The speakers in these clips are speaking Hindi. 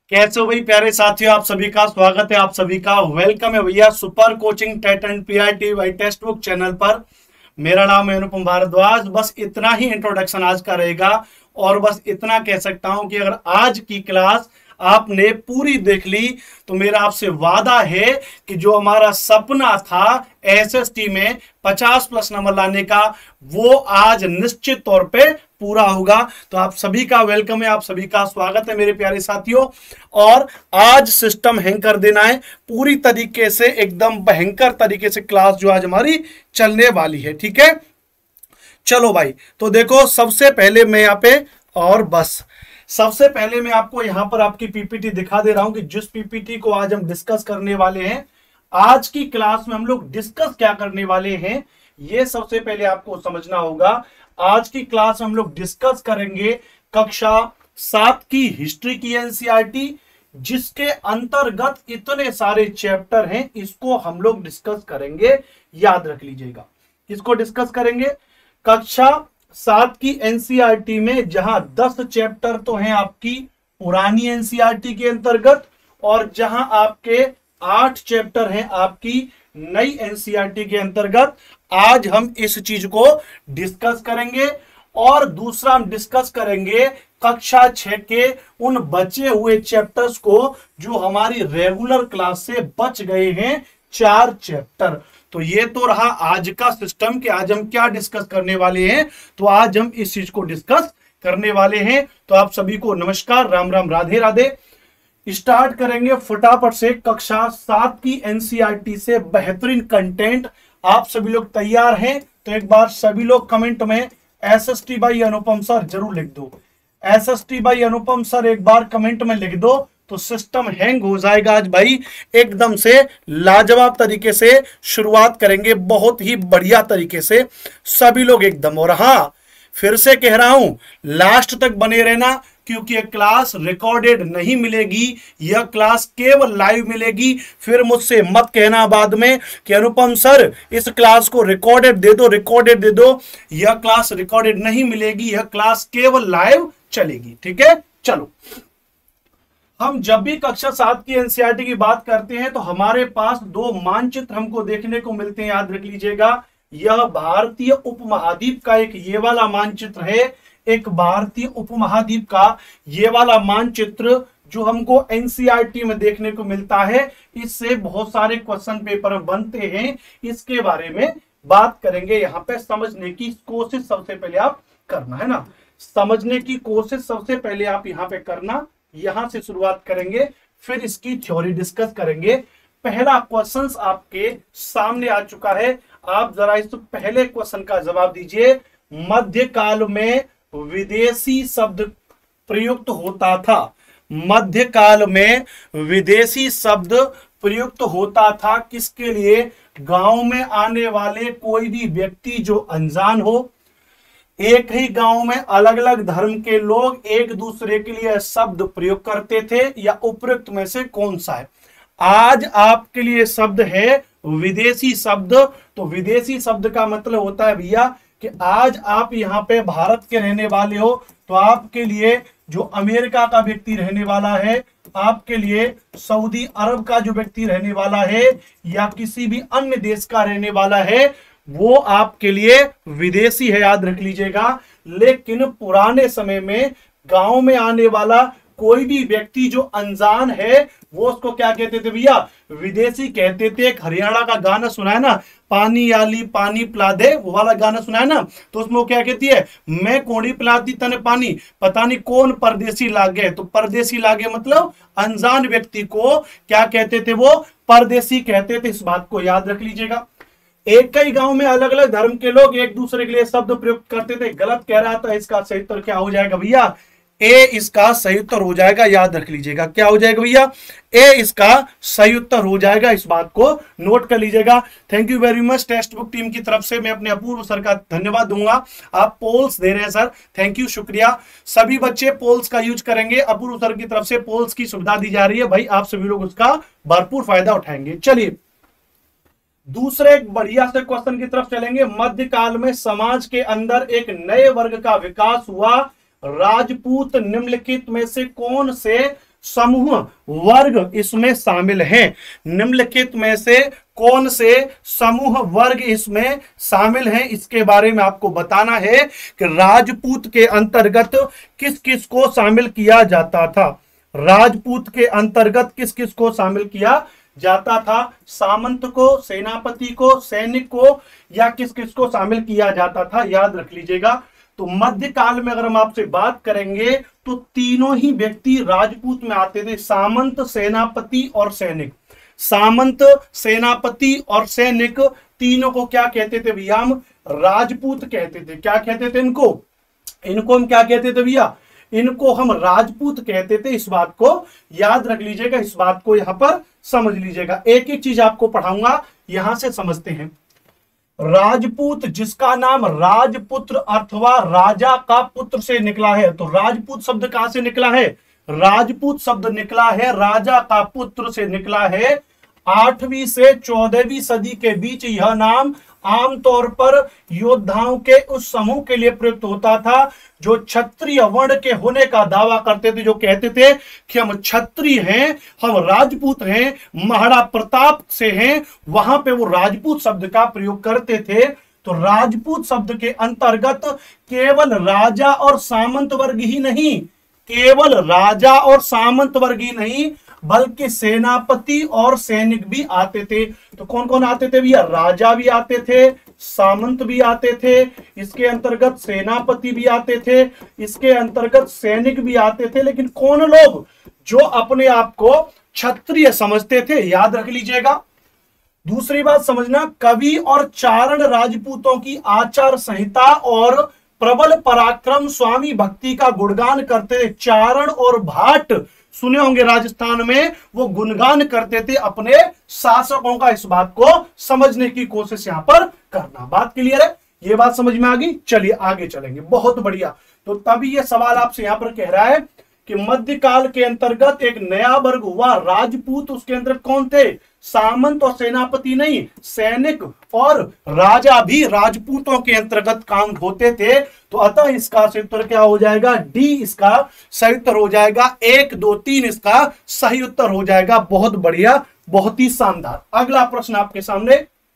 कैसे हो भाई प्यारे साथियों, आप सभी का स्वागत है, आप सभी का वेलकम है भैया super coaching TET and PIT वाई टेक्स्ट बुक चैनल पर। मेरा नाम है अनुपम भारद्वाज। बस इतना ही इंट्रोडक्शन आज का रहेगा और बस इतना कह सकता हूं कि अगर आज की क्लास आपने पूरी देख ली तो मेरा आपसे वादा है कि जो हमारा सपना था एसएसटी में 50 प्लस नंबर लाने का, वो आज निश्चित तौर पे पूरा होगा। तो आप सभी का वेलकम है, आप सभी का स्वागत है मेरे प्यारे साथियों। और आज सिस्टम हैंग कर देना है पूरी तरीके से, एकदम भयंकर तरीके से क्लास जो आज हमारी चलने वाली है। ठीक है, चलो भाई। तो देखो, सबसे पहले मैं यहाँ पे सबसे पहले मैं आपको यहां पर आपकी पीपीटी दिखा दे रहा हूं कि जिस पीपीटी को आज हम डिस्कस करने वाले हैं, आज की क्लास में हम लोग डिस्कस क्या करने वाले हैं, ये सबसे पहले आपको समझना होगा। आज की क्लास में हम लोग डिस्कस करेंगे कक्षा 7 की हिस्ट्री की एनसीईआरटी, जिसके अंतर्गत इतने सारे चैप्टर हैं, इसको हम लोग डिस्कस करेंगे। याद रख लीजिएगा, किसको डिस्कस करेंगे? कक्षा 7 की एनसीईआरटी में जहां 10 चैप्टर तो हैं आपकी पुरानी एनसीईआरटी के अंतर्गत, और जहां आपके 8 चैप्टर हैं आपकी नई एनसीईआरटी के अंतर्गत। आज हम इस चीज को डिस्कस करेंगे। और दूसरा हम डिस्कस करेंगे कक्षा 6 के उन बचे हुए चैप्टर्स को जो हमारी रेगुलर क्लास से बच गए हैं, 4 चैप्टर। तो ये तो रहा आज का सिस्टम कि आज हम क्या डिस्कस करने वाले हैं। तो आज हम इस चीज को डिस्कस करने वाले हैं। तो आप सभी को नमस्कार, राम राम, राधे राधे। स्टार्ट करेंगे फटाफट से कक्षा 7 की एनसीईआरटी से बेहतरीन कंटेंट। आप सभी लोग तैयार हैं? तो एक बार सभी लोग कमेंट में एसएसटी बाई अनुपम सर जरूर लिख दो। एसएसटी बाई अनुपम सर एक बार कमेंट में लिख दो तो सिस्टम हैंग हो जाएगा। आज भाई एकदम से लाजवाब तरीके से शुरुआत करेंगे, बहुत ही बढ़िया तरीके से सभी लोग एकदम। और हाँ, फिर से कह रहा हूं, लास्ट तक बने रहना, क्योंकि यह क्लास रिकॉर्डेड नहीं मिलेगी, यह क्लास केवल लाइव मिलेगी। फिर मुझसे मत कहना बाद में कि अनुपम सर इस क्लास को रिकॉर्डेड दे दो, रिकॉर्डेड दे दो। यह क्लास रिकॉर्डेड नहीं मिलेगी, यह क्लास केवल लाइव चलेगी। ठीक है, चलो। हम जब भी कक्षा 7 की एनसीईआरटी की बात करते हैं तो हमारे पास 2 मानचित्र हमको देखने को मिलते हैं। याद रख लीजिएगा, यह भारतीय उपमहाद्वीप का एक ये वाला मानचित्र है, एक भारतीय उपमहाद्वीप का ये वाला मानचित्र जो हमको एनसीईआरटी में देखने को मिलता है। इससे बहुत सारे क्वेश्चन पेपर बनते हैं, इसके बारे में बात करेंगे। यहाँ पे समझने की कोशिश सबसे पहले आप करना है ना, समझने की कोशिश सबसे पहले आप यहाँ पे करना। यहां से शुरुआत करेंगे, फिर इसकी थ्योरी डिस्कस करेंगे। पहला क्वेश्चन आपके सामने आ चुका है, आप जरा इस पहले क्वेश्चन का जवाब दीजिए। मध्यकाल में विदेशी शब्द प्रयुक्त होता था। मध्यकाल में विदेशी शब्द प्रयुक्त होता था किसके लिए? गांव में आने वाले कोई भी व्यक्ति जो अनजान हो। एक ही गांव में अलग अलग धर्म के लोग एक दूसरे के लिए शब्द प्रयोग करते थे, या उपयुक्त में से कौन सा है? आज आपके लिए शब्द है विदेशी शब्द। तो विदेशी शब्द का मतलब होता है भैया कि आज आप यहाँ पे भारत के रहने वाले हो, तो आपके लिए जो अमेरिका का व्यक्ति रहने वाला है, आपके लिए सऊदी अरब का जो व्यक्ति रहने वाला है, या किसी भी अन्य देश का रहने वाला है, वो आपके लिए विदेशी है। याद रख लीजिएगा। लेकिन पुराने समय में गांव में आने वाला कोई भी व्यक्ति जो अनजान है, वो उसको क्या कहते थे भैया? विदेशी कहते थे। एक हरियाणा का गाना सुना है ना, पानी आली पानी पिला दे, वो वाला गाना सुना है ना, तो उसमें वो क्या कहती है? मैं कोड़ी पिलाती तने पानी, पता नहीं कौन परदेसी लागे। तो परदेसी लागे मतलब अनजान व्यक्ति को क्या कहते थे? वो परदेसी कहते थे। इस बात को याद रख लीजिएगा। एक ही गांव में अलग अलग धर्म के लोग एक दूसरे के लिए शब्द प्रयुक्त करते थे। गलत कह रहा था, इसका सही उत्तर क्या हो जाएगा भैया? ए इसका सही उत्तर हो जाएगा। याद रख लीजिएगा, क्या हो जाएगा भैया? ए इसका सही उत्तर हो जाएगा। इस बात को नोट कर लीजिएगा। Thank you very much. Text book team की तरफ से मैं अपने अपूर्व सर का धन्यवाद दूंगा। आप पोल्स दे रहे हैं सर, थैंक यू, शुक्रिया। सभी बच्चे पोल्स का यूज करेंगे, अपूर्व सर की तरफ से पोल्स की सुविधा दी जा रही है भाई, आप सभी लोग उसका भरपूर फायदा उठाएंगे। चलिए दूसरे एक बढ़िया से क्वेश्चन की तरफ चलेंगे। मध्यकाल में समाज के अंदर एक नए वर्ग का विकास हुआ। राजपूत निम्नलिखित में से कौन से समूह वर्ग इसमें शामिल हैं? निम्नलिखित में से कौन से समूह वर्ग इसमें शामिल हैं, इसके बारे में आपको बताना है कि राजपूत के अंतर्गत किस किस को शामिल किया जाता था। राजपूत के अंतर्गत किस किस को शामिल किया जाता था? सामंत को, सेनापति को, सैनिक को, या किस किस को शामिल किया जाता था? याद रख लीजिएगा। तो मध्यकाल में अगर हम आपसे बात करेंगे तो तीनों ही व्यक्ति राजपूत में आते थे, सामंत, सेनापति और सैनिक। सामंत, सेनापति और सैनिक तीनों को क्या कहते थे भैया? हम राजपूत कहते थे। क्या कहते थे इनको? इनको हम क्या कहते थे भैया? इनको हम राजपूत कहते थे। इस बात को याद रख लीजिएगा, इस बात को यहां पर समझ लीजिएगा। एक एक चीज आपको पढ़ाऊंगा, यहां से समझते हैं। राजपूत जिसका नाम राजपुत्र अथवा राजा का पुत्र से निकला है, तो राजपूत शब्द कहां से निकला है? राजपूत शब्द निकला है राजा का पुत्र से निकला है। 8वीं से 14वीं सदी के बीच यह नाम आमतौर पर योद्धाओं के उस समूह के लिए प्रयुक्त होता था जो क्षत्रिय वर्ण के होने का दावा करते थे, जो कहते थे कि हम क्षत्रिय हैं, हम राजपूत हैं, महाराणा प्रताप से हैं। वहां पे वो राजपूत शब्द का प्रयोग करते थे। तो राजपूत शब्द के अंतर्गत केवल राजा और सामंत वर्ग ही नहीं, केवल राजा और सामंत वर्ग ही नहीं, बल्कि सेनापति और सैनिक भी आते थे। तो कौन कौन आते थे भैया? राजा भी आते थे, सामंत भी आते थे, इसके अंतर्गत सेनापति भी आते थे, इसके अंतर्गत सैनिक भी आते थे। लेकिन कौन लोग? जो अपने आप को क्षत्रिय समझते थे। याद रख लीजिएगा। दूसरी बात समझना, कवि और चारण राजपूतों की आचार संहिता और प्रबल पराक्रम स्वामी भक्ति का गुणगान करते थे। चारण और भाट सुने होंगे राजस्थान में, वो गुणगान करते थे अपने शासकों का। इस बात को समझने की कोशिश यहां पर करना। बात क्लियर है? ये बात समझ में आ गई? चलिए आगे चलेंगे। बहुत बढ़िया। तो तभी ये सवाल आपसे यहां पर कह रहा है कि मध्यकाल के अंतर्गत एक नया वर्ग हुआ राजपूत। उसके अंदर कौन थे? सामंत और सेनापति नहीं, सैनिक और राजा भी राजपूतों के अंतर्गत काम होते थे। तो अतः इसका सही उत्तर क्या हो जाएगा? डी इसका सही उत्तर हो जाएगा। 1, 2, 3 इसका सही उत्तर हो जाएगा। बहुत बढ़िया, बहुत ही शानदार। अगला प्रश्न आपके सामने,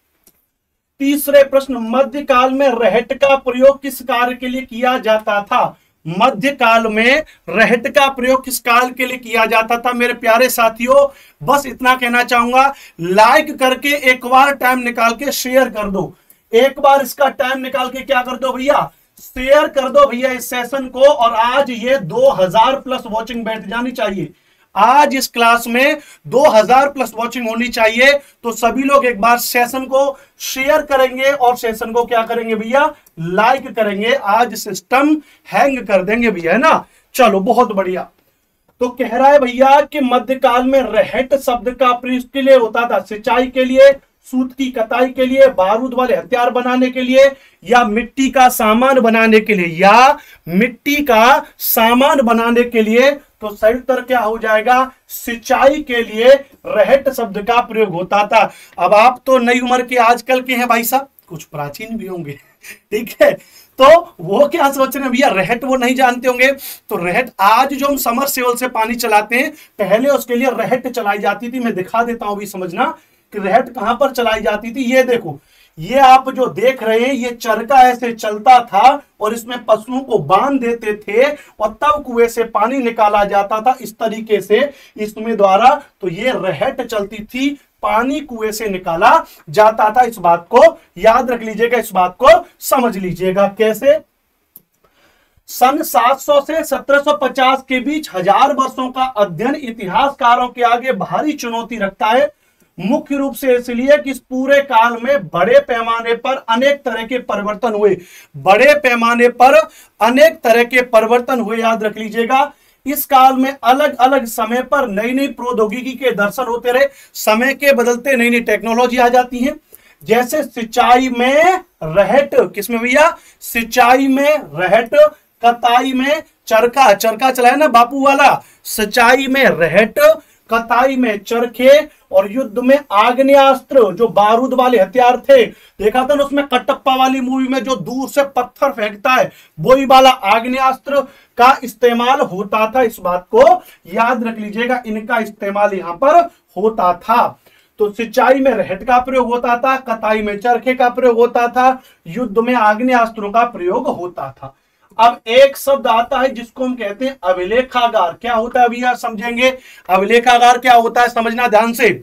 तीसरे प्रश्न, मध्यकाल में रहट का प्रयोग किस कार्य के लिए किया जाता था? मध्यकाल में रहट का प्रयोग किस काल के लिए किया जाता था? मेरे प्यारे साथियों, बस इतना कहना चाहूंगा, लाइक करके एक बार टाइम निकाल के शेयर कर दो। एक बार इसका टाइम निकाल के क्या कर दो भैया? शेयर कर दो भैया इस सेशन को। और आज ये 2000 प्लस वॉचिंग बैठ जानी चाहिए। आज इस क्लास में 2000 प्लस वॉचिंग होनी चाहिए। तो सभी लोग एक बार सेशन को शेयर करेंगे और सेशन को क्या करेंगे भैया? लाइक करेंगे। आज सिस्टम हैंग कर देंगे भैया, है ना? चलो बहुत बढ़िया। तो कह रहा है भैया कि मध्यकाल में रहट शब्द का प्रयोग के लिए होता था, सिंचाई के लिए, सूत की कताई के लिए, बारूद वाले हथियार बनाने के लिए, या मिट्टी का सामान बनाने के लिए, या मिट्टी का सामान बनाने के लिए। तो सही उत्तर क्या हो जाएगा? सिंचाई के लिए रहट शब्द का प्रयोग होता था। अब आप तो नई उम्र के आजकल के हैं भाई साहब, कुछ प्राचीन भी होंगे, ठीक है? तो वो क्या सोच रहे हैं भैया? रहट वो नहीं जानते होंगे। तो रहट, आज जो हम समरसेबल से पानी चलाते हैं, पहले उसके लिए रहट चलाई जाती थी। मैं दिखा देता हूं, भी समझना कि रहट कहां पर चलाई जाती थी। ये देखो, ये आप जो देख रहे हैं, ये चरखा ऐसे चलता था और इसमें पशुओं को बांध देते थे और तब कुएं से पानी निकाला जाता था इस तरीके से, इसमें द्वारा। तो ये रहट चलती थी, पानी कुएं से निकाला जाता था। इस बात को याद रख लीजिएगा, इस बात को समझ लीजिएगा। कैसे? सन 700 से 1750 के बीच 1000 वर्षों का अध्ययन इतिहासकारों के आगे भारी चुनौती रखता है। मुख्य रूप से इसलिए कि इस पूरे काल में बड़े पैमाने पर अनेक तरह के परिवर्तन हुए। बड़े पैमाने पर अनेक तरह के परिवर्तन हुए, याद रख लीजिएगा। इस काल में अलग अलग समय पर नई नई प्रौद्योगिकी के दर्शन होते रहे। समय के बदलते नई नई टेक्नोलॉजी आ जाती है। जैसे सिंचाई में रहट, किसमें भैया? सिंचाई में रहट, कताई में चरखा, चरखा चलाया ना बापू वाला, सिंचाई में रहट, कताई में चरखे और युद्ध में आग्नेयास्त्र, जो बारूद वाले हथियार थे, देखा था ना उसमें कटप्पा वाली मूवी में जो दूर से पत्थर फेंकता है, वही वाला आग्नेयास्त्र का इस्तेमाल होता था। इस बात को याद रख लीजिएगा, इनका इस्तेमाल यहां पर होता था। तो सिंचाई में रहट का प्रयोग होता था, कताई में चरखे का प्रयोग होता था, युद्ध में आग्नेयास्त्रों का प्रयोग होता था। अब एक शब्द आता है जिसको हम कहते हैं अभिलेखागार। क्या होता है अभी यार समझेंगे, अभिलेखागार क्या होता है, समझना ध्यान से,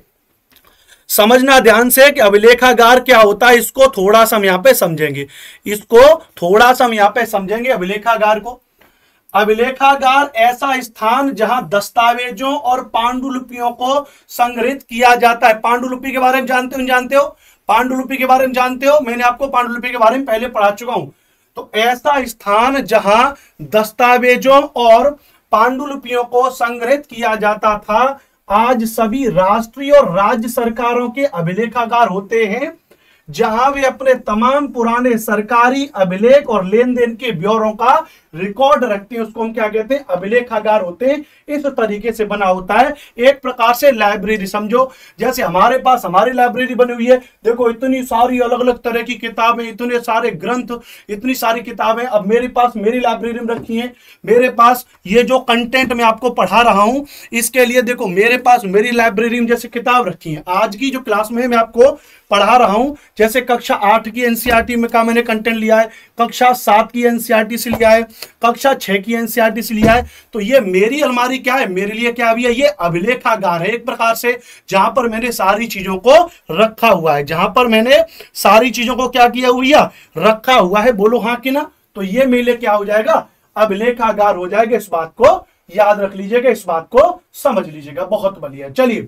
समझना ध्यान से कि अभिलेखागार क्या होता है। इसको थोड़ा सा हम यहां पे समझेंगे, इसको थोड़ा सा हम यहां पे समझेंगे अभिलेखागार को। अभिलेखागार ऐसा स्थान जहां दस्तावेजों और पांडुलिपियों को संग्रहित किया जाता है। पांडुलिपि के बारे में जानते हो, पांडुलिपि के बारे में जानते हो, मैंने आपको पांडुलिपि के बारे में पहले पढ़ा चुका हूं। तो ऐसा स्थान जहां दस्तावेजों और पांडुलिपियों को संग्रहित किया जाता था, आज सभी राष्ट्रीय और राज्य सरकारों के अभिलेखागार होते हैं, जहां वे अपने तमाम पुराने सरकारी अभिलेख और लेन देन के ब्यौरों का रिकॉर्ड रखते हैं। उसको हम क्या कहते हैं, अभिलेखागार होते हैं। इस तरीके से बना होता है, एक प्रकार से लाइब्रेरी समझो। जैसे हमारे पास हमारी लाइब्रेरी बनी हुई है, देखो इतनी सारी अलग अलग तरह की किताबें, इतने सारे ग्रंथ, इतनी सारी किताबें अब मेरे पास मेरी लाइब्रेरी में रखी हैं। मेरे पास ये जो कंटेंट मैं आपको पढ़ा रहा हूं, इसके लिए देखो मेरे पास मेरी लाइब्रेरी में जैसे किताब रखी है। आज की जो क्लास में मैं आपको पढ़ा रहा हूं, जैसे कक्षा 8 की एनसीईआरटी में का मैंने कंटेंट लिया है, कक्षा 7 की एनसीईआरटी से लिया है, कक्षा 6 की एनसीईआरटी से लिया है। तो ये मेरी अलमारी क्या है, मेरे लिए क्या भी है, ये अभिलेखागार है एक प्रकार से, जहां पर मैंने सारी चीजों को रखा हुआ है, जहां पर मैंने सारी चीजों को क्या किया हुआ है, रखा हुआ है। बोलो हाँ कि ना। तो ये मेरे लिए क्या हो जाएगा, अभिलेखागार हो जाएगा। इस बात को याद रख लीजिएगा, इस बात को समझ लीजिएगा। बहुत बढ़िया। चलिए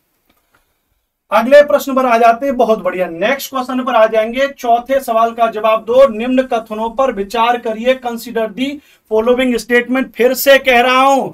अगले प्रश्न पर आ जाते हैं। बहुत बढ़िया, नेक्स्ट क्वेश्चन पर आ जाएंगे। चौथे सवाल का जवाब दो। निम्न कथनों पर विचार करिए। Consider the following statement. फिर से कह रहा हूं,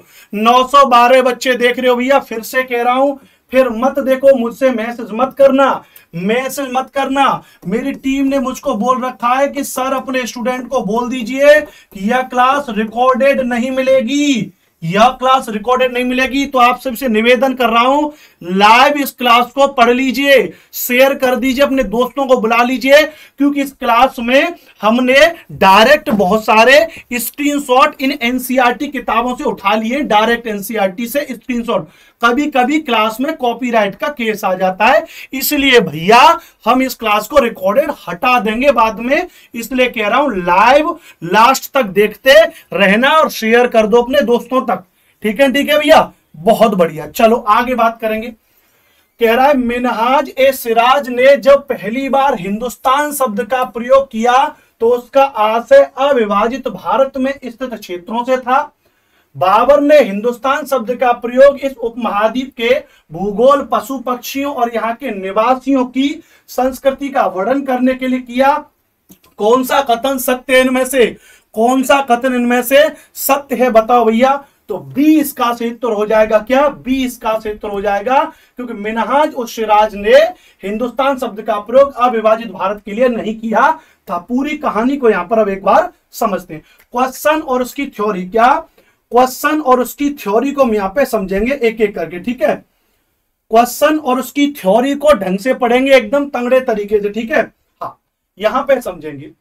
912 बच्चे देख रहे हो भैया, फिर से कह रहा हूं, फिर मत देखो, मुझसे मैसेज मत करना, मैसेज मत करना। मेरी टीम ने मुझको बोल रखा है कि सर अपने स्टूडेंट को बोल दीजिए कि यह क्लास रिकॉर्डेड नहीं मिलेगी, यह क्लास रिकॉर्डेड नहीं मिलेगी। तो आप सबसे निवेदन कर रहा हूं, लाइव इस क्लास को पढ़ लीजिए, शेयर कर दीजिए, अपने दोस्तों को बुला लीजिए, क्योंकि इस क्लास में हमने डायरेक्ट बहुत सारे स्क्रीनशॉट इन एनसीईआरटी किताबों से उठा लिए, डायरेक्ट एनसीईआरटी से स्क्रीनशॉट। कभी कभी क्लास में कॉपीराइट का केस आ जाता है, इसलिए भैया हम इस क्लास को रिकॉर्डेड हटा देंगे बाद में। इसलिए कह रहा हूं लाइव लास्ट तक देखते रहना और शेयर कर दो अपने दोस्तों तक। ठीक है भैया, बहुत बढ़िया। चलो आगे बात करेंगे। कह रहा है मिनहाज ए सिराज ने जब पहली बार हिंदुस्तान शब्द का प्रयोग किया तो उसका आशय अविभाजित भारत में स्थित क्षेत्रों से था। बाबर ने हिंदुस्तान शब्द का प्रयोग इस उपमहाद्वीप के भूगोल, पशु पक्षियों और यहाँ के निवासियों की संस्कृति का वर्णन करने के लिए किया। कौन सा कथन सत्य है इनमें से, कौन सा कथन इनमें से सत्य है, बताओ भैया। तो बी इसका सही उत्तर हो जाएगा। क्या बी इसका सही उत्तर हो जाएगा, क्योंकि मिनहाज और सिराज ने हिंदुस्तान शब्द का प्रयोग अविभाजित भारत के लिए नहीं किया था। पूरी कहानी को यहां पर अब एक बार समझते हैं। क्वेश्चन और उसकी थ्योरी, क्या क्वेश्चन और उसकी थ्योरी को हम यहां पे समझेंगे एक एक करके। ठीक है, क्वेश्चन और उसकी थ्योरी को ढंग से पढ़ेंगे, एकदम तंगड़े तरीके से। ठीक है, हाँ यहां पे समझेंगे।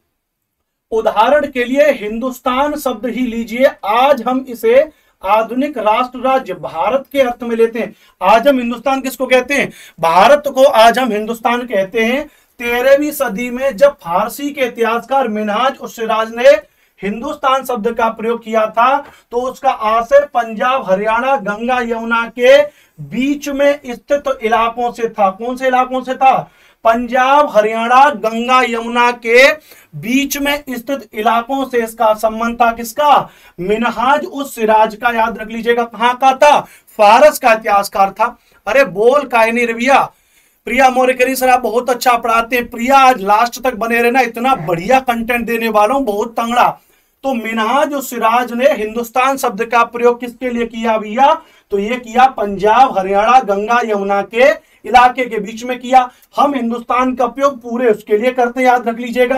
उदाहरण के लिए हिंदुस्तान शब्द ही लीजिए, आज हम इसे आधुनिक राष्ट्र राज्य भारत के अर्थ में लेते हैं। आज हम हिंदुस्तान किसको कहते हैं, भारत को आज हम हिंदुस्तान कहते हैं। 13वीं सदी में जब फारसी के इतिहासकार मिनहाज और सिराज ने हिंदुस्तान शब्द का प्रयोग किया था तो उसका आशय पंजाब, हरियाणा, गंगा यमुना के बीच में स्थित इलाकों से था। कौन से इलाकों से था, पंजाब, हरियाणा, गंगा यमुना के बीच में स्थित इलाकों से इसका संबंध था। किसका, मिनहाज उस सिराज का। याद रख लीजिएगा, कहां का था, फारस का इतिहासकार था। अरे बोल काहे नहीं रविया, प्रिया मोरेकरी सर आप बहुत अच्छा पढ़ाते हैं। प्रिया आज लास्ट तक बने रहना, इतना बढ़िया कंटेंट देने वाला हूं, बहुत तंगड़ा। तो मिनहाज और सिराज ने हिंदुस्तान शब्द का प्रयोग किसके लिए किया भैया, तो ये किया पंजाब, हरियाणा, गंगा यमुना के इलाके के बीच में किया। हम हिंदुस्तान का उपयोग पूरे उसके लिए करते हैं, याद रख लीजिएगा।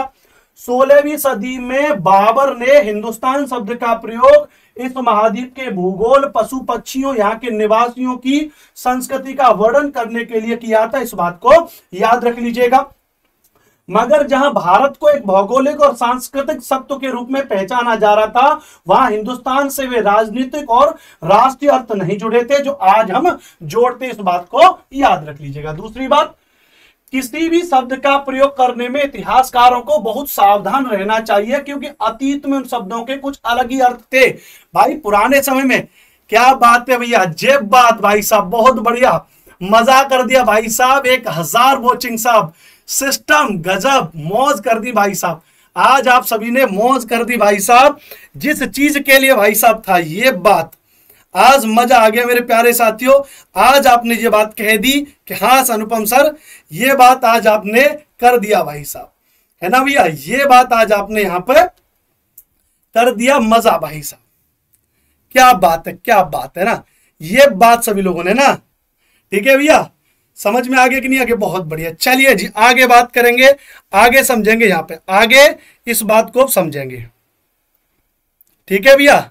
16वीं सदी में बाबर ने हिंदुस्तान शब्द का प्रयोग इस महाद्वीप के भूगोल, पशु पक्षियों, यहाँ के निवासियों की संस्कृति का वर्णन करने के लिए किया था। इस बात को याद रख लीजिएगा। मगर जहां भारत को एक भौगोलिक और सांस्कृतिक सत्व के रूप में पहचाना जा रहा था, वहां हिंदुस्तान से वे राजनीतिक और राष्ट्रीय अर्थ नहीं जुड़े थे जो आज हम जोड़ते। इस बात को याद रख लीजिएगा। दूसरी बात, किसी भी शब्द का प्रयोग करने में इतिहासकारों को बहुत सावधान रहना चाहिए, क्योंकि अतीत में उन शब्दों के कुछ अलग ही अर्थ थे। भाई पुराने समय में क्या बात है भैया, जेब बात भाई साहब, बहुत बढ़िया मजा कर दिया भाई साहब। 1000 वॉचिंग साहब, सिस्टम गजब, मौज कर दी भाई साहब। आज आप सभी ने मौज कर दी भाई साहब। जिस चीज के लिए भाई साहब था ये बात, आज मजा आ गया मेरे प्यारे साथियों। आज आपने ये बात कह दी कि हाँ अनुपम सर, ये बात आज आपने कर दिया भाई साहब, है ना भैया, ये बात आज आपने यहां पर कर दिया। मजा भाई साहब, क्या बात है, क्या बात है ना, ये बात सभी लोगों ने ना, ठीक है भैया, समझ में आगे कि नहीं आगे, बहुत बढ़िया। चलिए जी आगे बात करेंगे, आगे समझेंगे, यहां पे आगे इस बात को समझेंगे, ठीक है भैया।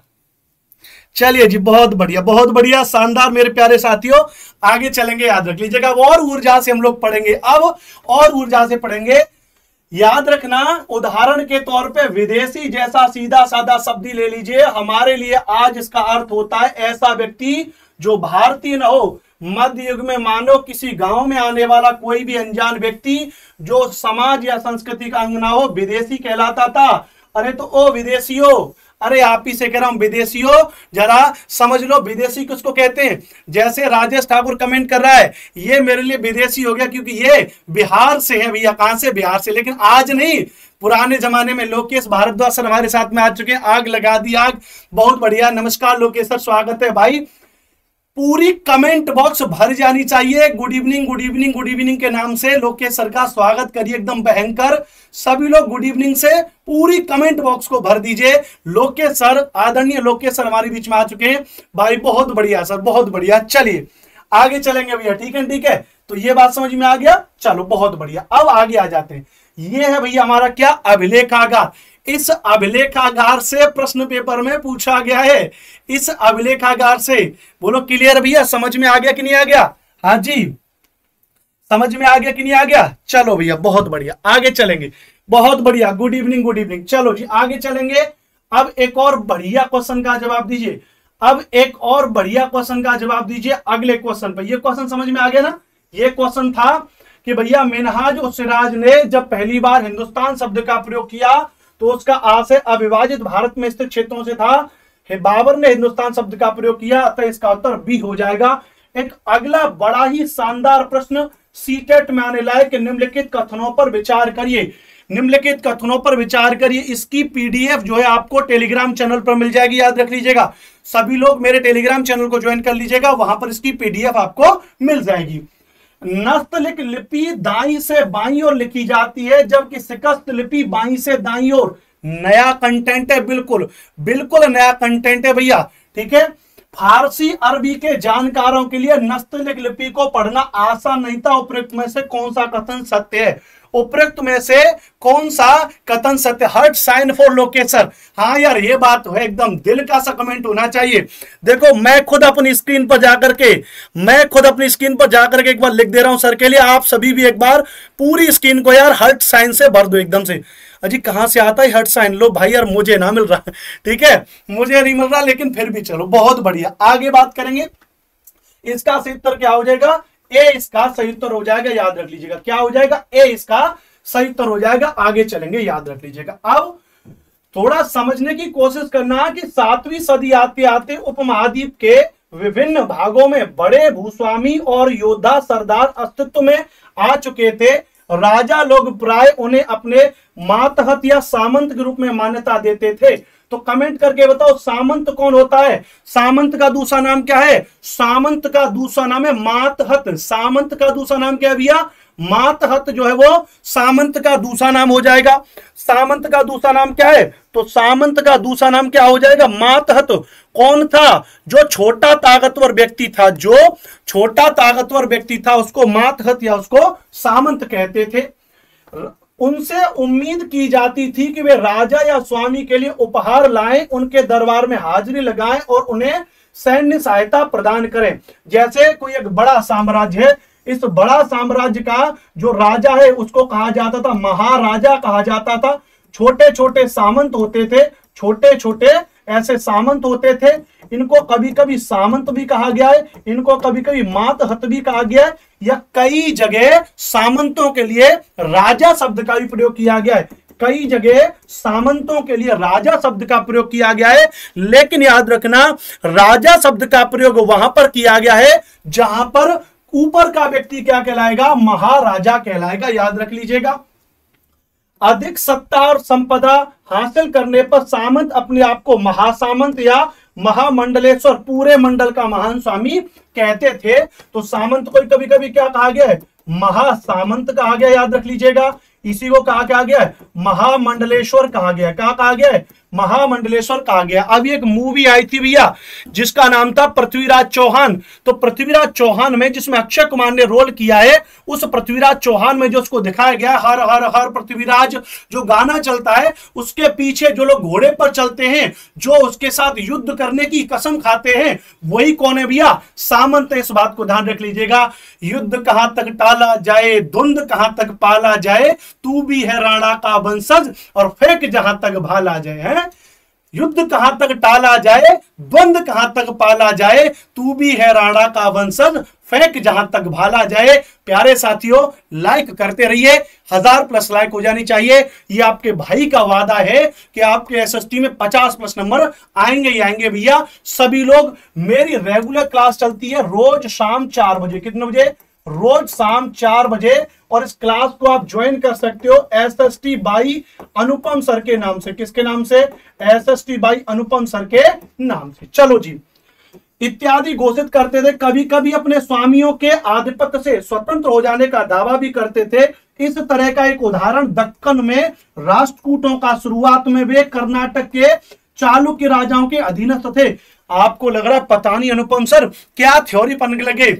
चलिए जी बहुत बढ़िया, बहुत बढ़िया, शानदार मेरे प्यारे साथियों। आगे चलेंगे, याद रख लीजिएगा। और ऊर्जा से हम लोग पढ़ेंगे अब, और ऊर्जा से पढ़ेंगे। याद रखना, उदाहरण के तौर पे विदेशी जैसा सीधा साधा शब्द ले लीजिए। हमारे लिए आज इसका अर्थ होता है ऐसा व्यक्ति जो भारतीय न हो। मध्य युग में मानो किसी गांव में आने वाला कोई भी अनजान व्यक्ति जो समाज या संस्कृति का अंग ना हो, विदेशी कहलाता था। अरे तो ओ विदेशियों, अरे आप ही से कह रहा हूं विदेशियों, जरा समझ लो विदेशी किसको कहते हैं। जैसे राजेश ठाकुर कमेंट कर रहा है, ये मेरे लिए विदेशी हो गया क्योंकि ये बिहार से है। भैया कहां से? बिहार से। लेकिन आज नहीं, पुराने जमाने में लोकेश भारद्वाज सर हमारे साथ में आ चुके हैं। आग लगा दी आग, बहुत बढ़िया, नमस्कार लोकेश सर, स्वागत है भाई। पूरी कमेंट बॉक्स भर जानी चाहिए good evening good evening good evening के नाम से। लोकेश सर का स्वागत करिए एकदम भयंकर। सभी लोग गुड इवनिंग से पूरी कमेंट बॉक्स को भर दीजिए। लोकेश सर, आदरणीय लोकेश सर हमारे बीच में आ चुके हैं भाई, बहुत बढ़िया सर, बहुत बढ़िया। चलिए आगे चलेंगे भैया, ठीक है, ठीक है। तो ये बात समझ में आ गया, चलो बहुत बढ़िया। अब आगे आ जाते हैं। ये है भैया हमारा क्या, अभिलेखागार। इस अभिलेखागार से प्रश्न पेपर में पूछा गया है। इस अभिलेखागार से बोलो क्लियर भैया, समझ में आ गया कि नहीं आ गया? हाँ जी, समझ में आ गया कि नहीं आ गया? चलो भैया बहुत बढ़िया, आगे चलेंगे। बहुत बढ़िया, गुड इवनिंग गुड इवनिंग। चलो जी आगे चलेंगे। अब एक और बढ़िया क्वेश्चन का जवाब दीजिए। अब एक और बढ़िया क्वेश्चन का जवाब दीजिए अगले क्वेश्चन पर। ये क्वेश्चन समझ में आ गया ना? ये क्वेश्चन था कि भैया मिनहाज उस सिराज ने जब पहली बार हिंदुस्तान शब्द का प्रयोग किया तो उसका आशय अविभाजित भारत में स्थित क्षेत्रों से था। बाबर ने हिंदुस्तान शब्द का प्रयोग किया, अतः इसका उत्तर बी हो जाएगा। एक अगला बड़ा ही शानदार प्रश्न सीटेट में आने लायक, निम्नलिखित कथनों पर विचार करिए। निम्नलिखित कथनों पर विचार करिए। इसकी पीडीएफ जो है आपको टेलीग्राम चैनल पर मिल जाएगी, याद रख लीजिएगा। सभी लोग मेरे टेलीग्राम चैनल को ज्वाइन कर लीजिएगा, वहां पर इसकी पीडीएफ आपको मिल जाएगी। नस्तलिख लिपि दाई से बाई ओर लिखी जाती है, जबकि शिकस्त लिपि बाई से दाई ओर। नया कंटेंट है, बिल्कुल बिल्कुल नया कंटेंट है भैया, ठीक है। फारसी अरबी के जानकारों के लिए नस्तलिख लिपि को पढ़ना आसान नहीं था। उपयुक्त में से कौन सा कथन सत्य है? उपयुक्त में से कौन सा कथन सत्य? Heart sign for location. हाँ यार ये बात है, एकदम दिल का सा कमेंट होना चाहिए। देखो मैं खुद अपनी स्क्रीन पर जाकर के एक बार लिख दे रहा हूं सर के लिए। आप सभी भी एक बार पूरी स्क्रीन को यार हर्ट साइन से भर दो एकदम से। अजी कहां से आता है हर्ट साइन? लो भाई यार मुझे ना मिल रहा, ठीक है, मुझे नहीं मिल रहा, लेकिन फिर भी चलो बहुत बढ़िया। आगे बात करेंगे। इसका सही उत्तर क्या हो जाएगा? ए इसका सही उत्तर हो जाएगा, याद रख लीजिएगा। क्या हो जाएगा? ए इसका सही उत्तर हो जाएगा। आगे चलेंगे, याद रख लीजिएगा। अब थोड़ा समझने की कोशिश करना कि 7वीं सदी आते आते उपमहाद्वीप के विभिन्न भागों में बड़े भूस्वामी और योद्धा सरदार अस्तित्व में आ चुके थे। राजा लोग प्राय उन्हें अपने मातहत या सामंत के रूप में मान्यता देते थे। तो कमेंट करके बताओ सामंत कौन होता है? सामंत का दूसरा नाम क्या है? सामंत का दूसरा नाम है मातहत। सामंत का दूसरा नाम क्या है भैया? मातहत जो है वो सामंत का दूसरा नाम हो जाएगा। सामंत का दूसरा नाम क्या है? तो सामंत का दूसरा नाम क्या हो जाएगा? मातहत। कौन था? जो छोटा ताकतवर व्यक्ति था, जो छोटा ताकतवर व्यक्ति था उसको मातहत या उसको सामंत कहते थे। उनसे उम्मीद की जाती थी कि वे राजा या स्वामी के लिए उपहार लाएं, उनके दरबार में हाजिरी लगाएं और उन्हें सैन्य सहायता प्रदान करें। जैसे कोई एक बड़ा साम्राज्य है, इस बड़ा साम्राज्य का जो राजा है उसको कहा जाता था महाराजा कहा जाता था। छोटे छोटे सामंत होते थे, छोटे छोटे ऐसे सामंत होते थे। इनको कभी कभी सामंत भी कहा गया है, इनको कभी कभी मातहत भी कहा गया है, या कई जगह सामंतों के लिए राजा शब्द का भी प्रयोग किया गया है। कई जगह सामंतों के लिए राजा शब्द का प्रयोग किया गया है, लेकिन याद रखना राजा शब्द का प्रयोग वहां पर किया गया है जहां पर ऊपर का व्यक्ति क्या कहलाएगा, महाराजा कहलाएगा। याद रख लीजिएगा। अधिक सत्ता और संपदा हासिल करने पर सामंत अपने आप को महासामंत या महामंडलेश्वर, पूरे मंडल का महान स्वामी कहते थे। तो सामंत को कभी कभी क्या कहा गया है, महासामंत कहा गया। याद रख लीजिएगा। इसी को कहा गया है महामंडलेश्वर कहा गया। क्या कहा गया है, महामंडलेश्वर कहा गया। अब एक मूवी आई थी भैया जिसका नाम था पृथ्वीराज चौहान। तो पृथ्वीराज चौहान में जिसमें अक्षय कुमार ने रोल किया है, उस पृथ्वीराज चौहान में जो उसको दिखाया गया हर हर हर पृथ्वीराज जो गाना चलता है, उसके पीछे जो लोग घोड़े पर चलते हैं, जो उसके साथ युद्ध करने की कसम खाते हैं, वही कौन है भैया, सामंत है। इस बात को ध्यान रख लीजिएगा। युद्ध कहां तक टाला जाए, धुंध कहां तक पाला जाए, तू भी है राणा का वंशज और फेंक जहां तक भाला जाए। है युद्ध कहां तक टाला जाए, द्वंद कहां तक पाला जाए, तू भी है राणा का वंशज, फेंक जहां तक भाला जाए। प्यारे साथियों, लाइक करते रहिए, 1000+ लाइक हो जानी चाहिए। ये आपके भाई का वादा है कि आपके एसएसटी में 50+ नंबर आएंगे ही आएंगे भैया। सभी लोग, मेरी रेगुलर क्लास चलती है रोज शाम 4 बजे। कितने बजे, रोज शाम 4 बजे। और इस क्लास को आप ज्वाइन कर सकते हो एसएसटी बाई अनुपम सर के नाम से। किसके नाम से, एसएसटी बाई अनुपम सर के नाम से। चलो जी, इत्यादि घोषित करते थे। कभी कभी अपने स्वामियों के आधिपत्य से स्वतंत्र हो जाने का दावा भी करते थे। इस तरह का एक उदाहरण दक्कन में राष्ट्रकूटों का शुरुआत में वे कर्नाटक के चालुक्य राजाओं के अधीनस्थ थे। आपको लग रहा है पता नहीं अनुपम सर क्या थ्योरी पढ़ने लगे।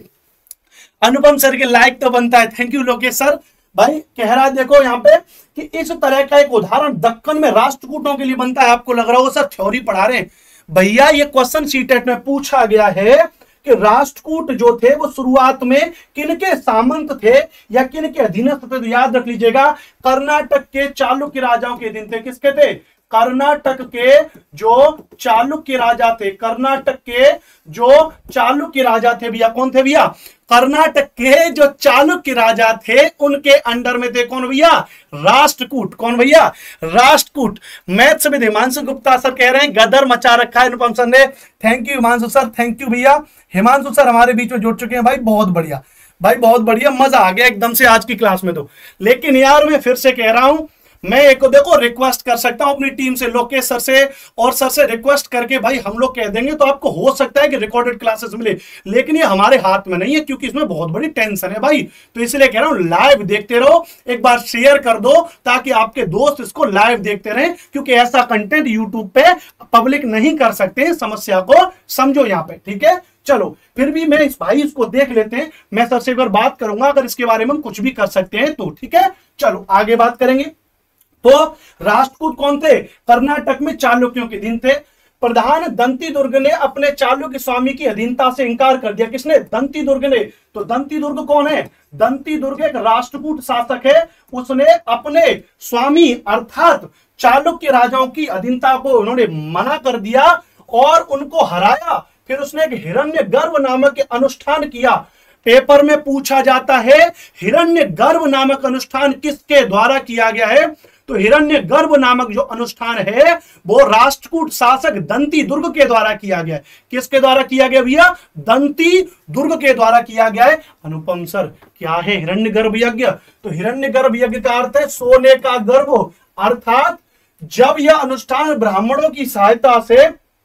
अनुपम सर के लाइक तो बनता है। Thank you Lokesh sir. भाई कह रहा है देखो यहाँ पे कि इस तरह का एक उदाहरण दक्कन में राष्ट्रकूटों के लिए बनता है। आपको लग रहा हो सर थ्योरी पढ़ा रहे हैं। भैया ये क्वेश्चन सीटेट में पूछा गया है कि राष्ट्रकूट जो थे वो शुरुआत में किनके सामंत थे या किनके अधीनस्थ थे। तो याद रख लीजिएगा, कर्नाटक के चालुक्य राजाओं के अधीन थे। किसके थे, कर्नाटक के जो चालुक्य राजा थे। कर्नाटक के जो चालुक्य राजा थे भैया, कौन थे भैया, कर्नाटक के जो चालुक्य राजा थे उनके अंडर में थे। कौन भैया, राष्ट्रकूट। कौन भैया, राष्ट्रकूट। मैथ्स में हिमांशु गुप्ता सर कह रहे हैं गदर मचा रखा है अनुपम सर ने। Thank you Himanshu sir, thank you भैया। हिमांशु सर हमारे बीच में जुड़ चुके हैं भाई, बहुत बढ़िया भाई, बहुत बढ़िया। मजा आ गया एकदम से आज की क्लास में। तो लेकिन यार मैं फिर से कह रहा हूं, मैं एक देखो रिक्वेस्ट कर सकता हूं अपनी टीम से, लोकेश सर से और सर से रिक्वेस्ट करके भाई हम लोग कह देंगे तो आपको हो सकता है कि रिकॉर्डेड क्लासेस मिले। लेकिन ये हमारे हाथ में नहीं है क्योंकि इसमें बहुत बड़ी टेंशन है भाई। तो इसलिए कह रहा हूं लाइव देखते रहो, एक बार शेयर कर दो ताकि आपके दोस्त इसको लाइव देखते रहें, क्योंकि ऐसा कंटेंट यूट्यूब पे पब्लिक नहीं कर सकते। समस्या को समझो यहाँ पे, ठीक है। चलो फिर भी मैं इस भाई इसको देख लेते हैं, मैं सर से एक बार बात करूंगा अगर इसके बारे में हम कुछ भी कर सकते हैं तो, ठीक है। चलो आगे बात करेंगे। तो राष्ट्रकूट कौन थे, कर्नाटक में चालुक्यों के अधीन थे। प्रधान दंती दुर्ग ने अपने चालुक्य स्वामी की अधीनता से इंकार कर दिया। किसने, दंती दुर्ग ने। तो दंती दुर्ग कौन है, दंती दुर्ग एक राष्ट्रकूट शासक है। उसने अपने स्वामी अर्थात चालुक्य राजाओं की अधीनता को उन्होंने मना कर दिया और उनको हराया। फिर उसने एक हिरण्यगर्भ नामक अनुष्ठान किया। पेपर में पूछा जाता है हिरण्यगर्भ नामक अनुष्ठान किसके द्वारा किया गया है। तो हिरण्यगर्भ नामक जो अनुष्ठान है वो राष्ट्रकूट शासक दंती दुर्ग के द्वारा किया गया है। किसके द्वारा किया गया भैया, दंती दुर्ग के द्वारा किया गया है। अनुपम सर क्या है हिरण्यगर्भ यज्ञ। तो हिरण्यगर्भ यज्ञ का अर्थ है सोने का गर्भ, अर्थात जब यह अनुष्ठान ब्राह्मणों की सहायता से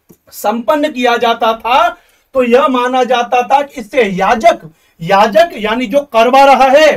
संपन्न किया जाता था तो यह माना जाता था कि इससे याजक यानी जो करवा रहा है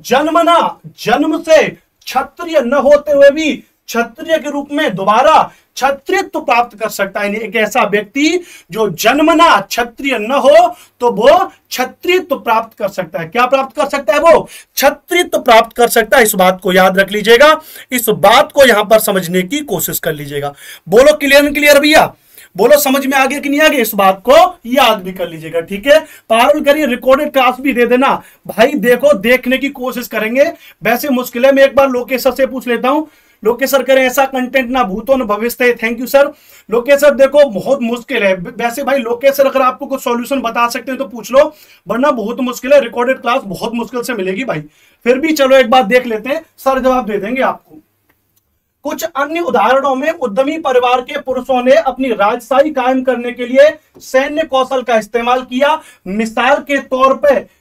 जन्म से क्षत्रिय न होते हुए भी क्षत्रिय के रूप में दोबारा क्षत्रियत्व प्राप्त कर सकता है। एक ऐसा व्यक्ति जो जन्मना क्षत्रिय न हो तो वो क्षत्रियत्व प्राप्त कर सकता है। क्या प्राप्त कर सकता है? वो क्षत्रियत्व प्राप्त कर सकता है। इस बात को याद रख लीजिएगा, इस बात को यहां पर समझने की कोशिश कर लीजिएगा। बोलो क्लियर क्लियर भैया, बोलो समझ में आ गया कि नहीं आ गया? इस बात को याद भी कर लीजिएगा, ठीक है। पारुल करिए, रिकॉर्डेड क्लास भी दे देना भाई। देखो देखने की कोशिश करेंगे, वैसे मुश्किल है। मैं एक बार लोकेश सर से पूछ लेता हूं। लोकेश सर करें ऐसा कंटेंट ना भूतो न भविष्य। Thank you sir. Lokesh sir देखो बहुत मुश्किल है वैसे भाई। लोकेश सर अगर आपको कुछ सॉल्यूशन बता सकते हैं तो पूछ लो, वरना बहुत मुश्किल है। रिकॉर्डेड क्लास बहुत मुश्किल से मिलेगी भाई। फिर भी चलो एक बार देख लेते हैं, सर जवाब दे देंगे आपको। कुछ अन्य उदाहरणों में उद्यमी परिवार के पुरुषों ने अपनी राजशाही कायम करने के लिए सैन्य कौशल का इस्तेमाल किया। मिसाल के तौर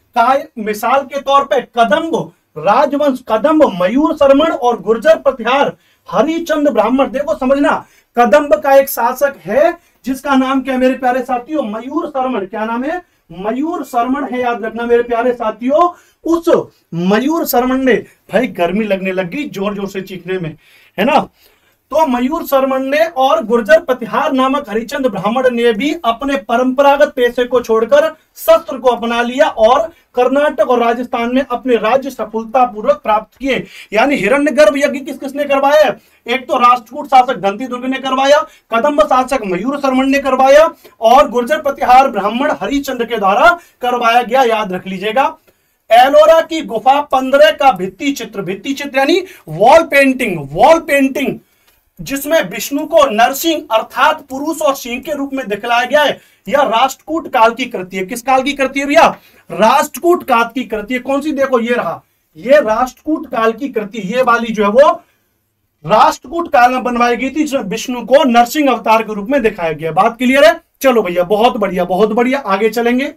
पे कदंब राजवंश, कदंब मयूर शर्मण और गुर्जर प्रतिहार हरिचंद ब्राह्मण। देखो समझना, कदंब का एक शासक है जिसका नाम क्या है मेरे प्यारे साथियों? मयूर शर्मण। क्या नाम है? मयूर शर्मण है, याद रखना मेरे प्यारे साथियों। उस मयूर शर्मण ने, भाई गर्मी लगने लग गई जोर जोर से चीखने में, है ना। तो मयूर शर्मण ने और गुर्जर प्रतिहार नामक हरिचंद ब्राह्मण ने भी अपने परंपरागत पेशे को छोड़कर शस्त्र को अपना लिया और कर्नाटक और राजस्थान में अपने राज्य सफलतापूर्वक प्राप्त किए। यानी हिरण्यगर्भ यज्ञ किसने करवाया? एक तो राष्ट्रकूट शासक धनती दुर्ग ने करवाया, कदंब शासक मयूर शर्मण ने करवाया और गुर्जर प्रतिहार ब्राह्मण हरिचंद के द्वारा करवाया गया। याद रख लीजिएगा। एलोरा की गुफा 15 का भित्ति चित्र यानी वॉल पेंटिंग जिसमें विष्णु को नरसिंह अर्थात पुरुष और सिंह के रूप में दिखलाया गया है, यह राष्ट्रकूट काल की कृति है। किस काल की कृति है भैया? राष्ट्रकूट काल की कृति है। कौन सी? देखो ये रहा, ये राष्ट्रकूट काल की कृति, ये वाली जो है वो राष्ट्रकूट काल में बनवाई गई थी, जिसमें विष्णु को नरसिंह अवतार के रूप में दिखाया गया। बात क्लियर है? चलो भैया बहुत बढ़िया, आगे चलेंगे।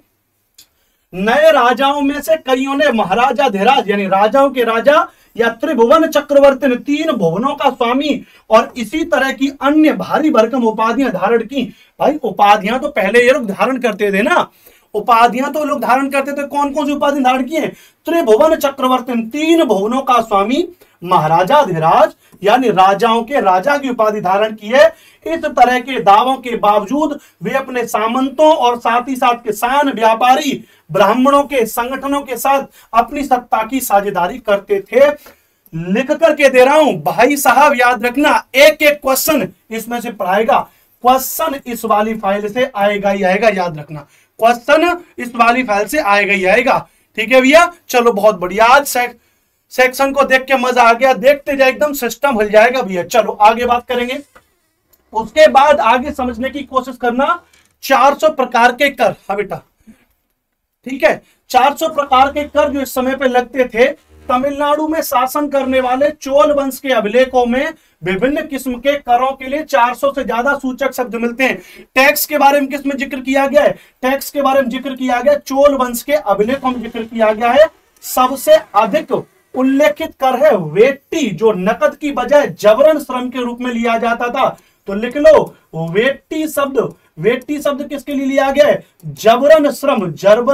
नए राजाओं में से कईयों ने महाराजा धीराज यानी राजाओं के राजा या त्रिभुवन चक्रवर्ती ने 3 भुवनों का स्वामी और इसी तरह की अन्य भारी भरकम उपाधियां धारण की। भाई उपाधियां तो पहले ये लोग धारण करते थे ना, उपाधियां तो लोग धारण करते थे। कौन कौन सी उपाधि धारण की है? त्रिभुवन चक्रवर्ती, 3 भुवनों का स्वामी महाराजा धीराज यानी राजाओं के राजा की उपाधि धारण की है। इस तरह के दावों के बावजूद वे अपने सामंतों और साथ ही साथ किसान व्यापारी ब्राह्मणों के संगठनों के साथ अपनी सत्ता की साझेदारी करते थे। लिख करके दे रहा हूं भाई साहब, याद रखना एक एक क्वेश्चन इसमें से पढ़ाएगा। क्वेश्चन इस वाली फाइल से आएगा ही आएगा, याद रखना क्वेश्चन इस वाली फाइल से आएगा ही आएगा। ठीक है भैया, चलो बहुत बढ़िया। आज सेक्शन को देख के मजा आ गया, देखते जाए एकदम सिस्टम हिल जाएगा भैया। चलो आगे बात करेंगे। उसके बाद आगे समझने की कोशिश करना 400 प्रकार के कर। हाँ बेटा ठीक है, 400 प्रकार के कर जो इस समय पे लगते थे। तमिलनाडु में शासन करने वाले चोल वंश के अभिलेखों में विभिन्न किस्म के करों के लिए 400 से ज्यादा सूचक शब्द मिलते हैं। टैक्स के बारे में किसमें जिक्र किया गया है? टैक्स के बारे में जिक्र किया गया चोल वंश के अभिलेखों में जिक्र किया गया है। सबसे अधिक उल्लेखित कर है वेट्टी, जो नकद की बजाय जबरन श्रम के रूप में लिया जाता था। तो लिख लो वेट्टी शब्द किसके लिए लिया गया है? जबरन श्रम,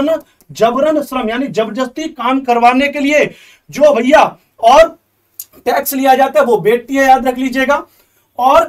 जबरन श्रम यानी जबरदस्ती काम करवाने के लिए जो भैया और टैक्स लिया जाता है वो वेट्टी है, याद रख लीजिएगा। और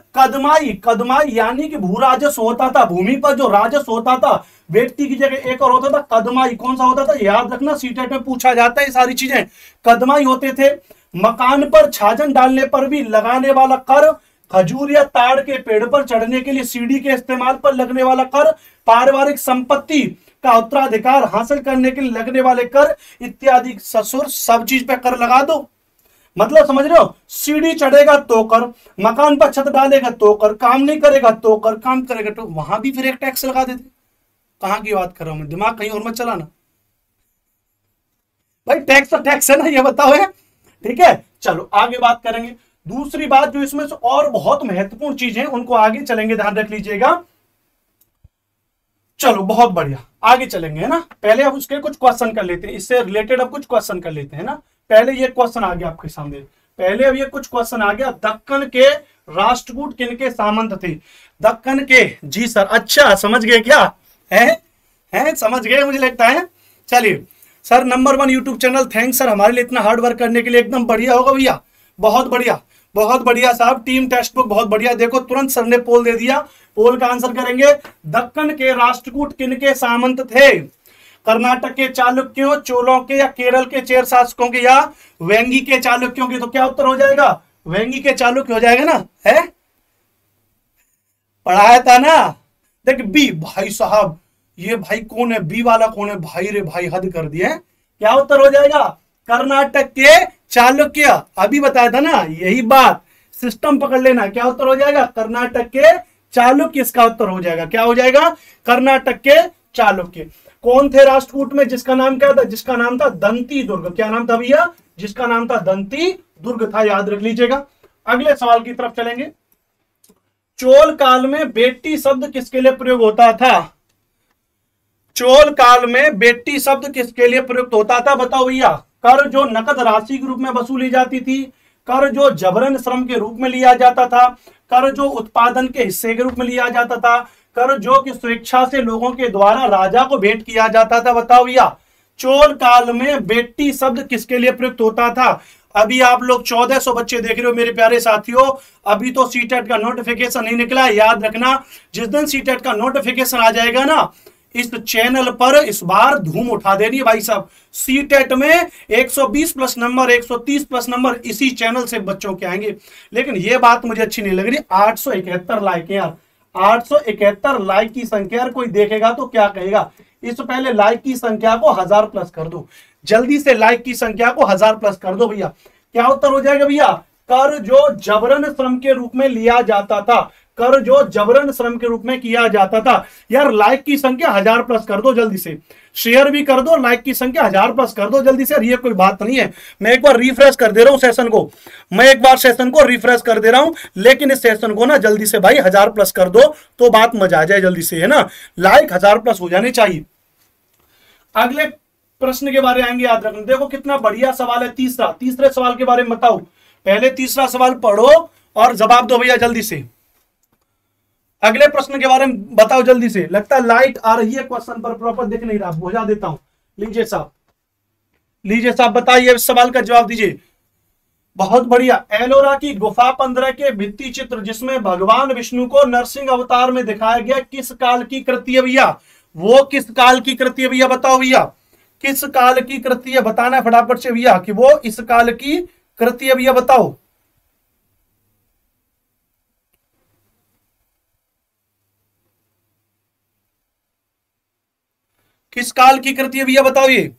कदमाई यानी कि भू राजस्व होता था, भूमि पर जो राजस्व होता था। वेट्टी की जगह एक और होता था कदमाई। कौन सा होता था? याद रखना, सीटेट में पूछा जाता है ये सारी चीजें। कदमाई होते थे। मकान पर छाजन डालने पर भी लगाने वाला कर, खजूर या ताड़ के पेड़ पर चढ़ने के लिए सीढ़ी के इस्तेमाल पर लगने वाला कर, पारिवारिक संपत्ति का उत्तराधिकार हासिल करने के लिए लगने वाले कर इत्यादि ससुर सब चीज पे कर लगा दो। मतलब समझ रहे हो? सीढ़ी चढ़ेगा तो कर, मकान पर छत डालेगा तो कर, काम नहीं करेगा तो कर, काम करेगा तो वहां भी फिर एक टैक्स लगा देते। कहां की बात कर रहा हूं मैं, दिमाग कहीं और मत चलाना भाई। टैक्स तो टैक्स है ना, ये बताओ है। ठीक है, चलो आगे बात करेंगे। दूसरी बात जो इसमें से और बहुत महत्वपूर्ण चीज है उनको आगे चलेंगे, ध्यान रख लीजिएगा। चलो बहुत बढ़िया, आगे चलेंगे है ना। पहले अब उसके कुछ क्वेश्चन कर लेते हैं, इससे रिलेटेड अब कुछ क्वेश्चन कर लेते हैं ना। पहले ये क्वेश्चन आ गया आपके सामने, पहले अब ये कुछ क्वेश्चन आ गया। दक्कन के राष्ट्रकूट किनके सामंत थे? दक्कन के, जी सर, अच्छा समझ गए क्या? है समझ गए मुझे लगता है। चलिए sir, number 1 YouTube channel, thanks sir हमारे लिए इतना हार्ड वर्क करने के लिए। एकदम बढ़िया होगा भैया, बहुत बढ़िया। बहुत बढ़िया साहब, टीम टेक्स्ट बुक बहुत बढ़िया। देखो तुरंत सर ने पोल दे दिया, पोल का आंसर करेंगे। दक्कन के राष्ट्रकूट किनके सामंत थे? कर्नाटक के चालुक्यों, चोलों के, या केरल के चेर शासकों के, या वेंगी के चालुक्यों के? तो क्या उत्तर हो जाएगा? वेंगी के चालुक्य हो जाएगा ना, है पढ़ाया था ना। देख बी, भाई साहब ये भाई कौन है, बी वाला कौन है भाई? रे भाई हद कर दिए। क्या उत्तर हो जाएगा? कर्नाटक के चालुक्य। अभी बताया था ना, यही बात, सिस्टम पकड़ लेना। क्या उत्तर हो जाएगा? कर्नाटक के चालुक्य इसका उत्तर हो जाएगा। क्या हो जाएगा? कर्नाटक के चालुक्य। कौन थे राष्ट्रकूट में जिसका नाम क्या था? जिसका नाम था दंती दुर्ग। क्या नाम था भैया? जिसका नाम था दंती दुर्ग था, याद रख लीजिएगा। अगले सवाल की तरफ चलेंगे। चोल काल में बेटी शब्द किसके लिए प्रयोग होता था? चोल काल में बेटी शब्द किसके लिए प्रयुक्त होता था? बताओ भैया। कर जो नकद राशि के रूप में वसूली जाती थी, कर जो जबरन श्रम के रूप में लिया जाता था, कर जो उत्पादन के हिस्से के रूप में लिया जाता था, कर जो कि स्वेच्छा से लोगों के द्वारा राजा को भेंट किया जाता था। बताओ भैया, चोल काल में बेटी शब्द किसके लिए प्रयुक्त होता था? अभी आप लोग 1400 बच्चे देख रहे हो मेरे प्यारे साथियों। अभी तो सीटेट का नोटिफिकेशन नहीं निकला है, याद रखना। जिस दिन सीटेट का नोटिफिकेशन आ जाएगा ना, इस चैनल पर इस बार धूम उठा देनी है भाई साहब। सीटेट में 120 प्लस नंबर, 130 प्लस नंबर इसी चैनल से बच्चों के आएंगे। लेकिन यह बात मुझे अच्छी नहीं लग रही, 871 लाइक यार, 871 लाइक की संख्या कोई देखेगा तो क्या कहेगा? इस पहले लाइक की संख्या को 1000 प्लस कर दो, जल्दी से लाइक की संख्या को 1000 प्लस कर दो भैया। क्या उत्तर हो जाएगा भैया? कर जो जबरन श्रम के रूप में लिया जाता था, कर जो जबरन श्रम के रूप में किया जाता था। यार लाइक की संख्या 1000 प्लस कर दो जल्दी से, शेयर भी कर दो, लाइक की संख्या 1000 प्लस कर दो जल्दी से। ये कोई बात नहीं है। मैं एक बार रिफ्रेश कर दे रहा हूं सेशन को, मैं एक बार सेशन को रिफ्रेश कर दे रहा हूं, लेकिन इस सेशन को ना जल्दी से भाई 1000 प्लस कर दो तो बात मजा आ जाए जल्दी से, है ना। लाइक 1000 प्लस हो जाने चाहिए। अगले प्रश्न के बारे में आएंगे, याद रखना। देखो कितना बढ़िया सवाल है तीसरा। तीसरे सवाल के बारे में बताओ, पहले तीसरा सवाल पढ़ो और जवाब दो भैया जल्दी से। अगले प्रश्न के बारे में बताओ जल्दी से। लगता है लाइट आ रही है क्वेश्चन पर, प्रॉपर दिख नहीं रहा, बुझा देता हूं। लीजिए साहब, लीजिए साहब बताइए, इस सवाल का जवाब दीजिए। बहुत बढ़िया। एलोरा की गुफा 15 के भित्ति चित्र जिसमें भगवान विष्णु को नरसिंह अवतार में दिखाया गया, किस काल की कृति है भैया? वो किस काल की कृति है भैया? बताओ भैया, किस काल की कृति है? बताना फटाफट से भैया कि वो इस काल की कृति है भैया, बताओ। किस काल की कृति है भैया, बताओ। ये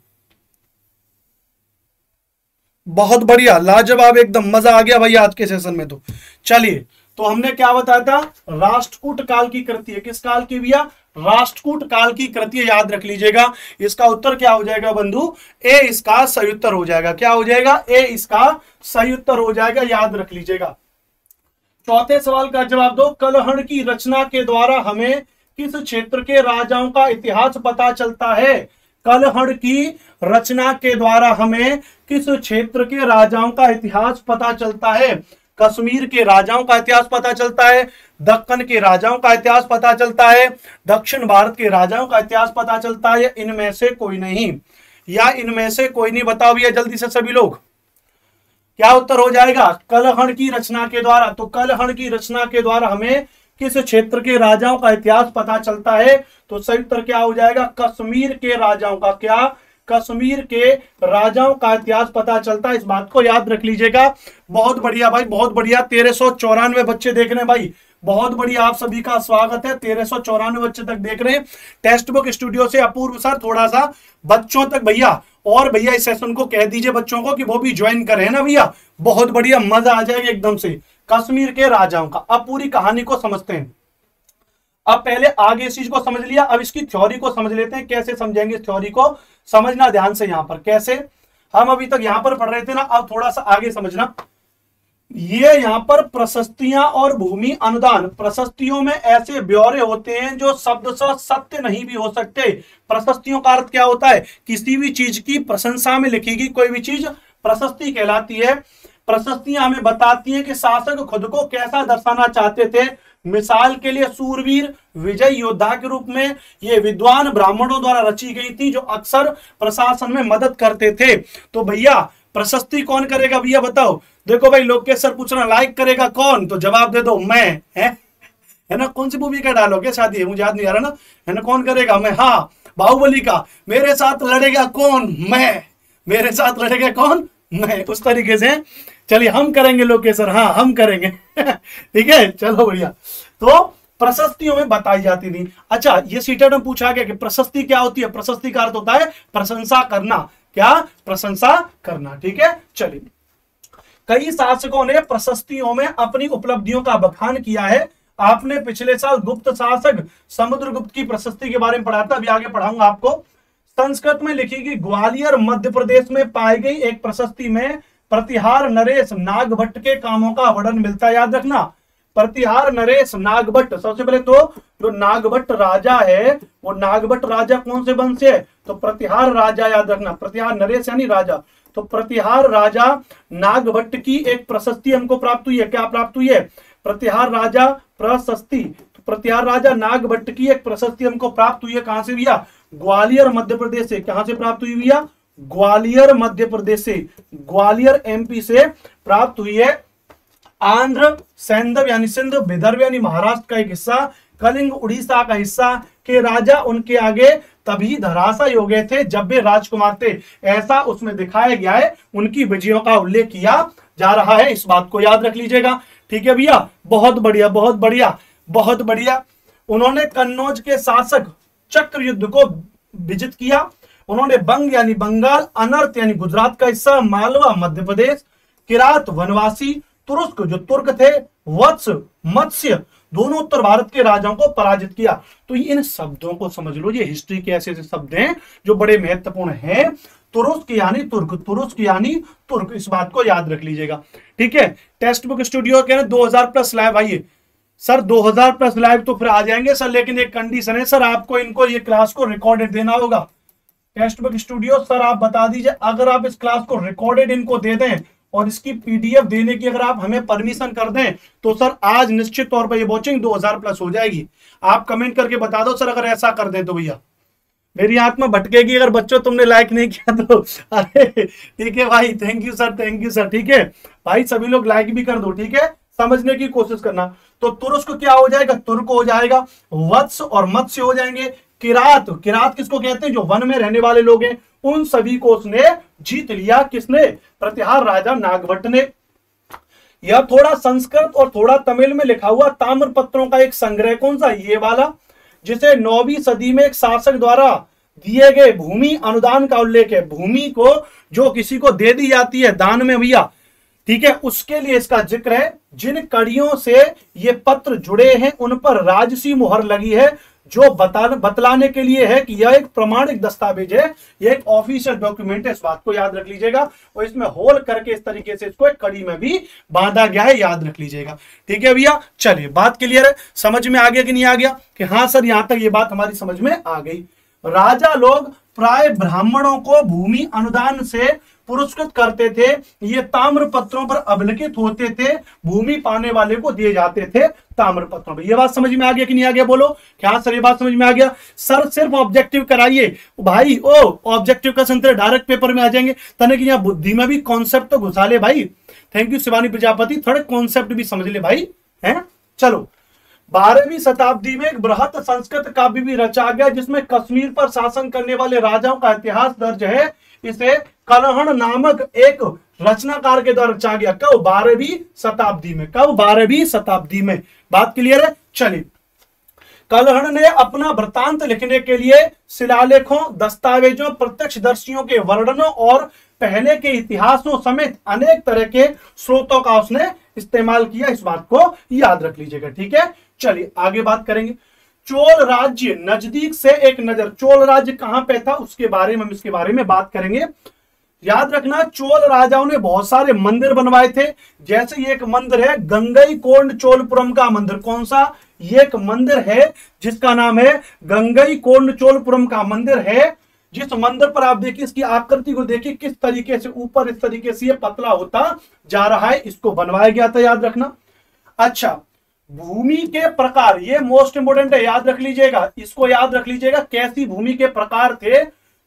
बहुत बढ़िया, लाजवाब, एकदम मजा आ गया भैया आज के सेशन में। तो चलिए, तो हमने क्या बताया था? राष्ट्रकूट काल की कृति है। किस काल की भैया? राष्ट्रकूट काल की कृति है, याद रख लीजिएगा। इसका उत्तर क्या हो जाएगा बंधु? ए इसका सही उत्तर हो जाएगा। क्या हो जाएगा? ए इसका सही उत्तर हो जाएगा, याद रख लीजिएगा। चौथे सवाल का जवाब दो। कलहण की रचना के द्वारा हमें किस क्षेत्र के राजाओं का इतिहास पता चलता है? कलहण की रचना के द्वारा हमें किस क्षेत्र के राजाओं का इतिहास पता चलता है? कश्मीर के राजाओं का इतिहास पता चलता है, दक्कन के राजाओं का इतिहास पता चलता है, दक्षिण भारत के राजाओं का इतिहास पता चलता है, इनमें से कोई नहीं, या इनमें से कोई नहीं? बताओ भैया जल्दी से सभी लोग, क्या उत्तर हो जाएगा? कलहण की रचना के द्वारा। तो कलहण की रचना के द्वारा हमें किस क्षेत्र के राजाओं का इतिहास पता चलता है? तो सही उत्तर क्या हो जाएगा? कश्मीर के राजाओं का। क्या? कश्मीर के राजाओं का इतिहास पता चलता है। इस बात को याद रख लीजिएगा। बहुत बढ़िया भाई, बहुत बढ़िया। 1394 बच्चे देख रहे हैं भाई, बहुत बढ़िया, आप सभी का स्वागत है। 1394 बच्चे तक देख रहे हैं। टेक्स्ट बुक स्टूडियो से अपूर्व सर थोड़ा सा बच्चों तक भैया, और भैया इस सेशन को कह दीजिए बच्चों को कि वो भी ज्वाइन करें ना भैया, बहुत बढ़िया, मजा आ जाएगा एकदम से। कश्मीर के राजाओं का। अब पूरी कहानी को समझते हैं। अब पहले आगे इस चीज को समझ लिया, अब इसकी थ्योरी को समझ लेते हैं। कैसे समझेंगे इस थ्योरी को? समझना ध्यान से। यहां पर कैसे, हम अभी तक यहां पर पढ़ रहे थे ना, अब थोड़ा सा आगे समझना। ये यहां पर प्रशस्तियां और भूमि अनुदान, प्रशस्तियों में ऐसे ब्यौरे होते हैं जो शब्द से सत्य नहीं भी हो सकते। प्रशस्तियों का अर्थ क्या होता है? किसी भी चीज की प्रशंसा में लिखी गई कोई भी चीज प्रशस्ति कहलाती है। प्रशस्तियां हमें बताती हैं कि शासक खुद को कैसा दर्शाना चाहते थे। मिसाल के लिए सूरवीर, विजय योद्धा के रूप में ये विद्वान ब्राह्मणों द्वारा रची गई थी, जो अक्सर प्रशासन में मदद करते थे। तो भैया प्रशस्ति कौन करेगा भैया बताओ। देखो भाई लोकेश सर पूछ रहा लाइक करेगा कौन, तो जवाब दे दो मैं, है ना। कौन सी मूवी का डायलॉग है शायद, ये मुझे याद नहीं आ रहा ना, है ना। कौन करेगा, मैं, हाँ बाहुबली का, मेरे साथ लड़ेगा कौन, मैं, मेरे साथ लड़ेगा कौन, मैं, उस तरीके से। चलिए हम करेंगे लोकेश सर, हाँ हम करेंगे ठीक है, चलो बढ़िया। तो प्रशस्तियों में बताई जाती थी। अच्छा ये सीटेट में पूछा गया कि प्रशस्ति क्या होती है। प्रशस्ति का अर्थ होता है प्रशंसा करना, क्या, प्रशंसा करना, ठीक है। चलिए कई शासकों ने प्रशस्तियों में अपनी उपलब्धियों का बखान किया है। आपने पिछले साल गुप्त शासक समुद्रगुप्त की प्रशस्ति के बारे में पढ़ा था, अभी आगे पढ़ाऊंगा आपको। संस्कृत में लिखी गई ग्वालियर मध्य प्रदेश में पाई गई एक प्रशस्ति में प्रतिहार नरेश नागभट्ट के कामों का वर्णन मिलता है। याद रखना, प्रतिहार नरेश नागभट्ट। सबसे पहले तो जो नागभट्ट राजा है, वो नागभट्ट राजा कौन से वंश है, तो प्रतिहार राजा, याद रखना। प्रतिहार नरेश यानी राजा, तो प्रतिहार राजा नागभट्ट की एक प्रशस्ति हमको प्राप्त हुई है। क्या प्राप्त हुई है, प्रतिहार राजा प्रशस्ति। तो प्रतिहार राजा नागभट्ट की एक प्रशस्ति हमको प्राप्त हुई है। कहां से भैया, ग्वालियर मध्य प्रदेश से। कहां से प्राप्त हुई भैया, ग्वालियर मध्य प्रदेश से, ग्वालियर एमपी से प्राप्त हुई है। आंध्र, सैंधव यानी सिंध, विदर्भ यानी महाराष्ट्र का एक हिस्सा, कलिंग उड़ीसा का हिस्सा के राजा उनके आगे तभी धराशायी हो गए थे जब वे राजकुमार थे, ऐसा उसमें दिखाया गया है। उनकी विजयों का उल्लेख किया जा रहा है, इस बात को याद रख लीजिएगा, ठीक है भैया। बहुत बढ़िया, बहुत बढ़िया, बहुत बढ़िया। उन्होंने कन्नौज के शासक चक्र युद्ध को विजित किया। उन्होंने बंग यानी बंगाल, अनर्थ यानी गुजरात का हिस्सा, मालवा मध्य प्रदेश, किरात वनवासी, तुर्क जो तुर्क थे, वत्स मत्स्य दोनों उत्तर भारत के राजाओं को पराजित किया। तो इन शब्दों को समझ लो, ये हिस्ट्री के ऐसे ऐसे शब्द हैं जो बड़े महत्वपूर्ण हैं। तुरुस्क यानी तुर्क, तुरुस्क यानी तुर्क, इस बात को याद रख लीजिएगा, ठीक है। टेक्स्ट बुक स्टूडियो कह रहे 2000 प्लस लाइव आइए सर, 2000 प्लस लाइव तो फिर आ जाएंगे सर, लेकिन एक कंडीशन है सर, आपको इनको ये क्लास को रिकॉर्डेड देना होगा। टेक्स्ट बुक स्टूडियो सर आप बता दीजिए, अगर आप इस क्लास को रिकॉर्डेड इनको दे दें और इसकी पीडीएफ देने की अगर आप हमें परमिशन कर दें, तो सर आज निश्चित तौर पर ये वॉचिंग 2000 प्लस हो जाएगी। आप कमेंट करके बता दो सर, अगर ऐसा कर दें तो भैया मेरी आत्मा भटकेगी अगर बच्चों तुमने लाइक नहीं किया तो। अरे ठीक है भाई, thank you sir, thank you sir, ठीक है भाई, सभी लोग लाइक भी कर दो, ठीक है, समझने की कोशिश करना। तो तुर्क क्या हो जाएगा, तुर्क हो जाएगा, वत्स और मत्स्य हो जाएंगे, किरात, किरात किसको कहते हैं, जो वन में रहने वाले लोग हैं, उन सभी को उसने जीत लिया। किसने, प्रतिहार राजा नागभट्ट ने। यह थोड़ा संस्कृत और थोड़ा तमिल में लिखा हुआ ताम्र पत्रों का एक संग्रह, कौन सा, ये वाला, जिसे 9वीं सदी में एक शासक द्वारा दिए गए भूमि अनुदान का उल्लेख है। भूमि को जो किसी को दे दी जाती है दान में भैया, ठीक है, उसके लिए इसका जिक्र है। जिन कड़ियों से ये पत्र जुड़े हैं उन पर राजसी मुहर लगी है, जो बतलाने के लिए है कि यह एक प्रमाणिक दस्तावेज है, यह एक ऑफिशियल डॉक्यूमेंट है, इस बात को याद रख लीजिएगा। और इसमें होल करके इस तरीके से इसको एक कड़ी में भी बांधा गया है, याद रख लीजिएगा, ठीक है भैया। चलिए बात क्लियर है, समझ में आ गया कि नहीं आ गया, कि हाँ सर यहां तक ये बात हमारी समझ में आ गई। राजा लोग प्राय ब्राह्मणों को भूमि अनुदान से पुरस्कृत करते थे, ये ताम्र पत्रों पर अभिलिखित होते थे, भूमि पाने वाले को दिए जाते थे ताम्र पत्रों पर। ये बात समझ में आ गया कि नहीं आ गया, बोलो क्या सर, ये बात समझ में आ गया। सर सिर्फ ऑब्जेक्टिव कराइए भाई, ओ ऑब्जेक्टिव का संतरे डायरेक्ट पेपर में आ जाएंगे, तने कि यहाँ बुद्धि में भी कॉन्सेप्ट तो घुसा ले भाई। थैंक यू शिवानी प्रजापति, थोड़े कॉन्सेप्ट भी समझ ले भाई, है। चलो 12वीं शताब्दी में एक बृहत संस्कृत काव्य भी रचा गया, जिसमें कश्मीर पर शासन करने वाले राजाओं का इतिहास दर्ज है। इसे कलहण नामक एक रचनाकार के द्वारा रचा गया। कब, 12वीं शताब्दी में। कब, 12वीं शताब्दी में। बात क्लियर है। चलिए कलहण ने अपना वृत्तांत लिखने के लिए शिलालेखों, दस्तावेजों, प्रत्यक्षदर्शियों के वर्णनों और पहले के इतिहासों समेत अनेक तरह के स्रोतों का उसने इस्तेमाल किया, इस बात को याद रख लीजिएगा, ठीक है। चलिए आगे बात करेंगे। चोल राज्य, नजदीक से एक नजर, चोल राज्य कहां पे था उसके बारे में हम इसके बारे में बात करेंगे। याद रखना चोल राजाओं ने बहुत सारे मंदिर बनवाए थे, जैसे ये एक मंदिर है गंगईकोंड चोलपुरम का मंदिर। कौन सा, ये एक मंदिर है जिसका नाम है गंगईकोंड चोलपुरम का मंदिर है। जिस मंदिर पर आप देखिए, इसकी आकृति को देखिए किस तरीके से ऊपर इस तरीके से ये पतला होता जा रहा है, इसको बनवाया गया था, याद रखना। अच्छा, भूमि के प्रकार, ये मोस्ट इंपोर्टेंट है, याद रख लीजिएगा, इसको याद रख लीजिएगा, कैसी भूमि के प्रकार थे।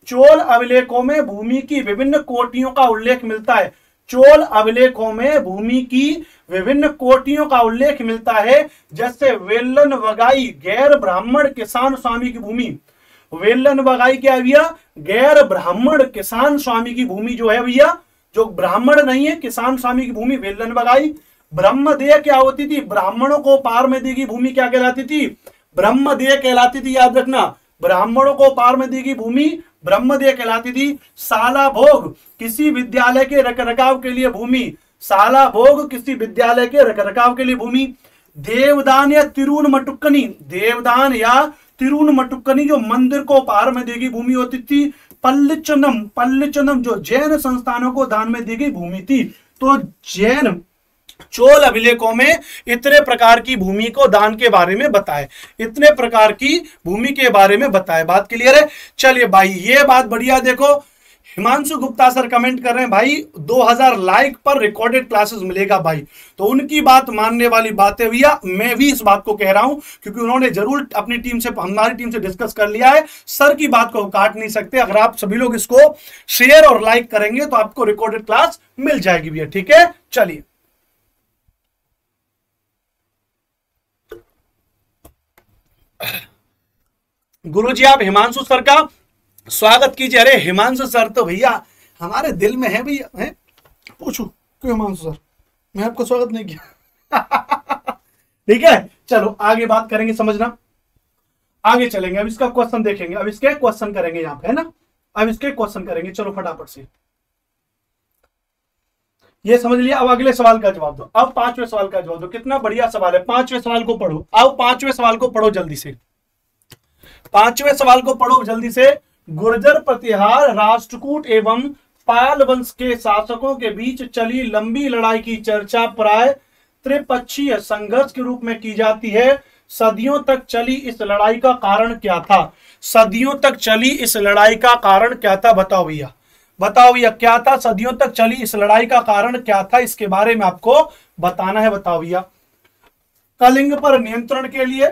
चोल अभिलेखों में भूमि की विभिन्न कोटियों का उल्लेख मिलता है। चोल अभिलेखों में भूमि की विभिन्न कोटियों का उल्लेख मिलता है, जैसे वेलन वगाई गैर ब्राह्मण किसान स्वामी की भूमि। वेलन वगाई क्या है भैया? गैर ब्राह्मण किसान स्वामी की भूमि जो है भैया, जो ब्राह्मण नहीं है, किसान स्वामी की भूमि वेलन वगाई। ब्रह्मदेय क्या होती थी? ब्राह्मणों को पार में दी गई भूमि क्या कहलाती थी? ब्रह्मदेय कहलाती थी, याद रखना। ब्राह्मणों को पार में दी गई भूमि ब्रह्मदेय कहलाती थी। साला भोग किसी विद्यालय के रखरखाव के लिए भूमि। साला भोग किसी विद्यालय के रखरखाव के लिए भूमि। देवदान या तिरुन मटुक्कनी, देवदान या तिरुन मटुक्कनी जो मंदिर को पार में दी गई भूमि होती थी। पल्लिचनम, पल्लिचनम जो जैन संस्थानों को दान में दी गई भूमि थी। तो जैन चोल अभिलेखों में इतने प्रकार की भूमि को दान के बारे में बताए, इतने प्रकार की भूमि के बारे में बताए। बात क्लियर है? चलिए भाई, ये बात बढ़िया। देखो हिमांशु गुप्ता सर कमेंट कर रहे हैं भाई 2000 लाइक पर रिकॉर्डेड क्लासेस मिलेगा भाई। तो उनकी बात मानने वाली बात है भैया। मैं भी इस बात को कह रहा हूं क्योंकि उन्होंने जरूर अपनी टीम से, हमारी टीम से डिस्कस कर लिया है। सर की बात को काट नहीं सकते। अगर आप सभी लोग इसको शेयर और लाइक करेंगे तो आपको रिकॉर्डेड क्लास मिल जाएगी भैया। ठीक है, चलिए गुरुजी आप हिमांशु सर का स्वागत कीजिए। अरे हिमांशु सर तो भैया हमारे दिल में है भैया। है पूछू क्यों हिमांशु सर, मैं आपका स्वागत नहीं किया? ठीक है, चलो आगे बात करेंगे, समझना। आगे चलेंगे, अब इसका क्वेश्चन देखेंगे, अब इसके क्वेश्चन करेंगे यहाँ पे, है ना। अब इसके क्वेश्चन करेंगे, चलो फटाफट से ये समझ लिया। अब अगले सवाल का जवाब दो। अब पांचवें सवाल का जवाब दो। कितना बढ़िया सवाल है। पांचवें सवाल को पढ़ो। अब पांचवें सवाल को पढ़ो जल्दी से, पांचवें सवाल को पढ़ो जल्दी से। गुर्जर प्रतिहार राष्ट्रकूट एवं पाल वंश के शासकों के बीच चली लंबी लड़ाई की चर्चा प्राय त्रिपक्षीय संघर्ष के रूप में की जाती है। सदियों तक चली इस लड़ाई का कारण क्या था? सदियों तक चली इस लड़ाई का कारण क्या था? बताओ भैया, बताओ भैया क्या था? सदियों तक चली इस लड़ाई का कारण क्या था? इसके बारे में आपको बताना है। बताओ भैया। कलिंग पर नियंत्रण के लिए,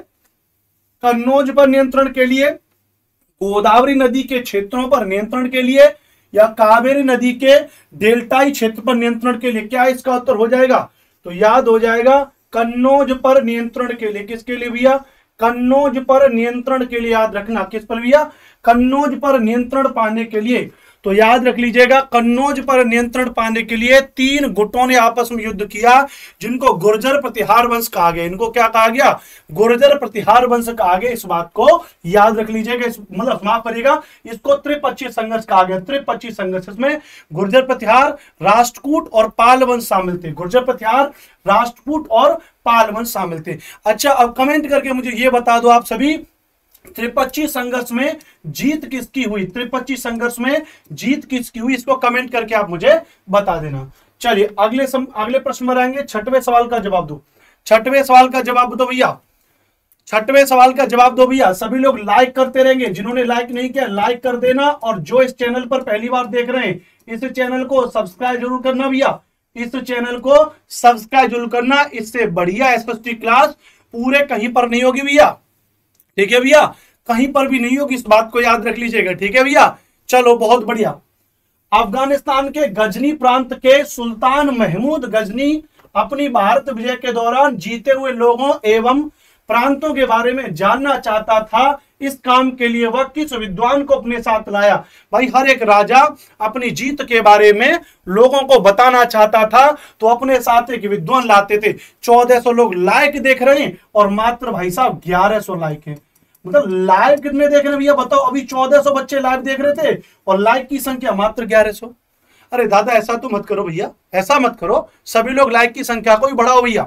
कन्नौज पर नियंत्रण के लिए, गोदावरी नदी के क्षेत्रों पर नियंत्रण के लिए, या कावेरी नदी के डेल्टाई क्षेत्र पर नियंत्रण के लिए? क्या इसका उत्तर हो जाएगा? तो याद हो जाएगा कन्नौज पर नियंत्रण के लिए। किसके लिए भैया? कन्नौज पर नियंत्रण के लिए। याद रखना किस पर भैया? कन्नौज पर नियंत्रण पाने के लिए। तो याद रख लीजिएगा, कन्नौज पर नियंत्रण पाने के लिए 3 गुटों ने आपस में युद्ध किया, जिनको गुर्जर प्रतिहार वंश कहा गया। इनको क्या कहा गया? गुर्जर प्रतिहार वंश कहा गया। इस बात को याद रख लीजिएगा, मतलब माफ करिएगा, इसको त्रिपक्षीय संघर्ष कहा गया। त्रिपक्षीय संघर्ष, इसमें गुर्जर प्रतिहार, राष्ट्रकूट और पाल वंश शामिल थे। गुर्जर प्रतिहार, राष्ट्रकूट और पाल वंश शामिल थे। अच्छा, अब कमेंट करके मुझे ये बता दो आप सभी, त्रिपक्षीय संघर्ष में जीत किसकी हुई? त्रिपक्षीय संघर्ष में जीत किसकी हुई? इसको कमेंट करके आप मुझे बता देना। चलिए अगले प्रश्न में आएंगे। छठवें सवाल का जवाब दो। छठवें सवाल का जवाब दो भैया। छठवें सवाल का जवाब दो भैया। सभी लोग लाइक करते रहेंगे, जिन्होंने लाइक नहीं किया लाइक कर देना, और जो इस चैनल पर पहली बार देख रहे हैं इस चैनल को सब्सक्राइब जरूर करना भैया। इस चैनल को सब्सक्राइब जरूर करना। इससे बढ़िया एसएसटी क्लास पूरे कहीं पर नहीं होगी भैया। ठीक है भैया, कहीं पर भी नहीं होगी, इस बात को याद रख लीजिएगा। ठीक है भैया, चलो बहुत बढ़िया। अफगानिस्तान के गजनी प्रांत के सुल्तान महमूद गजनी अपनी भारत विजय के दौरान जीते हुए लोगों एवं प्रांतों के बारे में जानना चाहता था। इस काम के लिए वह किस विद्वान को अपने साथ लाया? भाई हर एक राजा अपनी जीत के बारे में लोगों को बताना चाहता था तो अपने साथ एक विद्वान लाते थे। 1400 लोग लाइक देख रहे हैं और मात्र भाई साहब 1100 लाइक है। मतलब लाइव कितने देख रहे हैं भैया बताओ? अभी 1400 बच्चे लाइव देख रहे थे और लाइक की संख्या मात्र 1100। अरे दादा ऐसा तो मत करो भैया, ऐसा मत करो। सभी लोग लाइक की संख्या को भी बढ़ाओ भैया।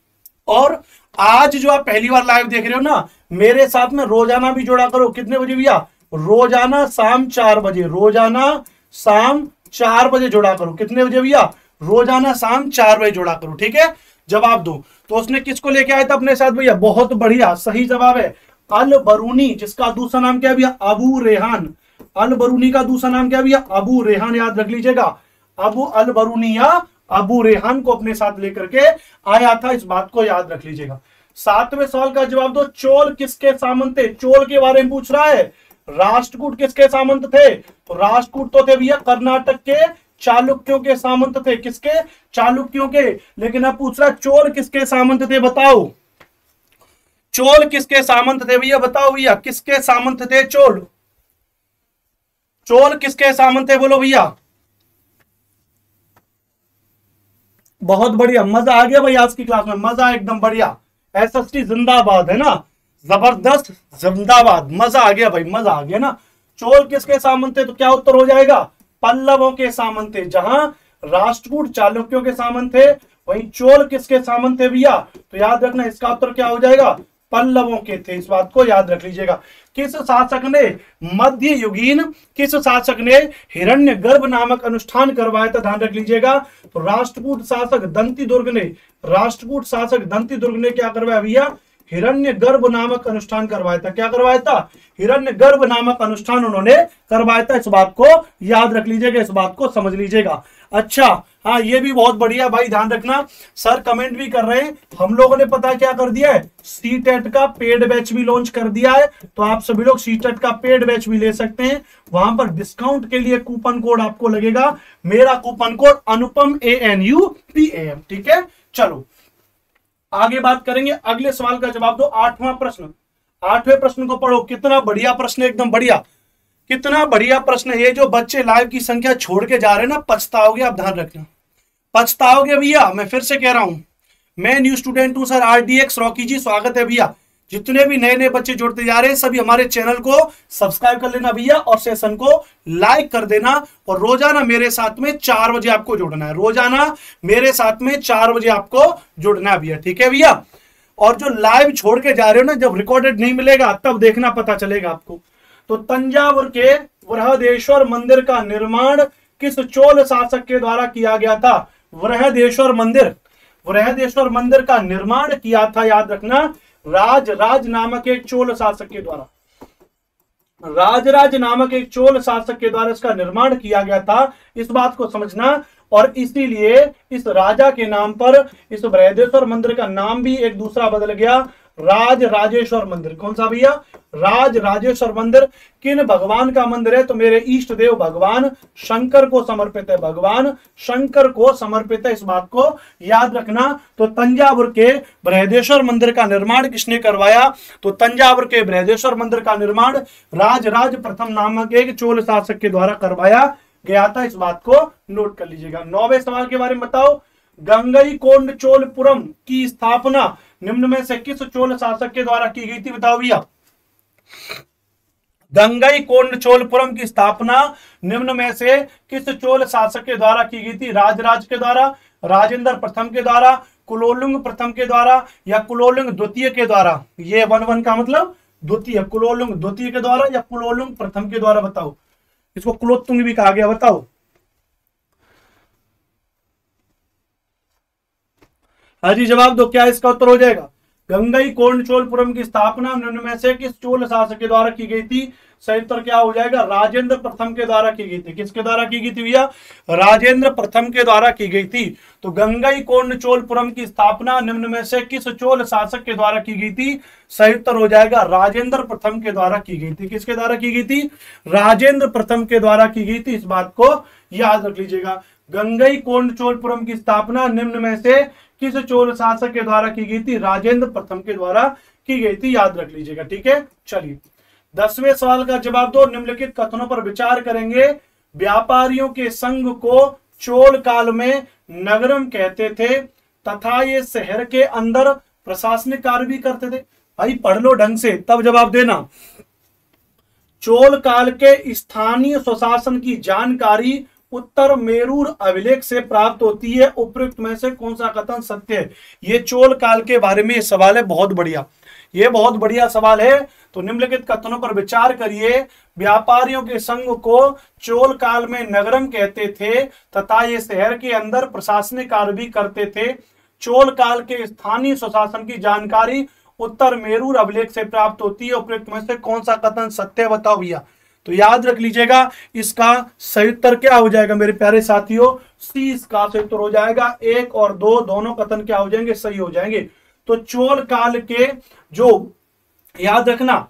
और आज जो आप पहली बार लाइव देख रहे हो ना, मेरे साथ में रोजाना भी जोड़ा करो। कितने बजे भैया? रोजाना शाम 4 बजे। रोजाना शाम 4 बजे जोड़ा करो। कितने बजे भैया? रोजाना शाम 4 बजे जोड़ा करो। ठीक है, जवाब दो। तो उसने किसको लेके आया था अपने साथ भैया? बहुत बढ़िया, सही जवाब है अल बरूनी, जिसका दूसरा नाम क्या है भैया? अबू रेहान। अल बरूनी का दूसरा नाम क्या है भैया? अबू रेहान। याद रख लीजिएगा, अबू अल बरूनी या अबू रेहान को अपने साथ लेकर के आया था। इस बात को याद रख लीजिएगा। 7वें सवाल का जवाब दो। चोल किसके सामंत थे? चोल के बारे में पूछ रहा है। राष्ट्रकूट किसके सामंत थे? तो राष्ट्रकूट तो थे भैया कर्नाटक के चालुक्यों के सामंत थे। किसके? चालुक्यों के। लेकिन अब पूछ रहा चोल किसके सामंत थे, बताओ। चोल किसके सामंत थे भैया, बताओ भैया, किसके सामंत थे चोल? चोल किसके सामंत थे, बोलो भैया। बहुत बढ़िया, मजा आ गया भाई आज की क्लास में, मजा एकदम बढ़िया। एसएसटी जिंदाबाद, है ना, जबरदस्त जिंदाबाद, मजा आ गया भाई, मजा आ गया ना। चोल किसके सामंत थे? तो क्या उत्तर हो जाएगा? पल्लवों के सामंत थे। जहां राष्ट्रकूट चालुक्यों के सामंत थे, वहीं चोल किसके सामंत थे भैया? तो याद रखना इसका उत्तर क्या हो जाएगा? पल्लवों के थे। इस बात को याद रख लीजिएगा। किस शासक ने मध्य युगीन, किस शासक ने हिरण्यगर्भ नामक अनुष्ठान करवाया था? ध्यान रख लीजिएगा। तो राष्ट्रकूट शासक दंती दुर्ग ने, राष्ट्रकूट शासक दंती दुर्ग ने क्या करवाया भैया? हिरण्यगर्भ नामक अनुष्ठान करवाया था। क्या करवाया था? हिरण्यगर्भ नामक अनुष्ठान उन्होंने करवाया था। इस बात को याद रख लीजिएगा, इस बात को समझ लीजिएगा। अच्छा, हाँ, ये भी बहुत बढ़िया भाई, ध्यान रखना। सर कमेंट भी कर रहे हैं, हम लोगों ने पता क्या कर दिया है, सीटेट का पेड बैच भी लॉन्च कर दिया है। तो आप सभी लोग सीटेट का पेड बैच भी ले सकते हैं। वहां पर डिस्काउंट के लिए कूपन कोड आपको लगेगा, मेरा कूपन कोड अनुपम ANUPAM। ठीक है, चलो आगे बात करेंगे। अगले सवाल का जवाब दो। 8वां प्रश्न, 8वें प्रश्न को पढ़ो। कितना बढ़िया प्रश्न है, एकदम बढ़िया, कितना बढ़िया प्रश्न है। ये जो बच्चे लाइव की संख्या छोड़ के जा रहे हैं ना, पछताओगे आप, ध्यान रखना, पछताओगे भैया। मैं फिर से कह रहा हूं, मैं न्यू स्टूडेंट हूं सर, RDX रॉकी जी, स्वागत है भैया। जितने भी नए नए बच्चे जुड़ते जा रहे हैं, सभी हमारे चैनल को सब्सक्राइब कर लेना भैया, और सेशन को लाइक कर देना। और रोजाना मेरे साथ में 4 बजे आपको जुड़ना है, रोजाना मेरे साथ में 4 बजे आपको जुड़ना है भैया। ठीक है भैया। और जो लाइव छोड़ के जा रहे हो ना, जब रिकॉर्डेड नहीं मिलेगा तब देखना, पता चलेगा आपको। तो तंजावुर के बृहदेश्वर मंदिर का निर्माण किस चोल शासक के द्वारा किया गया था? बृहदेश्वर मंदिर, बृहदेश्वर मंदिर का निर्माण किया था, याद रखना, राज नामक एक चोल शासक के द्वारा। राज नामक एक चोल शासक के द्वारा इसका निर्माण किया गया था, इस बात को समझना। और इसीलिए इस राजा के नाम पर इस बृहदेश्वर मंदिर का नाम भी एक दूसरा बदल गया, राजेश्वर मंदिर। कौन सा भैया? राजेश्वर मंदिर। किन भगवान का मंदिर है? तो मेरे इष्ट देव भगवान शंकर को समर्पित है, भगवान शंकर को समर्पित है, इस बात को याद रखना। तो तंजावुर के बृहदेश्वर मंदिर का निर्माण किसने करवाया? तो तंजावुर के बृहदेश्वर मंदिर का निर्माण राज प्रथम नामक एक चोल शासक के द्वारा करवाया गया था, इस बात को नोट कर लीजिएगा। 9वें सवाल के बारे में बताओ। गंगईकोंडचोलपुरम की स्थापना निम्न में से किस चोल शासक के द्वारा की गई थी? बताओ भैया। गंगईकोंडचोलपुरम की स्थापना निम्न में से किस चोल शासक के द्वारा की गई थी? राज के द्वारा, राजेंद्र प्रथम के द्वारा, कुलोलुंग प्रथम के द्वारा, या कुलोलुंग द्वितीय के द्वारा? ये 1 का मतलब द्वितीय, कुलोलुंग द्वितीय के द्वारा या कुलोलुंग प्रथम के द्वारा? बताओ। इसको कुलोत्तुंग भी कहा गया, बताओ। हाँ जी, जवाब दो, क्या इसका उत्तर हो जाएगा? गंगईकोंडचोलपुरम की स्थापना निम्न में से किस चोल शासक के द्वारा की गई थी? सही उत्तर क्या हो जाएगा? राजेंद्र प्रथम के द्वारा की गई थी। किसके द्वारा की गई थी भैया? राजेंद्र प्रथम के द्वारा की गई थी। तो गंगईकोंडचोलपुरम की स्थापना निम्न में से किस चोल शासक के द्वारा की गई थी? सही उत्तर हो जाएगा राजेंद्र प्रथम के द्वारा की गई थी। किसके द्वारा की गई थी? राजेंद्र प्रथम के द्वारा की गई थी, इस बात को याद रख लीजिएगा। गंगईकोंडचोलपुरम की स्थापना निम्न में से किस चोल शासक के द्वारा की गई थी? राजेंद्र प्रथम के द्वारा की गई थी, याद रख लीजिएगा। ठीक है, चलिए 10वें सवाल का जवाब दो। निम्नलिखित कथनों पर विचार करेंगे। व्यापारियों के संघ को चोल काल में नगरम कहते थे तथा ये शहर के अंदर प्रशासनिक कार्य भी करते थे। भाई पढ़ लो ढंग से तब जवाब देना। चोल काल के स्थानीय स्वशासन की जानकारी उत्तर मेरूर अभिलेख से प्राप्त होती है। उपयुक्त में से कौन सा कथन सत्य है? ये चोल काल के बारे में सवाल है, बहुत बढ़िया, ये बहुत बढ़िया सवाल है। तो निम्नलिखित कथनों पर विचार करिए। व्यापारियों के संघ को चोल काल में नगरम कहते थे तथा ये शहर के अंदर प्रशासनिक कार्य भी करते थे। चोल काल के स्थानीय स्वशासन की जानकारी उत्तर मेरूर अभिलेख से प्राप्त होती है। उपयुक्त में से कौन सा कथन सत्य है? बताओ भैया। तो याद रख लीजिएगा, इसका सही उत्तर क्या हो जाएगा मेरे प्यारे साथियों? सी इसका सही उत्तर हो जाएगा। 1 और 2 दोनों कथन क्या हो जाएंगे? सही हो जाएंगे। तो चोल काल के जो, याद रखना,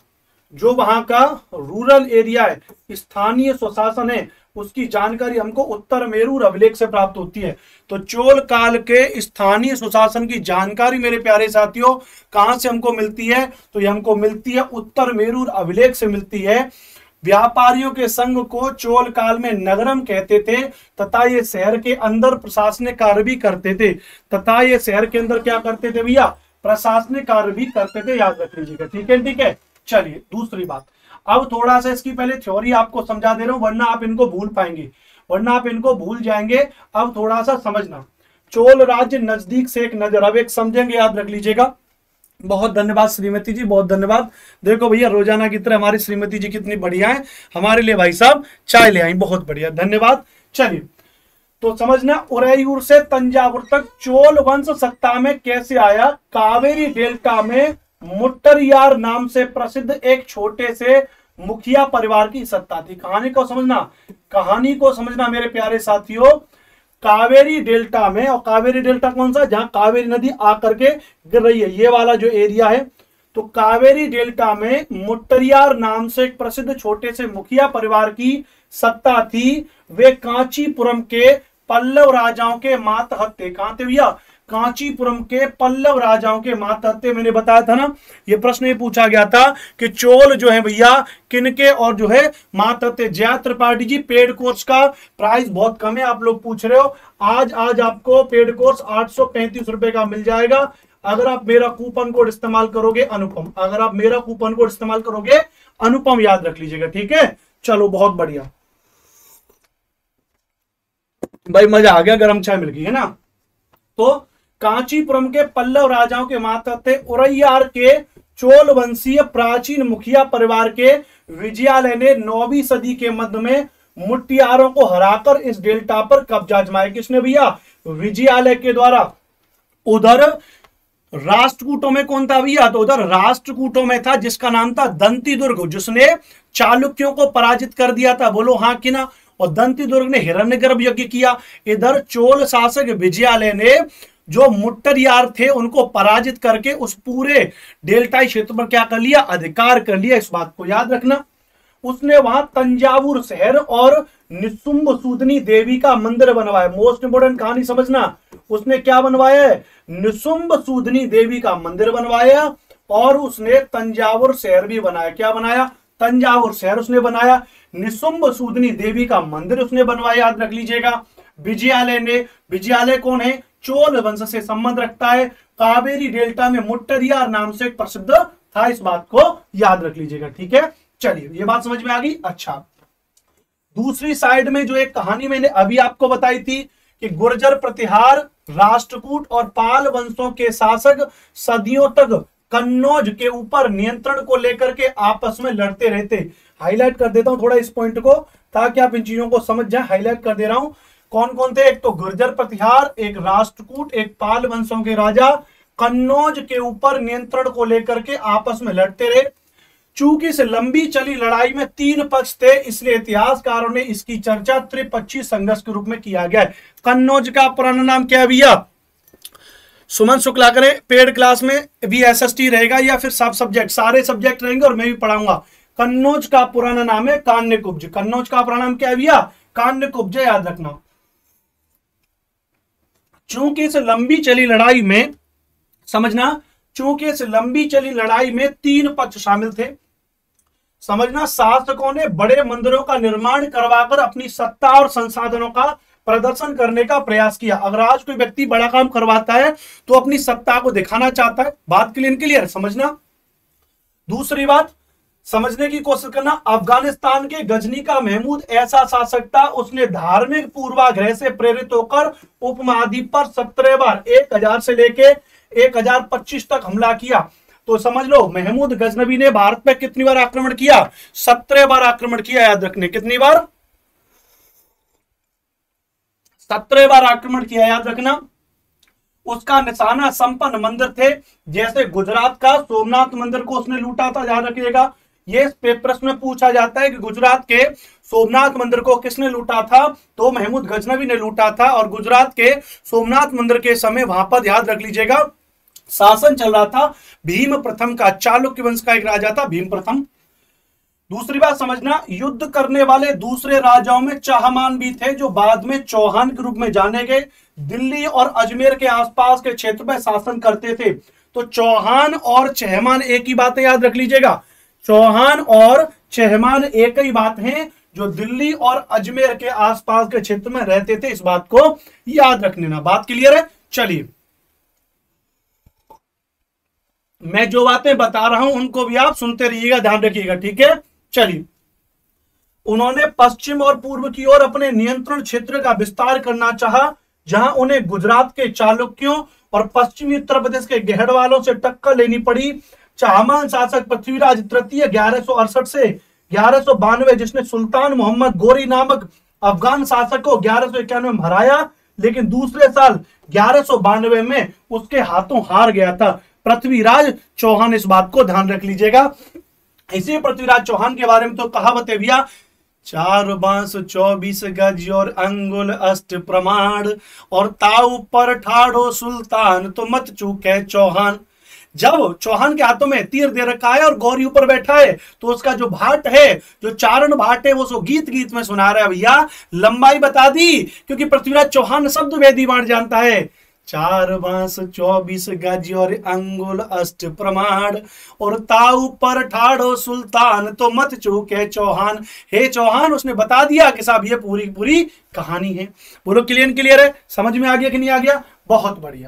जो वहां का रूरल एरिया है, स्थानीय स्वशासन है, उसकी जानकारी हमको उत्तर मेरू अभिलेख से प्राप्त होती है। तो चोल काल के स्थानीय स्वशासन की जानकारी मेरे प्यारे साथियों कहां से हमको मिलती है? तो ये हमको मिलती है उत्तर मेरू अभिलेख से मिलती है। व्यापारियों के संघ को चोल काल में नगरम कहते थे तथा ये शहर के अंदर प्रशासनिक कार्य भी करते थे। तथा ये शहर के अंदर क्या करते थे भैया? प्रशासनिक कार्य भी करते थे, याद रख लीजिएगा। ठीक है, ठीक है। चलिए दूसरी बात, अब थोड़ा सा इसकी पहले थ्योरी आपको समझा दे रहा हूं, वरना आप इनको भूल पाएंगे, वरना आप इनको भूल जाएंगे। अब थोड़ा सा समझना, चोल राज्य नजदीक से एक नजर, अब एक समझेंगे, याद रख लीजिएगा। बहुत धन्यवाद श्रीमती जी, बहुत धन्यवाद। देखो भैया रोजाना की तरह हमारी श्रीमती जी कितनी बढ़िया है, हमारे लिए भाई साहब चाय ले आई, बहुत बढ़िया, धन्यवाद। चलिए तो समझना, उरैयूर से तंजावुर तक चोल वंश सत्ता में कैसे आया? कावेरी डेल्टा में मुट्टरियार नाम से प्रसिद्ध एक छोटे से मुखिया परिवार की सत्ता थी। कहानी को समझना, कहानी को समझना मेरे प्यारे साथियों। कावेरी डेल्टा में, और कावेरी डेल्टा कौन सा? जहां कावेरी नदी आकर के गिर रही है, ये वाला जो एरिया है। तो कावेरी डेल्टा में मुट्टरियार नाम से एक प्रसिद्ध छोटे से मुखिया परिवार की सत्ता थी। वे कांचीपुरम के पल्लव राजाओं के मातहते, कहां थे भैया? कांचीपुरम के पल्लव राजाओं के मातहते। मैंने बताया था ना, ये प्रश्न ये पूछा गया था कि चोल जो है भैया किनके और जो है मातहते। जया त्रिपाठी जी, पेड कोर्स का प्राइस बहुत कम है, आप लोग पूछ रहे हो। आज आपको पेड कोर्स 835 रुपए का मिल जाएगा अगर आप मेरा कूपन कोड इस्तेमाल करोगे अनुपम, अगर आप मेरा कूपन कोड इस्तेमाल करोगे अनुपम, याद रख लीजिएगा। ठीक है, चलो बहुत बढ़िया भाई, मजा आ गया, गर्म चाय मिल गई है ना। तो कांचीपुरम के पल्लव राजाओं के मातहते उरैयार के चोल वंशीय प्राचीन मुखिया परिवार के विजयालय ने 9वीं सदी के मध्य में मुट्टियारों को हराकर इस डेल्टा पर कब्जा जमाया। किसने भैया? विजयालय के द्वारा। उधर राष्ट्रकूटों में कौन था भैया? तो उधर राष्ट्रकूटों में था जिसका नाम था दंती दुर्ग, जिसने चालुक्यों को पराजित कर दिया था। बोलो हाँ कि ना? और दंती दुर्ग ने हिरण्यगर्भ यज्ञ किया। इधर चोल शासक विजयालय ने जो मुट्टरियार थे उनको पराजित करके उस पूरे डेल्टाई क्षेत्र पर क्या कर लिया? अधिकार कर लिया। इस बात को याद रखना। उसने वहां तंजावुर शहर और निशुंभ सूदनी देवी का मंदिर बनवाया। मोस्ट इंपोर्टेंट कहानी समझना, उसने क्या बनवाया है? निशुंभ सूदनी देवी का मंदिर बनवाया। और उसने तंजावुर शहर भी बनाया। क्या बनाया? तंजावुर शहर उसने बनाया। निशुंभ सूदनी देवी का मंदिर उसने बनवाया, याद रख लीजिएगा। विजयालय ने, विजयालय कौन है? चोल वंश से संबंध रखता है। कावेरी डेल्टा में मुट्टरियार नाम से प्रसिद्ध था, इस बात को याद रख लीजिएगा। ठीक है, चलिए ये बात समझ में आ गई। अच्छा, दूसरी साइड में जो एक कहानी मैंने अभी आपको बताई थी कि गुर्जर प्रतिहार, राष्ट्रकूट और पाल वंशों के शासक सदियों तक कन्नौज के ऊपर नियंत्रण को लेकर के आपस में लड़ते रहते। हाईलाइट कर देता हूं थोड़ा इस पॉइंट को ताकि आप इन चीजों को समझ जाए। हाईलाइट कर दे रहा हूं, कौन कौन थे? एक तो गुर्जर प्रतिहार, एक राष्ट्रकूट, एक पाल वंशों के राजा कन्नौज के ऊपर नियंत्रण को लेकर के आपस में लड़ते रहे। चूंकि इस लंबी चली लड़ाई में 3 पक्ष थे, इसलिए इतिहासकारों ने इसकी चर्चा त्रिपक्षीय संघर्ष के रूप में किया गया है। कन्नौज का पुराना नाम क्या है भैया? सुमन शुक्ला करें, पेड क्लास में भी एसएसटी रहेगा या फिर सब सब्जेक्ट, सारे सब्जेक्ट रहेंगे और मैं भी पढ़ाऊंगा। कन्नौज का पुराना नाम है कान्यकुब्ज। कन्नौज का पुराना नाम क्या है भैया? कान्यकुब्ज, याद रखना। चूंकि इस लंबी चली लड़ाई में, समझना, चूंकि इस लंबी चली लड़ाई में 3 पक्ष शामिल थे, समझना, शासकों ने बड़े मंदिरों का निर्माण करवाकर अपनी सत्ता और संसाधनों का प्रदर्शन करने का प्रयास किया। अगर आज कोई व्यक्ति बड़ा काम करवाता है तो अपनी सत्ता को दिखाना चाहता है। बात क्लियर समझना। दूसरी बात समझने की कोशिश करना, अफगानिस्तान के गजनी का महमूद ऐसा शासक था, उसने धार्मिक पूर्वाग्रह से प्रेरित होकर उपमहाद्वीप पर 17 बार 1000 से लेके 1025 तक हमला किया। तो समझ लो, महमूद गजनवी ने भारत पे कितनी बार आक्रमण किया? 17 बार आक्रमण किया, याद रखने। कितनी बार? 17 बार आक्रमण किया, याद रखना। उसका निशाना संपन्न मंदिर थे, जैसे गुजरात का सोमनाथ मंदिर को उसने लूटा था, याद रखिएगा। ये प्रश्न में पूछा जाता है कि गुजरात के सोमनाथ मंदिर को किसने लूटा था? तो महमूद गजनवी ने लूटा था। और गुजरात के सोमनाथ मंदिर के समय वहां पर, याद रख लीजिएगा, शासन चल रहा था भीम प्रथम का। चालुक्य वंश का एक राजा था भीम प्रथम। दूसरी बात समझना, युद्ध करने वाले दूसरे राजाओं में चाहमान भी थे, जो बाद में चौहान के रूप में जाने गए। दिल्ली और अजमेर के आसपास के क्षेत्र में शासन करते थे। तो चौहान और चहमान एक ही बात है, याद रख लीजिएगा। चौहान और चहमान एक ही बात है, जो दिल्ली और अजमेर के आसपास के क्षेत्र में रहते थे। इस बात को याद रख लेना। बात क्लियर है? चलिए, मैं जो बातें बता रहा हूं उनको भी आप सुनते रहिएगा, ध्यान रखिएगा, ठीक है। चलिए, उन्होंने पश्चिम और पूर्व की ओर अपने नियंत्रण क्षेत्र का विस्तार करना चाहा, जहां उन्हें गुजरात के चालुक्यों और पश्चिमी उत्तर प्रदेश के गहड़वालों से टक्कर लेनी पड़ी। चाहमान शासक पृथ्वीराज तृतीय 1168 से 1192, जिसने सुल्तान मोहम्मद गोरी नामक अफगान शासक को 1191 में हराया, लेकिन दूसरे साल 1192 में उसके हाथों हार गया था। पृथ्वीराज चौहान, इस बात को ध्यान रख लीजिएगा। इसी पृथ्वीराज चौहान के बारे में तो कहावत है भैया, 4 बांस 24 गज और अंगुल अष्ट प्रमाण, और ताऊ पर ठाड़ो सुल्तान तो मत चूके चौहान। जब चौहान के हाथों में तीर दे रखा है और गौरी ऊपर बैठा है, तो उसका जो भाट है, जो चारण भाट है, वो सो गीत गीत में सुना रहा है भैया। लंबाई बता दी, क्योंकि पृथ्वीराज चौहान शब्द वेदी बाण जानता है। 4 बांस 24 गज और अंगुल अष्ट प्रमाण, और ताऊ पर ठाड़ो सुल्तान तो मत चूके चौहान। हे चौहान, उसने बता दिया कि साहब ये पूरी पूरी कहानी है। बोलो क्लियर है? समझ में आ गया कि नहीं आ गया? बहुत बढ़िया।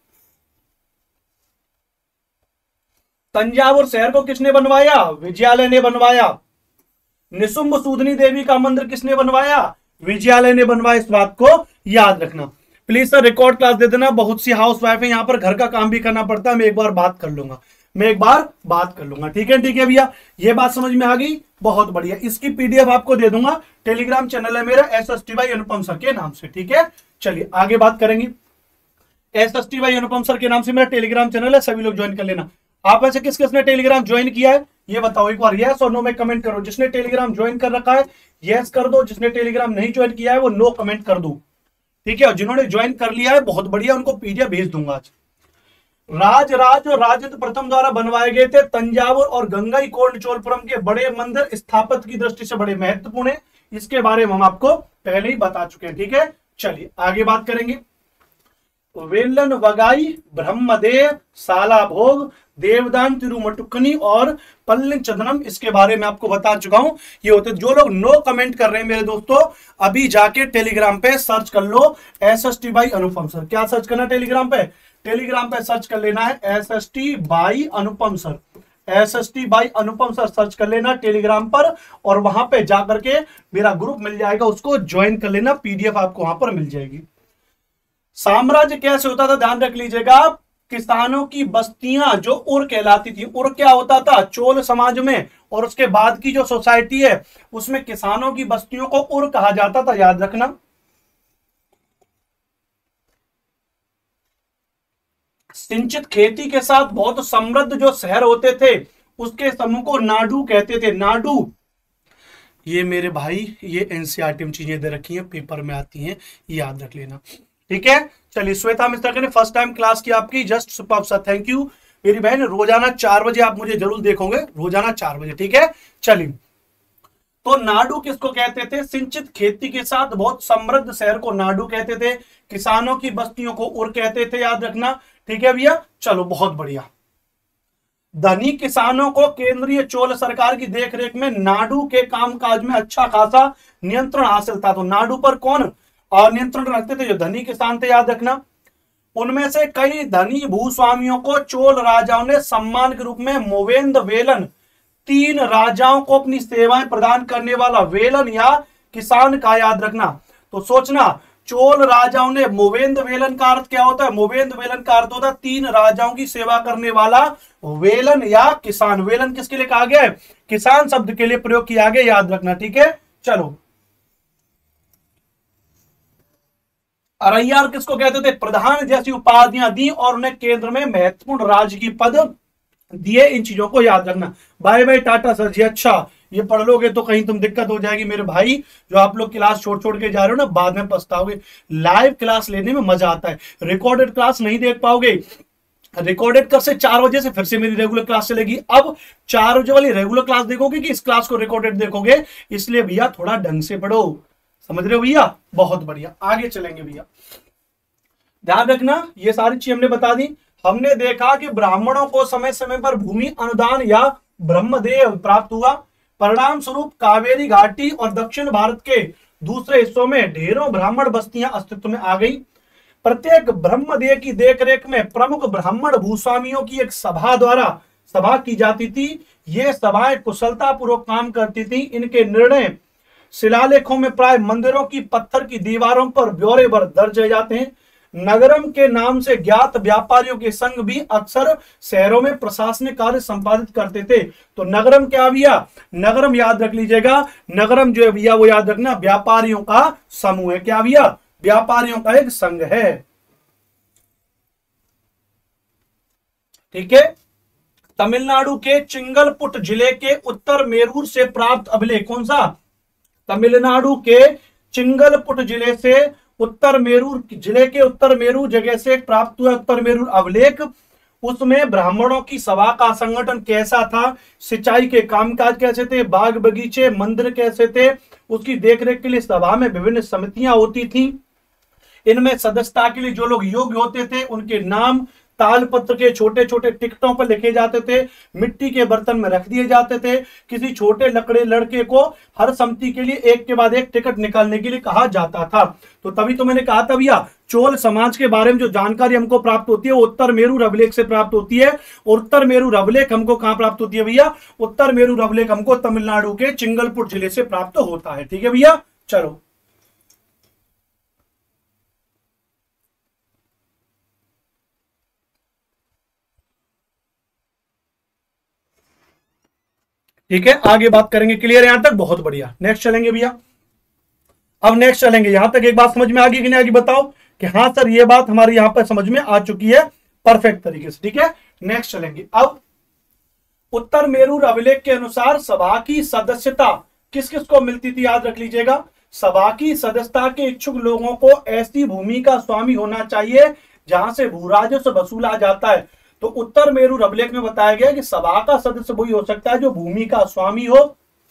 तंजावुर शहर को किसने बनवाया? विजयालय ने बनवाया। निशुंभ सूदनी देवी का मंदिर किसने बनवाया? विजयालय ने बनवाया। इस बात को याद रखना। प्लीज सर रिकॉर्ड क्लास दे देना। बहुत सी हाउस वाइफ है यहाँ पर, घर का काम भी करना पड़ता है। मैं एक बार बात कर लूंगा, ठीक है भैया। ये बात समझ में आ गई? बहुत बढ़िया। इसकी पीडीएफ आपको दे दूंगा। टेलीग्राम चैनल है मेरा SSTY अनुपम सर के नाम से, ठीक है। चलिए आगे बात करेंगे। SSTY अनुपम सर के नाम से मेरा टेलीग्राम चैनल है, सभी लोग ज्वाइन कर लेना। आप ऐसे किस किसने टेलीग्राम ज्वाइन किया है ये बताओ एक बार, यस और नो में कमेंट करो। जिसने टेलीग्राम ज्वाइन कर रखा है यस कर दो, जिसने टेलीग्राम नहीं ज्वाइन किया है वो नो कमेंट कर दो, ठीक है। और जिन्होंने ज्वाइन कर लिया है बहुत बढ़िया, उनको पीडीएफ भेज दूंगा आज। राजराज और राजेंद्र प्रथम द्वारा बनवाए गए थे तंजावुर और गंगईकोंड चोलपुरम के बड़े मंदिर स्थापत्य की दृष्टि से बड़े महत्वपूर्ण है। इसके बारे में हम आपको पहले ही बता चुके हैं, ठीक है। चलिए आगे बात करेंगे। वेलन वगाई, ब्रह्मदेव, सालाभोग, देवदान, तिरुमटुकनी और पल्लिन चंदनम, इसके बारे में आपको बता चुका हूं। ये होते जो लोग नो कमेंट कर रहे हैं मेरे दोस्तों, अभी जाके टेलीग्राम पे सर्च कर लो SSTY अनुपम सर। क्या सर्च करना टेलीग्राम पे? टेलीग्राम पे सर्च कर लेना है SSTY Anupam sir. SSTY Anupam sir search कर लेना टेलीग्राम पर, और वहां पे जाकर के मेरा ग्रुप मिल जाएगा, उसको ज्वाइन कर लेना। पीडीएफ आपको वहां पर मिल जाएगी। साम्राज्य कैसे होता था ध्यान रख लीजिएगा। किसानों की बस्तियां जो उर कहलाती थी, उर क्या होता था चोल समाज में, और उसके बाद की जो सोसाइटी है उसमें किसानों की बस्तियों को उर कहा जाता था, याद रखना। सिंचित खेती के साथ बहुत समृद्ध जो शहर होते थे उसके समूह को नाडू कहते थे। नाडू, ये मेरे भाई ये एनसीईआरटी में चीजें दे रखी हैं, पेपर में आती हैं, याद रख लेना, ठीक है। चलिए श्वेता मिश्रा ने फर्स्ट टाइम क्लास की आपकी, just superb sir, thank you मेरी बहन। रोजाना 4 बजे आप मुझे जरूर देखोगे, रोजाना 4 बजे, ठीक है। चलिए, तो नाडू किसको कहते थे? सिंचित खेती के साथ बहुत समृद्ध शहर को नाडू कहते थे। किसानों की बस्तियों को उर कहते थे, याद रखना, ठीक है भैया। चलो बहुत बढ़िया। धनी किसानों को केंद्रीय चोल सरकार की देखरेख में नाडू के कामकाज में अच्छा खासा नियंत्रण हासिल था। तो नाडू पर कौन और नियंत्रण रखते थे? जो धनी किसान थे, याद रखना। उनमें से कई धनी भूस्वामियों को चोल राजाओं ने सम्मान के रूप में मोवेंद वेलन, 3 राजाओं को अपनी सेवाएं प्रदान करने वाला वेलन या किसान का, याद रखना। तो सोचना, चोल राजाओं ने, मोवेंद वेलन का अर्थ क्या होता है? मोवेंद वेलन का अर्थ होता है 3 राजाओं की सेवा करने वाला वेलन या किसान। वेलन किसके लिए कहा गया है? किसान शब्द के लिए प्रयोग किया गया, याद रखना, ठीक है। चलो, अरैयार किसको कहते थे? प्रधान जैसी उपाधियां दी और उन्हें केंद्र में महत्वपूर्ण राज्य की पद दिए। इन चीजों को याद रखना। Bye bye tata sir ji. अच्छा, ये पढ़ लोगे तो कहीं तुम दिक्कत हो जाएगी मेरे भाई। जो आप लोग क्लास छोड़ छोड़ के जा रहे हो ना, बाद में पछताओगे। लाइव क्लास लेने में मजा आता है, रिकॉर्डेड क्लास नहीं देख पाओगे। रिकॉर्डेड कर से 4 बजे से फिर से मेरी रेगुलर क्लास चलेगी। अब 4 बजे वाली रेगुलर क्लास देखोगे कि इस क्लास को रिकॉर्डेड देखोगे, इसलिए भैया थोड़ा ढंग से पढ़ो, समझ रहे हो भैया? बहुत बढ़िया, आगे चलेंगे भैया। ध्यान रखना, ये सारी चीज हमने बता दी। हमने देखा कि ब्राह्मणों को समय समय पर भूमि अनुदान या ब्रह्मदेव प्राप्त हुआ। परिणाम स्वरूप कावेरी घाटी और दक्षिण भारत के दूसरे हिस्सों में ढेरों ब्राह्मण बस्तियां अस्तित्व में आ गई। प्रत्येक ब्रह्मदेव की देखरेख में प्रमुख ब्राह्मण भूस्वामियों की एक सभा द्वारा सभा की जाती थी। ये सभाएं कुशलता पूर्वक काम करती थी। इनके निर्णय शिलालेखों में प्राय मंदिरों की पत्थर की दीवारों पर ब्यौरेवर दर्ज रह जाते हैं। नगरम के नाम से ज्ञात व्यापारियों के संघ भी अक्सर शहरों में प्रशासनिक कार्य संपादित करते थे। तो नगरम क्या भैया? नगरम याद रख लीजिएगा, नगरम जो है भैया वो याद रखना व्यापारियों का समूह है। क्या भैया? व्यापारियों का एक संघ है। ठीक है। तमिलनाडु के चिंगलपुट जिले के उत्तर मेरूर से प्राप्त अभिलेख, कौन सा? तमिलनाडु के चिंगलपुट जिले से उत्तर मेरूर जिले के उत्तर मेरूर जगह से प्राप्त हुआ उत्तर मेरूर अभिलेख। उसमें ब्राह्मणों की सभा का संगठन कैसा था, सिंचाई के कामकाज कैसे थे, बाग बगीचे मंदिर कैसे थे, उसकी देखरेख के लिए सभा में विभिन्न समितियां होती थी। इनमें सदस्यता के लिए जो लोग योग्य होते थे उनके नाम तालपत्र के छोटे छोटे टिकटों पर लिखे जाते थे, मिट्टी के बर्तन में रख दिए जाते थे। किसी छोटे लकड़े लड़के को हर समिति के लिए एक के बाद एक टिकट निकालने के लिए कहा जाता था। तो तभी तो मैंने कहा था भैया, चोल समाज के बारे में जो जानकारी हमको प्राप्त होती है वो उत्तर मेरूर अभिलेख से प्राप्त होती है। और उत्तर मेरूर अभिलेख हमको कहां प्राप्त होती है भैया? उत्तर मेरूर अभिलेख हमको तमिलनाडु के चिंगलपुट जिले से प्राप्त होता है। ठीक है भैया, चलो ठीक है, आगे बात करेंगे। क्लियर है यहां तक? बहुत बढ़िया। नेक्स्ट चलेंगे भैया। अब नेक्स्ट चलेंगे, यहां तक एक बात समझ में आ गई कि नहीं आगे? बताओ कि हाँ सर ये बात हमारी यहां पर समझ में आ चुकी है परफेक्ट तरीके से। ठीक है, नेक्स्ट चलेंगे। अब उत्तर मेरूर अभिलेख के अनुसार सभा की सदस्यता किस किस को मिलती थी? याद रख लीजिएगा, सभा की सदस्यता के इच्छुक लोगों को ऐसी भूमि का स्वामी होना चाहिए जहां से भू राजस्व वसूला जाता है। तो उत्तर मेरूर अभिलेख में बताया गया कि सभा का सदस्य वही हो सकता है जो भूमि का स्वामी हो,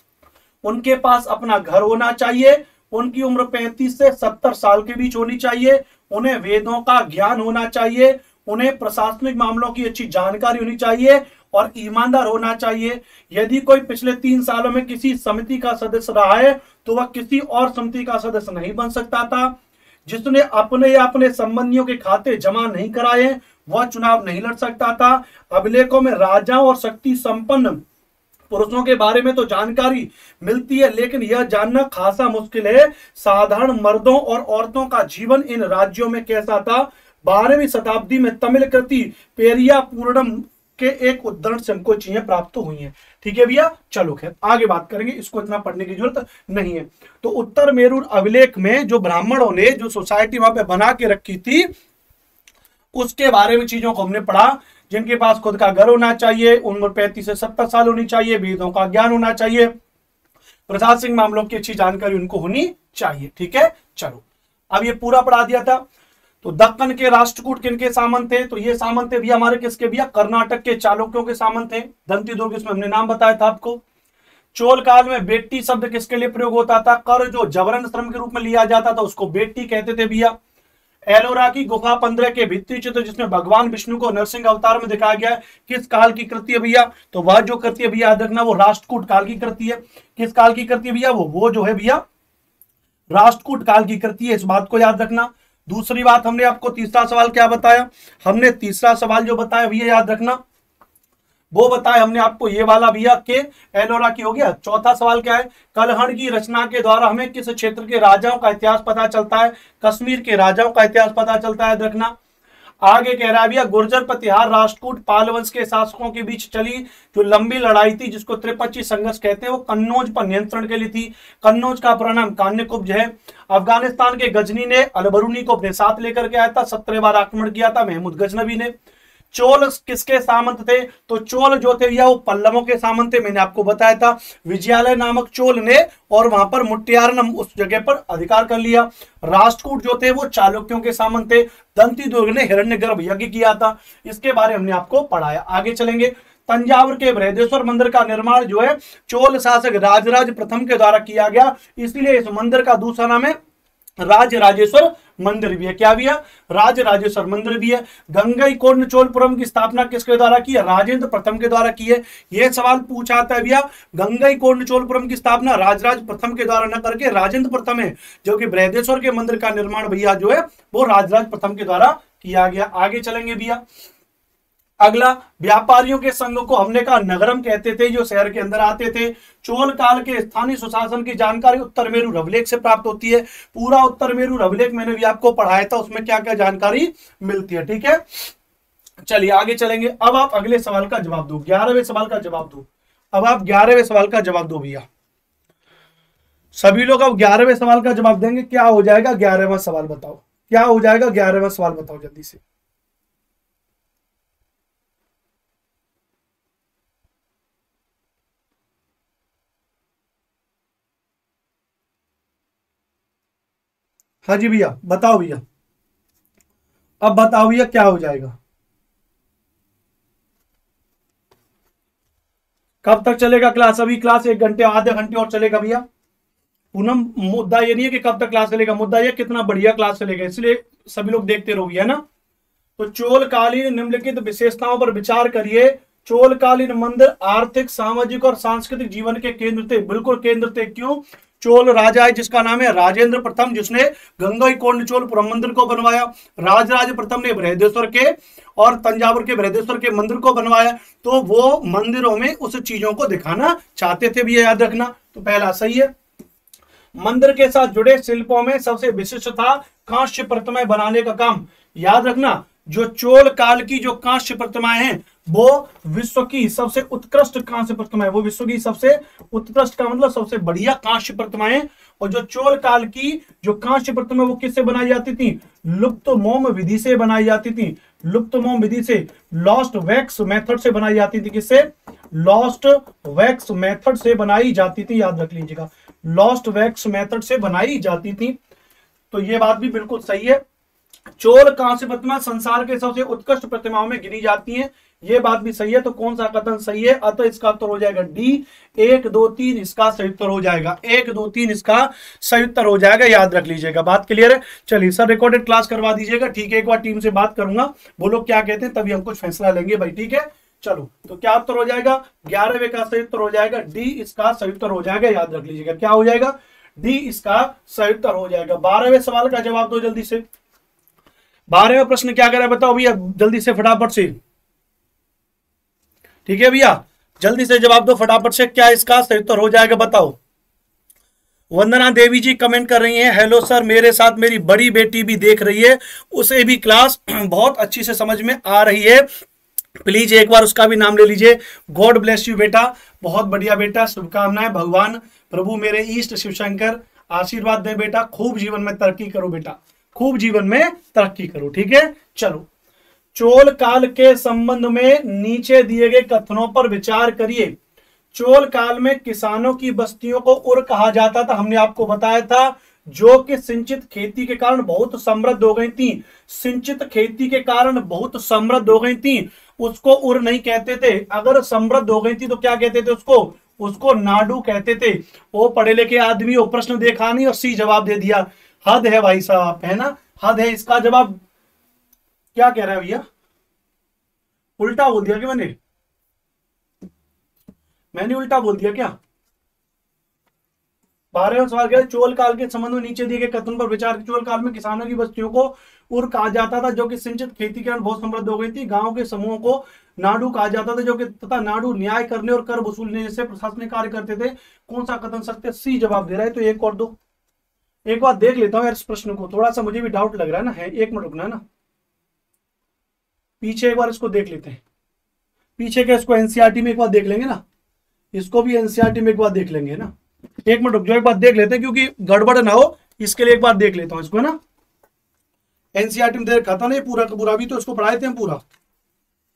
उनके पास अपना घर होना चाहिए, उनकी उम्र 35 से 70 साल के बीच होनी चाहिए, उन्हें वेदों का ज्ञान होना चाहिए, उन्हें प्रशासनिक मामलों की अच्छी जानकारी होनी चाहिए और ईमानदार होना चाहिए। यदि कोई पिछले 3 सालों में किसी समिति का सदस्य रहा है तो वह किसी और समिति का सदस्य नहीं बन सकता था। जिसने अपने या अपने संबंधियों के खाते जमा नहीं कराए वह चुनाव नहीं लड़ सकता था। अभिलेखों में राजाओं और शक्ति संपन्न पुरुषों के बारे में तो जानकारी मिलती है, लेकिन यह जानना खासा मुश्किल है साधारण मर्दों और औरतों का जीवन इन राज्यों में कैसा था। 12वीं शताब्दी में तमिल कृति पेरिया पूर्णम के एक उद्धरण से हमको चीजें प्राप्त हुई हैं। ठीक है भैया, चलो खैर आगे बात करेंगे, इसको इतना पढ़ने की जरूरत नहीं है। तो उत्तर मेरूर अभिलेख में जो ब्राह्मणों ने जो सोसाइटी वहां पे बना के रखी थी उसके बारे में चीजों को हमने पढ़ा। जिनके पास खुद का घर होना चाहिए, उम्र 35 से 70 साल होनी चाहिए, वेदों का ज्ञान होना चाहिए, प्रशासनिक मामलों की अच्छी जानकारी उनको होनी चाहिए। ठीक है, चलो अब ये पूरा पढ़ा दिया था। तो दक्कन के राष्ट्रकूट किनके सामंत थे? तो ये सामंत थे भैया हमारे किसके? भैया कर्नाटक के चालुक्यों के सामंत थे। दंती दुर्ग इसमें हमने नाम बताया था आपको। चोल काल में बेटी शब्द किसके लिए प्रयोग होता था? कर जो जबरन श्रम के रूप में लिया जाता था उसको बेटी कहते थे भैया। एलोरा की गुफा 15 के भित्ति चित्र जिसमें भगवान विष्णु को नरसिंह अवतार में दिखाया गया है, किस काल की कृति है भैया? तो वह जो कृति है भैया याद रखना वो राष्ट्रकूट काल की कृति है। किस काल की कृति है भैया? वो जो है भैया राष्ट्रकूट काल की कृति है, इस बात को याद रखना। दूसरी बात हमने आपको तीसरा सवाल क्या बताया? हमने तीसरा सवाल जो बताया भैया याद रखना वो बताया हमने आपको ये वाला भैया के एलोरा की हो गया। चौथा सवाल क्या है? कलहण की रचना के द्वारा हमें किस क्षेत्र के राजाओं का इतिहास पता चलता है? कश्मीर के राजाओं का इतिहास पता चलता है, रखना। आगे कह रहा है भैया गुर्जर प्रतिहार राष्ट्रकूट पाल वंश के शासकों के बीच चली जो लंबी लड़ाई थी जिसको त्रिपक्षीय संघर्ष कहते हैं वो कन्नौज पर नियंत्रण के लिए थी। कन्नौज का परिणाम कान्यकुब्ज है। अफगानिस्तान के गजनी ने अलबरूनी को अपने साथ लेकर के आया था, 17 बार आक्रमण किया था महमूद गजनबी ने। चोल किसके सामंत थे? तो चोल जो थे भैया वो पल्लवों के सामंत थे, मैंने आपको बताया था। विजयालय नामक चोल ने और वहां पर मुट्टियारन उस जगह पर अधिकार कर लिया। राष्ट्रकूट जो थे वो चालुक्यों के सामंत थे। दंती दुर्ग ने हिरण्यगर्भ यज्ञ किया था, इसके बारे में हमने आपको पढ़ाया। आगे चलेंगे। तंजावुर के बृहदेश्वर मंदिर का निर्माण जो है चोल शासक राजराज प्रथम के द्वारा किया गया, इसलिए इस मंदिर का दूसरा नाम है राजराजेश्वर मंदिर भी है। क्या भी है? राजराजेश्वर मंदिर भी है। गंगईकोंड चोलपुरम की स्थापना किसके द्वारा की है? राजेंद्र प्रथम के द्वारा की है। यह सवाल पूछा था भैया, गंगईकोंड चोलपुरम की स्थापना राजराज प्रथम के द्वारा न करके राजेंद्र प्रथम है, जो कि बृहदेश्वर के मंदिर का निर्माण भैया जो है वो राजराज प्रथम के द्वारा किया गया। आगे चलेंगे भैया। अगला, व्यापारियों के संघ को हमने कहा नगरम कहते थे, जो शहर के अंदर आते थे। चोल काल के स्थानीय सुशासन की जानकारी उत्तर मेरु रवलेख से प्राप्त होती है। पूरा उत्तर मेरु रवलेख मैंने भी आपको पढ़ाया था, उसमें क्या क्या जानकारी मिलती है। ठीक है, चलिए आगे चलेंगे। अब आप अगले सवाल का जवाब दो, 11वें सवाल का जवाब दो। अब आप 11वें सवाल का जवाब दो भैया। सभी लोग अब 11वें सवाल का जवाब देंगे। क्या हो जाएगा 11वां सवाल बताओ, क्या हो जाएगा 11वां सवाल बताओ जल्दी से। हाँ जी भैया बताओ भैया, अब बताओ भैया क्या हो जाएगा। कब तक चलेगा क्लास? अभी क्लास 1 घंटे आधे घंटे और चलेगा भैया। पूनम, मुद्दा ये नहीं है कि कब तक क्लास चलेगा, मुद्दा ये कितना बढ़िया क्लास चलेगा, इसलिए सभी लोग देखते रहो भैया ना। तो चोलकालीन निम्नलिखित विशेषताओं पर विचार करिए। चोलकालीन मंदिर आर्थिक, सामाजिक और सांस्कृतिक जीवन के केंद्र थे। बिल्कुल केंद्र थे। क्यों? चोल राजा है जिसका नाम है राजेंद्र प्रथम, जिसने गंगईकोंड चोलपुरम मंदिर को बनवाया। राजराज प्रथम ने बृहदेश्वर के और तंजावुर के बृहदेश्वर के मंदिर को बनवाया, तो वो मंदिरों में उस चीजों को दिखाना चाहते थे भी, याद रखना। तो पहला सही है। मंदिर के साथ जुड़े शिल्पों में सबसे विशिष्ट था कांस्य प्रतिमाएं बनाने का काम। याद रखना, जो चोल काल की जो कांस्य प्रतिमाएं हैं वो विश्व की सबसे उत्कृष्ट कांस्य प्रतिमाएं, वो विश्व की सबसे उत्कृष्ट का मतलब सबसे बढ़िया कांस्य प्रतिमाएं। और जो चोल काल की जो कांस्य प्रतिमा वो किससे बनाई जाती थी? लुप्त मोम विधि से बनाई जाती थी। लुप्त मोम विधि से, लॉस्ट वैक्स मेथड से बनाई जाती थी। किससे? लॉस्ट वैक्स मेथड से बनाई जाती थी, याद रख लीजिएगा, लॉस्ट वैक्स मेथड से बनाई जाती थी। तो ये बात भी बिल्कुल सही है। चोल कांस्य प्रतिमा संसार के सबसे उत्कृष्ट प्रतिमाओं में गिनी जाती हैं, ये बात भी सही है। तो कौन सा कथन सही है? अतः इसका उत्तर हो जाएगा डी, 1 2 3 इसका सही उत्तर हो जाएगा। 1 2 3 इसका सही उत्तर हो जाएगा, याद रख लीजिएगा। बात क्लियर है? चलिए सर रिकॉर्डेड क्लास करवा दीजिएगा, ठीक है। एक बार टीम से बात करूंगा, वो लोग क्या कहते हैं, तभी हम कुछ फैसला लेंगे भाई, ठीक है। चलो, तो क्या उत्तर हो जाएगा? 11वें का सही उत्तर हो जाएगा डी, इसका सही उत्तर हो जाएगा, याद रख लीजिएगा। क्या हो जाएगा? डी, इसका सही उत्तर हो जाएगा। 12वें सवाल का जवाब दो जल्दी से। 12वें प्रश्न क्या कह रहा है बताओ भैया, जल्दी से फटाफट से, ठीक है भैया, जल्दी से जवाब दो फटाफट से। क्या इसका सही उत्तर हो जाएगा बताओ। वंदना देवी जी कमेंट कर रही हैं, हेलो सर, मेरे साथ मेरी बड़ी बेटी भी देख रही है, उसे भी क्लास बहुत अच्छी से समझ में आ रही है, प्लीज एक बार उसका भी नाम ले लीजिए। गॉड ब्लेस यू बेटा, बहुत बढ़िया बेटा, शुभकामनाएं। भगवान प्रभु मेरे ईष्ट शिव शंकर आशीर्वाद दे बेटा, खूब जीवन में तरक्की करो बेटा, खूब जीवन में तरक्की करो, ठीक है। चलो, चोल काल के संबंध में नीचे दिए गए कथनों पर विचार करिए। चोल काल में किसानों की बस्तियों को उर कहा जाता था, हमने आपको बताया था, जो कि सिंचित खेती के कारण बहुत समृद्ध हो गई थी। सिंचित खेती के कारण बहुत समृद्ध हो गई थी, उसको उर नहीं कहते थे। अगर समृद्ध हो गई थी तो क्या कहते थे उसको? उसको नाडू कहते थे। वो पढ़े लिखे आदमी हो, प्रश्न देखा नहीं और सी जवाब दे दिया, हद है भाई साहब, है ना, हद है। इसका जवाब क्या कह रहा है भैया? उल्टा बोल दिया क्या मैंने उल्टा बोल दिया क्या? 12वां सवाल क्या है? चोल काल के संबंध में नीचे दिए गए कथन पर विचार। चोल काल में किसानों की बस्तियों को उर कहा जाता था, जो कि सिंचित खेती के कारण बहुत समृद्ध हो गई थी। गांव के समूहों को नाडू कहा जाता था, जो कि तथा नाडू न्याय करने और कर वसूलने जैसे प्रशासनिक कार्य करते थे। कौन सा कथन सत्य? सी जवाब दे रहा है। तो एक और दो, एक बार देख लेता हूँ यार इस प्रश्न को, थोड़ा सा मुझे भी डाउट लग रहा है ना, है, एक मिनट रुकना है ना, पीछे एक बार इसको देख लेते हैं। पीछे का इसको एनसीईआरटी में एक बार देख लेंगे ना, इसको भी एनसीईआरटी में एक बार देख लेंगे ना। एक मिनट रुक जाओ, एक बार देख लेते हैं, क्योंकि गड़बड़ ना हो इसके लिए एक बार देख लेता हूं इसको, है ना। एनसीईआरटी में देखा था ना, ये पूरा का पूरा भी तो इसको पढ़ाए थे हम पूरा।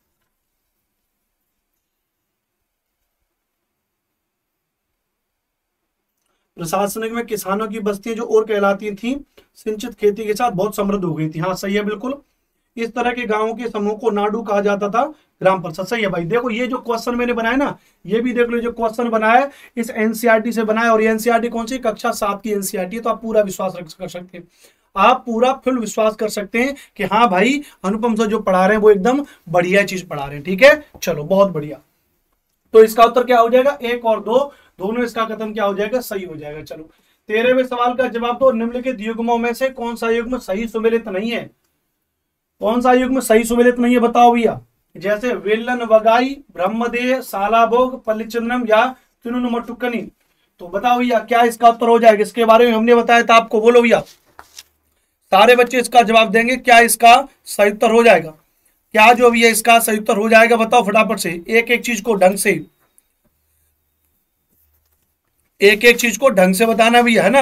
प्रशासनिक में किसानों की बस्तियां जो और कहलाती थी सिंचित खेती के साथ बहुत समृद्ध हो गई थी। हाँ सही है बिल्कुल। इस तरह के गांवों के समूह को नाडू कहा जाता था, ग्राम परिषद। सही है भाई। देखो ये जो क्वेश्चन मैंने बनाया ना, ये भी देख लो, जो क्वेश्चन बनाया है इस एनसीईआरटी से बनाया, और ये एनसीईआरटी कौन सी, कक्षा 7 की एनसीईआरटी है। तो आप पूरा विश्वास कर सकते हैं, आप पूरा फुल विश्वास कर सकते हैं कि हाँ भाई अनुपम सर जो पढ़ा रहे हैं वो एकदम बढ़िया चीज पढ़ा रहे हैं। ठीक है, चलो बहुत बढ़िया। तो इसका उत्तर क्या हो जाएगा, 1 और 2 दोनों इसका कथन क्या हो जाएगा, सही हो जाएगा। चलो 13वें सवाल का जवाब दो। निम्नलिखित युग्मों में से कौन सा युग्म सही सुमेलित नहीं है, कौन सा युग्म सही सुमेलित नहीं है बताओ भैया। जैसे वेलन वगाई, ब्रह्मदेह, सालाभोग, पल्लिचंद्रम या तिनुनुमटुकनी। तो बताओ भैया क्या इसका उत्तर हो जाएगा, इसके बारे में हमने बताया था आपको, बोलो भैया। सारे बच्चे इसका जवाब देंगे, क्या इसका सही उत्तर हो जाएगा, क्या जो भी है इसका सही उत्तर हो जाएगा, बताओ फटाफट से। एक एक चीज को ढंग से, एक एक चीज को ढंग से बताना भैया, है ना।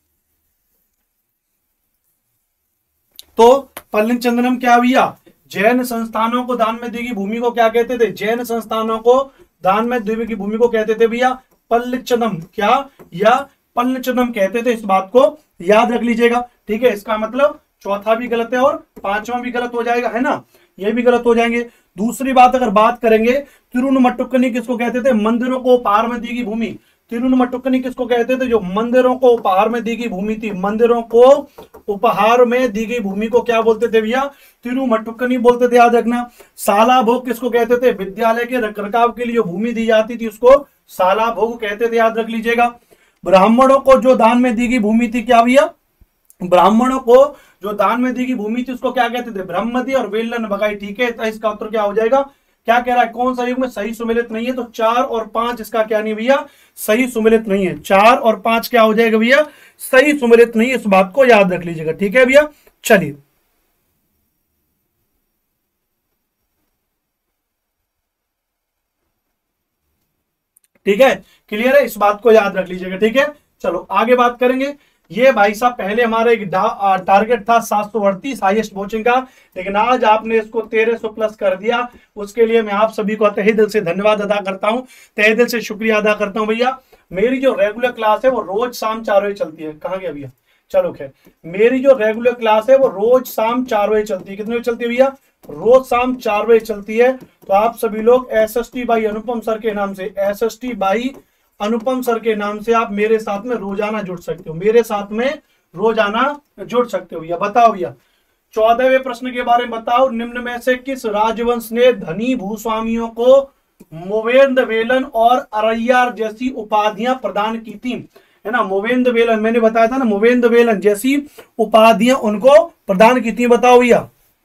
तो पल्लिचंद्रम क्या भैया, जैन संस्थानों को दान में दी गई भूमि को क्या कहते थे, जैन संस्थानों को दान में दी गई भूमि को कहते थे भैया पल्लिचंद्रम, क्या या पल्लिचंद्रम कहते थे। इस बात को याद रख लीजिएगा। ठीक है, इसका मतलब चौथा भी गलत है और पांचवा भी गलत हो जाएगा, है ना, ये भी गलत हो जाएंगे। दूसरी बात अगर बात करेंगे, तिरुनुमटुकनी किसको कहते थे, मंदिरों को उपहार में दी गई भूमि। तिरुनुमटुकनी किसको कहते थे, जो मंदिरों को उपहार में दी गई भूमि थी, मंदिरों को उपहार में दी गई भूमि को क्या बोलते थे भैया, तिरुमटुकनी बोलते थे, याद रखना। साला भोग किसको कहते थे, विद्यालय के रखरखाव के लिए जो भूमि दी जाती थी उसको साला भोग कहते थे, याद रख लीजिएगा। ब्राह्मणों को जो दान में दी गई भूमि थी क्या भैया, ब्राह्मणों को जो दान में दी गई भूमि थी उसको क्या कहते थे, ब्रह्मदी और वेलन बगाई। ठीक है, तो इसका उत्तर क्या हो जाएगा, क्या कह रहा है, कौन सा युग्म सही सुमेलित नहीं है। तो 4 और 5 इसका क्या नहीं भैया, सही सुमेलित नहीं है। 4 और 5 क्या हो जाएगा भैया, सही सुमेलित नहीं है, इस बात को याद रख लीजिएगा। ठीक है भैया, चलिए ठीक है, क्लियर है, इस बात को याद रख लीजिएगा। ठीक है, चलो आगे बात करेंगे। ये भाई साहब पहले हमारा एक टारगेट था 738 हाईएस्ट वॉचिंग का, लेकिन आज आपने इसको 1300 प्लस कर दिया। उसके लिए मैं आप सभी को तहे दिल से धन्यवाद अदा करता हूं, तहे दिल से शुक्रिया अदा करता हूं भैया। मेरी जो रेगुलर क्लास है वो रोज शाम 4 बजे चलती है। कहाँ गया भैया, चलो खैर, मेरी जो रेगुलर क्लास है वो रोज शाम 4 बजे चलती है। कितने बजे चलती है भैया, रोज शाम 4 बजे चलती है। तो आप सभी लोग SST बाई अनुपम सर के नाम से, SST बाई अनुपम सर के नाम से आप मेरे साथ में रोजाना जुड़ सकते हो, मेरे साथ में रोजाना जुड़ सकते हो। भैया बताओ भैया 14वें प्रश्न के बारे में बताओ। निम्न में से किस राजवंश ने धनी भूस्वामियों को मोवेंद वेलन और अरैयार जैसी उपाधियां प्रदान की थी, है ना। मोवेंद वेलन मैंने बताया था ना, मोवेंद वेलन जैसी उपाधियां उनको प्रदान की थी। बताओ भैया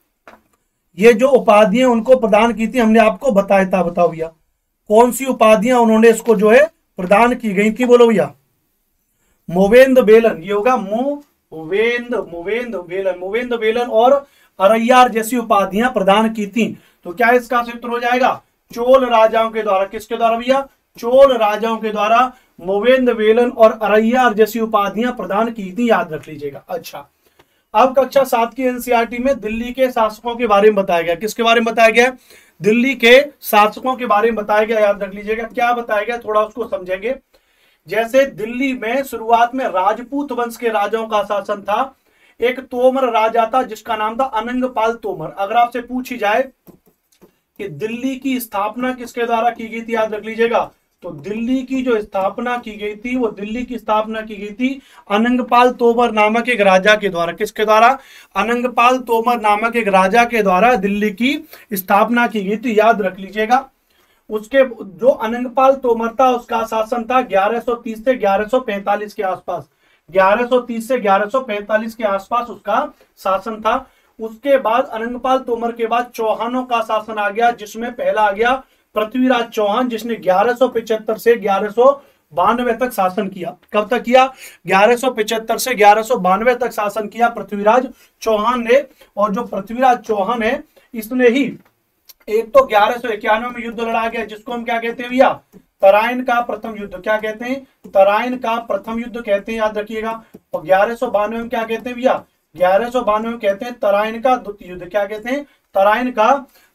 ये जो उपाधियां उनको प्रदान की थी हमने आपको बताया था, बताओ भैया कौन सी उपाधियां उन्होंने इसको जो है प्रदान की गई थी, बोलो भैया। मोवेंद वेलन, ये होगा मोवेंद वेलन, मोवेंद वेलन और अरैयार जैसी उपाधियां प्रदान की थी। तो क्या इसका सूत्र हो जाएगा, चोल राजाओं के द्वारा। किसके द्वारा भैया, चोल राजाओं के द्वारा मोवेंद वेलन और अरैयार जैसी उपाधियां प्रदान की थी, याद रख लीजिएगा। अच्छा, अब कक्षा 7 की एनसीईआरटी में दिल्ली के शासकों के बारे में बताया गया। किसके बारे में बताया गया, दिल्ली के शासकों के बारे में बताया गया, याद रख लीजिएगा। क्या बताया गया थोड़ा उसको समझेंगे। जैसे दिल्ली में शुरुआत में राजपूत वंश के राजाओं का शासन था। एक तोमर राजा था जिसका नाम था अनंगपाल तोमर। अगर आपसे पूछी जाए कि दिल्ली की स्थापना किसके द्वारा की गई थी, याद रख लीजिएगा। तो दिल्ली की जो स्थापना की गई थी वो दिल्ली की स्थापना की गई थी अनंगपाल तोमर नामक एक राजा के द्वारा। किसके द्वारा, अनंगपाल तोमर नामक एक राजा के द्वारा दिल्ली की स्थापना की गई थी, याद रख लीजिएगा। उसके जो अनंगपाल तोमर था उसका शासन था 1130 से 1145 के आसपास, 1130 से 1145 के आसपास उसका शासन था। उसके बाद अनंगपाल तोमर के बाद चौहानों का शासन आ गया, जिसमें पहला आ गया पृथ्वीराज चौहान, जिसने 1175 से 1192 तक शासन किया। कब तक किया, 1175 से 1192 तक शासन किया पृथ्वीराज चौहान ने। और जो पृथ्वीराज चौहान है इसने ही एक तो 1191 में युद्ध लड़ा गया जिसको हम क्या कहते हैं भैया, तराइन का प्रथम युद्ध। क्या कहते हैं, तराइन का प्रथम युद्ध कहते हैं, याद रखिएगा। और 1192 में क्या कहते हैं भैया, 1192 में कहते हैं तराइन का द्वितीय युद्ध। क्या कहते हैं, तराइन का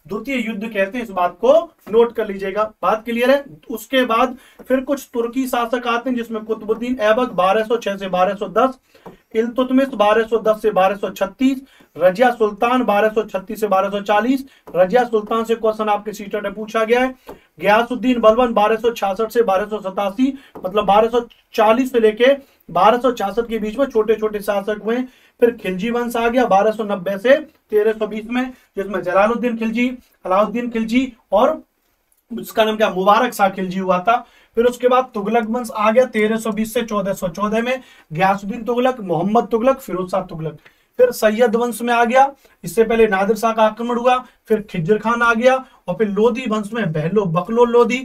द्वितीय युद्ध कहते हैं, इस बात को नोट कर लीजिएगा। बात क्लियर है। उसके बाद फिर कुछ तुर्की शासक आते हैं जिसमें कुतुबुद्दीन ऐबक 1206 से 1210, इल्तुतमिश 1210 से 1236, रजिया सुल्तान 1236 से 1240। रजिया सुल्तान से क्वेश्चन आपके सीटेट में पूछा गया है। गयासुद्दीन बलबन 1266 से 1287, मतलब 1240 से लेके 1266 के बीच में छोटे छोटे शासक हुए। फिर खिलजी वंश आ गया 1290 से 1320 में, जिसमें जलालुद्दीन खिलजी, अलाउद्दीन खिलजी और उसका नाम क्या मुबारक शाह खिलजी हुआ था। फिर उसके बाद तुगलक वंश आ गया 1320 से 1414 में, गयासुद्दीन तुगलक, मोहम्मद तुगलक, फिरोज शाह तुगलक। फिर सैयद वंश में आ गया, इससे पहले नादिर शाह का आक्रमण हुआ। फिर खिज्र खान आ गया और फिर लोधी वंश में बकलो लोधी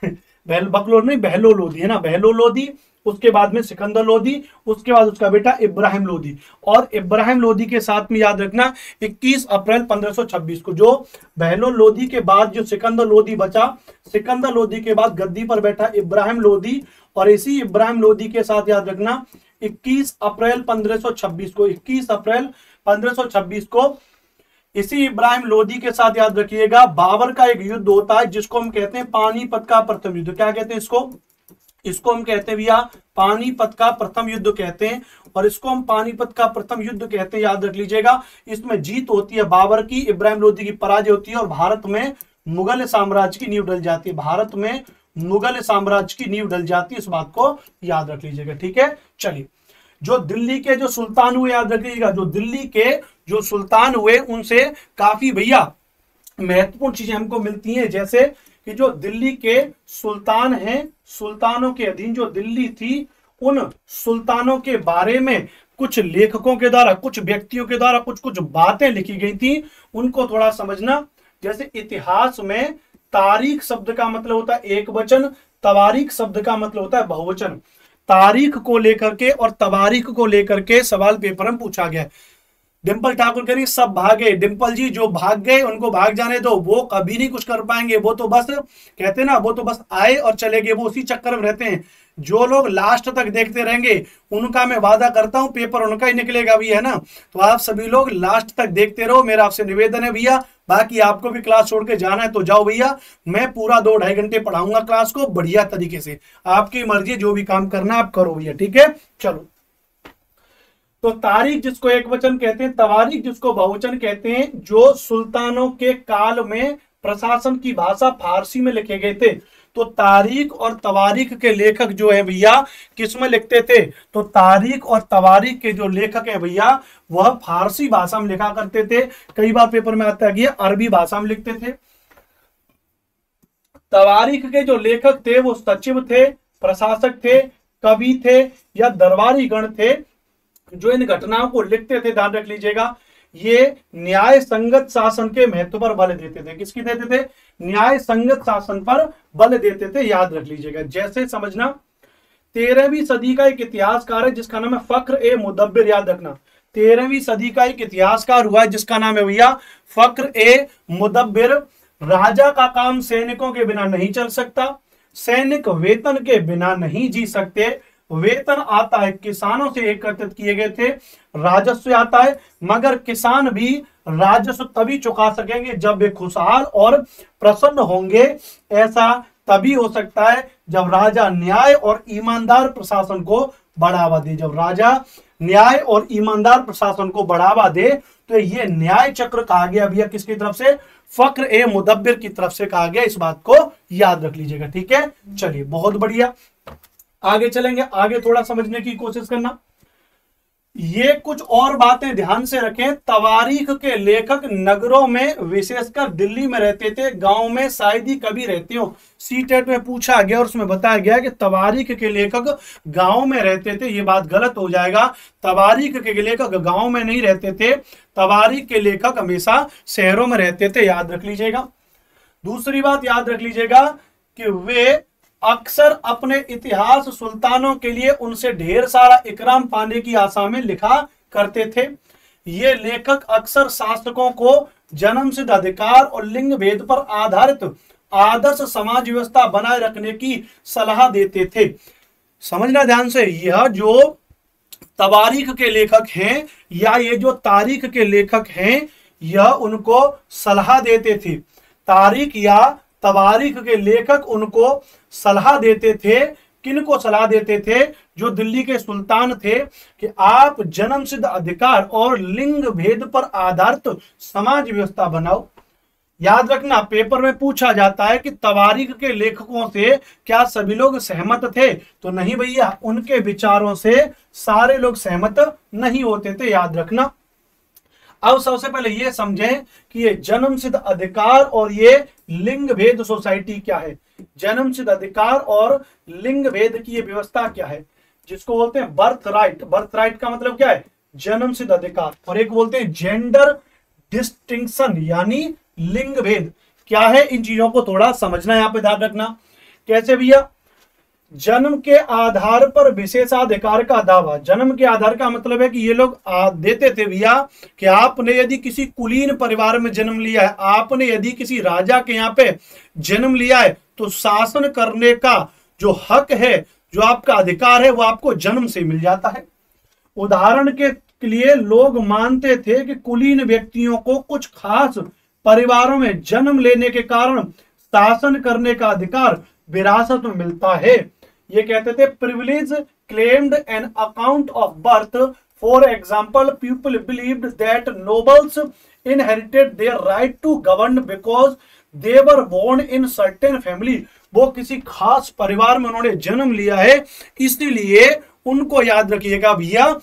बकलोल नहीं बहलो लोधी है ना, बहलो लोधी। उसके बाद में सिकंदर लोधी, उसके बाद उसका बेटा इब्राहिम लोधी। और इब्राहिम लोधी के साथ में याद रखना 21 अप्रैल 1526 को जो बहलो लोधी के बाद जो सिकंदर लोधी बचा, सिकंदर लोधी के बाद गद्दी पर बैठा इब्राहिम लोधी। और इसी इब्राहिम लोधी के साथ याद रखना 21 अप्रैल 1526 को, 21 अप्रैल 1526 को इसी इब्राहिम लोधी के साथ याद रखिएगा बाबर का एक युद्ध होता है जिसको हम कहते हैं पानीपत का प्रथम युद्ध। क्या कहते हैं इसको हम कहते हैं भैया पानीपत का प्रथम युद्ध कहते हैं। और इसको हम पानीपत का प्रथम युद्ध कहते हैं, याद रख लीजिएगा। इसमें जीत होती है बाबर की, इब्राहिम लोधी की पराजय होती है और भारत में मुगल साम्राज्य की नींव डल जाती है। भारत में मुगल साम्राज्य की नींव डल जाती है, इस बात को याद रख लीजिएगा। ठीक है, चलिए। जो दिल्ली के जो सुल्तान हुए, याद रखिएगा, जो दिल्ली के जो सुल्तान हुए उनसे काफी भैया महत्वपूर्ण चीजें हमको मिलती हैं। जैसे कि जो दिल्ली के सुल्तान हैं, सुल्तानों के अधीन जो दिल्ली थी, उन सुल्तानों के बारे में कुछ लेखकों के द्वारा, कुछ व्यक्तियों के द्वारा कुछ कुछ बातें लिखी गई थी, उनको थोड़ा समझना। जैसे इतिहास में तारीख शब्द का मतलब होता है एक वचन, तवारीख शब्द का मतलब होता है बहुवचन। तारीख को लेकर के और तवारीख को लेकर के सवाल पेपर में पूछा गया। डिंपल ठाकुर कह रही सब भागे। डिंपल जी जो भाग गए उनको भाग जाने दो, वो कभी नहीं कुछ कर पाएंगे। वो तो बस कहते हैं ना, वो तो बस आए और चले गए, वो उसी चक्कर में रहते हैं। जो लोग लास्ट तक देखते रहेंगे उनका मैं वादा करता हूं पेपर उनका ही निकलेगा भी, है ना। तो आप सभी लोग लास्ट तक देखते रहो, मेरा आपसे निवेदन है भैया। बाकी आपको भी क्लास छोड़ के जाना है तो जाओ भैया, मैं पूरा 2-2.5 घंटे पढ़ाऊंगा क्लास को बढ़िया तरीके से। आपकी मर्जी, जो भी काम करना आप करो भैया, ठीक है। चलो, तो तारीख जिसको एक वचन कहते हैं, तवारीख जिसको बहुवचन कहते हैं। जो सुल्तानों के काल में प्रशासन की भाषा फारसी में लिखे गए थे, तो तारीख और तवारीख के लेखक जो है भैया किस में लिखते थे? तो तारीख और तवारीख के जो लेखक है भैया वह फारसी भाषा में लिखा करते थे। कई बार पेपर में आता है कि अरबी भाषा में लिखते थे। तवारीख के जो लेखक थे वो सचिव थे, प्रशासक थे, कवि थे या दरबारी गण थे जो इन घटनाओं को लिखते थे। ध्यान रख लीजिएगा, ये न्याय संगत शासन के महत्व पर बल देते थे। किसकी देते थे? न्याय संगत शासन पर बल देते थे, याद रख लीजिएगा। जैसे समझना, 13वीं सदी का एक इतिहासकार है जिसका नाम है फक्र ए मुदब्बिर, याद रखना। 13वीं सदी का एक इतिहासकार हुआ है जिसका नाम है भैया फक्र ए मुदब्बिर। राजा का काम सैनिकों के बिना नहीं चल सकता, सैनिक वेतन के बिना नहीं जी सकते। वेतन आता है किसानों से एकत्रित किए गए थे, राजस्व आता है, मगर किसान भी राजस्व तभी चुका सकेंगे जब वे खुशहाल और प्रसन्न होंगे। ऐसा तभी हो सकता है जब राजा न्याय और ईमानदार प्रशासन को बढ़ावा दे। जब राजा न्याय और ईमानदार प्रशासन को बढ़ावा दे तो ये न्याय चक्र कहा गया भैया किसकी तरफ से? फक्र ए मुदब्बिर की तरफ से कहा गया। इस बात को याद रख लीजिएगा, ठीक है। चलिए, बहुत बढ़िया, आगे चलेंगे। आगे थोड़ा समझने की कोशिश करना। ये कुछ और बातें ध्यान से रखें। तवारीख के लेखक नगरों में, विशेषकर दिल्ली में रहते थे, गांव में शायद ही कभी रहते हो। सीटेट में पूछा गया और उसमें बताया गया कि तवारीख के लेखक गांव में रहते थे। ये बात गलत हो जाएगा। तवारीख के लेखक गांव में नहीं रहते थे, तवारीख के लेखक हमेशा शहरों में रहते थे, याद रख लीजिएगा। दूसरी बात याद रख लीजिएगा कि वे अक्सर अपने इतिहास सुल्तानों के लिए उनसे ढेर सारा इकराम पाने की आशा में लिखा करते थे। ये लेखक अक्सर शासकों को जन्मसिद्ध अधिकार और लिंग भेद पर आधारित आदर्श समाज व्यवस्था बनाए रखने की सलाह देते थे। समझना ध्यान से, यह जो तवारीख के लेखक हैं या ये जो तारीख के लेखक हैं, यह उनको सलाह देते थे। तारीख या तवारीख के लेखक उनको सलाह देते थे। किनको सलाह देते थे? जो दिल्ली के सुल्तान थे, कि आप जन्म सिद्ध अधिकार और लिंग भेद पर आधारित समाज व्यवस्था बनाओ। याद रखना, पेपर में पूछा जाता है कि तवारीख के लेखकों से क्या सभी लोग सहमत थे? तो नहीं भैया, उनके विचारों से सारे लोग सहमत नहीं होते थे, याद रखना। अब सबसे पहले ये समझें कि ये जन्म सिद्ध अधिकार और ये लिंग भेद सोसाइटी क्या है। जन्म सिद्ध अधिकार और लिंग भेद की ये व्यवस्था क्या है, जिसको बोलते हैं बर्थ राइट। बर्थ राइट का मतलब क्या है? जन्म सिद्ध अधिकार। और एक बोलते हैं जेंडर डिस्टिंक्शन, यानी लिंग भेद। क्या है, इन चीजों को थोड़ा समझना, यहां पे ध्यान रखना। कैसे भैया? जन्म के आधार पर विशेषाधिकार का दावा। जन्म के आधार का मतलब है कि ये लोग देते थे भैया कि आपने यदि किसी कुलीन परिवार में जन्म लिया है, आपने यदि किसी राजा के यहाँ पे जन्म लिया है, तो शासन करने का जो हक है, जो आपका अधिकार है, वो आपको जन्म से मिल जाता है। उदाहरण के लिए लोग मानते थे कि कुलीन व्यक्तियों को कुछ खास परिवारों में जन्म लेने के कारण शासन करने का अधिकार विरासत में मिलता है। ये कहते थे privilege claimed an account of birth. For example, people believed that nobles inherited their right to govern because they were born in certain family. वो किसी खास परिवार में उन्होंने जन्म लिया है, इसलिए उनको याद रखिएगा भैया,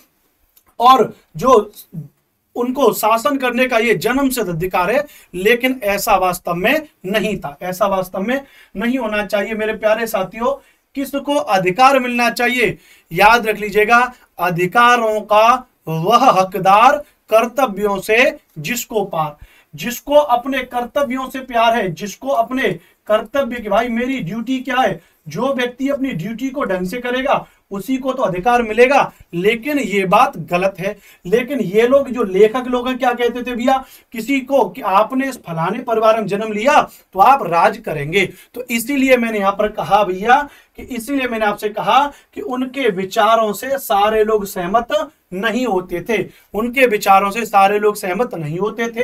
और जो उनको शासन करने का ये जन्म सिद्ध अधिकार है। लेकिन ऐसा वास्तव में नहीं था, ऐसा वास्तव में नहीं होना चाहिए मेरे प्यारे साथियों। किसको अधिकार मिलना चाहिए? याद रख लीजिएगा, अधिकारों का वह हकदार कर्तव्यों से जिसको पार। जिसको अपने कर्तव्यों से प्यार है, जिसको अपने कर्तव्य की, भाई मेरी ड्यूटी क्या है, जो व्यक्ति अपनी ड्यूटी को ढंग से करेगा उसी को तो अधिकार मिलेगा। लेकिन ये बात गलत है। लेकिन ये लोग, जो लेखक लोग हैं, क्या कहते थे भैया? किसी को कि आपने इस फलाने परिवार में जन्म लिया तो आप राज करेंगे। तो इसीलिए मैंने यहां पर कहा भैया, कि इसीलिए मैंने आपसे कहा कि उनके विचारों से सारे लोग सहमत नहीं होते थे। उनके विचारों से सारे लोग सहमत नहीं होते थे।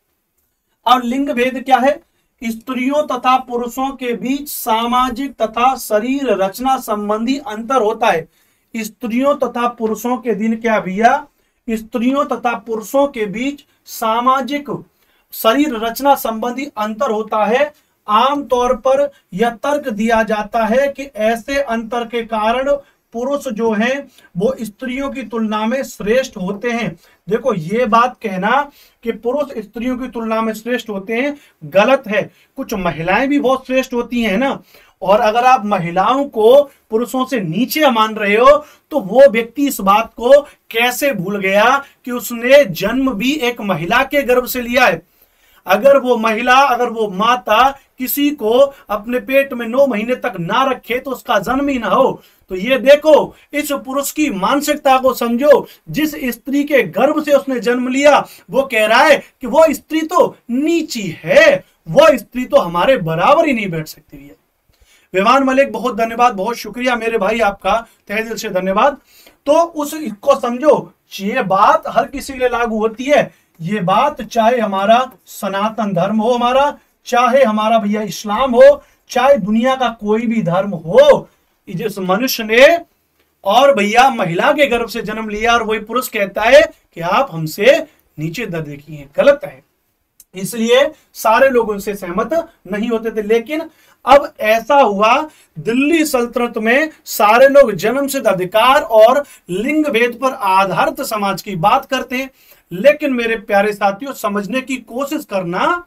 और लिंग भेद क्या है? स्त्रियों तथा पुरुषों के बीच सामाजिक तथा शरीर रचना संबंधी अंतर होता है। स्त्रियों तथा पुरुषों के दिन क्या भैया? स्त्रियों तथा पुरुषों के बीच सामाजिक शरीर रचना संबंधी अंतर होता है। आमतौर पर यह तर्क दिया जाता है कि ऐसे अंतर के कारण पुरुष जो हैं वो स्त्रियों की तुलना में श्रेष्ठ होते हैं। देखो, ये बात कहना कि पुरुष स्त्रियों की तुलना में श्रेष्ठ होते हैं गलत है। कुछ महिलाएं भी बहुत श्रेष्ठ होती हैं ना। और अगर आप महिलाओं को पुरुषों से नीचे मान रहे हो तो वो व्यक्ति इस बात को कैसे भूल गया कि उसने जन्म भी एक महिला के गर्भ से लिया है। अगर वो महिला, अगर वो माता किसी को अपने पेट में 9 महीने तक ना रखे तो उसका जन्म ही ना हो। तो ये देखो, इस पुरुष की मानसिकता को समझो। जिस स्त्री के गर्भ से उसने जन्म लिया वो कह रहा है कि वो स्त्री तो नीची है, वो स्त्री तो हमारे बराबर ही नहीं बैठ सकती है। विमान मलिक, बहुत धन्यवाद, बहुत शुक्रिया मेरे भाई, आपका तहे दिल से धन्यवाद। तो उसको समझो, ये बात हर किसी के लिए लागू होती है। ये बात चाहे हमारा सनातन धर्म हो, हमारा चाहे हमारा भैया इस्लाम हो, चाहे दुनिया का कोई भी धर्म हो, जिस मनुष्य ने और भैया महिला के गर्भ से जन्म लिया और वही पुरुष कहता है कि आप हमसे नीचे दर्जे की हैं, गलत है। इसलिए सारे लोग उनसे सहमत नहीं होते थे। लेकिन अब ऐसा हुआ, दिल्ली सल्तनत में सारे लोग जन्म सिद्ध अधिकार और लिंग भेद पर आधारित समाज की बात करते हैं। लेकिन मेरे प्यारे साथियों, समझने की कोशिश करना,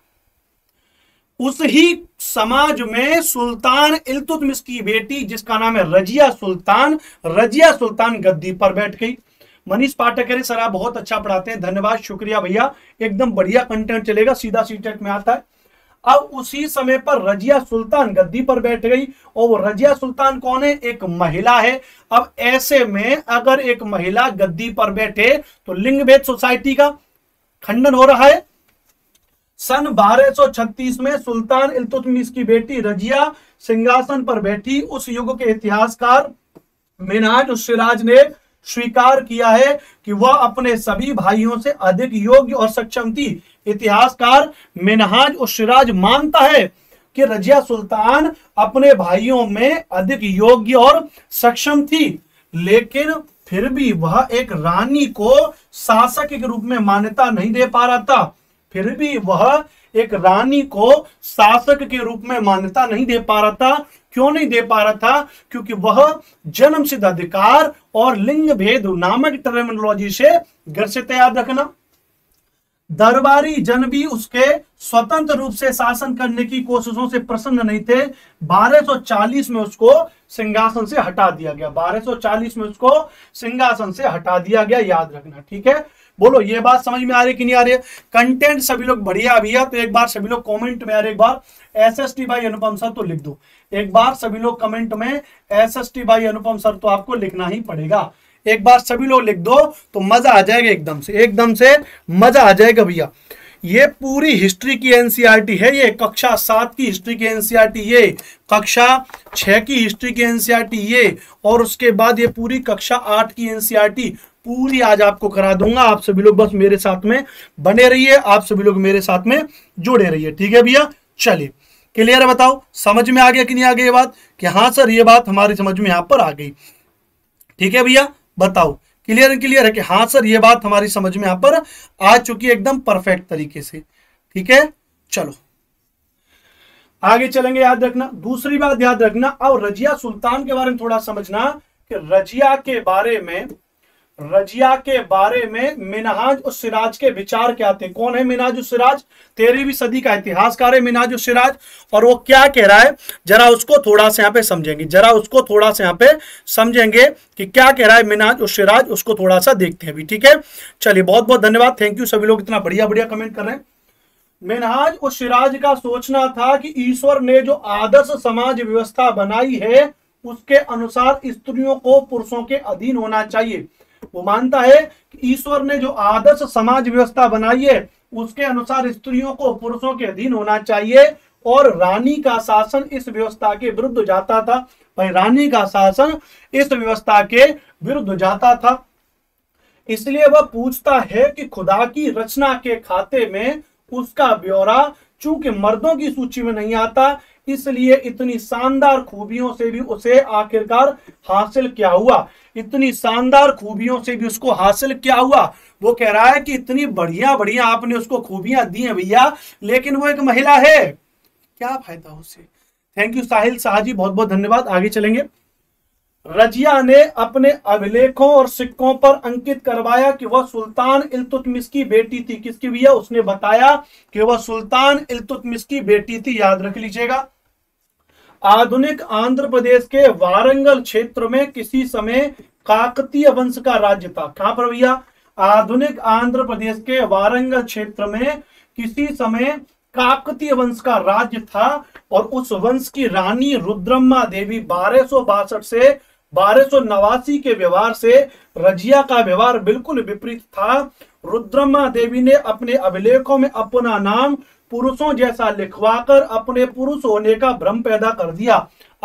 उस ही समाज में सुल्तान इल्तुतमिश की बेटी जिसका नाम है रजिया सुल्तान गद्दी पर बैठ गई। मनीष पाठक है सर, आप बहुत अच्छा पढ़ाते हैं, धन्यवाद, शुक्रिया भैया, एकदम बढ़िया कंटेंट चलेगा, सीधा सीटेट में आता है। अब उसी समय पर रजिया सुल्तान गद्दी पर बैठ गई। और वो रजिया सुल्तान कौन है? एक महिला है। अब ऐसे में अगर एक महिला गद्दी पर बैठे तो लिंग भेद सोसाइटी का खंडन हो रहा है। सन 1236 में सुल्तान इल्तुतमिश की बेटी रजिया सिंहासन पर बैठी। उस युग के इतिहासकार मिनहाज उस सिराज ने स्वीकार किया है कि वह अपने सभी भाइयों से अधिक योग्य और सक्षम थी। इतिहासकार मिनहाज उस सिराज मानता है कि रजिया सुल्तान अपने भाइयों में अधिक योग्य और सक्षम थी, लेकिन फिर भी वह एक रानी को शासक के रूप में मान्यता नहीं दे पा रहा था। फिर भी वह एक रानी को शासक के रूप में मान्यता नहीं दे पा रहा था। क्यों नहीं दे पा रहा था? क्योंकि वह जन्म सिद्ध अधिकार और लिंग भेद नामक टर्मिनोलॉजी से ग्रसित, याद रखना। दरबारी जन भी उसके स्वतंत्र रूप से शासन करने की कोशिशों से प्रसन्न नहीं थे। 1240 में उसको सिंहासन से हटा दिया गया। 1240 में उसको सिंहासन से हटा दिया गया, याद रखना। ठीक है, बोलो ये बात समझ में आ रही है कि नहीं आ रही है? कंटेंट सभी लोग बढ़िया भी है, तो एक बार सभी लोग कमेंट में यार एक बार SST भाई अनुपम सर तो लिख दो। एक बार सभी लोग कमेंट में SST भाई अनुपम सर तो आपको लिखना ही पड़ेगा। एक बार सभी लोग लिख दो तो मजा आ जाएगा, एकदम से मजा आ जाएगा भैया। ये पूरी हिस्ट्री की एनसीईआरटी है, ये कक्षा 7 की हिस्ट्री की एनसीईआरटी, ये कक्षा 6 की हिस्ट्री की एनसीईआरटी, ये और उसके बाद ये पूरी कक्षा 8 की एनसीईआरटी पूरी आज आपको करा दूंगा। आप सभी लोग बस मेरे साथ में बने रहिए, आप सभी लोग मेरे साथ में जुड़े रहिए। ठीक है भैया, चलिए क्लियर है? बताओ समझ में आ गया कि नहीं आ गई ये बात? कि हाँ सर ये बात हमारी समझ में यहां पर आ गई। ठीक है भैया, बताओ क्लियर है कि हाँ सर ये बात हमारी समझ में यहां पर आ चुकी है एकदम परफेक्ट तरीके से। ठीक है, चलो आगे चलेंगे। याद रखना दूसरी बात, याद रखना अब रजिया सुल्तान के बारे में थोड़ा समझना कि रजिया के बारे में मिनहाज उस सिराज के विचार क्या थे। कौन है मिनहाज उस सिराज? 13वीं सदी का इतिहासकार है मिनहाज उस सिराज। और वो क्या कह रहा है जरा उसको थोड़ा सा यहाँ पे समझेंगे, कि क्या कह रहा है मिनहाज उस सिराज, उसको थोड़ा सा देखते हैं भी। ठीक है, चलिए बहुत बहुत धन्यवाद, थैंक यू सभी लोग इतना बढ़िया कमेंट कर रहे हैं। मिनहाज उस सिराज का सोचना था कि ईश्वर ने जो आदर्श समाज व्यवस्था बनाई है उसके अनुसार स्त्रियों को पुरुषों के अधीन होना चाहिए। वो मानता है कि ईश्वर ने जो आदर्श समाज व्यवस्था बनाई है उसके अनुसार स्त्रियों को पुरुषों के अधीन होना चाहिए, और रानी का शासन इस व्यवस्था के विरुद्ध जाता था। भाई रानी का शासन इस व्यवस्था के विरुद्ध जाता था। इसलिए वह पूछता है कि खुदा की रचना के खाते में उसका ब्यौरा चूंकि मर्दों की सूची में नहीं आता, इसलिए इतनी शानदार खूबियों से भी उसे आखिरकार हासिल क्या हुआ? इतनी शानदार खूबियों से भी उसको हासिल क्या हुआ? वो कह रहा है कि इतनी बढ़िया बढ़िया आपने उसको खूबियां दी हैं भैया, लेकिन वो एक महिला है, क्या फायदा उससे? थैंक यू साहिल शाह जी, बहुत बहुत धन्यवाद। आगे चलेंगे। रजिया ने अपने अभिलेखों और सिक्कों पर अंकित करवाया कि वह सुल्तान इल्तुतमिश की बेटी थी। किसकी भैया? उसने बताया कि वह सुल्तान इल्तुतमिश की बेटी थी, याद रख लीजिएगा। आधुनिक आंध्र प्रदेश के वारंगल क्षेत्र में किसी समय काकतीय वंश का राज्य था। कहां पर भैया? आधुनिक आंध्र प्रदेश के वारंगल क्षेत्र में किसी समय काकतीय वंश का राज्य था, और उस वंश की रानी रुद्रम्मा देवी 1262 से 1289 के व्यवहार से रजिया का व्यवहार बिल्कुल विपरीत था। रुद्रम्मा देवी ने अपने अभिलेखों में अपना नाम पुरुषों जैसा लिखवाकर अपने पुरुष होने का भ्रम पैदा कर दिया।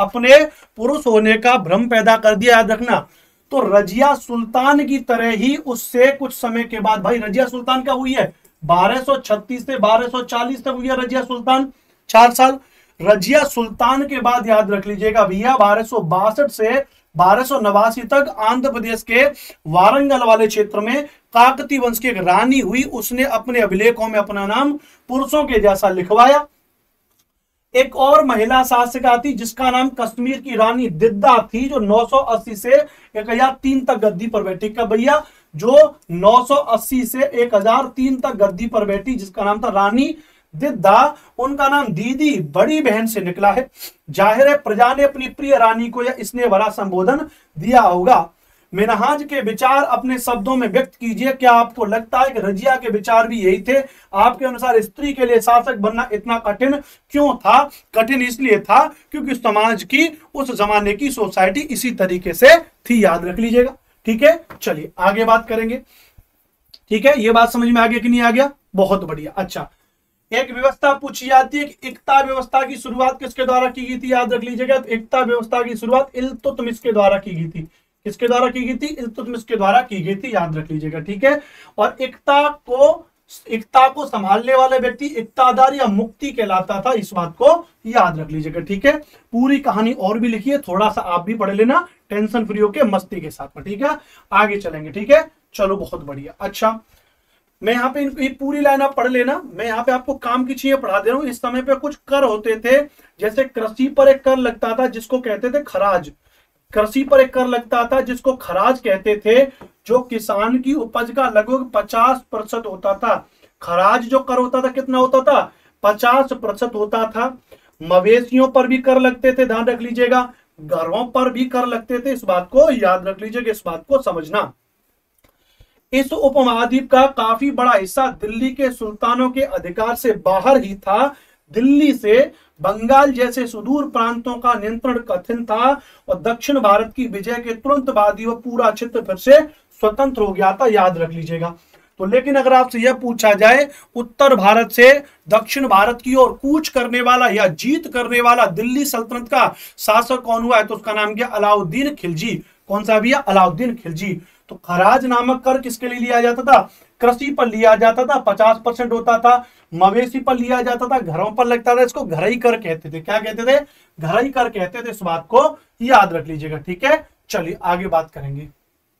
याद रखना। तो रजिया सुल्तान की तरह ही उससे कुछ समय के बाद, भाई रजिया सुल्तान क्या हुई है? 1236 से 1240 तक हुई है रजिया सुल्तान, 4 साल। रजिया सुल्तान के बाद याद रख लीजिएगा भैया 1262 से 1289 तक आंध्र प्रदेश के वारंगल वाले क्षेत्र में काकतीय वंश की एक रानी हुई। उसने अपने अभिलेखों में अपना नाम पुरुषों के जैसा लिखवाया। एक और महिला शासिका थी जिसका नाम कश्मीर की रानी दिद्दा थी, जो 980 से 1003 तक गद्दी पर बैठी। कब भैया? जो 980 से 1003 तक गद्दी पर बैठी, जिसका नाम था रानी दिद्दा। उनका नाम दीदी, बड़ी बहन से निकला है। जाहिर है प्रजा ने अपनी प्रिय रानी को यह स्नेह भरा संबोधन दिया होगा। मिनहाज के विचार अपने शब्दों में व्यक्त कीजिए। क्या आपको लगता है कि रजिया के विचार भी यही थे? आपके अनुसार स्त्री के लिए शासक बनना इतना कठिन क्यों था? कठिन इसलिए था क्योंकि समाज की, उस जमाने की सोसाइटी इसी तरीके से थी, याद रख लीजिएगा। ठीक है, चलिए आगे बात करेंगे। ठीक है, ये बात समझ में आ गया कि नहीं आ गया? बहुत बढ़िया। अच्छा, एक व्यवस्था पूछी जाती है कि एकता व्यवस्था की शुरुआत किसके द्वारा की गई थी? याद रख लीजिएगा। तो एकता व्यवस्था की शुरुआत इल्तुतमिश के द्वारा की गई थी। किसके द्वारा की गई थी? इल्तुतमिश के द्वारा की गई थी, याद रख लीजिएगा, ठीक है। और एकता को संभालने वाला व्यक्ति इक्तादार या मुक्ति कहलाता था, इस बात को याद रख लीजिएगा, ठीक है। पूरी कहानी और भी लिखी है, थोड़ा सा आप भी पढ़ लेना टेंशन फ्री होके, मस्ती के साथ में, ठीक है। आगे चलेंगे, ठीक है, चलो बहुत बढ़िया। अच्छा, मैं यहाँ पे ये पूरी लाइन आप पढ़ लेना, मैं यहाँ पे आपको काम की चीजें पढ़ा दे रहा हूँ। इस समय पे कुछ कर होते थे, जैसे कृषि पर एक कर लगता था जिसको कहते थे खराज। कृषि पर एक कर लगता था जिसको खराज कहते थे, जो किसान की उपज का लगभग 50% होता था। खराज जो कर होता था कितना होता था? 50% होता था। मवेशियों पर भी कर लगते थे, ध्यान रख लीजिएगा। घरों पर भी कर लगते थे, इस बात को याद रख लीजिएगा, इस बात को समझना। इस उपमहाद्वीप का काफी बड़ा हिस्सा दिल्ली के सुल्तानों के अधिकार से बाहर ही था। दिल्ली से बंगाल जैसे सुदूर प्रांतों का नियंत्रण कठिन था और दक्षिण भारत की विजय के तुरंत बाद ही वह पूरा क्षेत्र फिर से स्वतंत्र हो गया था, याद रख लीजिएगा। तो लेकिन अगर आपसे यह पूछा जाए उत्तर भारत से दक्षिण भारत की ओर कूच करने वाला या जीत करने वाला दिल्ली सल्तनत का शासक कौन हुआ है, तो उसका नाम क्या? अलाउद्दीन खिलजी। कौन सा भैया? अलाउद्दीन खिलजी। तो खराज नामक कर किसके लिए लिया जाता था? कृषि पर लिया जाता था, 50% होता था। मवेशी पर लिया जाता था, घरों पर लगता था, इसको घरई कर कहते थे। क्या कहते थे? घरई कर कहते थे, इस बात को याद रख लीजिएगा, ठीक है। चलिए आगे बात करेंगे।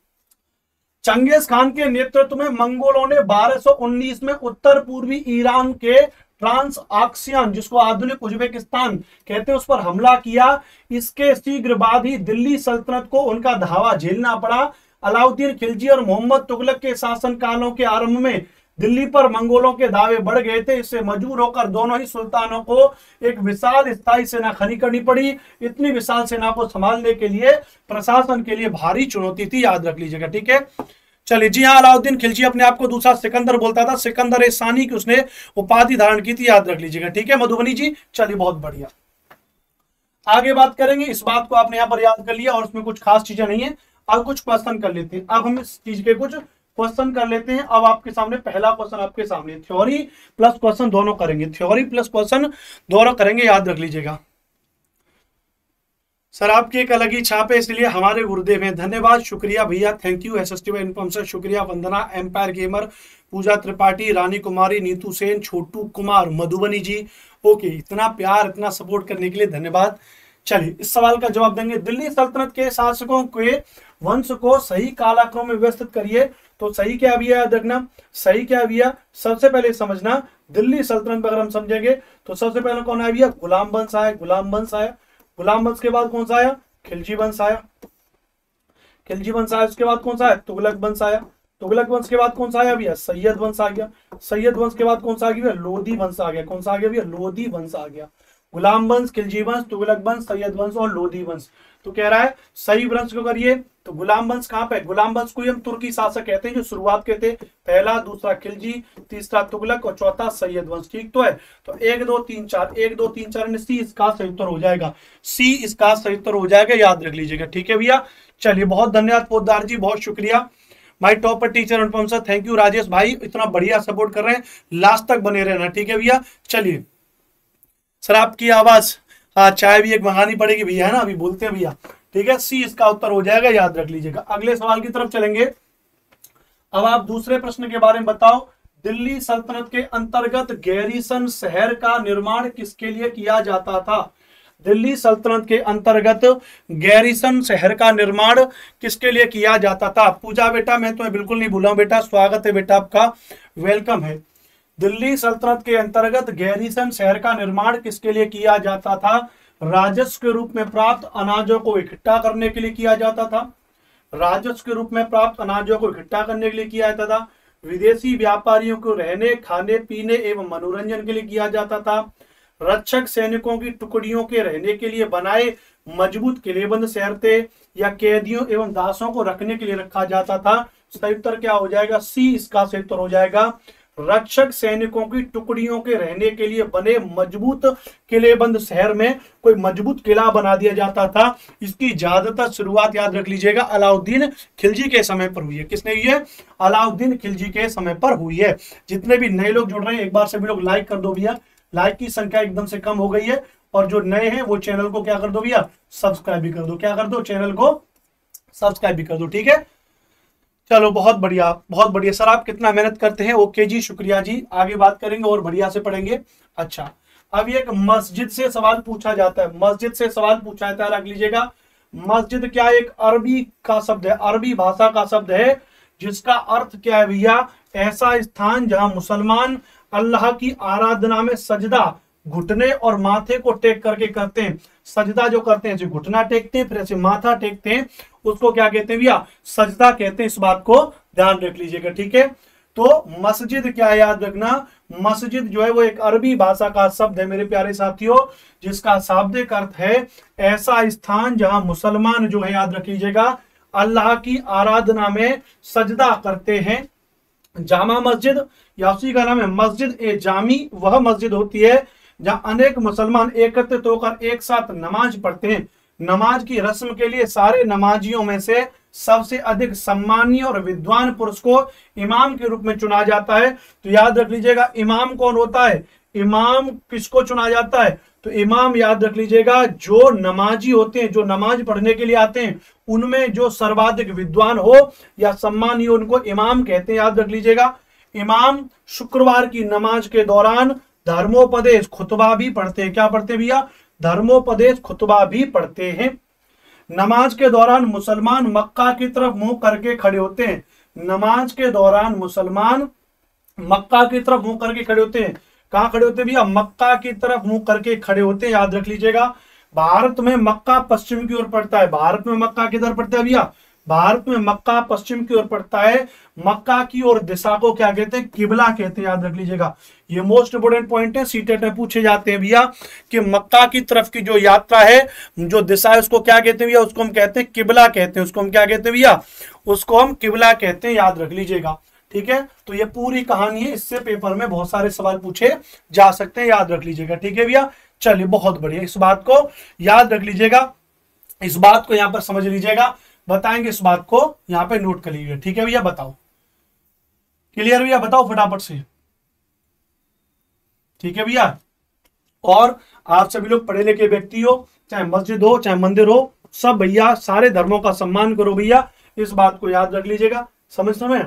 चंगेज खान के नेतृत्व में मंगोलों ने 1219 में उत्तर पूर्वी ईरान के ट्रांस आक्सियन, जिसको आधुनिक उज्बेकिस्तान कहते हैं, उस पर हमला किया। इसके शीघ्र बाद ही दिल्ली सल्तनत को उनका धावा झेलना पड़ा। अलाउद्दीन खिलजी और मोहम्मद तुगलक के शासन कालों के आरंभ में दिल्ली पर मंगोलों के दावे बढ़ गए थे। इससे मजबूर होकर दोनों ही सुल्तानों को एक विशाल स्थायी सेना खड़ी करनी पड़ी। इतनी विशाल सेना को संभालने के लिए प्रशासन के लिए भारी चुनौती थी, याद रख लीजिएगा, ठीक है। चलिए, जी हाँ, अलाउद्दीन खिलजी अपने आप को दूसरा सिकंदर बोलता था। सिकंदर ए सानी की उसने उपाधि धारण की थी, याद रख लीजिएगा, ठीक है मधुबनी जी। चलिए बहुत बढ़िया, आगे बात करेंगे। इस बात को आपने यहाँ पर याद कर लिया और उसमें कुछ खास चीजें नहीं है। अब कुछ क्वेश्चन कर लेते हैं। अब हम इस चीज के कुछ क्वेश्चन कर लेते हैं। अब आपके सामने पहला क्वेश्चन आपके सामने, थ्योरी प्लस क्वेश्चन दोनों करेंगे, थ्योरी प्लस क्वेश्चन दोनों करेंगे, याद रख लीजिएगा। सर आपकी एक अलग ही छाप है, इसलिए हमारे गुरुदेव हैं। धन्यवाद, शुक्रिया भैया, थैंक यू। एसएसटी इनफॉर्म से शुक्रिया। Vandana, empire gamer, Pooja Tripathi, Rani Kumari, Neetu Sen, Chhotu Kumar, Madhubani ji, okay, इतना प्यार इतना सपोर्ट करने के लिए धन्यवाद। चलिए इस सवाल का जवाब देंगे। दिल्ली सल्तनत के शासकों के वंश को सही कालक्रम में व्यवस्थित करिए। तो सही क्या भैया, याद रखना, सही क्या भैया, सबसे पहले समझना दिल्ली सल्तनत अगर हम समझेंगे तो सबसे पहले कौन आया भैया? गुलाम वंश आया, गुलाम वंश आया। गुलाम वंश के बाद कौन सा आया? खिलजी वंश आया, खिलजी वंश आया। उसके बाद कौन सा आया? तुगलक वंश आया। तुगलक वंश के बाद कौन सा आया भैया? सैयद वंश आ गया। सैयद वंश के बाद कौन सा आ गया? लोधी वंश आ गया। कौन सा आ गया भैया? लोधी वंश आ गया। गुलाम वंश, खिलजी वंश, तुगलक वंश, सैयद वंश और लोधी वंश। तो कह रहा है सही वंश को करिए। तो गुलाम वंश कहां पे? गुलाम वंश को हम तुर्की शासक कहते हैं, जो शुरुआत के थे। पहला, दूसरा खिलजी, तीसरा तुगलक और चौथा सैयद वंश, ठीक तो है। तो 1 2 3 4, 1 2 3 4 सी इसका सही उत्तर हो जाएगा, सी इसका सही उत्तर हो जाएगा, याद रख लीजिएगा, ठीक है भैया। चलिए बहुत धन्यवाद पोद्दार जी, बहुत शुक्रिया। माय टॉप पर teacher Anupam sir, thank you. Rajesh भाई इतना बढ़िया सपोर्ट कर रहे हैं, लास्ट तक बने रहना, ठीक है भैया। चलिए सर आपकी आवाज, हाँ चाय भी एक मंगानी पड़ेगी भैया, है ना, अभी बोलते हैं भैया, ठीक है। सी इसका उत्तर हो जाएगा, याद रख लीजिएगा। अगले सवाल की तरफ चलेंगे। अब आप दूसरे प्रश्न के बारे में बताओ। दिल्ली सल्तनत के अंतर्गत गैरीसन शहर का निर्माण किसके लिए किया जाता था? दिल्ली सल्तनत के अंतर्गत गैरीसन शहर का निर्माण किसके लिए किया जाता था? पूजा बेटा मैं तुम्हें बिल्कुल नहीं भूला हूं बेटा, स्वागत है बेटा आपका, वेलकम है। दिल्ली सल्तनत के अंतर्गत गैरीसन शहर का निर्माण किसके लिए किया जाता था? राजस्व के रूप में प्राप्त अनाजों को इकट्ठा करने के लिए किया जाता था। राजस्व के रूप में प्राप्त अनाजों को इकट्ठा करने के लिए किया जाता था। विदेशी व्यापारियों को रहने, खाने पीने एवं मनोरंजन के लिए किया जाता था। रक्षक सैनिकों की टुकड़ियों के रहने के लिए बनाए मजबूत किलेबंद शहर थे, या कैदियों एवं दासों को रखने के लिए रखा जाता था। सही उत्तर क्या हो जाएगा? सी इसका सही उत्तर हो जाएगा। रक्षक सैनिकों की टुकड़ियों के रहने के लिए बने मजबूत किलेबंद शहर में कोई मजबूत किला बना दिया जाता था। इसकी ज्यादातर शुरुआत याद रख लीजिएगा अलाउद्दीन खिलजी के समय पर हुई है। किसने हुई है? अलाउद्दीन खिलजी के समय पर हुई है। जितने भी नए लोग जुड़ रहे हैं एक बार सभी लोग लाइक कर दो भैया, लाइक की संख्या एकदम से कम हो गई है। और जो नए हैं वो चैनल को क्या कर दो भैया? सब्सक्राइब भी कर दो। क्या कर दो? चैनल को सब्सक्राइब भी कर दो, ठीक है। चलो बहुत बढ़िया, बहुत बढ़िया सर, आप कितना मेहनत करते हैं। ओके जी, शुक्रिया जी। आगे बात करेंगे और बढ़िया से पढ़ेंगे। अच्छा, अब एक मस्जिद से सवाल पूछा जाता है, मस्जिद से सवाल पूछा जाता है, रख लीजिएगा। मस्जिद क्या एक अरबी का शब्द है, अरबी भाषा का शब्द है, जिसका अर्थ क्या है भैया, ऐसा स्थान जहां मुसलमान अल्लाह की आराधना में सजदा घुटने और माथे को टेक करके करते हैं। सजदा जो करते हैं, जो घुटना टेकते हैं फिर ऐसे माथा टेकते हैं, उसको क्या कहते हैं भैया, सजदा कहते हैं। इस बात को ध्यान रख लीजिएगा, ठीक है। तो मस्जिद क्या है, याद रखना, मस्जिद जो है वो एक अरबी भाषा का शब्द है मेरे प्यारे साथियों, जिसका शाब्दिक अर्थ है ऐसा स्थान जहां मुसलमान जो है, याद रख लीजिएगा, अल्लाह की आराधना में सजदा करते हैं। जामा मस्जिद या उसी का नाम है मस्जिद ए जामी, वह मस्जिद होती है जहां अनेक मुसलमान एकत्रित होकर एक साथ नमाज पढ़ते हैं। नमाज की रस्म के लिए सारे नमाजियों में से सबसे अधिक सम्मानीय और विद्वान पुरुष को इमाम के रूप में चुना जाता है। तो याद रख लीजिएगा, इमाम कौन होता है, इमाम किसको चुना जाता है, तो इमाम याद रख लीजिएगा, जो नमाजी होते हैं, जो नमाज पढ़ने के लिए आते हैं, उनमें जो सर्वाधिक विद्वान हो या सम्मानीय हो, उनको इमाम कहते हैं, याद रख लीजिएगा। इमाम शुक्रवार की नमाज के दौरान धर्मोपदेश खुतबा भी पढ़ते हैं। क्या पढ़ते हैं भैया, धर्मोपदेश खुतबा भी पढ़ते हैं। नमाज के दौरान मुसलमान मक्का की तरफ मुंह करके खड़े होते हैं। नमाज के दौरान मुसलमान मक्का की तरफ मुंह करके खड़े होते हैं। कहां खड़े होते हैं भैया, मक्का की तरफ मुंह करके खड़े होते हैं, याद रख लीजिएगा। भारत में मक्का पश्चिम की ओर पड़ता है। भारत में मक्का किधर पड़ता है भैया, भारत में मक्का पश्चिम की ओर पड़ता है। मक्का की ओर दिशा को क्या कहते हैं, किबला कहते हैं, याद रख लीजिएगा। ये मोस्ट इंपोर्टेंट पॉइंट है, सीटेट में पूछे जाते हैं भैया कि मक्का की तरफ की जो यात्रा है, जो दिशा है, उसको क्या कहते हैं भैया, उसको हम कहते हैं किबला कहते हैं। उसको हम क्या कहते हैं भैया, उसको हम किबला कहते हैं, याद रख लीजिएगा, ठीक है। तो ये पूरी कहानी है, इससे पेपर में बहुत सारे सवाल पूछे जा सकते हैं, याद रख लीजिएगा, ठीक है भैया। चलिए बहुत बढ़िया, इस बात को याद रख लीजिएगा, इस बात को यहां पर समझ लीजिएगा, बताएंगे इस बात को यहां पे नोट कर लीजिए, ठीक है भैया। बताओ, क्लियर भैया, बताओ फटाफट से, ठीक है भैया। और आप सभी लोग पढ़े लिखे व्यक्ति हो, चाहे मस्जिद हो चाहे मंदिर हो, सब भैया सारे धर्मों का सम्मान करो भैया, इस बात को याद रख लीजिएगा। समझ समय,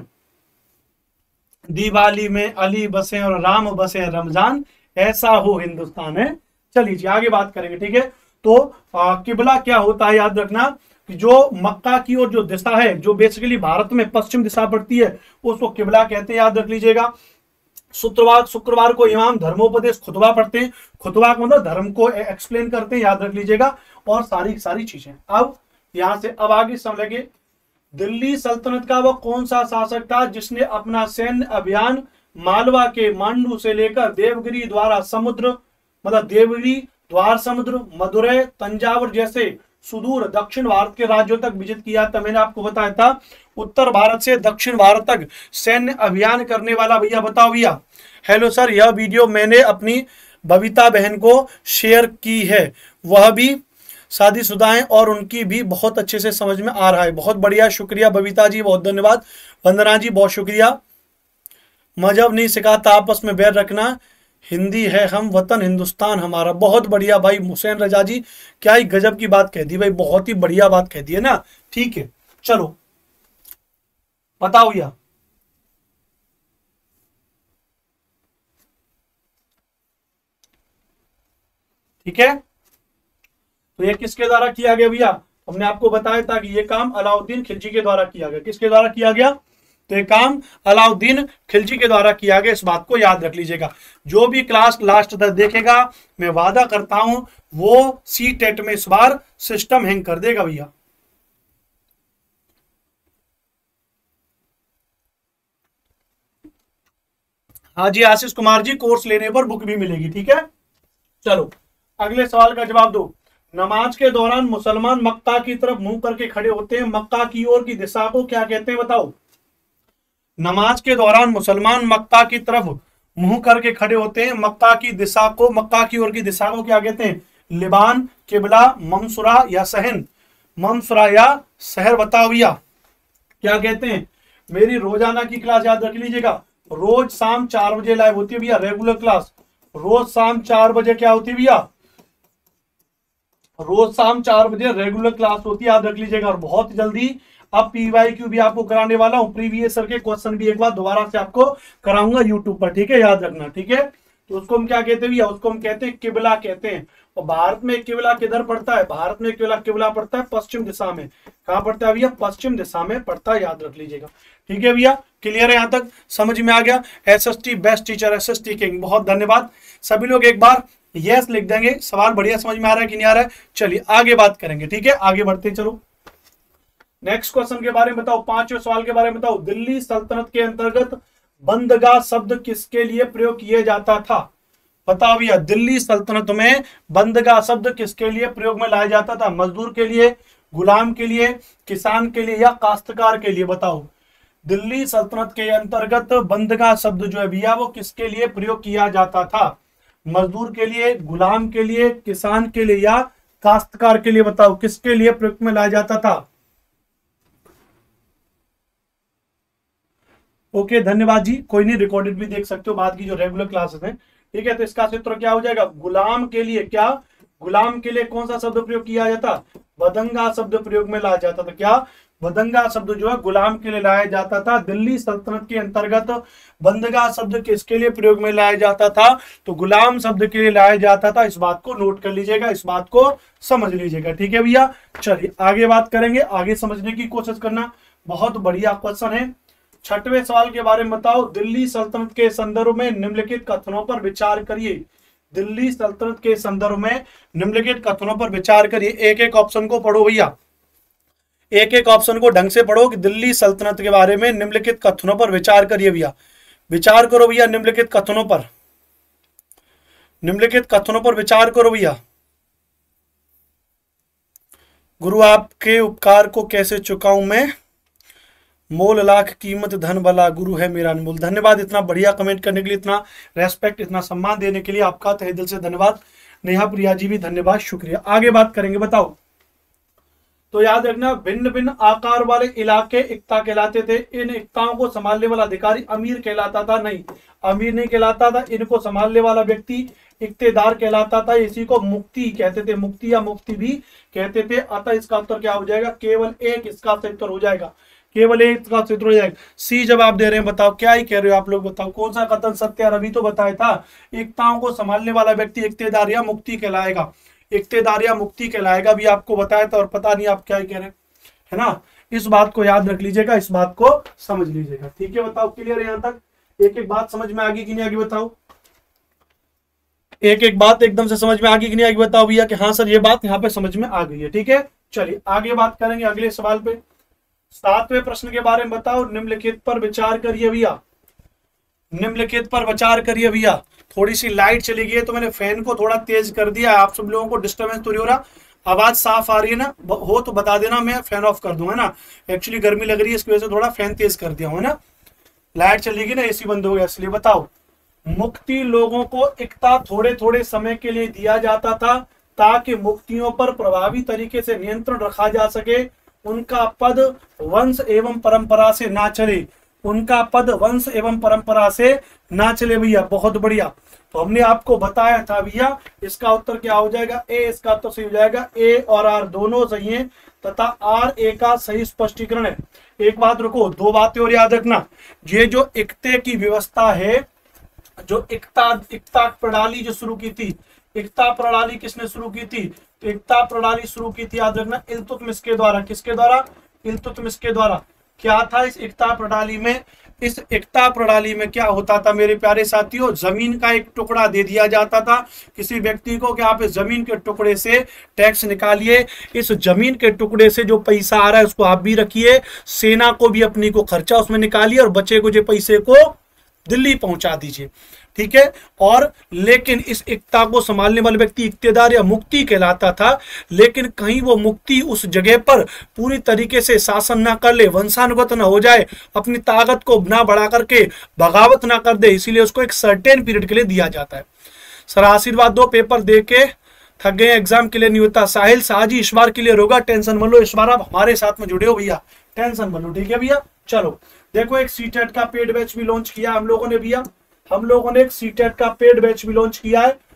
दिवाली में अली बसे और राम बसे रमजान, ऐसा हो हिंदुस्तान है। चलिए जी आगे बात करेंगे, ठीक है। तो किबला क्या होता है, याद रखना कि जो मक्का की ओर जो दिशा है, जो बेसिकली भारत में पश्चिम दिशा पड़ती है, उसको किबला कहते हैं, याद रख लीजिएगा। शुक्रवार को इमाम धर्मोपदेश खुतबा पढ़ते हैं। खुतबा का मतलब धर्म को एक्सप्लेन करते हैं, याद रख लीजिएगा, और सारी चीजें। अब यहां से अब आगे समझ लगे, दिल्ली सल्तनत का वह कौन सा शासक था जिसने अपना सैन्य अभियान मालवा के मांडू से लेकर देवगिरी द्वारा समुद्र, मतलब देवगिरी द्वार समुद्र, मदुरै, तंजावर जैसे सुदूर दक्षिण भारत के राज्यों तक विजित किया था। मैंने आपको बताया था उत्तर भारत से दक्षिण भारत तक सैन्य अभियान करने वाला भैया, बताओ भैया। हेलो सर, यह वीडियो मैंने अपनी बबीता बहन को शेयर की है, वह भी शादीशुदा हैं और उनकी भी बहुत अच्छे से समझ में आ रहा है। बहुत बढ़िया, शुक्रिया बबीता जी, बहुत धन्यवाद। वंदना जी बहुत शुक्रिया। मजहब नहीं सिखाता आपस में बैर रखना, हिंदी है हम, वतन हिंदुस्तान हमारा। बहुत बढ़िया भाई हुसैन रजा जी, क्या ही गजब की बात कह दी भाई, बहुत ही बढ़िया बात कह दी है ना, ठीक है। चलो बताओ भैया, ठीक है। तो ये किसके द्वारा किया गया भैया, हमने आपको बताया था कि ये काम अलाउद्दीन खिलजी के द्वारा किया गया। किसके द्वारा किया गया, तो ये काम अलाउद्दीन खिलजी के द्वारा किया गया, इस बात को याद रख लीजिएगा। जो भी क्लास लास्ट तक देखेगा, मैं वादा करता हूं वो सीटेट में इस बार सिस्टम हैंग कर देगा भैया। हाँ जी आशीष कुमार जी, कोर्स लेने पर बुक भी मिलेगी, ठीक है। चलो अगले सवाल का जवाब दो। नमाज के दौरान मुसलमान मक्का की तरफ मुंह करके खड़े होते हैं, मक्का की ओर की दिशा को क्या कहते हैं, बताओ। नमाज के दौरान मुसलमान मक्का की तरफ मुंह करके खड़े होते हैं, मक्का की दिशा को, मक्का की ओर की दिशा को क्या कहते हैं, लिबान, किबला, ममसुरा या सहन, ममसुरा या शहर, बताओ भैया क्या कहते हैं। मेरी रोजाना की क्लास याद रख लीजिएगा, रोज शाम 4 बजे लाइव होती है भैया, रेगुलर क्लास रोज शाम 4 बजे क्या होती है भैया, रोज शाम 4 बजे रेगुलर क्लास होती है, याद रख लीजिएगा। और बहुत जल्दी अब PYQ भी आपको कराने वाला हूं, प्रीवियस ईयर के क्वेश्चन भी एक बार दोबारा से आपको कराऊंगा यूट्यूब पर, ठीक है, याद रखना, ठीक है। तो उसको हम क्या कहते हैं भैया, उसको हम कहते हैं किबला कहते हैं। और भारत में किबला किधर पड़ता है, भारत में किबला पड़ता है पश्चिम दिशा में। कहां पड़ता है भैया, पश्चिम दिशा में पड़ता है, याद रख लीजिएगा, ठीक है भैया। क्लियर है, यहां तक समझ में आ गया। SST best teacher, SST king, बहुत धन्यवाद। सभी लोग एक बार यस लिख देंगे। सवाल बढ़िया समझ में आ रहा है कि नहीं आ रहा है। चलिए आगे बात करेंगे, ठीक है, आगे बढ़ते हैं। चलो नेक्स्ट क्वेश्चन के बारे में बताओ, 5वें सवाल के बारे में बताओ। दिल्ली सल्तनत के अंतर्गत बंदगाह शब्द किसके लिए प्रयोग किया जाता था? बताओ भैया, दिल्ली सल्तनत में बंदगाह शब्द किसके लिए प्रयोग में लाया जाता था? मजदूर के लिए, गुलाम के लिए, किसान के लिए या काश्तकार के लिए? बताओ, दिल्ली सल्तनत के अंतर्गत बंदगाह शब्द जो है भैया वो किसके लिए प्रयोग किया जाता था? मजदूर के लिए, गुलाम के लिए, किसान के लिए या काश्तकार के लिए? बताओ किसके लिए प्रयोग में लाया जाता था? ओके धन्यवाद जी, कोई नहीं, रिकॉर्डेड भी देख सकते हो बाद की जो रेगुलर क्लासेस हैं, ठीक है। तो इसका सूत्र क्या हो जाएगा? गुलाम के लिए क्या, गुलाम के लिए कौन सा शब्द प्रयोग किया जाता? बदंगा शब्द प्रयोग में लाया जाता था। क्या? बदंगा शब्द जो है गुलाम के लिए लाया जाता था। दिल्ली सल्तनत के अंतर्गत बंदगा शब्द किसके लिए प्रयोग में लाया जाता था? तो गुलाम शब्द के लिए लाया जाता था। इस बात को नोट कर लीजिएगा, इस बात को समझ लीजिएगा, ठीक है भैया। चलिए आगे बात करेंगे, आगे समझने की कोशिश करना। बहुत बढ़िया क्वेश्चन है। 6वें सवाल के बारे में बताओ। दिल्ली सल्तनत के संदर्भ में निम्नलिखित कथनों पर विचार करिए। दिल्ली सल्तनत के संदर्भ में निम्नलिखित कथनों पर विचार करिए। एक एक ऑप्शन को पढ़ो भैया, एक एक ऑप्शन को ढंग से पढ़ो कि दिल्ली सल्तनत के बारे में निम्नलिखित कथनों पर विचार करिए भैया। विचार करो भैया निम्नलिखित कथनों पर, निम्नलिखित कथनों पर विचार करो भैया। गुरु आपके उपकार को कैसे चुकाऊं मैं, मोल लाख कीमत धन भला गुरु है मेरा अनमोल। धन्यवाद इतना बढ़िया कमेंट करने के लिए, इतना रेस्पेक्ट, इतना सम्मान देने के लिए आपका तहे दिल से धन्यवाद। नेहा प्रिया जी भी धन्यवाद, शुक्रिया। आगे बात करेंगे, बताओ। तो याद रखना, भिन्न भिन्न आकार वाले इलाके इक्ता कहलाते थे। इन इक्ताओं को संभालने वाला अधिकारी अमीर कहलाता था। नहीं, अमीर नहीं कहलाता था। इनको संभालने वाला व्यक्ति इक्तेदार कहलाता था। इसी को मुक्ति कहते थे, मुक्ति या मुफ्ती भी कहते थे। अतः इसका उत्तर क्या हो जाएगा? केवल एक इसका उत्तर हो जाएगा, केवल एक का सूत्र हो जाएगा। सी जवाब दे रहे हैं, बताओ क्या ही कह रहे हो आप लोग, बताओ कौन सा कथन सत्य है? अभी तो बताया था, एकताओं को संभालने वाला व्यक्ति इक्तेदार या मुक्ति कहलाएगा, इक्तेदार या मुक्ति कहलाएगा, भी आपको बताया था। और पता नहीं आप क्या ही कह रहे हैं, है ना। इस बात को याद रख लीजिएगा, इस बात को समझ लीजिएगा, ठीक है। बताओ क्लियर है यहां तक? एक एक बात समझ में आ गई कि नहीं आगे? बताओ एक एक बात एकदम से समझ में आ गई कि नहीं आगे? बताओ भैया कि हाँ सर ये बात यहाँ पे समझ में आ गई है, ठीक है। चलिए आगे बात करेंगे अगले सवाल पे। 7वें प्रश्न के बारे में बताओ। निम्नलिखित पर विचार करिए भैया, निम्नलिखित पर विचार करिए भैया। थोड़ी सी लाइट चली गई है तो मैंने फैन को थोड़ा तेज कर दिया। आप सब लोगों को डिस्टर्बेंस तो नहीं हो रहा? आवाज साफ आ रही है ना? हो तो बता देना, मैं फैन ऑफ कर दूंगा ना। एक्चुअली गर्मी लग रही है, इसकी वजह से थोड़ा फैन तेज कर दिया हूं, है ना। लाइट चली गई ना, एसी बंद हो गया, इसलिए। बताओ, मुक्ति लोगों को एकता थोड़े थोड़े समय के लिए दिया जाता था ताकि मुक्तियों पर प्रभावी तरीके से नियंत्रण रखा जा सके। उनका पद वंश एवं परंपरा से ना चले, उनका पद वंश एवं परंपरा से ना चले भैया। बहुत बढ़िया। तो हमने आपको बताया था भैया, इसका उत्तर क्या हो जाएगा? ए इसका उत्तर सही हो जाएगा। ए और आर दोनों सही हैं तथा आर ए का सही स्पष्टीकरण है। एक बात रुको, दो बातें और याद रखना। ये जो इक्ते की व्यवस्था है, जो इक्ता प्रणाली जो शुरू की थी, इक्ता प्रणाली किसने शुरू की थी? तो इक्ता प्रणाली शुरू की थी, याद रखना, इल्तुतमिश के द्वारा। किसके द्वारा? इल्तुतमिश के द्वारा। क्या था इस इक्ता प्रणाली में? इस इक्ता प्रणाली में क्या होता था मेरे प्यारे साथियों? जमीन का एक टुकड़ा दे दिया जाता था किसी व्यक्ति को कि आप इस जमीन के टुकड़े से टैक्स निकालिए, इस जमीन के टुकड़े से जो पैसा आ रहा है उसको आप भी रखिए, सेना को भी अपनी को खर्चा उसमें निकालिए और बचे को जो पैसे को दिल्ली पहुंचा दीजिए, ठीक है। और लेकिन इस इक्ता को संभालने वाले व्यक्ति इक्तेदार या मुक्ति कहलाता था। लेकिन कहीं वो मुक्ति उस जगह पर पूरी तरीके से शासन ना कर ले, वंशानुगत ना हो जाए, अपनी ताकत को ना बढ़ा करके बगावत ना कर दे, इसीलिए उसको एक सर्टेन पीरियड के लिए दिया जाता है। सर आशीर्वाद दो, पेपर दे के थक गए, एग्जाम के लिए नहीं होता। साहिल साजी इस बार क्लियर होगा, टेंशन मत लो, इस बार आप हमारे साथ में जुड़े हो भैया, टेंशन मत लो, ठीक है भैया। चलो देखो, एक सीटेट का पेड बैच भी लॉन्च किया हम लोगों ने भैया, हम लोगों ने एक सीटेट का पेड बैच भी लॉन्च किया है।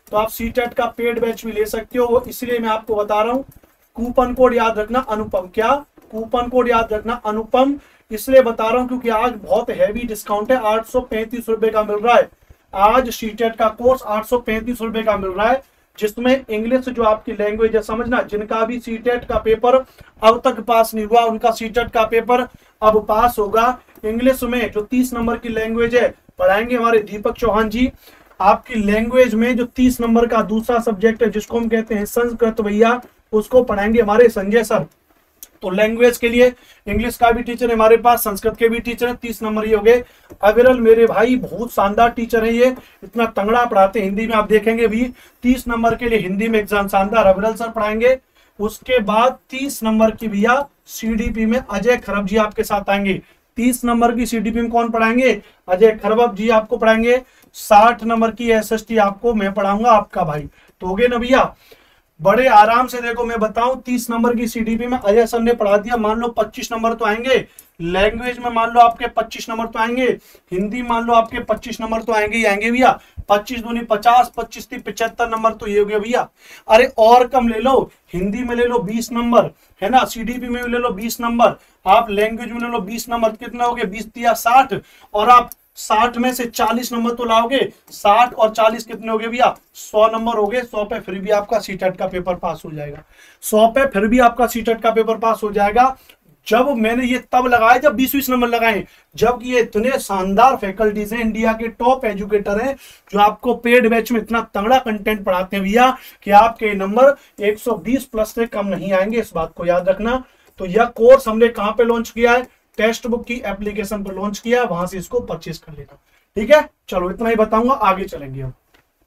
तो आप सीटेट का पेड बैच भी ले सकते हो। वो इसलिए मैं आपको बता रहा हूं, कूपन कोड याद रखना अनुपम। क्या कूपन कोड याद रखना अनुपम, इसलिए बता रहा हूं क्योंकि आज बहुत हैवी डिस्काउंट है, 835 रुपए का मिल रहा है। आज सीटेट का कोर्स 835 रुपए का मिल रहा है, जिसमें इंग्लिश जो आपकी लैंग्वेज है, समझना, जिनका भी सीटेट का पेपर अब तक पास नहीं हुआ उनका सीटेट का पेपर अब पास होगा। इंग्लिश में जो 30 नंबर की लैंग्वेज है पढ़ाएंगे हमारे दीपक चौहान जी। आपकी लैंग्वेज में जो 30 नंबर का दूसरा सब्जेक्ट है जिसको हम कहते हैं संस्कृत भैया, उसको पढ़ाएंगे हमारे संजय सर। तो लैंग्वेज के लिए इंग्लिश का भी टीचर है हमारे पास, संस्कृत के भी टीचर है, 30 नंबर ये हो गए। अविरल मेरे भाई बहुत शानदार टीचर है, ये इतना तंगड़ा पढ़ाते हैं। हिंदी में आप देखेंगे भी 30 नंबर के लिए हिंदी में एग्जाम शानदार अविरल सर पढ़ाएंगे। उसके बाद 30 नंबर की भैया सीडीपी में अजय खरब जी आपके साथ आएंगे। 30 नंबर की सीडीपी में कौन पढ़ाएंगे? अजय खरब जी आपको पढ़ाएंगे। 60 नंबर की एसएसटी आपको मैं पढ़ाऊंगा, आपका भाई। तो हो गए ना भैया, बड़े आराम से। देखो मैं बताऊं, 30 नंबर की सीडीपी में अजय सर ने पढ़ा दिया, मान लो 25 नंबर तो आएंगे। लैंग्वेज में मान लो आपके 25 नंबर तो आएंगे, हिंदी मान लो आपके 25 नंबर तो आएंगे ही आएंगे भैया। 25 दूनी 50, 25 तीन 75 नंबर तो ये हो गया भैया। अरे और कम ले लो, हिंदी में ले लो 20 नंबर, है ना, सीडीपी में ले लो 20 नंबर, आप लैंग्वेज में ले लो 20 नंबर, कितना हो गया 20 या 60, और आप 60 में से 40 नंबर तो लाओगे, 60 और 40 कितने हो गए भैया? 100 नंबर हो गए। 100 पे फिर भी आपका सीटेट का पेपर पास हो जाएगा। 100 पे फिर भी आपका सीटेट का पेपर पास हो जाएगा। जब मैंने ये तब लगाया जब 20-20 नंबर लगाए, जबकि ये इतने शानदार फैकल्टीज हैं, इंडिया के टॉप एजुकेटर हैं, जो आपको पेड बैच में इतना तगड़ा कंटेंट पढ़ाते हैं भैया कि आपके नंबर 120 प्लस से कम नहीं आएंगे, इस बात को याद रखना। तो यह कोर्स हमने कहां पे लॉन्च किया है? टेक्स्ट बुक की एप्लीकेशन पर लॉन्च किया, वहां से इसको परचेज कर लेना। ठीक है, चलो इतना ही बताऊंगा, आगे चलेंगे हम।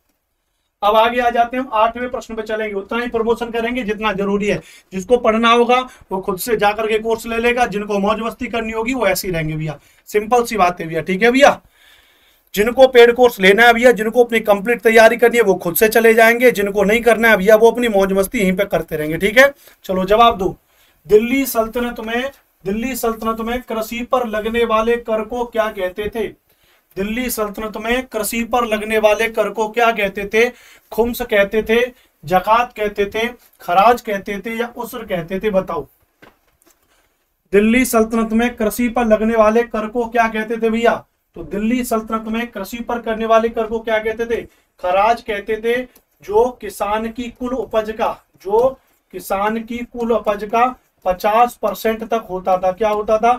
अब आगे आ जाते हैं हम 8वें प्रश्न पे चलेंगे। उतना ही प्रमोशन करेंगे जितना जरूरी है। जिसको पढ़ना होगा वो खुद से जाकर के कोर्स ले लेगा, जिनको मौज मस्ती करनी होगी वो ऐसे ही रहेंगे भैया। सिंपल सी बात है भैया, ठीक है भैया। जिनको पेड कोर्स लेना है भैया, जिनको अपनी कंप्लीट तैयारी करनी है वो खुद से चले जाएंगे, जिनको नहीं करना है भैया वो अपनी मौज मस्ती यहीं पे करते रहेंगे। ठीक है, चलो जवाब दो। दिल्ली सल्तनत में कृषि पर लगने वाले कर को क्या कहते थे? दिल्ली सल्तनत में कृषि पर लगने वाले कर को क्या कहते थे? खुम्स कहते थे, जकात कहते थे, खराज कहते थे, या उसर कहते थे? बताओ। दिल्ली सल्तनत में कृषि पर लगने वाले कर को क्या कहते थे भैया? तो दिल्ली सल्तनत में कृषि पर करने वाले कर को क्या कहते थे? खराज कहते थे, जो किसान की कुल उपज का 50% तक होता था। क्या होता था?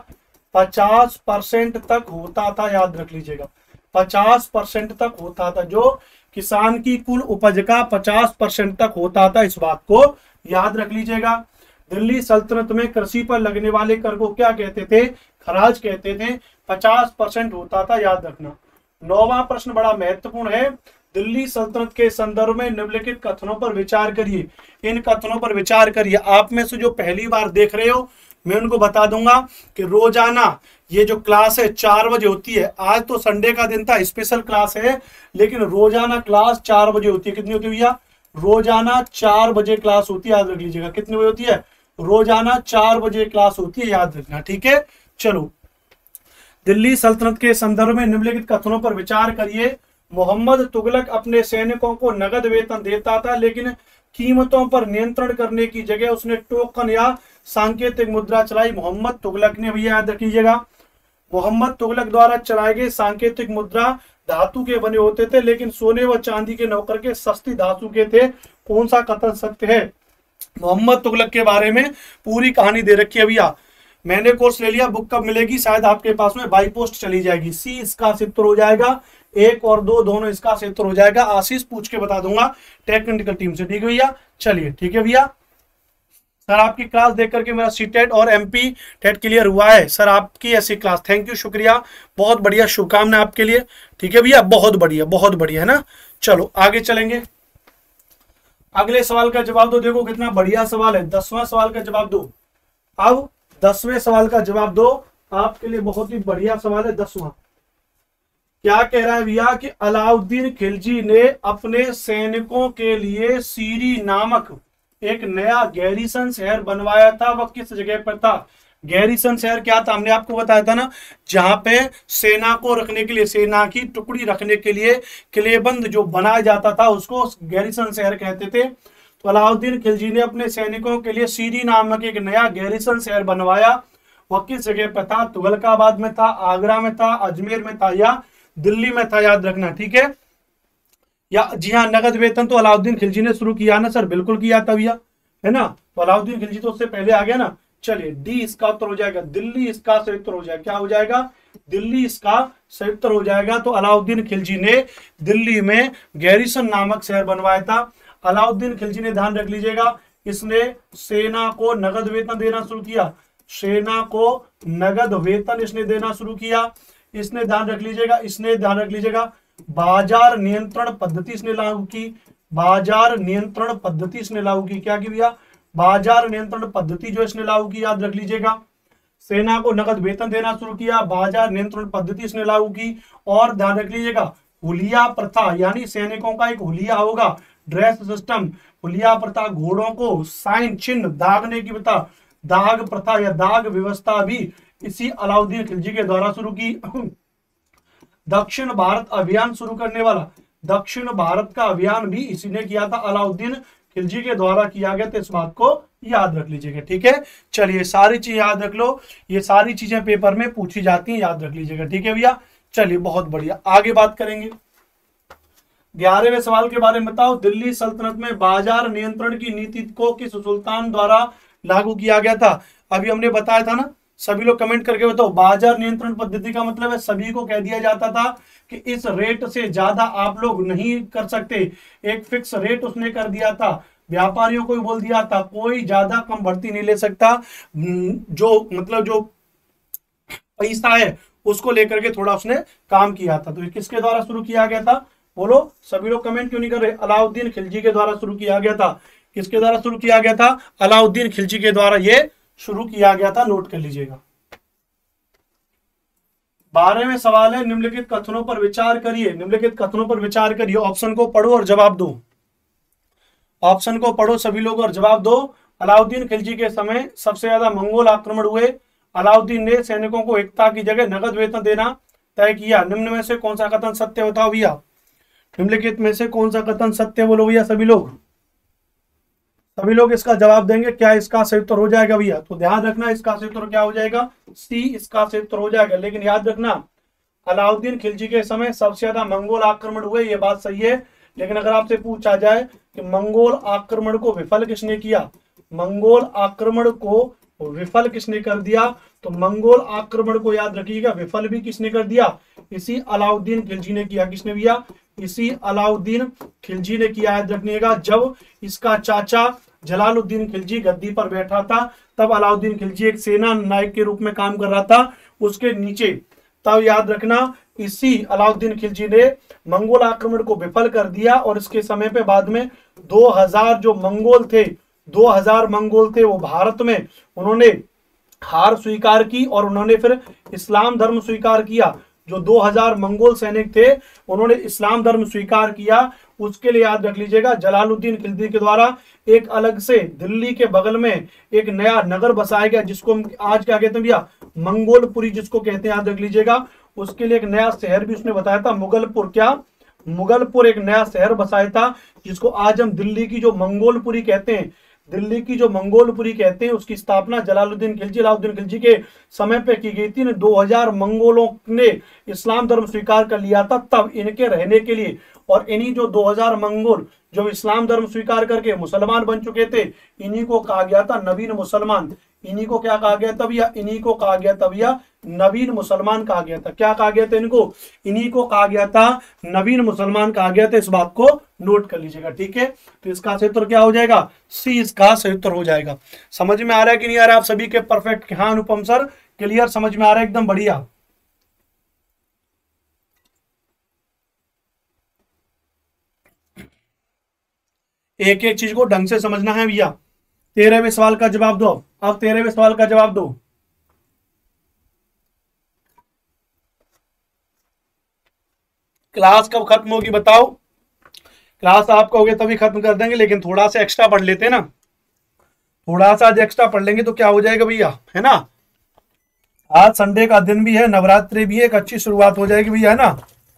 50% तक होता था, याद रख लीजिएगा। 50% तक होता था, जो किसान की कुल उपज का 50% तक होता था, इस बात को याद रख लीजिएगा। दिल्ली सल्तनत में कृषि पर लगने वाले कर को क्या कहते थे? खराज कहते थे, 50% होता था, याद रखना। 9वां प्रश्न बड़ा महत्वपूर्ण है। दिल्ली सल्तनत के संदर्भ में निम्नलिखित कथनों पर विचार करिए। इन कथनों पर विचार करिए। आप में से जो पहली बार देख रहे हो, मैं उनको बता दूंगा कि रोजाना ये जो क्लास है 4 बजे होती है। आज तो संडे का दिन था, स्पेशल क्लास है, लेकिन रोजाना क्लास 4 बजे होती है। कितनी होती है भैया? रोजाना 4 बजे क्लास होती है, याद रख लीजिएगा। कितनी बजे होती है? रोजाना 4 बजे क्लास होती है, याद रखना। ठीक है, चलो। दिल्ली सल्तनत के संदर्भ में निम्नलिखित कथनों पर विचार करिए। मोहम्मद तुगलक अपने सैनिकों को नगद वेतन देता था, लेकिन कीमतों पर नियंत्रण करने की जगह उसने टोकन या सांकेतिक मुद्रा चलाई। मोहम्मद तुगलक ने, भैया याद रखिएगा, मोहम्मद तुगलक द्वारा चलाए गए सांकेतिक मुद्रा धातु के बने होते थे, लेकिन सोने व चांदी के नौकर के सस्ती धातु के थे। कौन सा कथन सत्य है? मोहम्मद तुगलक के बारे में पूरी कहानी दे रखी है भैया। मैंने कोर्स ले लिया, बुक कब मिलेगी? शायद आपके पास में बाई पोस्ट चली जाएगी। सी इसका उत्तर हो जाएगा, 1 और 2 दोनों इसका उत्तर हो जाएगा। आशीष पूछ के बता दूंगा टेक्निकल टीम से। ठीक है भैया, चलिए। ठीक है भैया, सर आपकी क्लास देख करके मेरा सीटेट और एमपी टेट क्लियर हुआ है। सर आपकी ऐसी क्लास, थैंक यू, शुक्रिया, बहुत बढ़िया, शुभकामनाएं आपके लिए। ठीक है भैया, बहुत बढ़िया है ना। चलो आगे चलेंगे। अगले सवाल का जवाब दो। देखो कितना बढ़िया सवाल है, 10वां सवाल का जवाब दो। अब 10वें सवाल का जवाब दो, आपके लिए बहुत ही बढ़िया सवाल है। 10वां क्या कह रहा है भैया कि अलाउद्दीन खिलजी ने अपने सैनिकों के लिए सीरी नामक एक नया गैरिसन शहर बनवाया था। वह किस जगह पर था? गैरिसन शहर क्या था, हमने आपको बताया था ना, जहां पे सेना को रखने के लिए, सेना की टुकड़ी रखने के लिए किलेबंद जो बनाया जाता था उसको गैरिसन शहर कहते थे। तो अलाउद्दीन खिलजी ने अपने सैनिकों के लिए सीरी नामक एक नया गैरिसन शहर बनवाया। वह किस जगह पर था? तुगलकाबाद में था, आगरा में था, अजमेर में था या दिल्ली में था, याद रखना, ठीक है। या जी हाँ, नगद वेतन तो अलाउद्दीन खिलजी ने शुरू किया ना सर, बिल्कुल किया था भैया, है ना। तो अलाउद्दीन खिलजी तो उससे पहले आ गया ना। चलिए, डी इसका उत्तर हो जाएगा, दिल्ली इसका सही उत्तर हो जाएगा। क्या हो जाएगा? दिल्ली इसका सही उत्तर हो जाएगा। तो अलाउद्दीन खिलजी ने दिल्ली में गैरिसन नामक शहर बनवाया था। अलाउद्दीन खिलजी ने, ध्यान रख लीजिएगा, इसने सेना को नगद वेतन देना शुरू किया। सेना को नगद वेतन इसने देना शुरू किया। इसने ध्यान रख लीजिएगा, इसने ध्यान रख लीजिएगा, बाजार नियंत्रण पद्धति इसने लागू की। बाजार नियंत्रण पद्धति इसने लागू की। क्या की भैया? बाजार नियंत्रण पद्धति जो इसने लागू की, याद रख लीजिएगा। सेना को नगद वेतन देना शुरू किया, बाजार नियंत्रण पद्धति इसने लागू की। और ध्यान रख लीजिएगा, हुलिया प्रथा, यानी सैनिकों का एक हुलिया होगा, ड्रेस सिस्टम, हुलिया प्रथा, घोड़ों को साइन चिन्ह दागने की प्रथा, दाग प्रथा या दाग व्यवस्था भी इसी अलाउद्दीन खिलजी के द्वारा शुरू की। दक्षिण भारत अभियान शुरू करने वाला, दक्षिण भारत का अभियान भी इसी ने किया था, अलाउद्दीन खिलजी के द्वारा किया गया। तो इस बात को याद रख लीजिएगा, ठीक है। चलिए, सारी चीज याद रख लो, ये सारी चीजें पेपर में पूछी जाती हैं, याद रख लीजिएगा, ठीक है भैया। चलिए, बहुत बढ़िया, आगे बात करेंगे। 11वें सवाल के बारे में बताओ, दिल्ली सल्तनत में बाजार नियंत्रण की नीति को किस सुल्तान द्वारा लागू किया गया था? अभी हमने बताया था ना, सभी लोग कमेंट करके बताओ। बाजार नियंत्रण पद्धति का मतलब है सभी को कह दिया जाता था कि इस रेट से ज्यादा आप लोग नहीं कर सकते, एक फिक्स रेट उसने कर दिया था। व्यापारियों को भी बोल दिया था कोई ज्यादा कम भर्ती नहीं ले सकता, जो मतलब जो पैसा है उसको लेकर के थोड़ा उसने काम किया था। तो ये किसके द्वारा शुरू किया गया था? बोलो, सभी लोग कमेंट क्यों नहीं कर रहे? अलाउद्दीन खिलजी के द्वारा शुरू किया गया था। किसके द्वारा शुरू किया गया था? अलाउद्दीन खिलजी के द्वारा ये शुरू किया गया था, नोट कर लीजिएगा। 12वें सवाल है, निम्नलिखित कथनों पर विचार करिए। निम्नलिखित कथनों पर विचार करिए, ऑप्शन को पढ़ो और जवाब दो। ऑप्शन को पढ़ो सभी लोग और जवाब दो। अलाउद्दीन खिलजी के समय सबसे ज्यादा मंगोल आक्रमण हुए। अलाउद्दीन ने सैनिकों को एकता की जगह नगद वेतन देना तय किया। निम्न में से कौन सा कथन सत्य बताओ भैया? निम्नलिखित में से कौन सा कथन सत्य, बोलो भैया सभी लोग। सभी लोग इसका जवाब देंगे। क्या इसका सही उत्तर हो जाएगा भैया? तो ध्यान रखना, इसका सही उत्तर क्या हो जाएगा? सी इसका सही उत्तर हो जाएगा। लेकिन याद रखना, अलाउद्दीन खिलजी के समय सबसे ज्यादा मंगोल आक्रमण हुए, ये बात सही है। लेकिन अगर आपसे पूछा जाए कि मंगोल आक्रमण को विफल किसने किया, मंगोल आक्रमण को विफल किसने कर दिया, तो मंगोल आक्रमण को याद रखिएगा, विफल भी किसने कर दिया? इसी अलाउद्दीन खिलजी ने किया। किसने किया? इसी अलाउद्दीन खिलजी ने किया। याद रखिएगा, जब इसका चाचा जलालुद्दीन खिलजी गद्दी पर बैठा था, तब अलाउद्दीन खिलजी एक सेना नायक के रूप में काम कर रहा था उसके नीचे। तब याद रखना, इसी अलाउद्दीन खिलजी ने मंगोल आक्रमण को विफल कर दिया। और इसके समय पे बाद में 2000 जो मंगोल थे, 2000 मंगोल थे, वो भारत में उन्होंने हार स्वीकार की और उन्होंने फिर इस्लाम धर्म स्वीकार किया। जो 2000 मंगोल सैनिक थे उन्होंने इस्लाम धर्म स्वीकार किया। उसके लिए याद रख लीजिएगा, जलालुद्दीन खिलजी के द्वारा एक अलग से दिल्ली के बगल में एक नया नगर बसाया गया, जिसको हम आज क्या कहते हैं भैया? मंगोलपुरी जिसको कहते हैं, याद रख लीजिएगा। उसके लिए एक नया शहर भी उसने बताया था, मुगलपुर। क्या? मुगलपुर एक नया शहर बसाया था, जिसको आज हम दिल्ली की जो मंगोलपुरी कहते हैं, दिल्ली की जो मंगोलपुरी कहते हैं, उसकी स्थापना जलालुद्दीन खिलजी, अलाउद्दीन खिलजी के समय पे की गई थी। 2000 मंगोलों ने इस्लाम धर्म स्वीकार कर लिया था, तब इनके रहने के लिए, और इन्हीं जो 2000 मंगोल जो इस्लाम धर्म स्वीकार करके मुसलमान बन चुके थे, इन्हीं को कहा गया था नवीन मुसलमान। इन्हीं को क्या कहा गया था भैया? इन्हीं को कहा गया था भैया नवीन मुसलमान कहा गया था। क्या कहा गया था इनको? इन्हीं को कहा गया था नवीन मुसलमान कहा गया था। इस बात को नोट कर लीजिएगा, ठीक है। तो इसका सही उत्तर क्या हो जाएगा? सी इसका सही उत्तर हो जाएगा। समझ में आ रहा है कि नहीं आ रहा है आप सभी के? परफेक्ट। हाँ अनुपम सर, क्लियर, समझ में आ रहा है, एकदम बढ़िया। एक एक चीज को ढंग से समझना है भैया। 13वें सवाल का जवाब दो। अब 13वें सवाल का जवाब दो। क्लास कब खत्म होगी बताओ? क्लास आप कहोगे तभी खत्म कर देंगे, लेकिन थोड़ा सा एक्स्ट्रा पढ़ लेते हैं ना, थोड़ा सा आज एक्स्ट्रा पढ़ लेंगे तो क्या हो जाएगा भैया, है ना। आज संडे का दिन भी है, नवरात्रि भी है, एक अच्छी शुरुआत हो जाएगी भैया, है ना।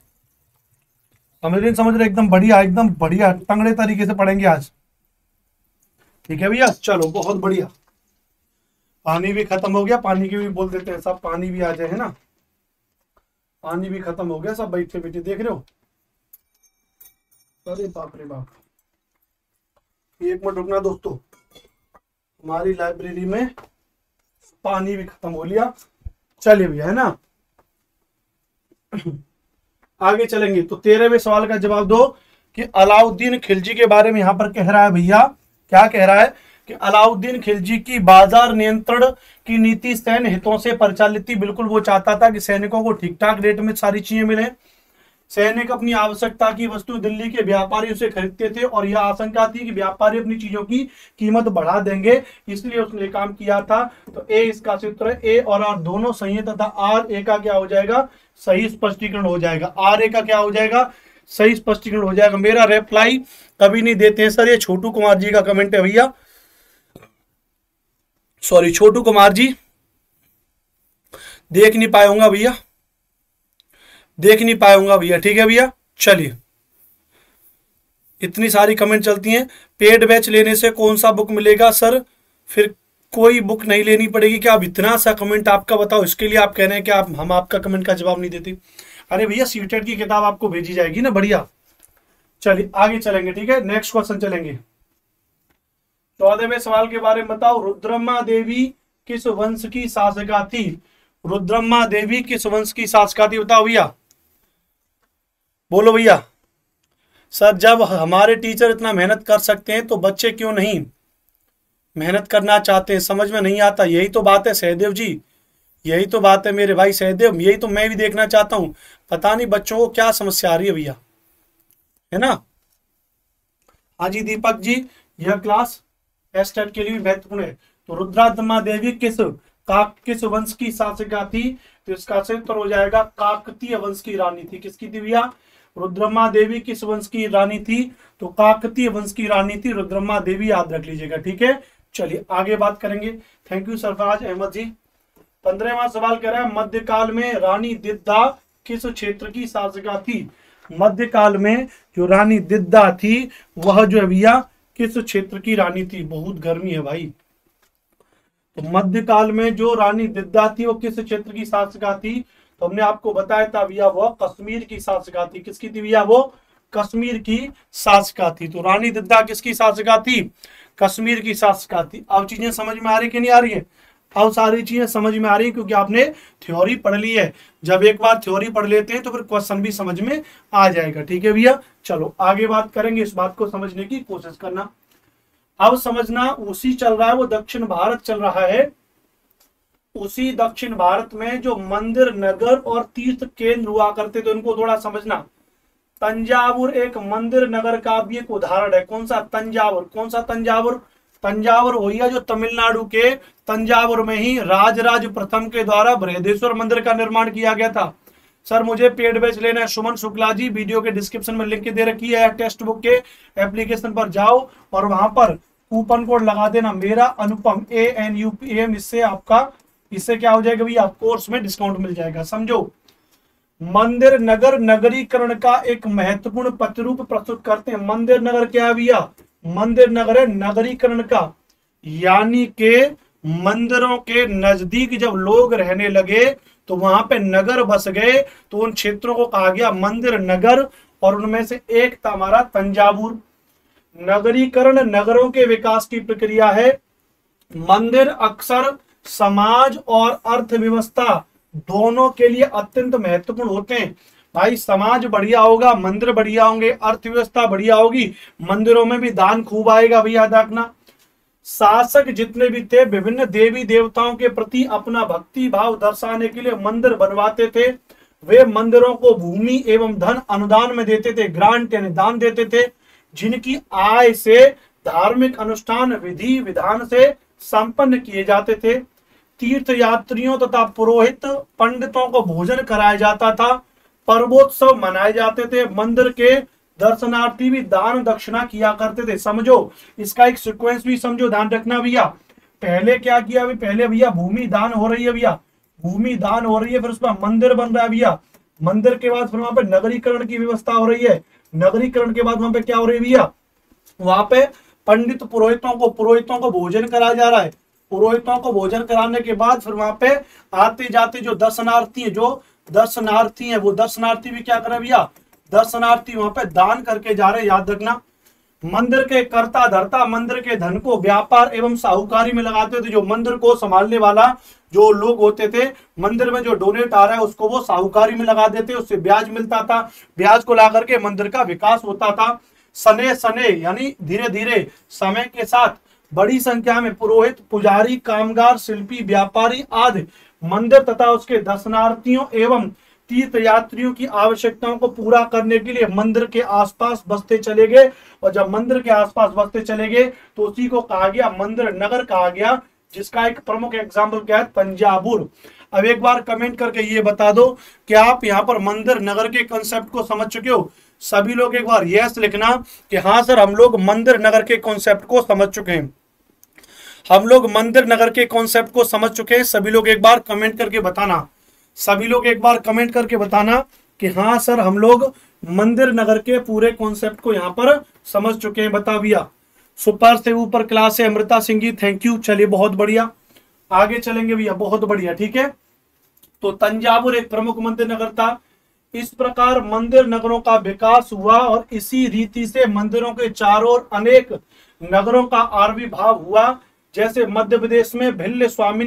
समझ रहे एकदम बढ़िया तंगड़े तरीके से पढ़ेंगे आज। ठीक है भैया, चलो बहुत बढ़िया। पानी भी खत्म हो गया, पानी की भी बोल देते हैं सब, पानी भी आ जाए, है ना। पानी भी खत्म हो गया, सब बैठे बैठे देख रहे हो। अरे बाप रे बाप, एक मिनट रुकना दोस्तों, हमारी लाइब्रेरी में पानी भी खत्म हो लिया। चलिए भैया, है ना। आगे चलेंगे तो 13वें सवाल का जवाब दो कि अलाउद्दीन खिलजी के बारे में यहां पर कह रहा है भैया, क्या कह रहा है कि अलाउद्दीन खिलजी की बाजार नियंत्रण की नीति सैन्य हितों से परिचालित थी। बिल्कुल वो चाहता था कि सैनिकों को ठीक ठाक रेट में सारी चीजें मिले। सैनिक अपनी आवश्यकता की वस्तु दिल्ली के व्यापारियों से खरीदते थे और यह आशंका थी कि व्यापारी अपनी चीजों की कीमत बढ़ा देंगे, इसलिए उसने काम किया था। तो ए इसका सूत्र है, ए और आर दोनों सही है तथा आर ए का क्या हो जाएगा, सही स्पष्टीकरण हो जाएगा। आर ए का क्या हो जाएगा, सही स्पष्टीकरण हो जाएगा। मेरा रिप्लाई कभी नहीं देते हैं सर, ये छोटू कुमार जी का कमेंट है भैया, सॉरी छोटू कुमार जी, देख नहीं पाऊंगा भैया, देख नहीं पाऊंगा भैया। ठीक है भैया, चलिए इतनी सारी कमेंट चलती हैं। पेड बैच लेने से कौन सा बुक मिलेगा सर, फिर कोई बुक नहीं लेनी पड़ेगी क्या? अब इतना सा कमेंट आपका बताओ, इसके लिए आप कह रहे हैं कि आप हम आपका कमेंट का जवाब नहीं देते। अरे भैया सीटेट की किताब आपको भेजी जाएगी ना, बढ़िया। चलिए आगे चलेंगे, ठीक है, नेक्स्ट क्वेश्चन चलेंगे। 14वें सवाल के बारे में बताओ, रुद्रम्मा देवी किस वंश की शासका थी? रुद्रम्मा देवी किस वंश की शासका थी, बताओ भैया, बोलो भैया। सर जब हमारे टीचर इतना मेहनत कर सकते हैं तो बच्चे क्यों नहीं मेहनत करना चाहते हैं, समझ में नहीं आता। यही तो बात है सहदेव जी, यही तो बात है मेरे भाई सहदेव, यही तो मैं भी देखना चाहता हूं। पता नहीं बच्चों को क्या समस्या आ रही है भैया, है ना। हाँ जी दीपक जी, यह क्लास एस्टेट के लिए महत्वपूर्ण है। तो रुद्रम्मा देवी किस वंश की शासिका थी? तो इसका उत्तर हो जाएगा काकतीय वंश की रानी थी। किसकी थी भैया? रुद्रम्मा देवी किस वंश की रानी थी? तो काकतीय वंश की रानी थी रुद्रम्मा देवी, याद रख लीजिएगा। ठीक है, चलिए आगे बात करेंगे। Thank you Sarfaraz Ahmed ji. 15वां सवाल कह रहा है, मध्यकाल में रानी दिद्दा किस क्षेत्र की शासिका थी? मध्यकाल में जो रानी दिद्दा थी वह जो है भैया किस क्षेत्र की रानी थी? बहुत गर्मी है भाई। तो मध्यकाल में जो रानी दिद्दा थी वो किस क्षेत्र की शासिका थी? तो हमने आपको बताया था भैया वो कश्मीर की शासिका थी। किसकी थी भैया? वो कश्मीर की शासिका थी। तो रानी दिद्दा किसकी शासिका थी? कश्मीर की शासिका थी। अब चीजें समझ में आ रही कि नहीं आ रही है? अब सारी चीजें समझ में आ रही है क्योंकि आपने थ्योरी पढ़ ली है। जब एक बार थ्योरी पढ़ लेते हैं तो फिर क्वेश्चन भी समझ में आ जाएगा। ठीक है भैया, चलो आगे बात करेंगे, इस बात को समझने की कोशिश करना। अब समझना, उसी चल रहा है वो दक्षिण भारत चल रहा है। उसी दक्षिण भारत में जो मंदिर, नगर और तीर्थ केंद्र हुआ करते थे उनको थोड़ा समझना। तंजावुर एक मंदिर नगर का भी एक उदाहरण है। कौन सा? तंजावुर। कौन सा तंजावुर? तंजावुर भैया जो तमिलनाडु के तंजावुर में ही राजराज प्रथम के द्वारा बृहदेश्वर मंदिर का निर्माण किया गया था। सर मुझे पेड बैच लेना है, सुमन शुक्ला जी, वीडियो के डिस्क्रिप्शन में लिंक दे रखी है, टेक्स्ट बुक के एप्लीकेशन पर जाओ और वहां पर कूपन कोड लगा देना मेरा अनुपम ANUPM, इससे क्या हो जाएगा भैया? कोर्स में डिस्काउंट मिल जाएगा। समझो, मंदिर नगर नगरीकरण का एक महत्वपूर्ण प्रतिरूप प्रस्तुत करते हैं। मंदिर नगर क्या है भैया? मंदिर नगर है नगरीकरण का, यानी के मंदिरों के नजदीक जब लोग रहने लगे तो वहां पे नगर बस गए, तो उन क्षेत्रों को कहा गया मंदिर नगर। और उनमें से एक था हमारा तंजावुर। नगरीकरण नगरों के विकास की प्रक्रिया है। मंदिर अक्सर समाज और अर्थव्यवस्था दोनों के लिए अत्यंत महत्वपूर्ण होते हैं। भाई समाज बढ़िया होगा, मंदिर बढ़िया होंगे, अर्थव्यवस्था बढ़िया होगी, मंदिरों में भी दान खूब आएगा भैया, याद रखना। शासक जितने भी थे विभिन्न देवी देवताओं के प्रति अपना भक्ति भाव दर्शाने के लिए मंदिर बनवाते थे। वे मंदिरों को भूमि एवं धन अनुदान में देते थे, ग्रांट यानी दान देते थे, जिनकी आय से धार्मिक अनुष्ठान विधि विधान से संपन्न किए जाते थे। तीर्थ यात्रियों तथा पुरोहित पंडितों को भोजन कराया जाता था। पर्वोत्सव मनाए जाते थे। मंदिर के दर्शनार्थी भी दान दक्षिणा किया करते थे। समझो, इसका एक सीक्वेंस भी समझो, ध्यान रखना भैया। पहले क्या किया? पहले भैया भूमि दान हो रही है भैया, भूमि दान हो रही है, फिर उसमें मंदिर बन रहा है भैया, मंदिर के बाद फिर वहां पे नगरीकरण की व्यवस्था हो रही है, नगरीकरण के बाद वहां पे क्या हो रही है भैया, वहां पे पंडित पुरोहितों को भोजन कराया जा रहा है, पुरोहितों को भोजन कराने के बाद फिर वहां पे आते जाते जो दर्शनार्थी है वो दर्शनार्थी भी क्या करे भैया, दर्शनार्थी वहां पे दान करके जा रहे हैं, याद रखना। मंदिर के कर्ता धर्ता मंदिर के धन को व्यापार एवं साहूकारी में लगाते थे, जो मंदिर को संभालने वाला जो लोग होते थे, मंदिर में जो डोनेट आ रहा है उसको वो साहूकारी में लगा देते, उससे ब्याज मिलता था, ब्याज को ला करके मंदिर का विकास होता था। सने सने यानी धीरे धीरे समय के साथ बड़ी संख्या में पुरोहित, पुजारी, कामगार, शिल्पी, व्यापारी आदि मंदिर तथा उसके दर्शनार्थियों एवं तीर्थ यात्रियों की आवश्यकताओं को पूरा करने के लिए मंदिर के आसपास बसते चले गए, और जब मंदिर के आसपास बसते चले गए तो उसी को कहा गया मंदिर नगर कहा गया, जिसका एक प्रमुख एग्जाम्पल क्या है, तंजावुर। अब एक बार कमेंट करके ये बता दो कि आप यहाँ पर मंदिर नगर के कंसेप्ट को समझ चुके हो। सभी लोग एक बार यस लिखना कि हाँ सर हम लोग मंदिर नगर के कॉन्सेप्ट को समझ चुके हैं, हम लोग मंदिर नगर के कॉन्सेप्ट को समझ चुके हैं। सभी लोग एक बार कमेंट करके बताना, सभी लोग एक बार कमेंट करके बताना कि हाँ सर हम लोग मंदिर नगर के पूरे कॉन्सेप्ट को यहाँ पर समझ चुके हैं। बता भैया, सुपर से ऊपर क्लास है अमृता सिंह जी, थैंक यू। चलिए बहुत बढ़िया, आगे चलेंगे भैया, बहुत बढ़िया, ठीक है। तो तंजावुर एक प्रमुख मंदिर नगर था। इस प्रकार मंदिर नगरों का विकास हुआ और इसी रीति से मंदिरों के चारों ओर अनेक नगरों का आविर्भाव हुआ, जैसे मध्य प्रदेश में भिल्ल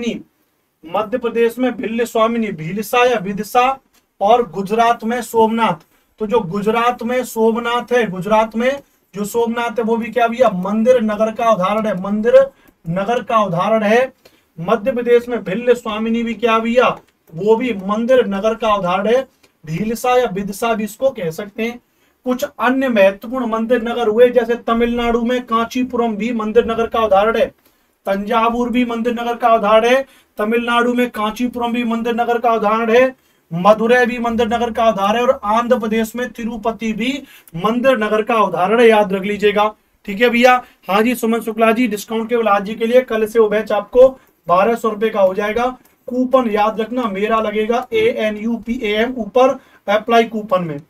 स्वामिनी भीलसा या विदिशा, और गुजरात में सोमनाथ। तो जो गुजरात में सोमनाथ है, गुजरात में जो सोमनाथ है वो भी क्या भैया, मंदिर नगर का उदाहरण है, मंदिर नगर का उदाहरण है। मध्य प्रदेश में भिल्ल स्वामिनी भी क्या भैया, वो भी मंदिर नगर का उदाहरण है। भीलसा या विदिशा भी इसको कह सकते हैं। कुछ अन्य महत्वपूर्ण मंदिर नगर हुए, जैसे तमिलनाडु में कांचीपुरम भी मंदिर नगर का उदाहरण है, तंजावुर भी मंदिर नगर का उदाहरण है, तमिलनाडु में कांचीपुरम भी मंदिर नगर का उदाहरण है, मदुरै भी मंदिर नगर का उदाहरण है, और आंध्र प्रदेश में तिरुपति भी मंदिर नगर का उदाहरण है, याद रख लीजिएगा, ठीक है भैया। हाँ जी सुमन शुक्ला जी, डिस्काउंट केवल आज जी के लिए, कल से वो बैच आपको 1200 रुपए का हो जाएगा। कूपन याद रखना मेरा लगेगा ANUPAM ऊपर अप्लाई कूपन में।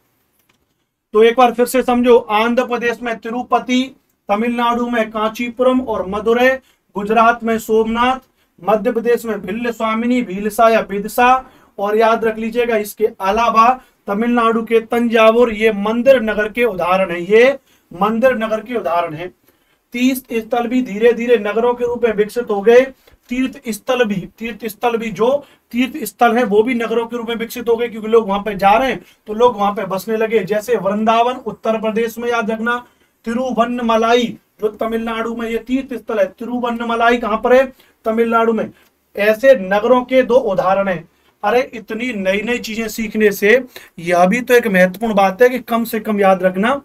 तो एक बार फिर से समझो, आंध्र प्रदेश में तिरुपति, तमिलनाडु में कांचीपुरम और मदुरै, गुजरात में सोमनाथ, मध्य प्रदेश में भिल्ल स्वामिनी भीलसा या विदिशा, और याद रख लीजिएगा इसके अलावा तमिलनाडु के तंजावुर, ये मंदिर नगर के उदाहरण है, ये मंदिर नगर के उदाहरण है। तीर्थ स्थल भी धीरे धीरे नगरों के रूप में विकसित हो गए। तीर्थ स्थल भी जो तीर्थ स्थल है वो भी नगरों के रूप में विकसित हो गए, क्योंकि लोग वहां पे जा रहे हैं तो लोग वहां पे बसने लगे। जैसे वृंदावन उत्तर प्रदेश में, याद रखना, तिरुवन्नमलाई जो तमिलनाडु में ये तीर्थ स्थल है, तिरुवन्नमलाई कहां पर है, तमिलनाडु में। ऐसे नगरों के दो उदाहरण है। अरे इतनी नई नई चीजें सीखने से यह भी तो एक महत्वपूर्ण बात है कि कम से कम याद रखना,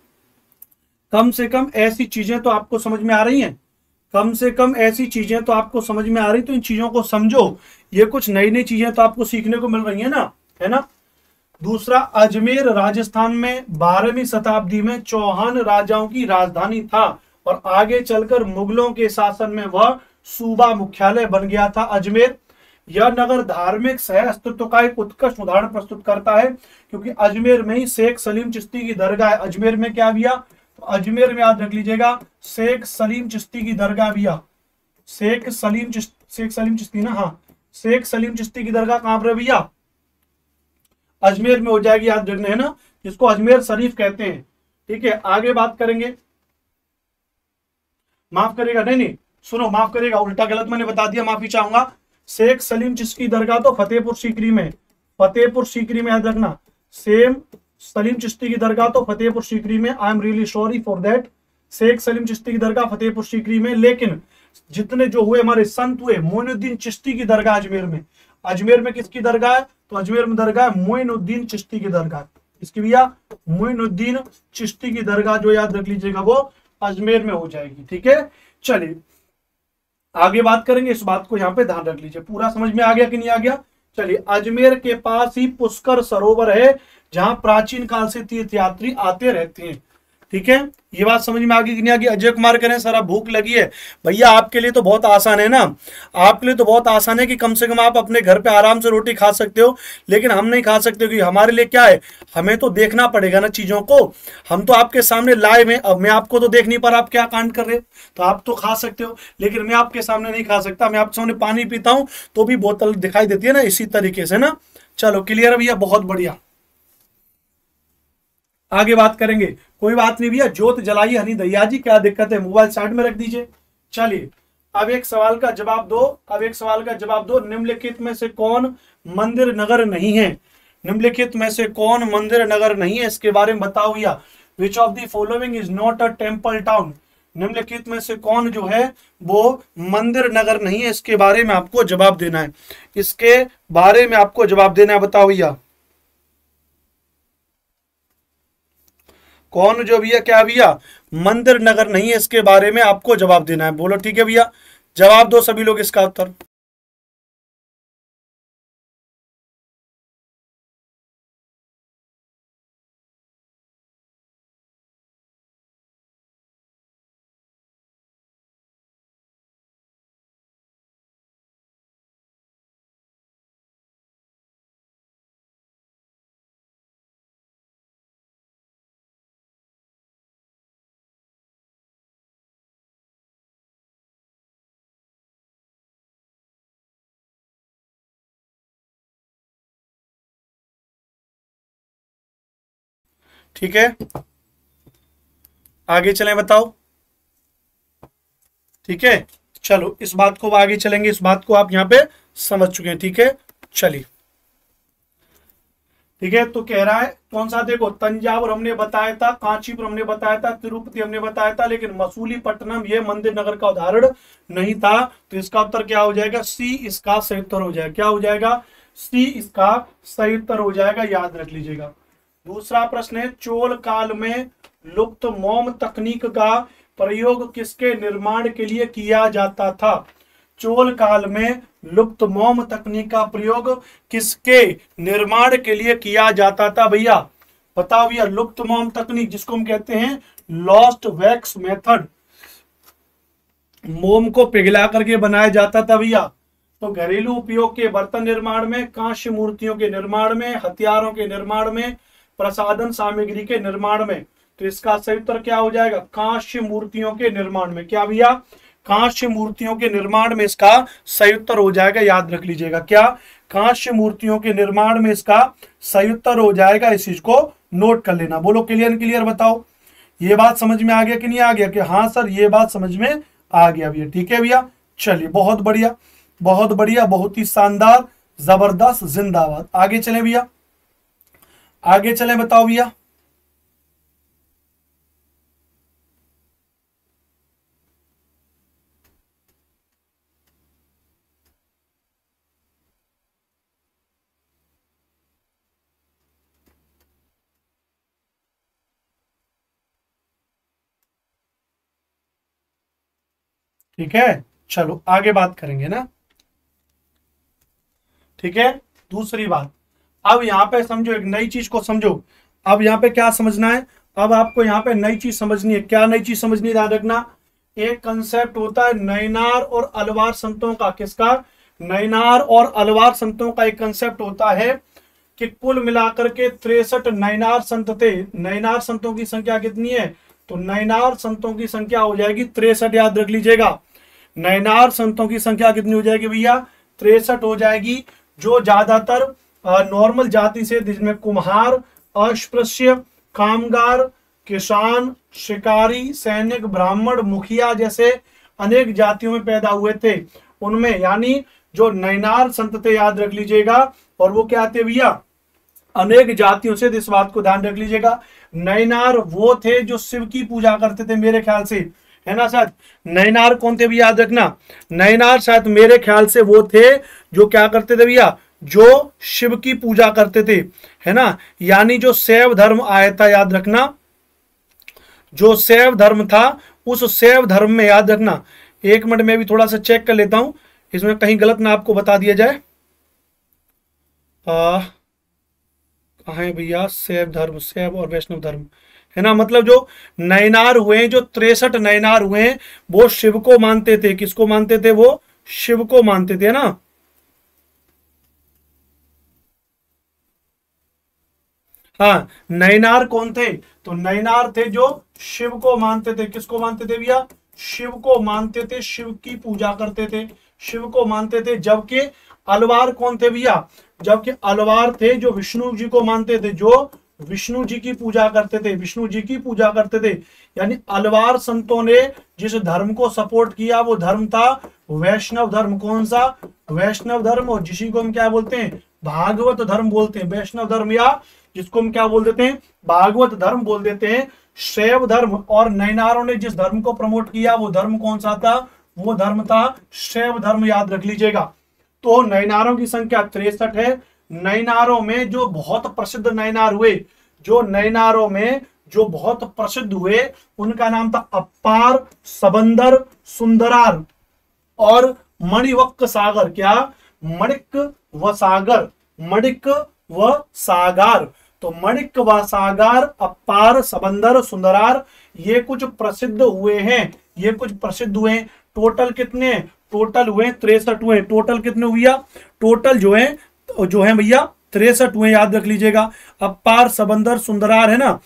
कम से कम ऐसी चीजें तो आपको समझ में आ रही हैं, कम से कम ऐसी चीजें तो आपको समझ में आ रही, तो इन चीजों को समझो, ये कुछ नई नई चीजें तो आपको सीखने को मिल रही है ना, है ना। दूसरा, अजमेर राजस्थान में 12वीं शताब्दी में चौहान राजाओं की राजधानी था, और आगे चलकर मुगलों के शासन में वह सूबा मुख्यालय बन गया था अजमेर। यह नगर धार्मिक सह अस्तित्व का एक उत्कृष्ट उदाहरण प्रस्तुत करता है, क्योंकि अजमेर में ही शेख सलीम चिश्ती की दरगाह है। अजमेर में क्या भैया, तो अजमेर में याद रख लीजिएगा शेख सलीम चिश्ती की दरगाह भैया, शेख सलीम चिश्ती ना, हाँ शेख सलीम चिश्ती की दरगाह कहां पर है भैया, अजमेर में हो जाएगी, याद रखना है ना, जिसको अजमेर शरीफ कहते हैं, ठीक है। आगे बात करेंगे, माफ करेगा, नहीं सुनो, माफ करेगा, उल्टा गलत मैंने बता दिया, माफी चाहूंगा। शेख सलीम चिश्ती दरगाह तो फतेहपुर सीकरी में, फतेहपुर सीकरी में, याद रखना, सेम सलीम चिश्ती की दरगाह तो फतेहपुर सीकरी में। I am really sorry for that. Sheikh Salim Chishti की दरगाह फतेहपुर सीकरी में, लेकिन जितने जो हुए हमारे संत हुए, मोइनुद्दीन चिश्ती की दरगाह अजमेर में। अजमेर में किसकी दरगाह है, तो अजमेर में दरगाह मोइनुद्दीन चिश्ती की दरगाह, इसकी भैया मोइनुद्दीन चिश्ती की दरगाह जो याद रख लीजिएगा वो अजमेर में हो जाएगी, ठीक है। चलिए आगे बात करेंगे, इस बात को यहाँ पे ध्यान रख लीजिए। पूरा समझ में आ गया कि नहीं आ गया। चलिए, अजमेर के पास ही पुष्कर सरोवर है, जहां प्राचीन काल से तीर्थयात्री आते रहते हैं। ठीक है, ये बात समझ में आ गई कि नहीं आ गई? अजय कुमार कह रहे हैं सर अब भूख लगी है। भैया आपके लिए तो बहुत आसान है ना, आपके लिए तो बहुत आसान है कि कम से कम आप अपने घर पे आराम से रोटी खा सकते हो, लेकिन हम नहीं खा सकते क्योंकि हमारे लिए क्या है, हमें तो देखना पड़ेगा ना चीजों को। हम तो आपके सामने लाइव हैं, अब मैं आपको तो देख नहीं पा रहा आप क्या कांड कर रहे हो, तो आप तो खा सकते हो लेकिन मैं आपके सामने नहीं खा सकता। मैं आपके सामने पानी पीता हूं तो भी बोतल दिखाई देती है ना, इसी तरीके से ना। चलो क्लियर है भैया, बहुत बढ़िया। आगे बात करेंगे, कोई बात नहीं भैया, ज्योत जलाइए हनी दैया जी, क्या दिक्कत है, मोबाइल साइड में रख दीजिए। चलिए अब एक सवाल का जवाब दो, अब एक सवाल का जवाब दो। निम्नलिखित में से कौन मंदिर नगर नहीं है? निम्नलिखित में से कौन मंदिर नगर नहीं है, इसके बारे में बताओ भैया। Which of the following is not a temple town? निम्नलिखित में से कौन जो है वो मंदिर नगर नहीं है, इसके बारे में आपको जवाब देना है, इसके बारे में आपको जवाब देना है, बताओ भैया। कौन जो भैया, क्या भैया मंदिर नगर नहीं है, इसके बारे में आपको जवाब देना है, बोलो। ठीक है भैया, जवाब दो सभी लोग इसका उत्तर। ठीक है, आगे चलें, बताओ। ठीक है, चलो इस बात को आगे चलेंगे, इस बात को आप यहां पे समझ चुके हैं। ठीक है, चलिए। ठीक है, तो कह रहा है कौन सा, देखो तंजावुर हमने बताया था, कांचीपुरम हमने बताया था, तिरुपति हमने बताया था, लेकिन मसूलीपट्टनम ये मंदिर नगर का उदाहरण नहीं था। तो इसका उत्तर क्या हो जाएगा? सी इसका सही उत्तर हो जाएगा। क्या हो जाएगा? सी इसका सही उत्तर हो जाएगा, याद रख लीजिएगा। दूसरा प्रश्न है, चोल काल में लुप्त मोम तकनीक का प्रयोग किसके निर्माण के लिए किया जाता था? चोल काल में लुप्त मोम तकनीक का प्रयोग किसके निर्माण के लिए किया जाता था भैया? बताओ भैया, लुप्त मोम तकनीक जिसको हम कहते हैं लॉस्ट वैक्स मेथड, मोम को पिघला करके बनाया जाता था भैया। तो घरेलू उपयोग के बर्तन निर्माण में, कांस्य मूर्तियों के निर्माण में, हथियारों के निर्माण में, प्रसाधन सामग्री के निर्माण में। तो इसका सही उत्तर क्या हो जाएगा? कांस्य मूर्तियों के निर्माण में। क्या भैया? कांस्य मूर्तियों के निर्माण में इसका सही उत्तर हो जाएगा, याद रख लीजिएगा। क्या? कांस्य मूर्तियों के निर्माण में इसका सही उत्तर हो जाएगा, इस चीज को नोट कर लेना। बोलो क्लियर क्लियर, बताओ ये बात समझ में आ गया कि नहीं आ गया? कि हाँ सर ये बात समझ में आ गया भैया। ठीक है भैया, चलिए बहुत बढ़िया, बहुत बढ़िया, बहुत ही शानदार, जबरदस्त, जिंदाबाद। आगे चले भैया, आगे चले, बताओ भैया। ठीक है, चलो आगे बात करेंगे ना। ठीक है, दूसरी बात, अब यहां पे समझो, एक नई चीज को समझो। अब यहां पे क्या समझना है? अब आपको यहां पे नई चीज समझनी है। क्या नई चीज समझनी है? ध्यान रखना, एक कंसेप्ट होता है नैनार और अलवार संतों का। किसका? नैनार और अलवार संतों का एक कंसेप्ट होता है कि कुल मिलाकर के 63 नैनार संत थे। नैनार संतों की संख्या कितनी है? तो नैनार संतों की संख्या हो जाएगी 63, याद रख लीजिएगा। नैनार संतों की संख्या कितनी हो जाएगी भैया? 63 हो जाएगी, जो ज्यादातर नॉर्मल जाति से, जिसमें कुम्हार, अस्पृश्य, कामगार, किसान, शिकारी, सैनिक, ब्राह्मण, मुखिया जैसे अनेक जातियों में पैदा हुए थे। उनमें यानी जो नैनार संत थे, याद रख लीजिएगा, और वो क्या थे भैया? अनेक जातियों से। इस बात को ध्यान रख लीजिएगा, नैनार वो थे जो शिव की पूजा करते थे, मेरे ख्याल से, है ना शायद। नैनार कौन थे भैया? याद रखना, नैनार शायद मेरे ख्याल से वो थे जो क्या करते थे भैया? जो शिव की पूजा करते थे, है ना। यानी जो शैव धर्म आया था, याद रखना, जो शैव धर्म था, उस शैव धर्म में, याद रखना, एक मिनट में भी थोड़ा सा चेक कर लेता हूं, इसमें कहीं गलत ना आपको बता दिया जाए। कहाँ है भैया? शैव धर्म, शैव और वैष्णव धर्म, है ना। मतलब जो नयनार हुए, जो 63 नयनार हुए, वो शिव को मानते थे। किसको मानते थे? वो शिव को मानते थे ना। हाँ, नयनार कौन थे? तो नयनार थे जो शिव को मानते थे। किसको मानते थे भैया? शिव को मानते थे, शिव की पूजा करते थे, शिव को मानते थे। जबकि अलवार कौन थे भैया? जबकि अलवार थे जो विष्णु जी को मानते थे, जो विष्णु जी की पूजा करते थे, विष्णु जी की पूजा करते थे। यानी अलवार संतों ने जिस धर्म को सपोर्ट किया वो धर्म था वैष्णव धर्म। कौन सा? वैष्णव धर्म। और जिसी को हम क्या बोलते हैं? भागवत धर्म बोलते हैं। वैष्णव धर्म, या जिसको हम क्या बोल देते हैं? भागवत धर्म बोल देते हैं, शैव धर्म। और नयनारों ने जिस धर्म को प्रमोट किया वो धर्म कौन सा था? वो धर्म था शैव धर्म, याद रख लीजिएगा। तो नयनारों की संख्या 63 है। नयनारों में जो बहुत प्रसिद्ध नयनार हुए, जो नयनारों में जो बहुत प्रसिद्ध हुए, उनका नाम था अप्पार, सबंदर, सुंदरार और मणिवक्क सागर। क्या? मणिक व सागर, मणिक व सागार। तो मणिक व सागार, अप्पार, सबंदर, सुंदरार, ये कुछ प्रसिद्ध हुए हैं, ये कुछ प्रसिद्ध हुए। टोटल कितने? टोटल हुए 63 हुए। टोटल कितने हुआ? टोटल जो है भैया 63 हुए, याद रख लीजिएगा। अप्पार, सबंदर, सुंदरार है ना,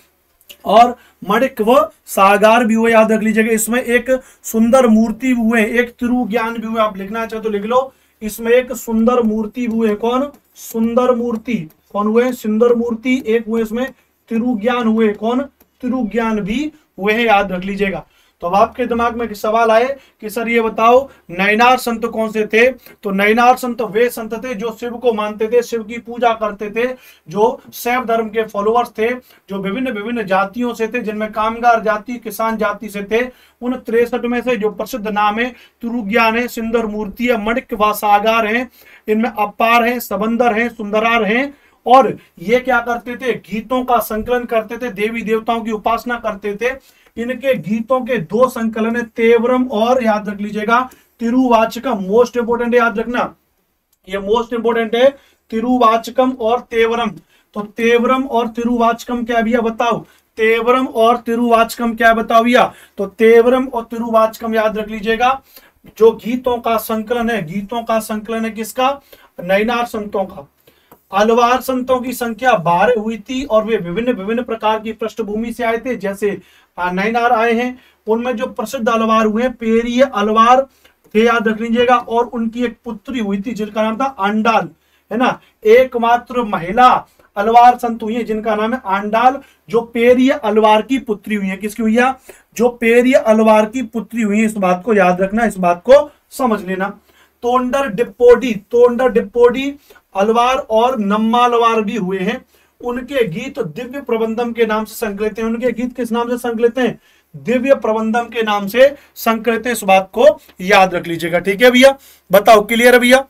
और मणिक व सागार भी हुए, याद रख लीजिएगा। इसमें एक सुंदर मूर्ति भी हुए, एक तिरु ज्ञान भी हुए। आप लिखना चाहे तो लिख लो, इसमें एक सुंदर मूर्ति भी हुए। कौन? सुंदर मूर्ति। कौन हुए? सुंदर मूर्ति। एक हुए इसमें तिरु ज्ञान हुए। कौन? तिरु ज्ञान भी हुए हैं, याद रख लीजिएगा। तो अब आपके दिमाग में सवाल आए कि सर ये बताओ नयनार संत कौन से थे? तो नयनार संत वे संत थे जो शिव को मानते थे, शिव की पूजा करते थे, जो शैव धर्म के फॉलोअर्स थे, जो विभिन्न विभिन्न जातियों से थे, जिनमें कामगार जाति, किसान जाति से थे। उन 63 में से जो प्रसिद्ध नाम है, तुरुज्ञान है, सुंदर मूर्ति है, मणिक व सागार है, इनमें अपार है, सबंदर है, सुंदरार है। और ये क्या करते थे? गीतों का संकलन करते थे, देवी देवताओं की उपासना करते थे। इनके गीतों के 2 संकलन है, तेवरम और, याद रख लीजिएगा, तिरुवाचकम। मोस्ट इंपोर्टेंट है, याद रखना, ये मोस्ट इंपोर्टेंट है, तिरुवाचकम और तेवरम। तो तेवरम और तिरुवाचकम क्या भैया बताओ? तेवरम और तिरुवाचकम क्या बताओ भैया? तो तेवरम और तिरुवाचकम याद रख लीजिएगा। जो गीतों का संकलन है, गीतों का संकलन है किसका? नयनार संतों का। अलवार संतों की संख्या 12 हुई थी और वे विभिन्न विभिन्न प्रकार की पृष्ठभूमि से आए थे। जैसे नयनार आए हैं, उनमें जो प्रसिद्ध अलवार हुए, पेरिय अलवार थे, याद रख लीजिएगा। और उनकी एक पुत्री हुई थी जिनका नाम था आंडाल, है ना। एकमात्र महिला अलवार संत हुई है जिनका नाम है आंडाल, जो पेरिय अलवार की पुत्री हुई है। किसकी हुई है? जो पेरिय अलवार की पुत्री हुई है। इस बात को याद रखना, इस बात को समझ लेना। तोंडर डिप्पोडी, तोंडर डिप्पोडी अलवार और नम्मालवार भी हुए हैं। उनके गीत दिव्य प्रबंधम के नाम से संकलित हैं। उनके गीत किस नाम से संकलित हैं? दिव्य प्रबंधम के नाम से संकलित हैं। इस बात को याद रख लीजिएगा। ठीक है भैया, बताओ क्लियर है भैया?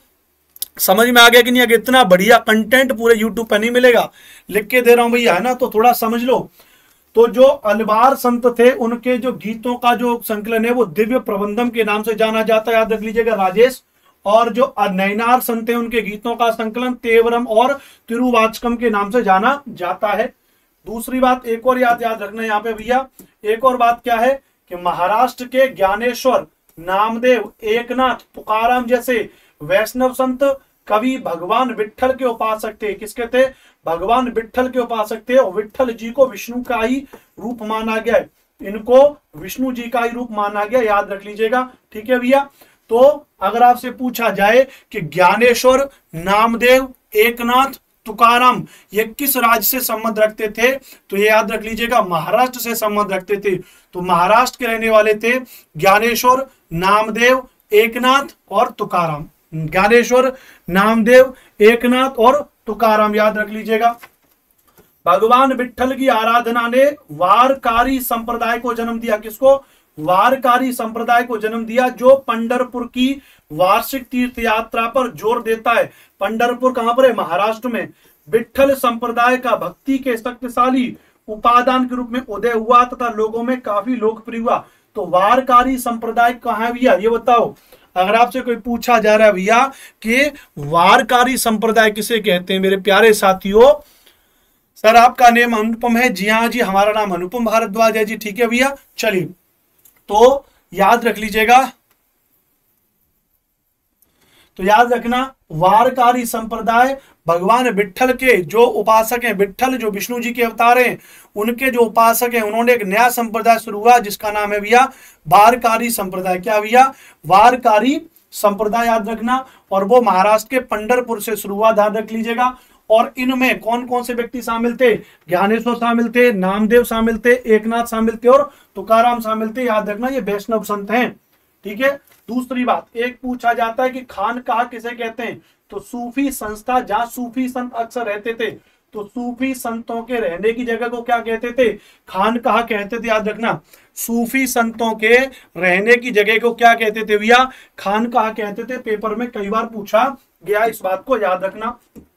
समझ में आ गया कि नहीं? अगर इतना बढ़िया कंटेंट पूरे यूट्यूब पर नहीं मिलेगा, लिख के दे रहा हूं भैया, है ना, तो थोड़ा समझ लो। तो जो अलवार संत थे, उनके जो गीतों का जो संकलन है वो दिव्य प्रबंधम के नाम से जाना जाता है, याद रख लीजिएगा राजेश। और जो नयनार संत है, उनके गीतों का संकलन तेवरम और तिरुवाचकम के नाम से जाना जाता है। दूसरी बात एक और याद रखना यहाँ पे भैया, एक और बात क्या है कि महाराष्ट्र के ज्ञानेश्वर, नामदेव, एकनाथ, तुकाराम जैसे वैष्णव संत कवि भगवान विट्ठल के उपासक थे। किसके थे? भगवान विट्ठल के उपासक थे। और विट्ठल जी को विष्णु का ही रूप माना गया है, इनको विष्णु जी का ही रूप माना गया, याद रख लीजिएगा। ठीक है भैया। तो अगर आपसे पूछा जाए कि ज्ञानेश्वर, नामदेव, एकनाथ, तुकाराम ये किस राज्य से संबंध रखते थे, तो ये याद रख लीजिएगा महाराष्ट्र से संबंध रखते थे। तो महाराष्ट्र के रहने वाले थे ज्ञानेश्वर, नामदेव, एकनाथ और तुकाराम। ज्ञानेश्वर, नामदेव, एकनाथ और तुकाराम, याद रख लीजिएगा। भगवान विट्ठल की आराधना ने वारकारी संप्रदाय को जन्म दिया। किसको? वारकारी संप्रदाय को जन्म दिया, जो पंढरपुर की वार्षिक तीर्थ यात्रा पर जोर देता है। पंढरपुर कहां पर है? महाराष्ट्र में। विट्ठल संप्रदाय का भक्ति के शक्तिशाली उपादान के रूप में उदय हुआ तथा लोगों में काफी लोकप्रिय हुआ। तो वारकारी संप्रदाय कहां है भैया, ये बताओ। अगर आपसे कोई पूछा जा रहा है भैया कि वारकारी संप्रदाय किसे कहते हैं, मेरे प्यारे साथियों, सर आपका नेम अनुपम है? जी हाँ जी, हमारा नाम अनुपम भारद्वाज है जी। ठीक है भैया, चलिए तो याद रख लीजिएगा। तो याद रखना, वारकारी संप्रदाय भगवान विट्ठल के जो उपासक हैं, विट्ठल जो विष्णु जी के अवतार हैं, उनके जो उपासक हैं, उन्होंने एक नया संप्रदाय शुरू हुआ जिसका नाम है भैया वारकारी संप्रदाय। क्या भैया? वारकारी संप्रदाय, याद रखना। और वो महाराष्ट्र के पंढरपुर से शुरू हुआ, ध्यान रख लीजिएगा। और इनमें कौन कौन से व्यक्ति शामिल थे? ज्ञानेश्वर शामिल थे, नामदेव शामिल थे, एकनाथ शामिल थे और तुकाराम शामिल थे। याद रखना, ये वैष्णव संत हैं। ठीक है। दूसरी बात, एक पूछा जाता है कि खानकाह किसे कहते हैं? तो सूफी संस्था जहां सूफी संत अक्सर रहते थे, तो सूफी संतों के रहने की जगह को क्या कहते थे? खानकाह कहते थे। याद रखना, सूफी संतों के रहने की जगह को क्या कहते थे भैया? खानकाह कहते थे। पेपर में कई बार पूछा गया, इस बात को याद रखना।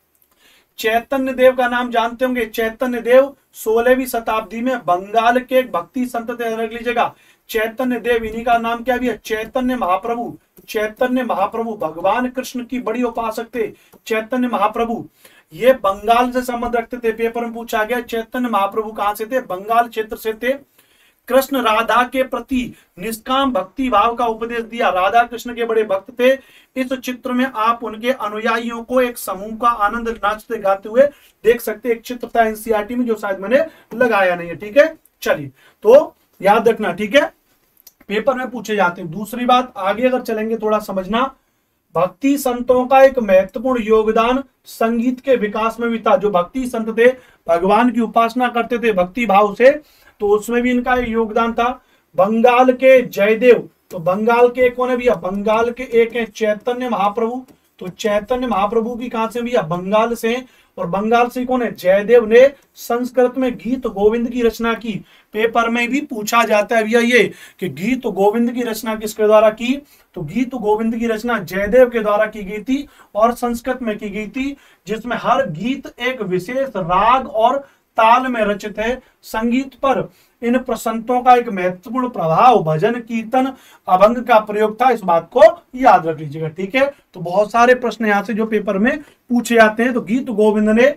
चैतन्य देव का नाम जानते होंगे। चैतन्य देव 16वीं शताब्दी में बंगाल के एक भक्ति संत थे, रख लीजिएगा। चैतन्य देव, इन्हीं का नाम क्या भी है? चैतन्य महाप्रभु। चैतन्य महाप्रभु भगवान कृष्ण की बड़ी उपासक थे चैतन्य महाप्रभु। ये बंगाल से संबंध रखते थे। पेपर में पूछा गया चैतन्य महाप्रभु कहां से थे? बंगाल क्षेत्र से थे। कृष्ण राधा के प्रति निष्काम भक्ति भाव का उपदेश दिया। राधा कृष्ण के बड़े भक्त थे। इस चित्र में आप उनके अनुयायियों को एक समूह का आनंद नाचते गाते हुए देख सकते। एक चित्र था एनसीईआरटी में जो शायद मैंने लगाया नहीं है। ठीक है, चलिए तो याद रखना। ठीक है, पेपर में पूछे जाते हैं। दूसरी बात, आगे अगर चलेंगे थोड़ा समझना, भक्ति संतों का एक महत्वपूर्ण योगदान संगीत के विकास में भी था। जो भक्ति संत थे, भगवान की उपासना करते थे भक्ति भाव से, तो उसमें भी इनका एक योगदान था। बंगाल के जयदेव, तो बंगाल के कौन है भैया? बंगाल के एक है चैतन्य महाप्रभु। तो चैतन्य महाप्रभु की कहां से भैया? बंगाल से। और बंगाल से कौन है? जयदेव ने संस्कृत में गीत गोविंद की रचना की। पेपर में भी पूछा जाता है भैया ये कि गीत गोविंद की रचना किसके द्वारा की? तो गीत गोविंद की रचना जयदेव के द्वारा की गई थी और संस्कृत में की गई थी, जिसमें हर गीत एक विशेष राग और ताल में रचित है। संगीत पर इन प्रसंतों का एक महत्वपूर्ण प्रभाव भजन कीर्तन अभंग का प्रयोग था। इस बात को याद रख लीजिएगा। ठीक है, तो बहुत सारे प्रश्न यहाँ से जो पेपर में पूछे जाते हैं। तो गीत गोविंद ने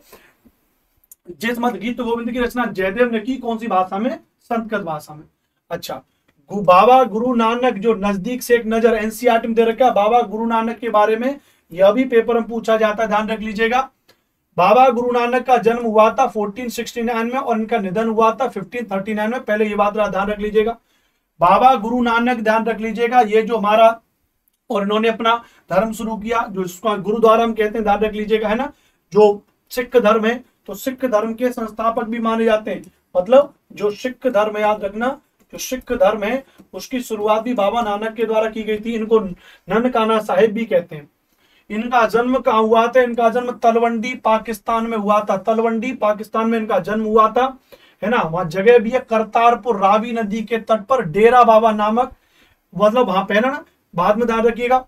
गीत गोविंद की रचना जयदेव ने की, कौन सी भाषा में? संस्कृत भाषा में। अच्छा, बाबा गुरु नानक, जो नजदीक से एक नजर एनसीईआरटी में दे रखा है, बाबा गुरु नानक के बारे में यह भी पेपर में पूछा जाता है, ध्यान रख लीजिएगा। बाबा गुरु नानक का जन्म हुआ था 1469 में और इनका निधन हुआ था 1539 में। पहले ये बात ध्यान रख लीजिएगा। बाबा गुरु नानक, ध्यान रख लीजिएगा, ये जो हमारा, और इन्होंने अपना धर्म शुरू किया जो इसको गुरुद्वारा हम कहते हैं, ध्यान रख लीजिएगा, है ना। जो सिख धर्म है, तो सिख धर्म के संस्थापक भी माने जाते हैं। मतलब जो सिख धर्म है, याद रखना, जो सिख धर्म है उसकी शुरुआत भी बाबा नानक के द्वारा की गई थी। इनको ननकाना साहिब भी कहते हैं। इनका जन्म कहाँ हुआ था? इनका जन्म तलवंडी पाकिस्तान में हुआ था। तलवंडी पाकिस्तान में इनका जन्म हुआ था, है ना। वहां जगह भी है करतारपुर रावी नदी के तट पर डेरा बाबा नामक, मतलब वहां पे ना, बाद में ध्यान रखिएगा।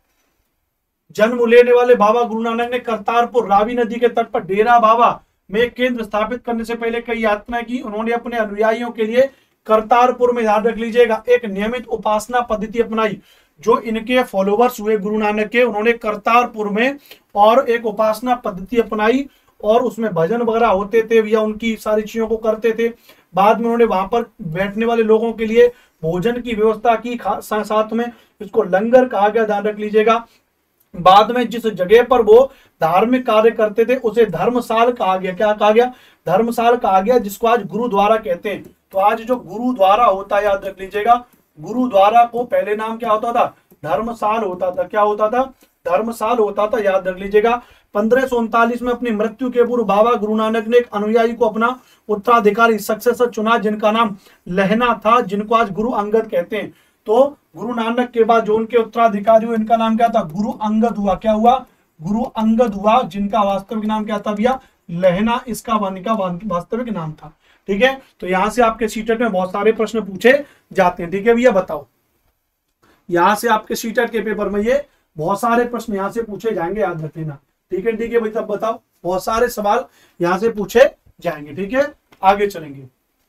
जन्म लेने वाले बाबा गुरु नानक ने करतारपुर रावी नदी के तट पर डेरा बाबा में केंद्र स्थापित करने से पहले कई यात्राएं की। उन्होंने अपने अनुयायियों के लिए करतारपुर में, याद रख लीजिएगा, एक नियमित उपासना पद्धति अपनाई। जो इनके फॉलोवर्स हुए गुरु नानक के, उन्होंने करतारपुर में और एक उपासना पद्धति अपनाई और उसमें भजन वगैरह होते थे या उनकी सारी चीजों को करते थे। बाद में उन्होंने वहां पर बैठने वाले लोगों के लिए भोजन की व्यवस्था की, साथ में इसको लंगर कहा गया, ध्यान रख लीजिएगा। बाद में जिस जगह पर वो धार्मिक कार्य करते थे उसे धर्मशाल कहा गया। क्या कहा गया? धर्मशाल कहा गया, जिसको आज गुरुद्वारा कहते हैं। तो आज जो गुरुद्वारा होता है, याद रख लीजिएगा, गुरुद्वारा को पहले नाम क्या होता था? धर्मशाल होता था। क्या होता था? धर्मशाल होता था, याद रख लीजिएगा। 1539 में अपनी मृत्यु के पूर्व बाबा गुरु नानक ने एक अनुयायी को अपना उत्तराधिकारी सक्सेसर चुना, जिनका नाम लहना था, जिनको आज गुरु अंगद कहते हैं। तो गुरु नानक के बाद जो उनके उत्तराधिकारी हुए, इनका नाम क्या था? गुरु अंगद हुआ। क्या हुआ? गुरु अंगद हुआ, जिनका वास्तविक नाम क्या था भैया? लहना इसका वास्तविक नाम था। ठीक है, तो यहां से आपके सीटेट में बहुत सारे प्रश्न पूछे जाते हैं। ठीक है भैया, बताओ, यहां से आपके सीटेट के पेपर में ये बहुत सारे प्रश्न यहां से पूछे जाएंगे, याद रख लेना। ठीक है भाई, तब बताओ, बहुत सारे सवाल यहां से पूछे जाएंगे। ठीक है, आगे चलेंगे।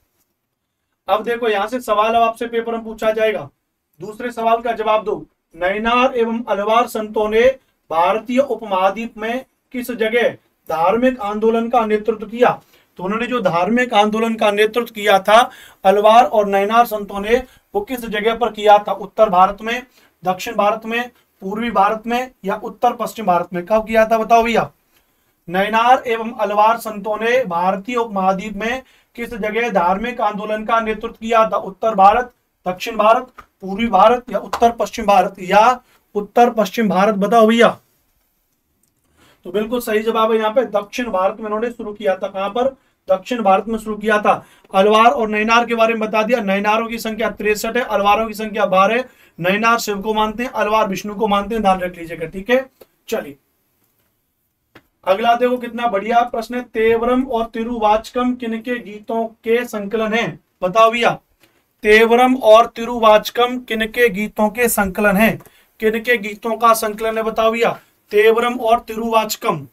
अब देखो, यहां से सवाल अब आपसे पेपर में पूछा जाएगा। दूसरे सवाल का जवाब दो। नैनार एवं अलवार संतों ने भारतीय उपमहाद्वीप में किस जगह धार्मिक आंदोलन का नेतृत्व किया? तो उन्होंने जो धार्मिक आंदोलन का नेतृत्व किया था अलवार और नैनार संतों ने, वो किस जगह पर किया था? उत्तर भारत में, दक्षिण भारत में, पूर्वी भारत में या उत्तर पश्चिम भारत में? कब किया था बताओ भैया? नैनार एवं अलवार संतों ने भारतीय उपमहाद्वीप में किस जगह धार्मिक आंदोलन का नेतृत्व किया था? उत्तर भारत, दक्षिण भारत, पूर्वी भारत या उत्तर पश्चिम भारत? या उत्तर पश्चिम भारत बताओ भैया। तो बिल्कुल सही जवाब है यहाँ पे, दक्षिण भारत में उन्होंने शुरू किया था। कहां पर? दक्षिण भारत में शुरू किया था। अलवार और नैनार के बारे में बता दिया। नैनारों की संख्या 63 है, अलवारों की संख्या 12 है। नैनार शिव को मानते हैं, अलवार विष्णु को मानते हैं, ध्यान रख लीजिएगा, ठीक है। चलिए अगला देखो कितना बढ़िया प्रश्न है। तेवरम और तिरुवाचकम किनके गीतों के संकलन है? बताओ भैया, तेवरम और तिरुवाचकम किनके गीतों के संकलन है? किनके गीतों का संकलन है बताओ भैया? तेवरम और तिरुवाचकम।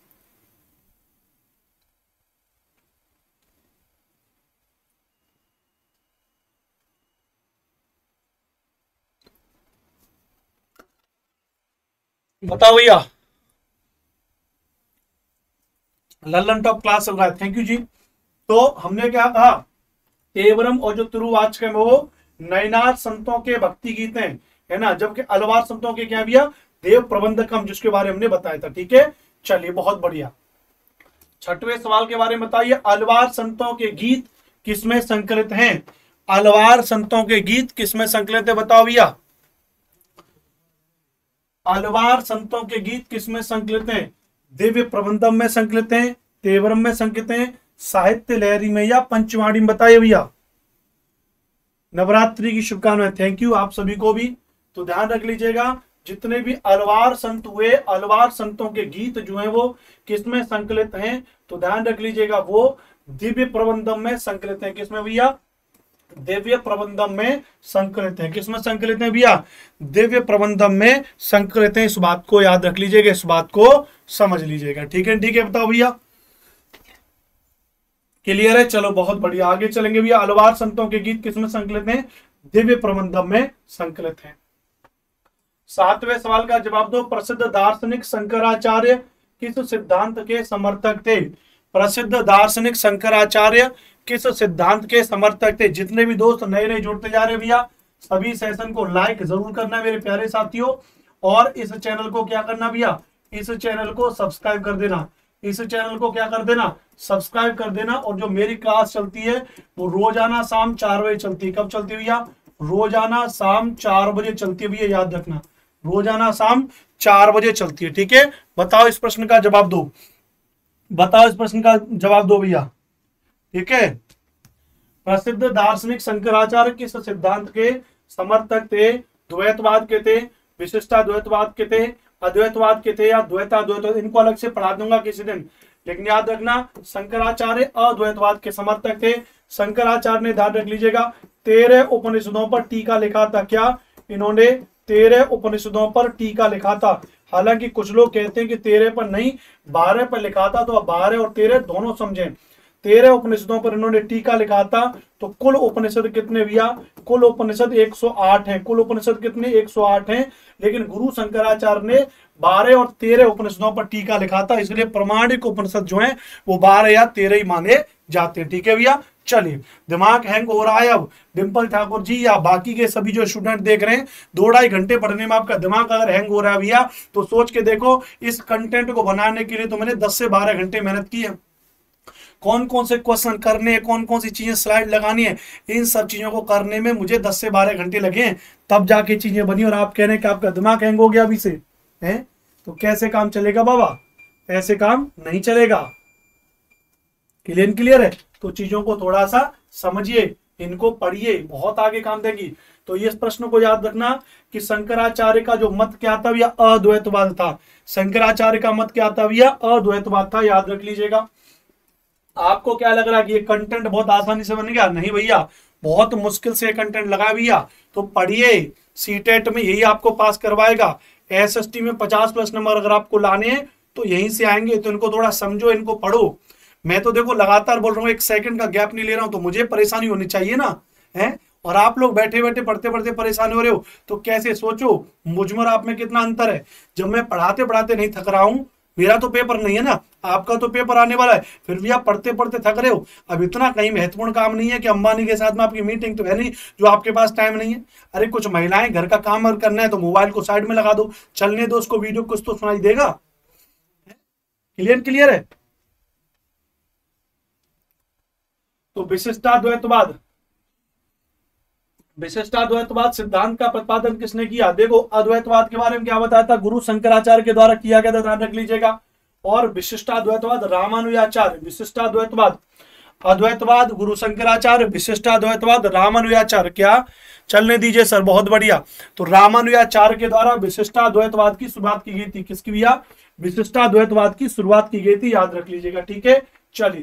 बताओ भैया। लल्लन टॉप क्लास चल रहा है, थैंक यू जी। तो हमने क्या कहा? तेवरम और जो तिरुवाचकम है वो नैनार संतों के भक्ति गीत हैं, है ना, जबकि अलवार संतों के क्या भैया? देव प्रबंधकम, जिसके बारे में हमने बताया था, ठीक है। चलिए बहुत बढ़िया। छठवें सवाल के बारे में बताइए, अलवार संतों के गीत किसमें संकलित हैं? अलवार संतों के गीत किसमें संकलित है बताओ भैया? अलवार संतों के गीत किसमें संकलित हैं? दिव्य प्रबंधम में संकलित हैं, तेवरम में संकलित हैं, साहित्य लहरी में या पंचवाणी में? बताइए भैया। नवरात्रि की शुभकामनाएं, थैंक यू आप सभी को भी। तो ध्यान रख लीजिएगा, जितने भी अलवार संत हुए, अलवार संतों के गीत जो हैं वो किसमें संकलित हैं? तो ध्यान रख लीजिएगा, वो दिव्य प्रबंधम में संकलित हैं। किसमें भैया? दिव्य प्रबंधम में संकलित हैं। किसमें संकलित हैं भैया? दिव्य प्रबंधम में संकलित हैं। इस बात को याद रख लीजिएगा, इस बात को समझ लीजिएगा, ठीक है। ठीक है, बताओ भैया, क्लियर है? चलो बहुत बढ़िया, आगे चलेंगे भैया। अलवार संतों के गीत किसमें संकलित हैं? दिव्य प्रबंधम में संकलित हैं। सातवें सवाल का जवाब दो। प्रसिद्ध दार्शनिक शंकराचार्य किस सिद्धांत के समर्थक थे? प्रसिद्ध दार्शनिक शंकराचार्य किस सिद्धांत के समर्थक थे? जितने भी दोस्त नए नए जुड़ते जा रहे भैया, सभी सेशन को लाइक जरूर करना मेरे प्यारे साथियों, और इस चैनल को क्या करना भैया? इस चैनल को सब्सक्राइब कर देना। इस चैनल को क्या कर देना? सब्सक्राइब कर देना। और जो मेरी क्लास चलती है वो रोजाना शाम 4 बजे चलती है। कब चलती है भैया? रोजाना शाम 4 बजे चलती है भैया, याद रखना, रोजाना शाम 4 बजे चलती है, ठीक है। बताओ इस प्रश्न का जवाब दो, बताओ इस प्रश्न का जवाब दो भैया, ठीक है। प्रसिद्ध दार्शनिक शंकराचार्य किस सिद्धांत के समर्थक थे? द्वैतवाद के थे, विशिष्टाद्वैतवाद के थे, अद्वैतवाद के थे या द्वैताद्वैतवाद? इनको अलग से पढ़ा दूंगा किसी दिन, लेकिन याद रखना शंकराचार्य अद्वैतवाद के समर्थक थे। शंकराचार्य ने, ध्यान रख लीजिएगा, 13 उपनिषदों पर टीका लिखा था। क्या इन्होंने 13 उपनिषदों पर टीका लिखा था? हालांकि कुछ लोग कहते हैं कि 13 पर नहीं 12 पर लिखा था, तो 12 और 13 दोनों समझें। 13 उपनिषदों पर इन्होंने टीका लिखा था। तो कुल उपनिषद कितने भैया? कुल उपनिषद 108 हैं। कुल उपनिषद कितने? 108 हैं। लेकिन गुरु शंकराचार्य ने 12 और 13 उपनिषदों पर टीका लिखा था, इसलिए प्रमाणिक उपनिषद जो है वो 12 या 13 ही माने जाते हैं, ठीक है भैया। चलिए, दिमाग हैंग हो रहा है अब डिंपल ठाकुर जी या बाकी के सभी जो स्टूडेंट देख रहे हैं, 2-2.5 घंटे पढ़ने में आपका दिमाग अगर हैंग हो रहा है भैया, तो सोच के देखो, इस कंटेंट को बनाने के लिए तो मैंने 10 से 12 घंटे मेहनत की है। कौन कौन से क्वेश्चन करने हैं, कौन कौन सी चीजें स्लाइड लगानी है, इन सब चीजों को करने में मुझे 10 से 12 घंटे लगे हैं, तब जाके चीजें बनी। और आप कह रहे हैं कि आपका दिमाग हैंग हो गया अभी से, है तो कैसे काम चलेगा बाबा? ऐसे काम नहीं चलेगा। क्लियर है? तो चीजों को थोड़ा सा समझिए, इनको पढ़िए, बहुत आगे काम देगी। तो इस प्रश्न को याद रखना कि शंकराचार्य का जो मत क्या था भैया? अद्वैतवाद था। शंकराचार्य का मत क्या था भैया? अद्वैतवाद था, याद रख लीजिएगा। आपको क्या लग रहा है कि ये कंटेंट बहुत आसानी से बन गया? नहीं भैया, बहुत मुश्किल से कंटेंट लगा भैया। तो पढ़िए, सीटेट में यही आपको पास करवाएगा। एसएसटी में 50+ नंबर अगर आपको लाने हैं तो यहीं से आएंगे। तो इनको थोड़ा समझो, इनको पढ़ो। मैं तो देखो लगातार बोल रहा हूँ, 1 सेकंड का गैप नहीं ले रहा हूं, तो मुझे परेशानी होनी चाहिए ना, है। और आप लोग बैठे बैठे पढ़ते पढ़ते परेशान हो रहे हो, तो कैसे? सोचो मुझ में आप में कितना अंतर है। जब मैं पढ़ाते पढ़ाते नहीं थक रहा हूं, मेरा तो पेपर नहीं है ना, आपका तो पेपर आने वाला है, फिर भी आप पढ़ते पढ़ते थक रहे हो। अब इतना कहीं महत्वपूर्ण काम नहीं है कि अंबानी के साथ में आपकी मीटिंग तो है नहीं जो आपके पास टाइम नहीं है। अरे कुछ महिलाएं घर का काम और करना है तो मोबाइल को साइड में लगा दो, चलने दो उसको, वीडियो कुछ तो सुनाई देगा। क्लियर क्लियर है। तो विशिष्टाद्वैतवाद, विशिष्टाद्वैतवाद सिद्धांत का प्रतिपादन किसने किया? देखो अद्वैतवाद के बारे में क्या बताया था, गुरु शंकराचार्य के द्वारा किया गया था, ध्यान रख लीजिएगा। और विशिष्टाद्वैतवाद रामानुजाचार्य, विशिष्टाद्वैतवाद अद्वैतवाद गुरु शंकराचार्य, विशिष्टाद्वैतवाद रामानुजाचार्य। क्या चलने दीजिए सर, बहुत बढ़िया। तो रामानुजाचार्य के द्वारा विशिष्टाद्वैतवाद की शुरुआत की गई थी। किसकी भैया? विशिष्टाद्वैतवाद की शुरुआत की गई थी, याद रख लीजिएगा। ठीक है, चलिए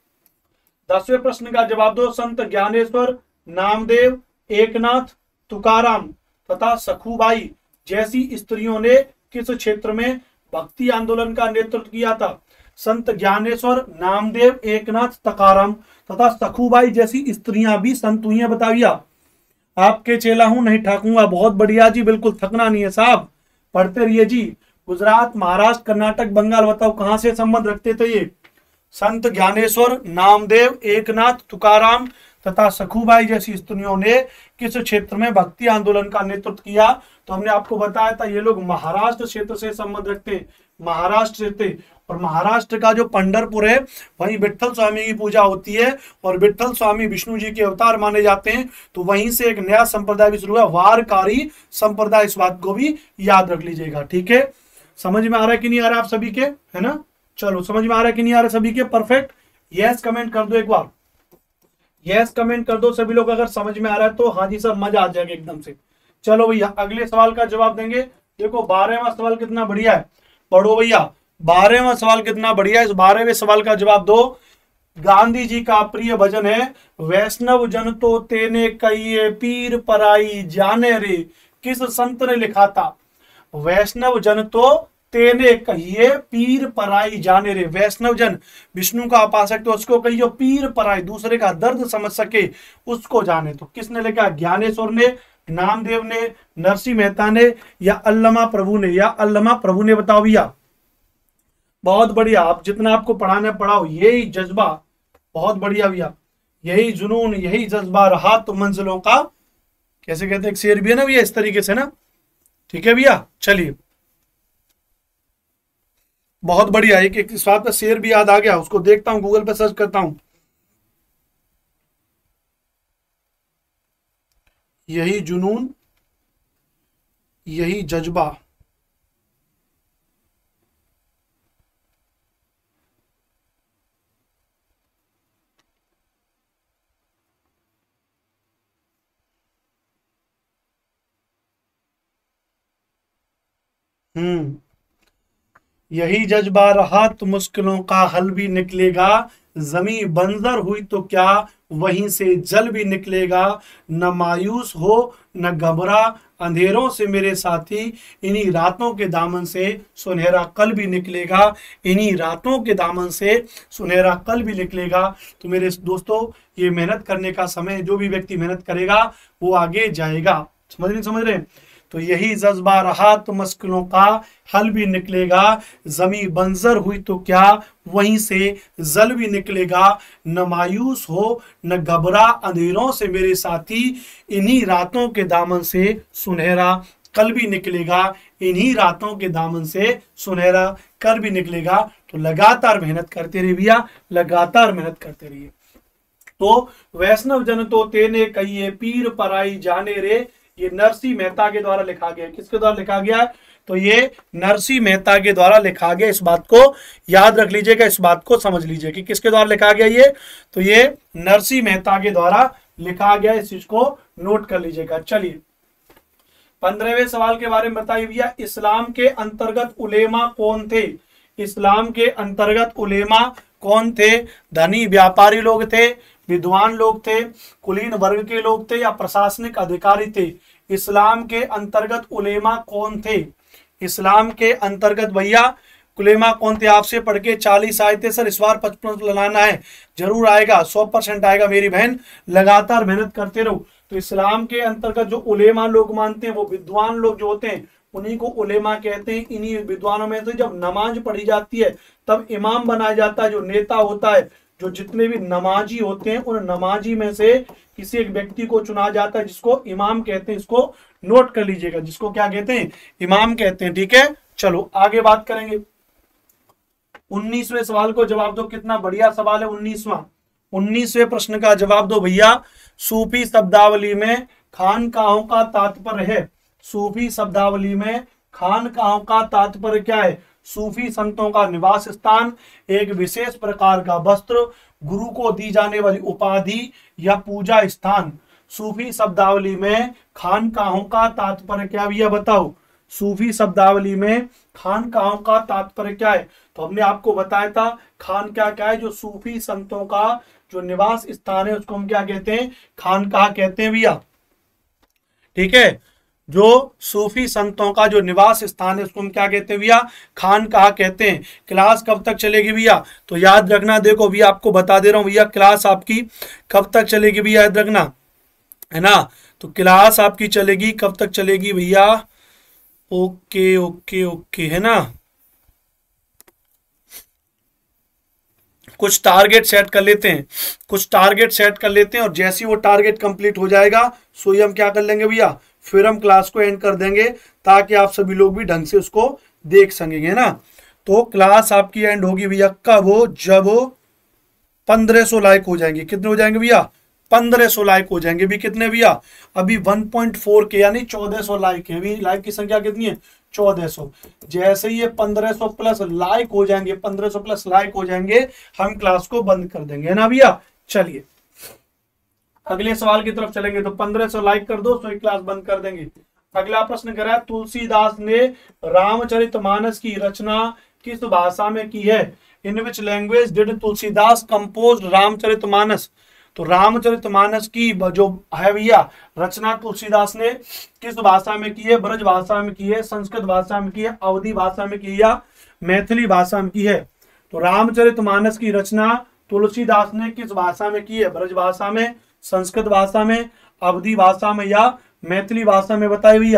10वें प्रश्न का जवाब दो। संत ज्ञानेश्वर, नामदेव, एकनाथ, तुकाराम तथा सखुबाई जैसी स्त्रियों ने किस क्षेत्र में भक्ति आंदोलन का नेतृत्व किया था? संत ज्ञानेश्वर, नामदेव, एकनाथ, तुकाराम तथा सखुबाई जैसी स्त्रियां भी संत हुई हैं, बताइए। आपके चेला हूं, नहीं ठाकूंगा। बहुत बढ़िया जी, बिल्कुल थकना नहीं है साहब, पढ़ते रहिए जी। गुजरात, महाराष्ट्र, कर्नाटक, बंगाल, बताओ कहां से संबंध रखते थे ये? संत ज्ञानेश्वर, नामदेव, एकनाथ, तुकाराम तथा सखुबाई जैसी स्त्रियों ने किस क्षेत्र में भक्ति आंदोलन का नेतृत्व किया? तो हमने आपको बताया था ये लोग महाराष्ट्र क्षेत्र से संबंध रखते, महाराष्ट्र से थे। और महाराष्ट्र का जो पंढरपुर है वहीं विट्ठल स्वामी की पूजा होती है और विट्ठल स्वामी विष्णु जी के अवतार माने जाते हैं। तो वहीं से एक नया संप्रदाय भी शुरू हुआ, वारकारी संप्रदाय। इस बात को भी याद रख लीजिएगा। ठीक है, समझ में आ रहा है कि नहीं आ रहा आप सभी के, है ना? चलो समझ में आ रहा है कि नहीं आ रहा सभी के? परफेक्ट। यस कमेंट कर दो एक बार, यस कमेंट कर दो सभी लोग अगर समझ में आ रहा है तो। हाँ जी सर, मजा आ जाएगा एकदम से। चलो भैया अगले सवाल का जवाब देंगे। देखो 12वां सवाल कितना बढ़िया है, पढ़ो भैया। 12वां सवाल कितना बढ़िया है, इस 12वें सवाल का जवाब दो। गांधी जी का प्रिय भजन है वैष्णव जन तो तेने कहिए पीर पराई जाने रे, किस संत ने लिखा था? वैष्णव जन तो तेने कहिए पीर पराई जाने रे। वैष्णव जन विष्णु का उपासक तो उसको कहियो पीर पराई, दूसरे का दर्द समझ सके उसको जाने। तो किसने लिखा? ज्ञानेश्वर ने, नामदेव ने, नरसिंह मेहता ने या अल्लमा प्रभु ने? या अल्लमा प्रभु ने, बताओ भैया। बहुत बढ़िया, आप जितना आपको पढ़ाना पढ़ाओ, यही जज्बा, बहुत बढ़िया भैया। यही जुनून, यही जज्बा रहा तो मंजिलों का, कैसे कहते हैं एक शेर भी है ना भैया, इस तरीके से ना। ठीक है भैया, चलिए बहुत बढ़िया। एक इस बात का शेर भी याद आ गया, उसको देखता हूं, गूगल पे सर्च करता हूं। यही जुनून, यही जज्बा, यही जज्बा रहा तो मुश्किलों का हल भी निकलेगा, जमी बंजर हुई तो क्या वहीं से जल भी निकलेगा। न मायूस हो न घबरा अंधेरों से मेरे साथी, इन्हीं रातों के दामन से सुनहरा कल भी निकलेगा। इन्हीं रातों के दामन से सुनहरा कल भी निकलेगा। तो मेरे दोस्तों, ये मेहनत करने का समय, जो भी व्यक्ति मेहनत करेगा वो आगे जाएगा। समझ रहे? तो यही जज्बा रहा तो मुश्किलों का हल भी निकलेगा, जमी बंजर हुई तो क्या वहीं से जल भी निकलेगा। न मायूस हो न घबरा अंधेरों से मेरे साथी, इन्हीं रातों के दामन से सुनहरा कल भी निकलेगा। इन्हीं रातों के दामन से सुनहरा कल भी निकलेगा। तो लगातार मेहनत करते रहिए भैया, लगातार मेहनत करते रहिए। तो वैष्णव जन तो तेने कहिए पीर पराई जाने रे, ये नरसिंह मेहता के द्वारा लिखा गया। किसके द्वारा लिखा गया? तो ये नरसिंह मेहता के द्वारा लिखा गया। इस बात को याद रख लीजिएगा, इस बात को समझ लीजिए कि किसके द्वारा लिखा गया ये। तो ये नरसिंह मेहता के द्वारा लिखा गया, इस चीज को नोट कर लीजिएगा। चलिए 15वें सवाल के बारे में बताइए भैया। इस्लाम के अंतर्गत उलेमा कौन थे? इस्लाम के अंतर्गत उलेमा कौन थे? धनी व्यापारी लोग थे, विद्वान लोग थे, कुलीन वर्ग के लोग थे या प्रशासनिक अधिकारी थे? इस्लाम के अंतर्गत उलेमा कौन थे? इस्लाम के अंतर्गत भैया उलेमा कौन थे? आपसे पढ़ के 40 आए थे सर, इस बार 55 लाना है, जरूर आएगा, 100% आएगा मेरी बहन, लगातार मेहनत करते रहो। तो इस्लाम के अंतर्गत जो उलेमा लोग मानते हैं वो विद्वान लोग जो होते हैं उन्हीं को उलेमा कहते हैं। इन्हीं विद्वानों में से जब नमाज पढ़ी जाती है तब इमाम बनाया जाता है, जो नेता होता है, जो जितने भी नमाजी होते हैं उन नमाजी में से किसी एक व्यक्ति को चुना जाता है, जिसको इमाम कहते हैं। इसको नोट कर लीजिएगा, जिसको क्या कहते हैं, इमाम कहते हैं। ठीक है, चलो आगे बात करेंगे। 19वें सवाल को जवाब दो। कितना बढ़िया सवाल है 19वें प्रश्न का जवाब दो भैया। सूफी शब्दावली में खानकाहों का तात्पर्य है। सूफी शब्दावली में खानकाहों का तात्पर्य क्या है? सूफी संतों का निवास स्थान, एक विशेष प्रकार का वस्त्र, गुरु को दी जाने वाली उपाधि या पूजा स्थान। सूफी शब्दावली में खानकाहों का तात्पर्य क्या भैया बताओ? सूफी शब्दावली में खानकाहों का तात्पर्य क्या है? तो हमने आपको बताया था खान क्या है, जो सूफी संतों का जो निवास स्थान है उसको हम क्या कहते हैं? खानकाह कहते हैं भैया। ठीक है, जो सूफी संतों का जो निवास स्थान है उसको हम क्या कहते हैं भैया? खानकाह कहते हैं। क्लास कब तक चलेगी भैया? तो याद रखना, देखो भैया आपको बता दे रहा हूं भैया, क्लास आपकी कब तक चलेगी भैया, याद रखना है ना। तो क्लास आपकी चलेगी कब तक चलेगी भैया? ओके ओके ओके, है ना। कुछ टारगेट सेट कर लेते हैं, और जैसे ही वो टारगेट कंप्लीट हो जाएगा सो ही हम क्या कर लेंगे भैया, फिर हम क्लास को एंड कर देंगे, ताकि आप सभी लोग भी ढंग से उसको देख सकेंगे ना। तो क्लास आपकी एंड होगी भैया कब? हो जब 1500 लाइक हो जाएंगे। कितने हो जाएंगे भैया? 1500 लाइक हो जाएंगे। भी कितने भैया? अभी 1.4 के यानी 1400 लाइक है। अभी लाइक की संख्या कितनी है? 1400। जैसे ही ये 1500 प्लस लाइक हो जाएंगे, 1500 प्लस लाइक हो जाएंगे, हम क्लास को बंद कर देंगे, है ना भैया। चलिए अगले सवाल की तरफ चलेंगे। तो 1500 लाइक कर दो तो क्लास बंद कर देंगे। अगला प्रश्न कह रहा है, तुलसीदास ने रामचरितमानस की रचना किस भाषा में की है? In which language did Tulsidas compose Ramcharitmanas? तो रामचरितमानस की जो है भैया रचना तुलसीदास ने किस भाषा में की है? ब्रज भाषा में की है, संस्कृत भाषा में की है, अवधी भाषा में की है, या मैथिली भाषा में की है? तो रामचरितमानस की रचना तुलसीदास ने किस भाषा में की है? ब्रज भाषा में, संस्कृत भाषा में, अवधी भाषा में, या मैथिली भाषा में? बताइए भैया।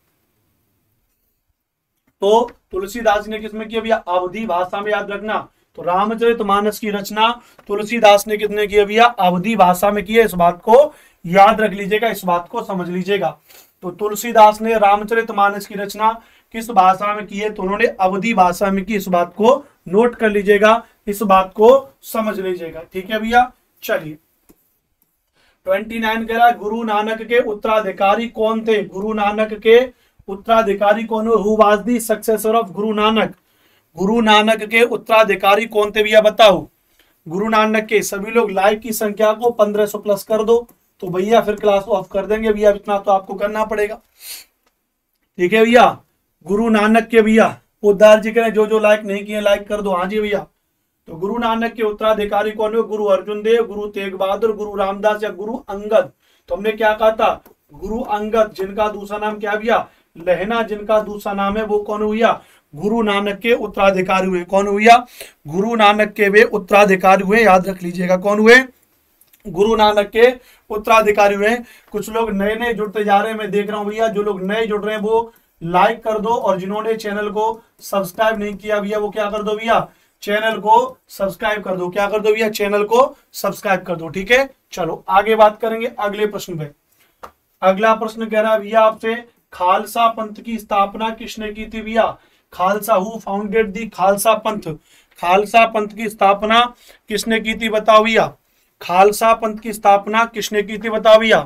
तो तुलसीदास ने किसमें किया भैया? अवधी भाषा में, याद रखना। तो रामचरितमानस की रचना तुलसीदास ने कितने किया भैया? अवधी भाषा में की है। इस बात को याद रख लीजिएगा, इस बात को समझ लीजिएगा। तो तुलसीदास ने रामचरितमानस की रचना किस भाषा में की है? तो उन्होंने अवधी भाषा में की। इस बात को नोट कर लीजिएगा, इस बात को समझ लीजिएगा। ठीक है भैया, चलिए 29 कह रहा है, गुरु नानक के उत्तराधिकारी कौन थे? गुरु नानक के उत्तराधिकारी कौन? Who was the successor of Guru Nanak? Guru Nanak के उत्तराधिकारी कौन थे भैया बताओ? गुरु नानक के सभी लोग लाइक की संख्या को 1500 प्लस कर दो, तो भैया फिर क्लास ऑफ कर देंगे भैया। इतना तो आपको करना पड़ेगा। ठीक है भैया, गुरु नानक के भैया उद्धार जी करें, जो जो लाइक नहीं किए लाइक कर दो। हाँ जी भैया। तो गुरु नानक के उत्तराधिकारी कौन है? गुरु अर्जुन देव, गुरु तेग बहादुर, गुरु रामदास, या गुरु अंगद? तो हमने क्या कहा था? गुरु अंगद, जिनका दूसरा नाम क्या भैया? लहना, जिनका दूसरा नाम है वो कौन हुआ? गुरु नानक के उत्तराधिकारी हुए। कौन हुआ? गुरु नानक के वे उत्तराधिकारी हुए, याद रख लीजिएगा। कौन हुए? गुरु नानक के उत्तराधिकारी हुए। कुछ लोग नए नए जुड़ते जा रहे हैं, मैं देख रहा हूं भैया। जो लोग नए जुड़ रहे हैं वो लाइक कर दो, और जिन्होंने चैनल को सब्सक्राइब नहीं किया भैया वो क्या कर दो भैया? चैनल को सब्सक्राइब कर दो। क्या कर दो भैया? चैनल को सब्सक्राइब कर दो। ठीक है, चलो आगे बात करेंगे अगले प्रश्न पे। अगला प्रश्न कह रहा है भैया आपसे, खालसा पंथ की स्थापना किसने की थी भैया? Khalsa, who founded the Khalsa Panth? Khalsa पंथ की स्थापना किसने की थी बताओ भैया? खालसा पंथ की स्थापना किसने की थी बताओ भैया?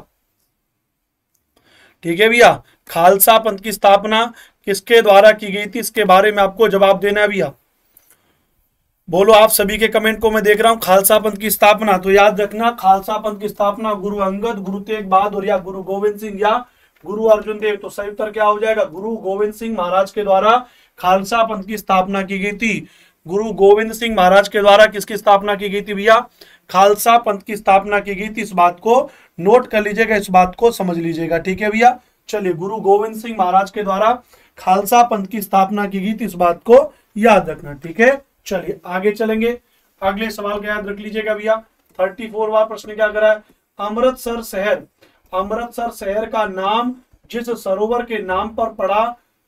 ठीक है भैया, खालसा पंथ की स्थापना किसके द्वारा की गई थी, इसके बारे में आपको जवाब देना है भैया। बोलो आप सभी के कमेंट को मैं देख रहा हूं। खालसा पंथ की स्थापना, तो याद रखना खालसा पंथ की स्थापना गुरु अंगद, गुरु तेग बहादुर, या गुरु गोविंद सिंह, या गुरु अर्जुन देव? तो सही उत्तर क्या हो जाएगा? गुरु गोविंद सिंह महाराज के द्वारा खालसा पंथ की स्थापना की गई थी। गुरु गोविंद सिंह महाराज के द्वारा किसकी स्थापना की गई थी भैया? खालसा पंथ की स्थापना की गई थी। इस बात को नोट कर लीजिएगा, इस बात को समझ लीजिएगा। ठीक है भैया, चलिए गुरु गोविंद सिंह महाराज के द्वारा खालसा पंथ की स्थापना की गई थी, इस बात को याद रखना। ठीक है, चलिए आगे चलेंगे। अगले सवाल का याद रख लीजिएगा भैया। 34वां प्रश्न क्या करा है? अमृतसर शहर, अमृतसर शहर का नाम जिस सरोवर के नाम पर पड़ा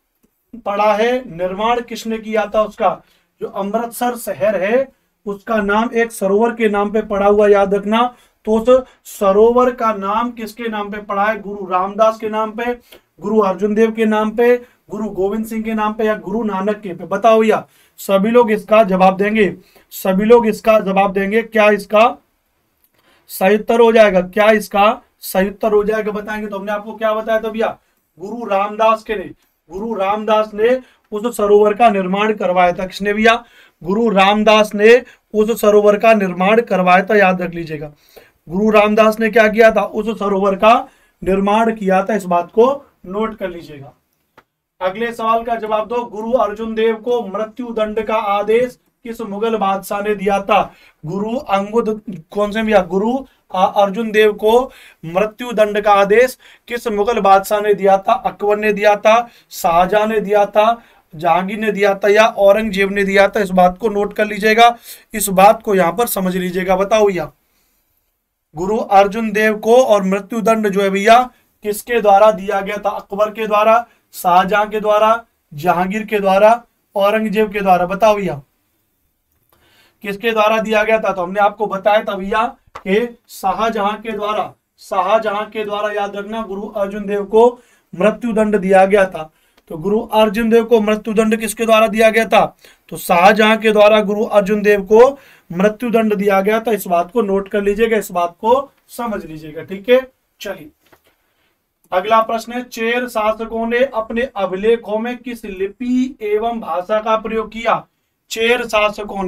पढ़ा है। निर्माण किसने किया था उसका? जो अमृतसर शहर है उसका नाम एक सरोवर के नाम पे पड़ा हुआ, याद रखना। तो उस सरोवर का नाम किसके नाम पे पड़ा है? गुरु रामदास के नाम पे, गुरु अर्जुन देव के नाम पे, गुरु गोविंद सिंह के नाम पे, या गुरु नानक के पे? बताओ भैया, सभी लोग इसका जवाब देंगे, सभी लोग इसका जवाब देंगे। क्या इसका सही उत्तर हो जाएगा? क्या इसका सही उत्तर हो जाएगा बताएंगे। तो हमने आपको क्या बताया था भैया? गुरु रामदास के ने, गुरु रामदास ने उस सरोवर का निर्माण करवाया था। किसने भैया? गुरु रामदास ने उस सरोवर का निर्माण करवाया था, याद रख लीजिएगा। गुरु रामदास ने क्या किया था? उस सरोवर का निर्माण किया था, इस बात को नोट कर लीजिएगा। अगले सवाल का जवाब दो। गुरु अर्जुन देव को मृत्यु दंड का आदेश किस मुगल बादशाह ने दिया था? गुरु अंगद, कौन से भैया? गुरु अर्जुन देव को मृत्यु दंड का आदेश किस मुगल बादशाह ने दिया था? अकबर ने दिया था, शाहजहां ने दिया था, जहांगीर ने दिया था, या औरंगजेब ने दिया था? इस बात को नोट कर लीजिएगा, इस बात को यहां पर समझ लीजिएगा। बताओ भैया, गुरु अर्जुन देव को और मृत्यु दंड जो है भैया किसके द्वारा दिया गया था? अकबर के द्वारा, शाहजहां के द्वारा, जहांगीर के द्वारा, औरंगजेब के द्वारा? बताओ भैया किसके द्वारा दिया गया था? तो हमने आपको बताया था भैया कि शाहजहां के द्वारा, शाहजहां के द्वारा, याद रखना, गुरु अर्जुन देव को मृत्यु दंड दिया गया था। तो गुरु अर्जुन देव को मृत्यु दंड किसके द्वारा दिया गया था? तो शाहजहां के द्वारा गुरु अर्जुन देव को मृत्यु दंड दिया गया था। इस बात को नोट कर लीजिएगा, इस बात को समझ लीजिएगा, ठीक है। चलिए अगला प्रश्न है, चेर शासकों ने अपने अभिलेखों में किस लिपि एवं भाषा का प्रयोग किया? चेर शासकों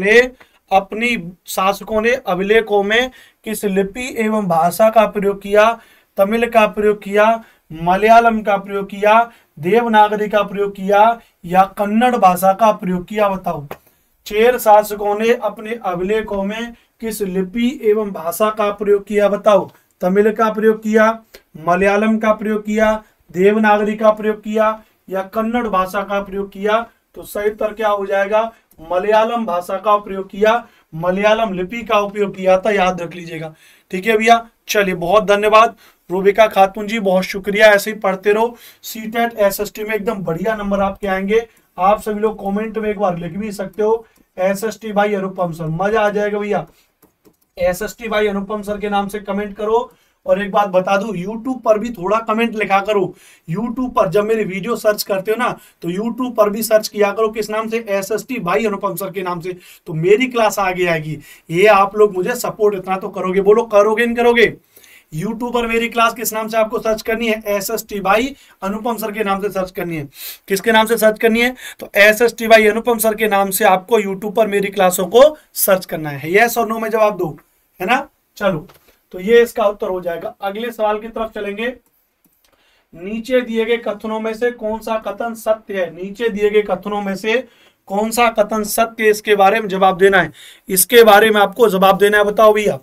ने अभिलेखों में किस लिपि एवं भाषा का प्रयोग किया? तमिल का प्रयोग किया, मलयालम का प्रयोग किया, देवनागरी का प्रयोग किया, या कन्नड़ भाषा का प्रयोग किया? बताओ, चेर शासकों ने अपने अभिलेखों में किस लिपि एवं भाषा का प्रयोग किया? बताओ, तमिल का प्रयोग किया, मलयालम का प्रयोग किया, देवनागरी का प्रयोग किया, या कन्नड़ भाषा का प्रयोग किया? तो सही उत्तर क्या हो जाएगा? मलयालम भाषा का प्रयोग किया, मलयालम लिपि का उपयोग किया था, याद रख लीजिएगा, ठीक है भैया। चलिए बहुत धन्यवाद रूबिका खातून जी, बहुत शुक्रिया। ऐसे ही पढ़ते रहो, सीटेट एसएसटी में एकदम बढ़िया नंबर आपके आएंगे। आप सभी लोग कमेंट में एक बार लिख भी सकते हो, एसएसटी भाई अनुपम सर, मजा आ जाएगा भैया। एसएसटी भाई अनुपम सर के नाम से कमेंट करो। और एक बात बता दूं, YouTube पर भी थोड़ा कमेंट लिखा करो। YouTube पर जब मेरी वीडियो सर्च करते हो ना, तो YouTube पर भी सर्च किया करो, किस नाम से? एसएसटी भाई अनुपम सर के नाम से, तो मेरी क्लास आगे आएगी। ये आप लोग मुझे सपोर्ट इतना तो करोगे, बोलो करोगे नहीं करोगे? YouTube पर मेरी क्लास किस नाम से आपको सर्च करनी है? एसएसटी भाई अनुपम सर के नाम से सर्च करनी है। किसके नाम से सर्च करनी है? तो एसएसटी भाई अनुपम सर के नाम से आपको YouTube पर मेरी क्लासों को सर्च करना है। यस और नो में जवाब दो, है ना। चलो, तो ये इसका उत्तर हो जाएगा। अगले सवाल की तरफ चलेंगे। नीचे दिए गए कथनों में से कौन सा कथन सत्य है? नीचे दिए गए कथनों में से कौन सा कथन सत्य है, इसके बारे में जवाब देना है। इसके बारे में आपको जवाब देना है, बताओ भैया।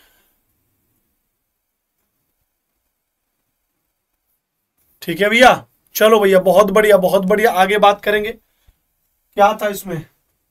ठीक है भैया, चलो भैया, बहुत बढ़िया बहुत बढ़िया। आगे बात करेंगे, क्या था इसमें?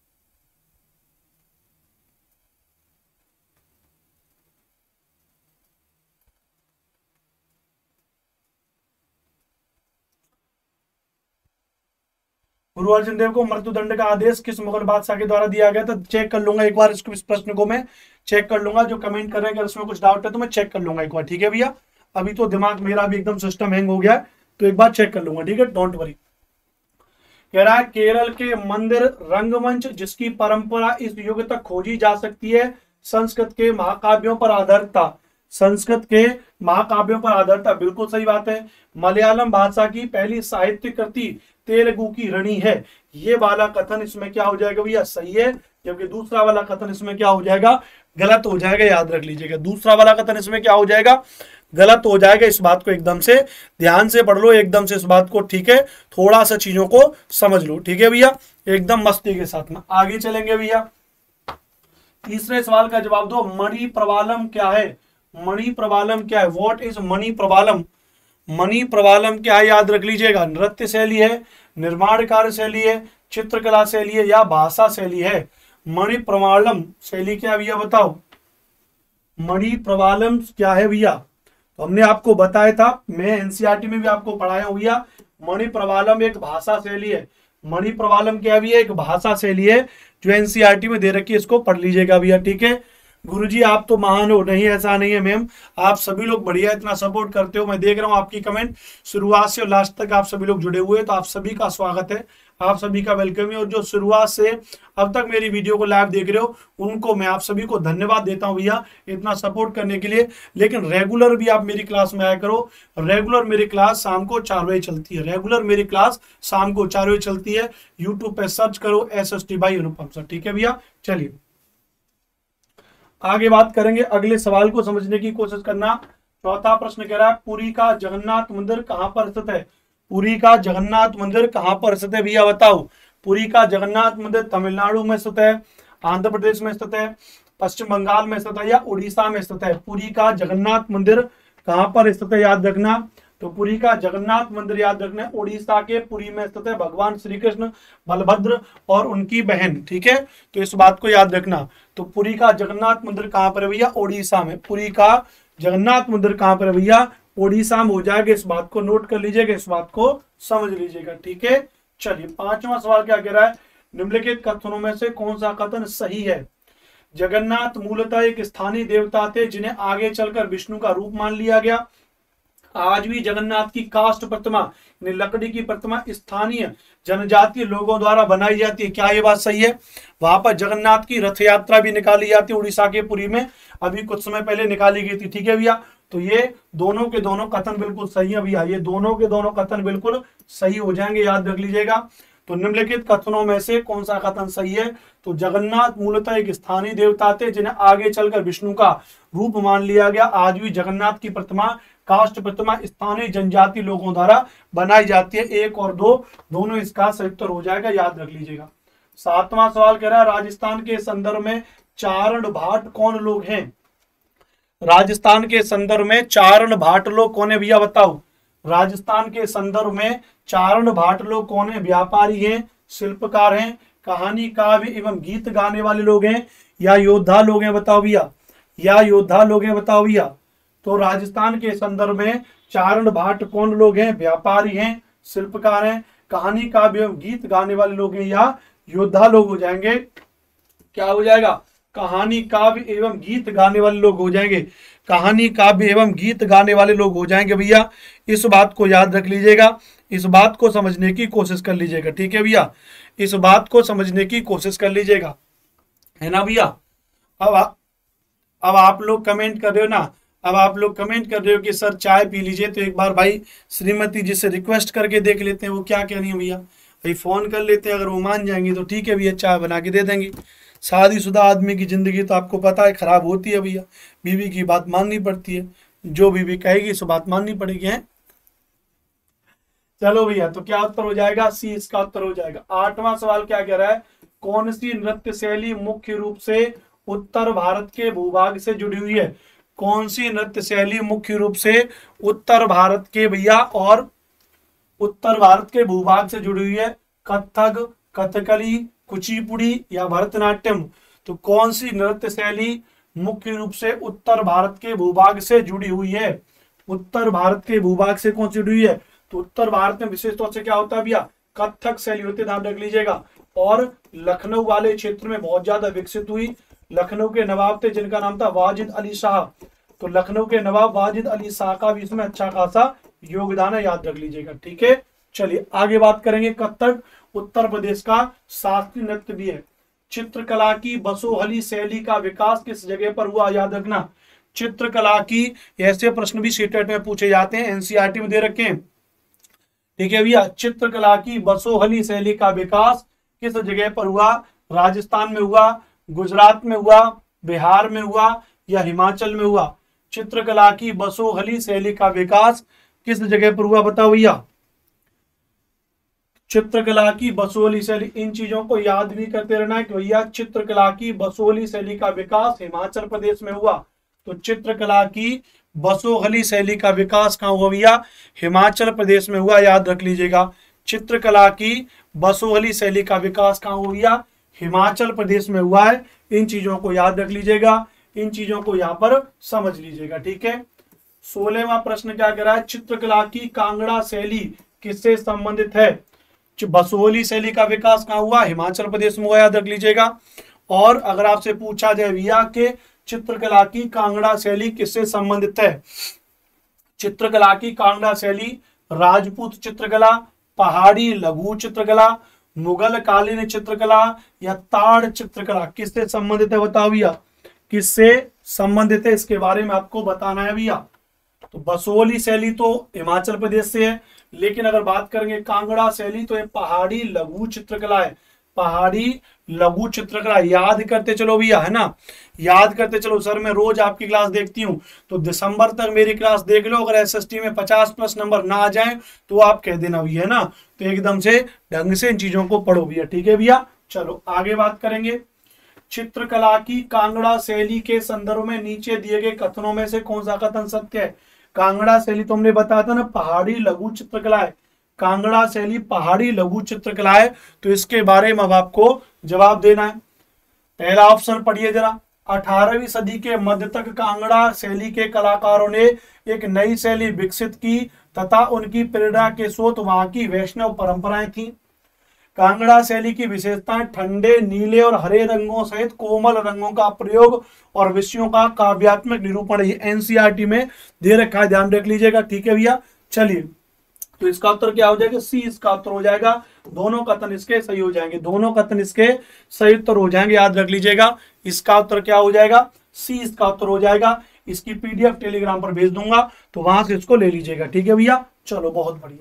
गुरु अर्जुन देव को मृत्युदंड का आदेश किस मुगल बादशाह के द्वारा दिया गया था? चेक कर लूंगा एक बार इसको, इस प्रश्न को मैं चेक कर लूंगा। जो कमेंट कर रहे हैं, अगर इसमें कुछ डाउट है तो मैं चेक कर लूंगा एक बार, ठीक है भैया। अभी तो दिमाग मेरा भी एकदम सिस्टम हैंग हो गया है, तो एक बार चेक कर लूंगा, ठीक है, डोंट वरी। कह रहा है, केरल के मंदिर रंगमंच जिसकी परंपरा इस युग तक खोजी जा सकती है, संस्कृत के महाकाव्यों पर आधारित था। संस्कृत के महाकाव्यों पर आधारित था, बिल्कुल सही बात है। मलयालम भाषा की पहली साहित्य कृति तेलुगु की ऋणी है। ये वाला कथन इसमें क्या हो जाएगा भैया? सही है। जबकि दूसरा वाला कथन इसमें क्या हो जाएगा? गलत हो जाएगा, याद रख लीजिएगा। दूसरा वाला कथन इसमें क्या हो जाएगा? गलत हो जाएगा। इस बात को एकदम से ध्यान से पढ़ लो, एकदम से इस बात को, ठीक है, थोड़ा सा चीजों को समझ लो, ठीक है भैया, एकदम मस्ती के साथ में आगे चलेंगे भैया। तीसरे सवाल का जवाब दो। मणि प्रवालम क्या है? मणि प्रवालम क्या है? व्हाट इज मणि प्रवालम? मणि प्रवालम क्या है, याद रख लीजिएगा। नृत्य शैली है, निर्माण कार्य शैली है, चित्रकला शैली है, या भाषा शैली है? मणि प्रवालम शैली क्या है भैया, बताओ। मणि प्रवालम क्या है भैया? तो हमने आपको बताया था, मैं एनसीईआरटी में भी आपको पढ़ाया हूं भैया। मणि प्रवालम एक भाषा शैली है। मणि प्रवालम क्या भी है? एक भाषा शैली है जो एनसीईआरटी में दे रखी है, इसको पढ़ लीजिएगा भैया, ठीक है। गुरुजी आप तो महान हो, नहीं ऐसा नहीं है मैम, आप सभी लोग बढ़िया इतना सपोर्ट करते हो, मैं देख रहा हूँ आपकी कमेंट शुरुआत से और लास्ट तक आप सभी लोग जुड़े हुए हैं, तो आप सभी का स्वागत है, आप सभी का वेलकम है। और जो शुरुआत से अब तक मेरी वीडियो को लाइव देख रहे हो उनको मैं आप सभी को धन्यवाद देता हूं भैया इतना सपोर्ट करने के लिए। लेकिन रेगुलर भी आप मेरी क्लास में आया करो, रेगुलर मेरी क्लास शाम को 4 बजे चलती है, रेगुलर मेरी क्लास शाम को 4 बजे चलती है। यूट्यूब पे सर्च करो SST भाई अनुपम सर, ठीक है भैया। चलिए आगे बात करेंगे, अगले सवाल को समझने की कोशिश करना। चौथा प्रश्न कह रहा है पुरी का जगन्नाथ मंदिर कहां पर स्थित है? पुरी का जगन्नाथ मंदिर कहां पर स्थित है भैया बताओ? पुरी का जगन्नाथ मंदिर तमिलनाडु में स्थित है, आंध्र प्रदेश में स्थित है, पश्चिम बंगाल में स्थित है या उड़ीसा में स्थित है? पुरी का जगन्नाथ मंदिर कहां पर स्थित है याद रखना। तो पुरी का जगन्नाथ मंदिर याद रखना उड़ीसा के पुरी में स्थित है, भगवान श्री कृष्ण, बलभद्र और उनकी बहन, ठीक है, तो इस बात को याद रखना। तो पुरी का जगन्नाथ मंदिर कहां पर है भैया? उड़ीसा में। पुरी का जगन्नाथ मंदिर कहां पर है भैया? उड़ीसा में हो जाएगा, इस बात को नोट कर लीजिएगा, इस बात को समझ लीजिएगा, ठीक है। चलिए पांचवा सवाल क्या कह रहा है? निम्नलिखित कथनों में से कौन सा कथन सही है? जगन्नाथ मूलतः एक स्थानीय देवता थे जिन्हें आगे चलकर विष्णु का रूप मान लिया गया। आज भी जगन्नाथ की काष्ठ प्रतिमा लकड़ी की प्रतिमा स्थानीय जनजातीय लोगों द्वारा बनाई जाती है। क्या ये बात सही है? वहां पर जगन्नाथ की रथ यात्रा भी निकाली जाती है उड़ीसा के पुरी में, अभी कुछ समय पहले निकाली गई थी, ठीक है भैया। तो ये दोनों के दोनों कथन बिल्कुल सही है भैया, ये दोनों के दोनों कथन बिल्कुल सही हो जाएंगे, याद रख लीजिएगा। तो निम्नलिखित कथनों में से कौन सा कथन सही है? तो जगन्नाथ मूलतः एक स्थानीय देवता थे जिन्हें आगे चलकर विष्णु का रूप मान लिया गया। आज भी जगन्नाथ की प्रतिमा काष्ठ प्रतिमा स्थानीय जनजाति लोगों द्वारा बनाई जाती है। 1 और 2 दोनों इसका सही उत्तर हो जाएगा, याद रख लीजिएगा। सातवां सवाल कह रहा है राजस्थान के संदर्भ में चारण भाट कौन लोग हैं? राजस्थान के संदर्भ में चारण भाट लोग कौन है भैया बताओ? राजस्थान के संदर्भ में चारण भाट लोग कौन है? व्यापारी हैं, शिल्पकार हैं, कहानी काव्य एवं गीत गाने वाले लोग हैं या योद्धा लोग हैं बताओ भैया? या योद्धा लोग हैं बताओ भैया? तो राजस्थान के संदर्भ में चारण भाट कौन लोग हैं? व्यापारी हैं, शिल्पकार हैं, कहानी काव्य एवं गीत गाने वाले लोग हैं या योद्धा लोग हो जाएंगे? क्या हो जाएगा? कहानी काव्य एवं गीत गाने वाले लोग हो जाएंगे, कहानी काव्य एवं गीत गाने वाले लोग हो जाएंगे भैया। इस बात को याद रख लीजिएगा, इस बात को समझने की कोशिश कर लीजिएगा, ठीक है भैया, इस बात को समझने की कोशिश कर लीजिएगा, है ना भैया। अब आप लोग कमेंट कर रहे हो ना, अब आप लोग कमेंट कर रहे हो कि सर चाय पी लीजिए, तो एक बार भाई श्रीमती जी से रिक्वेस्ट करके देख लेते हैं वो क्या कह रही है भैया, भाई फोन कर लेते हैं, अगर वो मान जाएंगी तो ठीक है भैया, चाय बना के दे देंगी। शादीशुदा आदमी की जिंदगी तो आपको पता है खराब होती है भैया, बीवी की बात माननी पड़ती है, जो बीवी कहेगी सो बात माननी पड़ेगी, है। चलो भैया, तो क्या उत्तर हो जाएगा? सी इसका उत्तर हो जाएगा। आठवां सवाल क्या कह रहा है? कौन सी नृत्य शैली मुख्य रूप से उत्तर भारत के भूभाग से जुड़ी हुई है? कौन सी नृत्य शैली मुख्य रूप से उत्तर भारत के भैया और उत्तर भारत के भूभाग से जुड़ी हुई है? कथक, कथकली, कुचिपुड़ी या भरतनाट्यम? तो कौन सी नृत्य शैली मुख्य रूप से उत्तर भारत के भूभाग से जुड़ी हुई है? उत्तर भारत के भूभाग से कौन सी जुड़ी हुई है? तो उत्तर भारत में विशेष तौर से क्या होता है भैया? कथक शैली होती है, ध्यान रख लीजिएगा। और लखनऊ वाले क्षेत्र में बहुत ज्यादा विकसित हुई। लखनऊ के नवाब थे जिनका नाम था वाजिद अली शाह, तो लखनऊ के नवाब वाजिद अली शाह का भी इसमें अच्छा खासा योगदान है, याद रख लीजिएगा, ठीक है। चलिए आगे बात करेंगे। कथक उत्तर प्रदेश का शास्त्रीय नृत्य भी है। चित्रकला की बसोहली शैली का विकास किस जगह पर हुआ? याद रखना, चित्रकला की ऐसे प्रश्न भी सीटेट में पूछे जाते हैं, एनसीईआरटी में दे रखे हैं, ठीक है भैया। चित्रकला की बसोहली शैली का विकास किस जगह पर हुआ? राजस्थान में हुआ, गुजरात में हुआ, बिहार में हुआ या हिमाचल में हुआ? चित्रकला की बसोहली शैली का विकास किस जगह पर हुआ बताओ भैया? चित्रकला की बसोहली शैली, इन चीजों को याद भी करते रहना है कि भैया चित्रकला की बसोहली शैली का विकास हिमाचल प्रदेश में हुआ। तो चित्रकला की बसोहली शैली का विकास कहाँ हुआ भैया? हिमाचल प्रदेश में हुआ, याद रख लीजिएगा। चित्रकला की बसोहली शैली का विकास कहाँ हुआ भैया? हिमाचल प्रदेश में हुआ है। इन चीजों को याद रख लीजिएगा, इन चीजों को यहाँ पर समझ लीजिएगा, ठीक है। 16वां प्रश्न क्या कह रहा है? चित्रकला की कांगड़ा शैली किससे संबंधित है? बसोहली शैली का विकास कहाँ हुआ? हिमाचल प्रदेश में हुआ, याद रख लीजिएगा। और अगर आपसे पूछा जाए भैया के चित्रकला की कांगड़ा शैली किससे संबंधित है? चित्रकला की कांगड़ा शैली राजपूत चित्रकला, पहाड़ी लघु चित्रकला, मुगल कालीन चित्रकला या ताड़ चित्रकला किससे संबंधित है? बताओ भैया किससे संबंधित है, इसके बारे में आपको बताना है भैया। तो बसोहली शैली तो हिमाचल प्रदेश से है, लेकिन अगर बात करेंगे कांगड़ा शैली तो ये पहाड़ी लघु चित्रकला है। पहाड़ी लघु चित्रकला याद करते चलो भैया, है ना, याद करते चलो। सर मैं रोज आपकी क्लास देखती हूँ, तो दिसंबर तक मेरी क्लास देख लो। अगर एसएसटी में 50+ नंबर ना आ जाए तो आप कह देना भैया, है ना। तो एकदम से ढंग से इन चीजों को पढ़ो भैया, ठीक है भैया। चलो आगे बात करेंगे। चित्रकला की कांगड़ा शैली के संदर्भ में नीचे दिए गए कथनों में से कौन सा कथन सत्य है? कांगड़ा शैली तो हमने बताया था ना पहाड़ी लघु चित्रकला है, कांगड़ा शैली पहाड़ी लघु चित्रकला है, तो इसके बारे में अब आपको जवाब देना है। पहला ऑप्शन पढ़िए जरा। 18वीं सदी के मध्य तक कांगड़ा शैली के कलाकारों ने एक नई शैली विकसित की तथा उनकी प्रेरणा के स्रोत वहां की वैष्णव परंपराएं थी। कांगड़ा शैली की विशेषताएं ठंडे नीले और हरे रंगों सहित कोमल रंगों का प्रयोग और विषयों का काव्यात्मक निरूपण, ये एनसीईआरटी में दे रखा है, ध्यान रख लीजिएगा, ठीक है भैया। चलिए तो इसका उत्तर क्या हो जाएगा? सी इसका उत्तर हो जाएगा। दोनों कथन इसके सही हो जाएंगे, दोनों कथन इसके सही उत्तर हो जाएंगे, याद रख लीजिएगा। इसका उत्तर क्या हो जाएगा? सी इसका उत्तर हो जाएगा। इसकी पीडीएफ टेलीग्राम पर भेज दूंगा, तो वहां से इसको ले लीजिएगा, ठीक है भैया। चलो बहुत बढ़िया।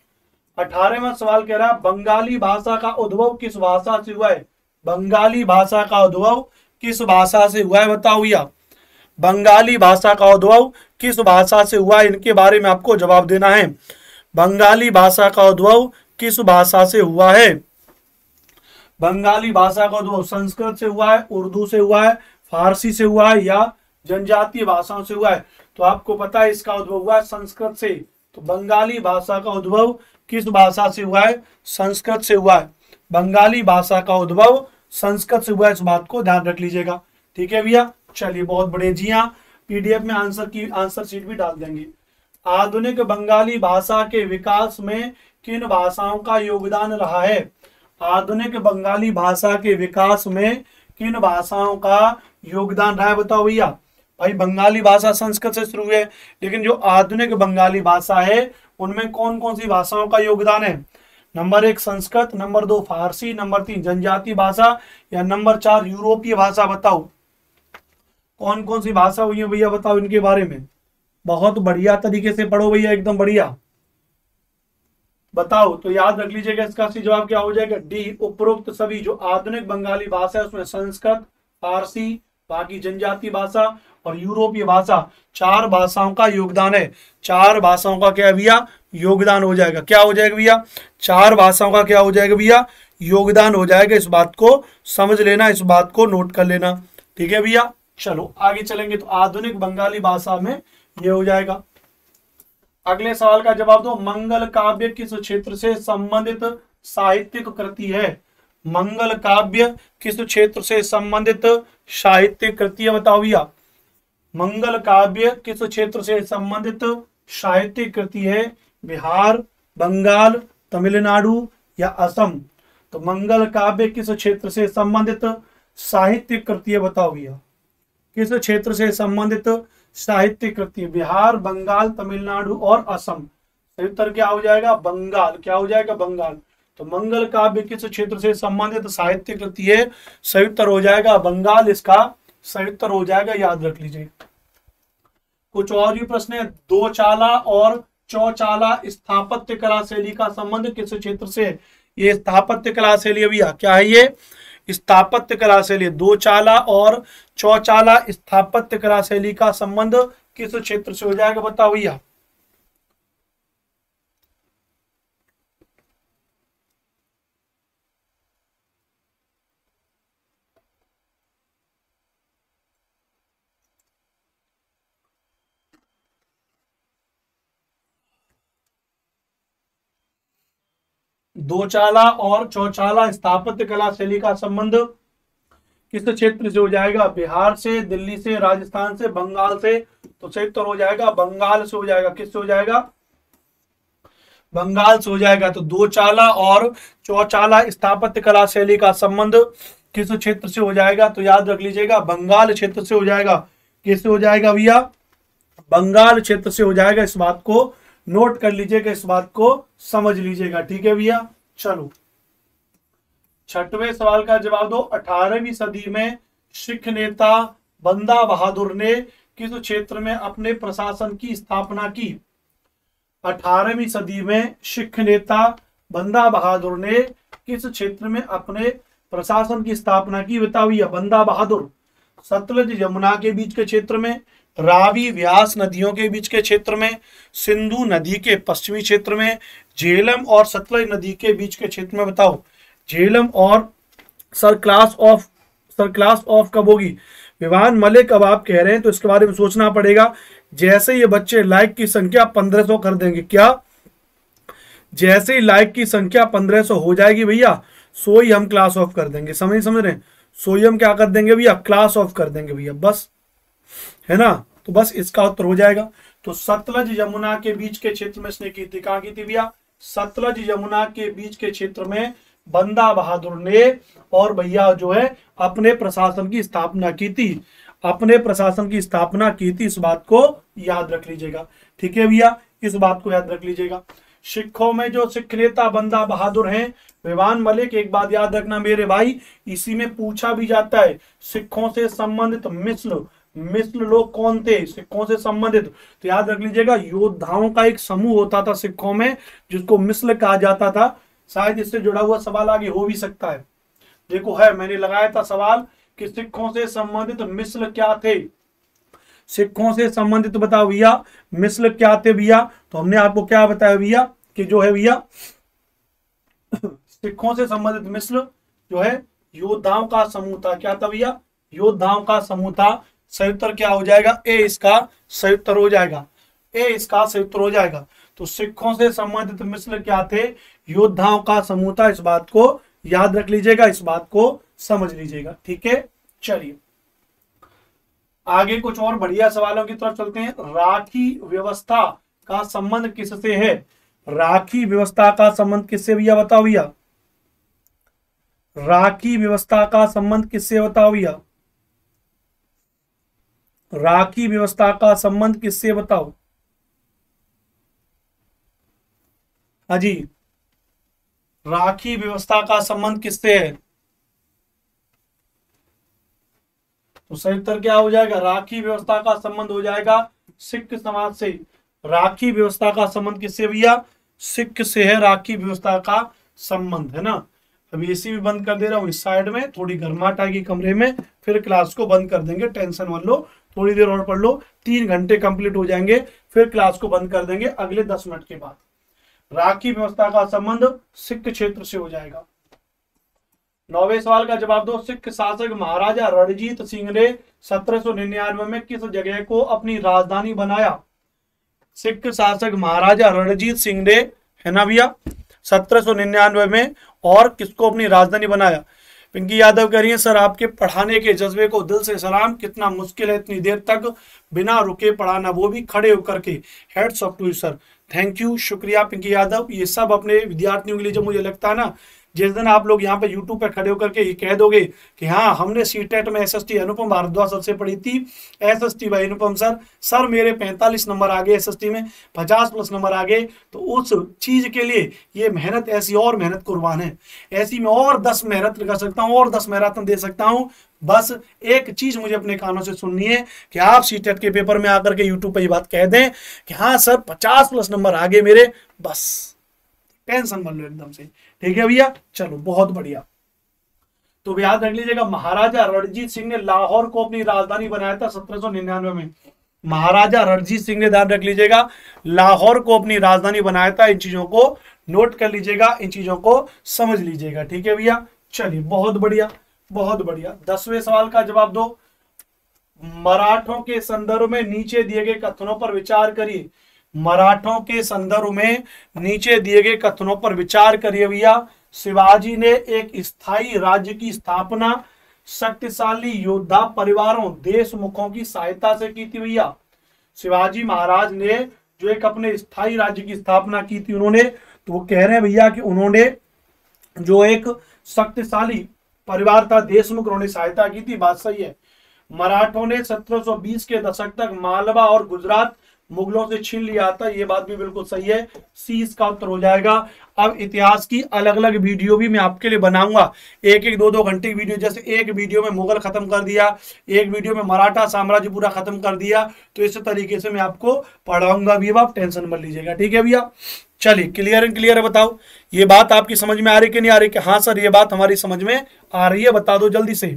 18वां सवाल कह रहा है बंगाली भाषा का उद्भव किस भाषा से हुआ है? बंगाली भाषा का उद्भव किस भाषा से हुआ है? बताओ भैया बंगाली भाषा का उद्भव किस भाषा से हुआ है, इनके बारे में आपको जवाब देना है। बंगाली भाषा का उद्भव किस भाषा से हुआ है? बंगाली भाषा का उद्भव संस्कृत से हुआ है, उर्दू से हुआ है, फारसी से हुआ है या जनजातीय भाषाओं से हुआ है? तो आपको पता है इसका उद्भव हुआ है संस्कृत से। तो बंगाली भाषा का उद्भव किस भाषा से हुआ है? संस्कृत से हुआ है। बंगाली भाषा का उद्भव संस्कृत से हुआ है, इस बात को ध्यान रख लीजिएगा, ठीक है भैया। चलिए बहुत बढ़िया। जी हाँ, पीडीएफ में आंसर शीट भी डाल देंगे। आधुनिक बंगाली भाषा के विकास में किन भाषाओं का योगदान रहा है? आधुनिक बंगाली भाषा के विकास में किन भाषाओं का योगदान रहा है? बताओ भैया। भाई बंगाली भाषा संस्कृत से शुरू है, लेकिन जो आधुनिक बंगाली भाषा है उनमें कौन कौन सी भाषाओं का योगदान है? Number 1 Sanskrit, number 2 Farsi, number 3 जनजातीय भाषा या नंबर 4 यूरोपीय भाषा? बताओ कौन कौन सी भाषा हुई है भैया, बताओ इनके बारे में। बहुत बढ़िया तरीके से पढ़ो भैया, एकदम बढ़िया। बताओ तो याद रख लीजिएगा, इसका सही जवाब क्या हो जाएगा? डी। उपरोक्त सभी जो आधुनिक बंगाली भाषा है उसमें संस्कृत, फारसी, बाकी जनजातीय भाषा और यूरोपीय भाषा, 4 भाषाओं का योगदान है। 4 भाषाओं का क्या भैया? योगदान हो जाएगा। क्या हो जाएगा भैया? 4 भाषाओं का क्या हो जाएगा भैया? योगदान हो जाएगा। इस बात को समझ लेना, इस बात को नोट कर लेना, ठीक है भैया। चलो आगे चलेंगे। तो आधुनिक बंगाली भाषा में ये हो जाएगा। अगले सवाल का जवाब दो। मंगल काव्य किस क्षेत्र से संबंधित साहित्यिक कृति है? मंगल काव्य किस क्षेत्र से संबंधित साहित्यिक कृति है? बताओ भैया मंगल काव्य किस क्षेत्र से संबंधित साहित्यिक कृति है? बिहार, बंगाल, तमिलनाडु या असम? तो मंगल काव्य किस क्षेत्र से संबंधित साहित्यिक कृति है? बताओ भैया किस क्षेत्र से संबंधित साहित्यिक कृति? बिहार, बंगाल, तमिलनाडु और असम। सही उत्तर क्या हो जाएगा? बंगाल। क्या हो जाएगा? बंगाल। तो मंगल काव्य किस क्षेत्र से संबंधित साहित्य कृति है? सही उत्तर हो जाएगा बंगाल, इसका सही उत्तर हो जाएगा, याद रख लीजिए। कुछ और भी प्रश्न है। दो चाला और चौचाला स्थापत्य कला शैली का संबंध किस क्षेत्र से? ये स्थापत्य कला शैली भैया क्या है? ये स्थापत्य कला शैली। दो चाला और चौचाला स्थापत्य कला शैली का संबंध किस क्षेत्र से हो जाएगा? बताओ भैया। दो चाला और चौचाला स्थापत्य कला शैली का संबंध किस क्षेत्र से हो जाएगा? बिहार से, दिल्ली से, राजस्थान से, बंगाल से? तो सही उत्तर हो जाएगा बंगाल से हो जाएगा। किससे हो जाएगा? बंगाल से हो जाएगा। तो दो चाला और चौचाला स्थापत्य कला शैली का संबंध किस क्षेत्र से हो जाएगा? तो याद रख लीजिएगा बंगाल क्षेत्र से हो जाएगा। किससे हो जाएगा भैया? बंगाल क्षेत्र से हो जाएगा। इस बात को नोट कर लीजिएगा, इस बात को समझ लीजिएगा। ठीक है भैया, चलो छठवें सवाल का जवाब दो। 18वीं सदी में सिख नेता बंदा बहादुर ने किस क्षेत्र में अपने प्रशासन की स्थापना की? 18वीं सदी में सिख नेता बंदा बहादुर ने किस क्षेत्र में अपने प्रशासन की स्थापना की? बताओ भैया। बंदा बहादुर सतलज यमुना के बीच के क्षेत्र में, रावी व्यास नदियों के बीच के क्षेत्र में, सिंधु नदी के पश्चिमी क्षेत्र में, झेलम और सतलज नदी के बीच के क्षेत्र में। बताओ झेलम और सर क्लास ऑफ कब होगी? विवान मलिक, अब आप कह रहे हैं तो इसके बारे में सोचना पड़ेगा। जैसे ये बच्चे लाइक की संख्या 1500 कर देंगे, क्या जैसे ही लाइक की संख्या 1500 हो जाएगी भैया, सो ही हम क्लास ऑफ कर देंगे। समझ रहे हैं? सो ही हम क्या कर देंगे भैया? क्लास ऑफ कर देंगे भैया, बस, है ना। तो बस इसका उत्तर हो जाएगा। तो सतलज यमुना के बीच के क्षेत्र में इसने की थी। कहां की थी भैया? सतलज यमुना के बीच के क्षेत्र में बंदा बहादुर ने और भैया जो है अपने प्रशासन की स्थापना की थी। अपने प्रशासन की स्थापना की थी, इस बात को याद रख लीजिएगा। ठीक है भैया, इस बात को याद रख लीजिएगा। सिखों में जो सिख नेता बंदा बहादुर हैं, विवान मलिक, एक बात याद रखना मेरे भाई, इसी में पूछा भी जाता है सिखों से संबंधित मिस्ल लोग कौन थे? सिखों से संबंधित, तो याद रख लीजिएगा योद्धाओं का एक समूह होता था सिखों में, जिसको मिस्ल कहा जाता था। शायद इससे जुड़ा हुआ सवाल आगे हो भी सकता है। देखो है, मैंने लगाया था सवाल कि सिखों से संबंधित मिस्ल क्या थे? सिखों से संबंधित बताओ भैया मिस्ल क्या थे भैया? तो हमने आपको क्या बताया भैया कि जो है भैया सिखों से संबंधित मिस्ल जो है योद्धाओं का समूह था। क्या था भैया? योद्धाओं का समूह था। सही उत्तर क्या हो जाएगा? ए इसका सही उत्तर हो जाएगा। ए इसका सही उत्तर हो जाएगा। तो सिखों से संबंधित मिस्ल क्या थे? योद्धाओं का समूह था। इस बात को याद रख लीजिएगा, इस बात को समझ लीजिएगा। ठीक है, चलिए आगे कुछ और बढ़िया सवालों की तरफ चलते हैं। राखी व्यवस्था का संबंध किससे है? राखी व्यवस्था का संबंध किससे भैया? बताओ भैया। राखी व्यवस्था का संबंध किससे? बताओ भैया। राखी व्यवस्था का संबंध किससे? बताओ। हाँ जी, राखी व्यवस्था का संबंध किससे है? तो सही उत्तर क्या हो जाएगा? राखी व्यवस्था का संबंध हो जाएगा सिख समाज से। राखी व्यवस्था का संबंध किससे भैया? सिख से है राखी व्यवस्था का संबंध, है ना। अभी एसी भी बंद कर दे रहा हूँ इस साइड में, थोड़ी गर्माहट आएगी कमरे में, फिर क्लास को बंद कर देंगे। टेंशन मत लो, थोड़ी देर और पढ़ लो, 3 घंटे कंप्लीट हो जाएंगे, फिर क्लास को बंद कर देंगे अगले 10 मिनट के बाद। राखी व्यवस्था का संबंध सिख क्षेत्र से हो जाएगा। 9वें सवाल का जवाब दो। सिख शासक महाराजा रणजीत सिंह ने 1799 में किस जगह को अपनी राजधानी बनाया? सिख शासक महाराजा रणजीत सिंह ने, है ना भैया, 1799 में और किसको अपनी राजधानी बनाया? पिंकी यादव कह रही है सर आपके पढ़ाने के जज्बे को दिल से सलाम, कितना मुश्किल है इतनी देर तक बिना रुके पढ़ाना, वो भी खड़े होकर के। Heads off to you sir, thank you, शुक्रिया पिंकी यादव। ये सब अपने विद्यार्थियों के लिए, जब मुझे लगता है ना जिस दिन आप लोग यहाँ पे यूट्यूब पे खड़े होकर के ये कह दोगे कि हाँ हमने सीटेट में एसएसटी अनुपम भारद्वाज सर से पढ़ी थी, एसएसटी भाई अनुपम सर मेरे 45 नंबर आ गए, एसएसटी में 50+ नंबर आ गए, तो उस चीज के लिए ये मेहनत, ऐसी और मेहनत कुर्बान है, ऐसी मैं और 10 मेहनत कर सकता हूँ और 10 मैराथन दे सकता हूँ। बस एक चीज मुझे अपने कानों से सुननी है कि आप सीटेट के पेपर में आकर के यूट्यूब पर ये बात कह दें कि हाँ सर 50+ नंबर आ गए मेरे, बस टेंशन मत लो एकदम से। ठीक है भैया, चलो बहुत बढ़िया। तो याद रख लीजिएगा महाराजा रणजीत सिंह ने लाहौर को अपनी राजधानी बनाया था 1799 में। महाराजा रणजीत सिंह ने, ध्यान रख लीजिएगा, लाहौर को अपनी राजधानी बनाया था। इन चीजों को नोट कर लीजिएगा, इन चीजों को समझ लीजिएगा। ठीक है भैया, चलिए बहुत बढ़िया बहुत बढ़िया। 10वें सवाल का जवाब दो। मराठों के संदर्भ में नीचे दिए गए कथनों पर विचार करिए। मराठों के संदर्भ में नीचे दिए गए कथनों पर विचार करिए भैया। शिवाजी ने एक स्थायी राज्य की स्थापना शक्तिशाली योद्धा परिवारों देशमुखों की सहायता से की थी भैया। शिवाजी महाराज ने जो एक अपने स्थायी राज्य की स्थापना की थी उन्होंने। तो वो कह रहे हैं भैया कि उन्होंने जो एक शक्तिशाली परिवार था देशमुख, उन्होंने सहायता की थी, बात सही है। मराठों ने 1720 के दशक तक मालवा और गुजरात मुगलों से छीन लिया था, ये बात भी बिल्कुल सही है, सी इसका उत्तर हो जाएगा। अब इतिहास की अलग अलग वीडियो भी मैं आपके लिए बनाऊंगा, एक एक दो दो घंटे की वीडियो, जैसे एक वीडियो में मुगल खत्म कर दिया, एक वीडियो में मराठा साम्राज्य पूरा खत्म कर दिया, तो इस तरीके से मैं आपको पढ़ाऊंगा भी, अब आप टेंशन मत लीजिएगा, ठीक है भैया। चलिए क्लियर एंड क्लियर है, बताओ ये बात आपकी समझ में आ रही कि नहीं आ रही? कि हाँ सर ये बात हमारी समझ में आ रही है, बता दो जल्दी से।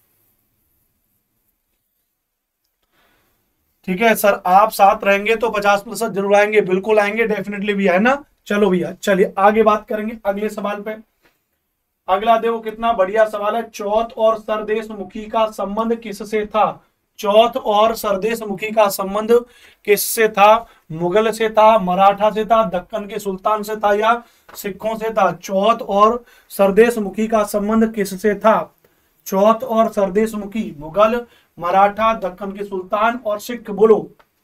ठीक है सर, आप साथ रहेंगे तो 50% जरूर आएंगे, बिल्कुल आएंगे, डेफिनेटली भी है ना। चलो भैया चलिए आगे बात करेंगे अगले सवाल पे। अगला देखो कितना बढ़िया सवाल है, चौथ और सरदेश मुखी का संबंध किससे था? चौथ और सरदेश मुखी का संबंध किससे था? मुगल से था, मराठा से था, दक्कन के सुल्तान से था, या सिखों से था? चौथ और सरदेश मुखी का संबंध किससे था? चौथ और सरदेश मुखी, मुगल, मराठा, दक्कन के सुल्तान और सिख, बोलो।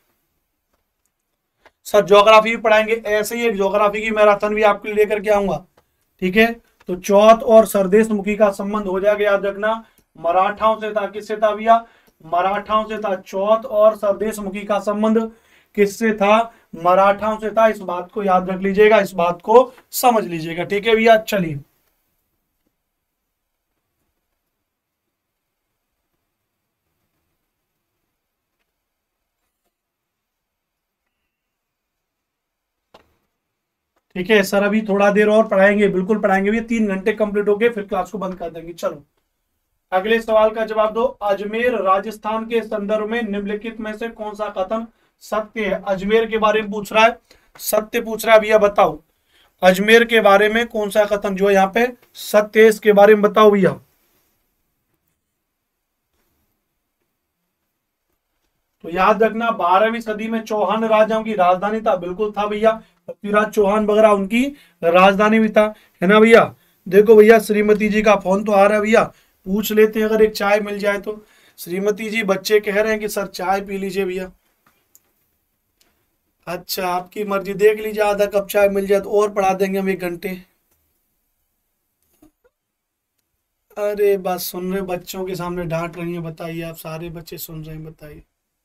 सर ज्योग्राफी भी पढ़ाएंगे, ऐसे ही एक ज्योग्राफी की मैराथन भी आपके लिए लेकर के आऊंगा, ठीक है। तो चौथ और सरदेश मुखी का संबंध हो जाएगा, याद रखना, मराठाओं से था। किससे था भैया? मराठाओं से था। चौथ और सरदेश मुखी का संबंध किससे था? मराठाओं से था। इस बात को याद रख लीजिएगा, इस बात को समझ लीजिएगा, ठीक है भैया। चलिए ठीक है सर, अभी थोड़ा देर और पढ़ाएंगे, बिल्कुल पढ़ाएंगे भैया, 3 घंटे कंप्लीट हो गए फिर क्लास को बंद कर देंगे। चलो अगले सवाल का जवाब दो। अजमेर राजस्थान के संदर्भ में निम्नलिखित में से कौन सा कथन सत्य है? अजमेर के बारे में पूछ रहा है, सत्य पूछ रहा है भैया, बताओ अजमेर के बारे में कौन सा कथन जो है यहाँ पे सत्य है, इसके बारे में बताओ भैया। तो याद रखना 12वीं सदी में चौहान राजाओं की राजधानी था, बिल्कुल था भैया, पृथ्वीराज चौहान वगैरह उनकी राजधानी भी था, है ना भैया। देखो भैया श्रीमती जी का फोन तो आ रहा है भैया, पूछ लेते हैं अगर एक चाय मिल जाए तो। श्रीमती जी बच्चे कह रहे हैं कि सर चाय पी लीजिए भैया। अच्छा आपकी मर्जी, देख लीजिए आधा कप चाय मिल जाए तो और पढ़ा देंगे हम 1 घंटे। अरे बस सुन रहे, बच्चों के सामने डांट रही हैं, बताइए आप, सारे बच्चे सुन रहे हैं, बताइए।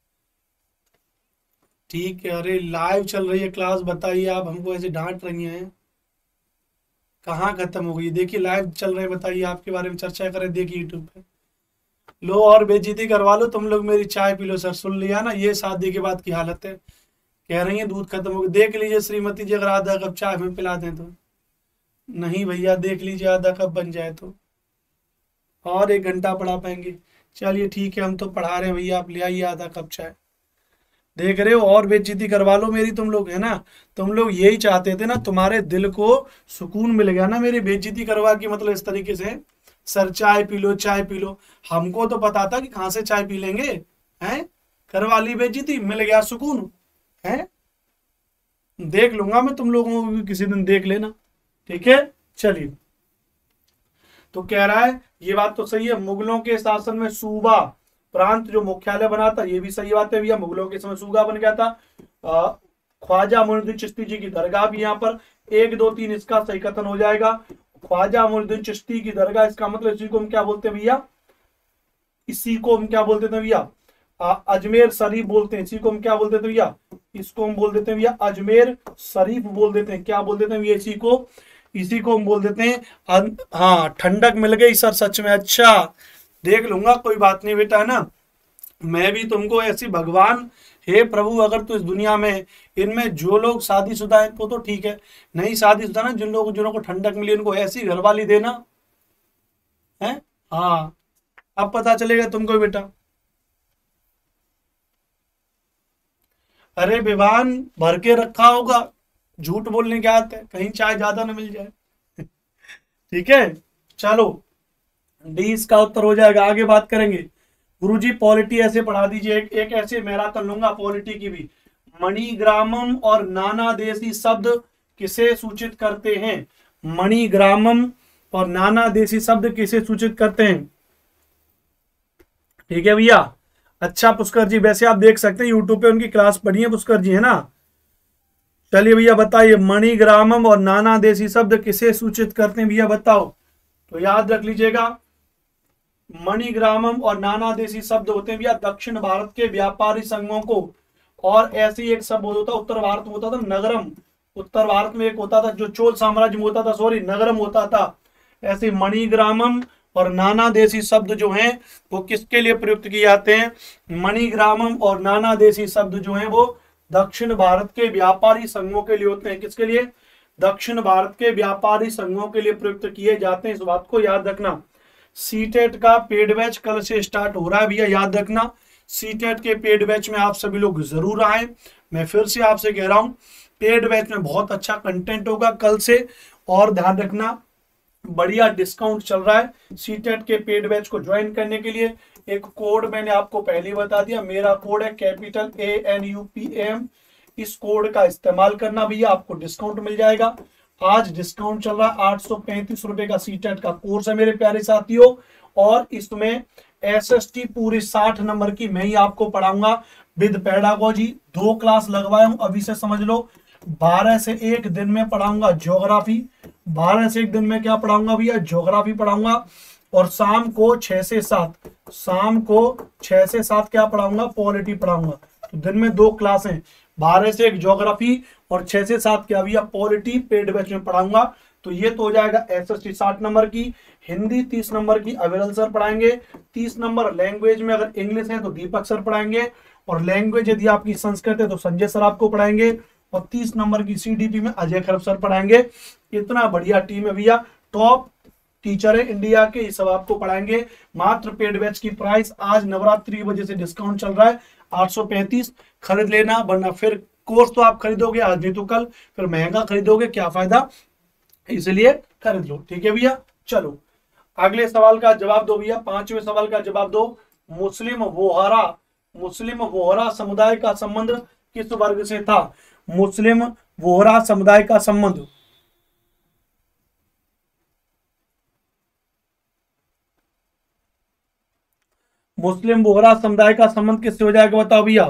ठीक है, अरे लाइव चल रही है क्लास, बताइए आप हमको ऐसे डांट रही हैं, कहाँ खत्म हो गई? देखिए लाइव चल रहे हैं, बताइए आपके बारे में चर्चा करें, देखिए यूट्यूब पे। लो और बेइज्जती करवा लो तुम लोग, मेरी चाय पी लो। सर सुन लिया ना, ये शादी के बाद की हालत है, कह रही है दूध खत्म हो गया। देख लीजिए श्रीमती जी, अगर आधा कप चाय में पिला दें तो। नहीं भैया देख लीजिए आधा कप बन जाए तो, और 1 घंटा पढ़ा पाएंगे। चलिए ठीक है, हम तो पढ़ा रहे हैं भैया, आप ले आइए आधा कप चाय। देख रहे हो, और बेइज्जती करवा लो मेरी तुम लोग, है ना। तुम लोग यही चाहते थे ना, तुम्हारे दिल को सुकून मिल गया ना मेरी बेइज्जती करवा के, मतलब इस तरीके से सर चाय पी लो चाय पी लो। हमको तो पता था कि कहाँ से चाय पी लेंगे, हैं, करवा ली बेइज्जती, मिल गया सुकून, है। देख लूंगा मैं तुम लोगों को भी किसी दिन, देख लेना, ठीक है। चलिए तो कह रहा है, ये बात तो सही है, मुगलों के शासन में सूबा प्रांत जो मुख्यालय बना था, ये भी सही बात है भैया, मुगलों के समय सूबा बन गया था। ख्वाजा मुइनुद्दीन चिश्ती जी की दरगाह भी यहाँ पर, 1 2 3 इसका सही कथन हो जाएगा। ख्वाजा मुइनुद्दीन चिश्ती की दरगाह, इसका मतलब इसी को हम क्या बोलते हैं भैया? इसी को हम क्या बोलते थे भैया? अजमेर शरीफ बोलते हैं। इसी को हम क्या बोलते थे भैया? इसको हम बोल देते हैं भैया अजमेर शरीफ बोल देते हैं। क्या बोल देते हैं भैया? इसी को हम बोल देते हैं। हाँ ठंडक मिल गई सर सच में, अच्छा देख लूंगा, कोई बात नहीं बेटा, है ना। मैं भी तुमको ऐसी, भगवान हे प्रभु, अगर तो इस दुनिया में इनमें जो लोग शादीशुदा हैं तो ठीक है, नहीं शादीशुदा ना, जिन लोगों को ठंडक मिली उनको ऐसी घरवाली देना है। हाँ अब पता चलेगा तुमको बेटा। अरे विवान भर के रखा होगा, झूठ बोलने की आदत है, कहीं चाय ज्यादा ना मिल जाए। ठीक है चलो, डी इसका उत्तर हो जाएगा। आगे बात करेंगे। गुरुजी पॉलिटी ऐसे पढ़ा दीजिए, एक ऐसे मैराथन लूंगा पॉलिटी की भी। मणिग्रामम और नाना देशी शब्द किसे सूचित करते हैं? मणिग्रामम और नाना देशी शब्द किसे सूचित करते हैं? ठीक है भैया। अच्छा पुष्कर जी, वैसे आप देख सकते हैं यूट्यूब पे उनकी क्लास पढ़ी है पुष्कर जी, है ना। चलिए भैया बताइए, मणिग्रामम और नाना देशी शब्द किसे सूचित करते हैं भैया बताओ। तो याद रख लीजिएगा, मणिग्रामम और नाना देशी शब्द होते हैं भैया दक्षिण भारत के व्यापारी संघों को। और ऐसे ही एक शब्द होता था उत्तर भारत में, होता था नगरम। उत्तर भारत में एक होता था जो चोल साम्राज्य में होता था, सॉरी नगरम होता था। ऐसे मणिग्रामम और नाना देशी शब्द जो हैं वो किसके लिए प्रयुक्त किए जाते हैं। मणिग्रामम और नाना देशी शब्द जो हैं वो दक्षिण भारत के व्यापारी संघों के लिए होते हैं। किसके लिए, दक्षिण भारत के व्यापारी संघों के लिए प्रयुक्त किए जाते हैं। इस बात को याद रखना। सीटेट का पेड बैच कल से स्टार्ट हो रहा है भैया, याद रखना। सीटेट के पेड बैच में आप सभी लोग जरूर आए। मैं फिर से आपसे कह रहा हूं, पेड बैच में बहुत अच्छा कंटेंट होगा कल से। और ध्यान रखना, बढ़िया डिस्काउंट चल रहा है सीटेट के पेड बैच को ज्वाइन करने के लिए। एक कोड मैंने आपको पहले ही बता दिया, मेरा कोड है कैपिटल ANUPAM। इस कोड का इस्तेमाल करना भैया, आपको डिस्काउंट मिल जाएगा। आज डिस्काउंट चल रहा है, 835 रुपए का सीटेट का कोर्स है मेरे प्यारे साथियों। और इसमें SST पूरी 60 नंबर की मैं ही आपको पढ़ाऊंगा विद पेडागोजी। 2 क्लास लगवाया हूं, अभी से समझ लो। 12 से 1 दिन में पढ़ाऊंगा ज्योग्राफी। 12 से 1 दिन में क्या पढ़ाऊंगा भैया, ज्योग्राफी पढ़ाऊंगा। और शाम को 6 से 7, शाम को 6 से 7 क्या पढ़ाऊंगा, पॉलिटी पढ़ाऊंगा। तो दिन में 2 क्लास हैं, 12 से 1 ज्योग्राफी और 6 से 7 क्या भैया, पॉलिटी पेड बैच में पढ़ाऊंगा। तो ये तो हो जाएगा SST 60 नंबर की। हिंदी 30 नंबर की अविरल सर पढ़ाएंगे। 30 नंबर लैंग्वेज में अगर इंग्लिश है तो दीपक सर पढ़ाएंगे। और लैंग्वेज यदि आपकी संस्कृत है तो संजय सर आपको पढ़ाएंगे। और 30 नंबर की CDP में अजय खरब सर पढ़ाएंगे। इतना बढ़िया टीम है भैया, टॉप टीचर है इंडिया के, ये सब आपको पढ़ाएंगे। मात्र पेड बैच की प्राइस आज नवरात्रि की वजह से डिस्काउंट चल रहा है 835। खरीद लेना, वरना फिर कोर्स तो आप खरीदोगे आज नहीं तो कल, फिर महंगा खरीदोगे, क्या फायदा, इसलिए खरीद लो। ठीक है भैया, चलो अगले सवाल का जवाब दो भैया। 5वें सवाल का जवाब दो। मुस्लिम वोहरा समुदाय का संबंध किस वर्ग से था। मुस्लिम वोहरा समुदाय का संबंध, मुस्लिम वोहरा समुदाय का संबंध किससे हो जाएगा बताओ भैया।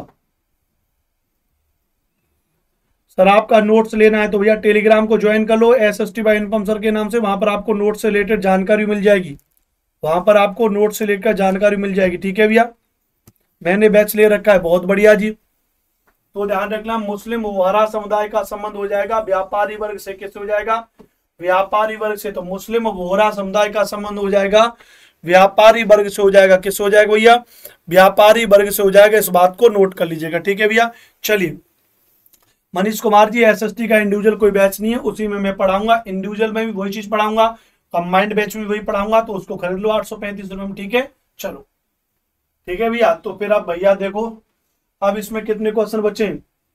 सर आपका नोट्स लेना है तो भैया टेलीग्राम को ज्वाइन कर लो SST बाय अनुपम सर के नाम से। वहां पर आपको नोट्स से रिलेटेड जानकारी मिल जाएगी, वहां पर आपको नोट्स से लेकर जानकारी मिल जाएगी। ठीक है भैया, मैंने बैच ले रखा है, बहुत बढ़िया जी। तो ध्यान रखना, मुस्लिम वोहरा समुदाय का संबंध हो जाएगा व्यापारी वर्ग से। किससे हो जाएगा, व्यापारी वर्ग से। तो मुस्लिम वोहरा समुदाय का संबंध हो जाएगा व्यापारी वर्ग से हो जाएगा। किससे हो जाएगा भैया, व्यापारी वर्ग से हो जाएगा। इस बात को नोट कर लीजिएगा। ठीक है भैया, चलिए मनीष कुमार जी, SST का इंडिविजुअल कोई बैच नहीं है, उसी में मैं पढ़ाऊंगा। इंडिविजुअल में भी वही चीज पढ़ाऊंगा, कंबाइंड बैच में वही पढ़ाऊंगा, तो उसको खरीद लो 835 रुपए में। ठीक है, चलो ठीक है भैया। तो फिर अब भैया देखो, अब इसमें कितने क्वेश्चन बचे।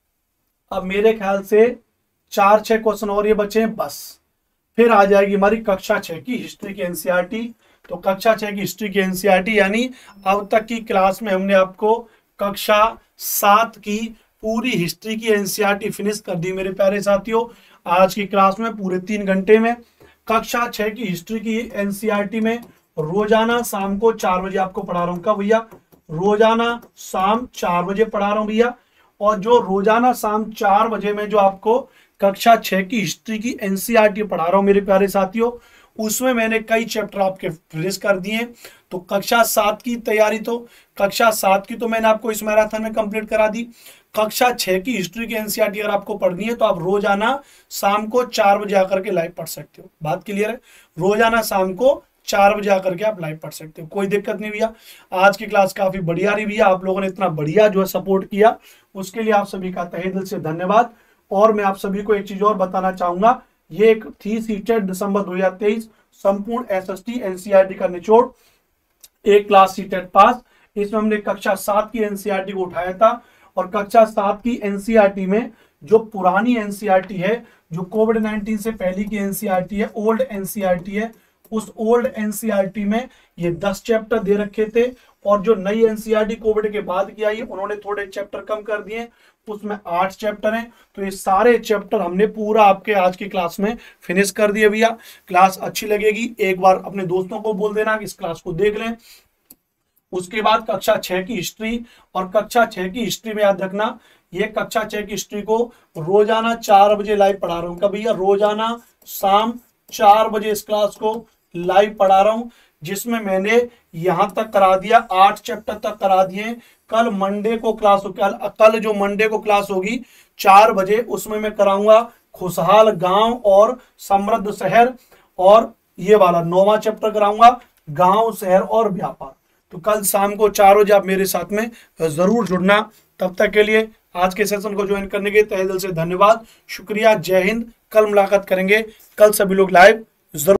अब मेरे ख्याल से 4-6 क्वेश्चन और ये बचे हैं बस, फिर आ जाएगी हमारी कक्षा 6 की हिस्ट्री की NCERT। तो कक्षा 6 की हिस्ट्री की NCERT, यानी अब तक की क्लास में हमने आपको कक्षा 7 की पूरी हिस्ट्री की NCERT फिनिश कर दी मेरे प्यारे साथियों। आज की क्लास में पूरे 3 घंटे में कक्षा 6 की हिस्ट्री की NCERT में रोजाना शाम को 4 बजे आपको पढ़ा रहा हूं। कब भैया, रोजाना शाम 4 बजे पढ़ा रहा हूं भैया। और जो रोजाना शाम 4 बजे में जो आपको कक्षा 6 की हिस्ट्री की NCERT पढ़ा रहा हूं मेरे प्यारे साथियों, उसमें मैंने कई चैप्टर आपके फिनिश कर दिए। तो कक्षा 7 की तैयारी, तो कक्षा 7 की तो मैंने आपको इस मैराथन में कंप्लीट करा दी। कक्षा 6 की हिस्ट्री की NCERT अगर आपको पढ़नी है तो आप रोजाना शाम को 4 बजे आकर के लाइव पढ़ सकते हो। बात क्लियर है, रोजाना शाम को 4 बजे आकर के आप लाइव पढ़ सकते हो, कोई दिक्कत नहीं भैया। आज की क्लास काफी बढ़िया रही भैया, आप लोगों ने इतना बढ़िया जो है सपोर्ट किया, उसके लिए आप सभी का तहे दिल से धन्यवाद। और मैं आप सभी को एक चीज और बताना चाहूंगा, ये एक थी सीटेट दिसंबर 2023 संपूर्ण SST NCERT का निचोड़, एक क्लास सीटेट पास। इसमें हमने कक्षा 7 की NCERT को उठाया था। और कक्षा 7 की NCERT में जो पुरानी NCERT है, जो कोविड-19 से पहले की NCERT है, ओल्ड NCERT है, उस ओल्ड NCERT में ये 10 चैप्टर दे रखे थे। और जो नई NCERT कोविड के बाद की आई है, उन्होंने थोड़े चैप्टर कम कर दिए, उसमें 8 चैप्टर हैं। तो ये सारे चैप्टर हमने पूरा आपके आज की क्लास में फिनिश कर दिए भैया। क्लास अच्छी लगेगी, एक बार अपने दोस्तों को बोल देना कि इस क्लास को देख लें। उसके बाद कक्षा 6 की हिस्ट्री, और कक्षा 6 की हिस्ट्री में याद रखना ये कक्षा चेक हिस्ट्री को रोजाना 4 बजे लाइव पढ़ा रहा हूँ। कभी भैया रोजाना शाम 4 बजे इस क्लास को लाइव पढ़ा रहा हूँ, जिसमें मैंने यहां तक करा दिया, 8 चैप्टर तक करा दिए। कल मंडे को क्लास हो, कल जो मंडे को क्लास होगी 4 बजे, उसमें मैं कराऊंगा खुशहाल गांव और समृद्ध शहर, और ये वाला 9वां चैप्टर कराऊंगा गांव शहर और व्यापार। तो कल शाम को 4 बजे आप मेरे साथ में जरूर जुड़ना। तब तक के लिए आज के सेशन को ज्वाइन करने के तहे दिल से धन्यवाद, शुक्रिया, जय हिंद। कल मुलाकात करेंगे, कल सभी लोग लाइव जरूर।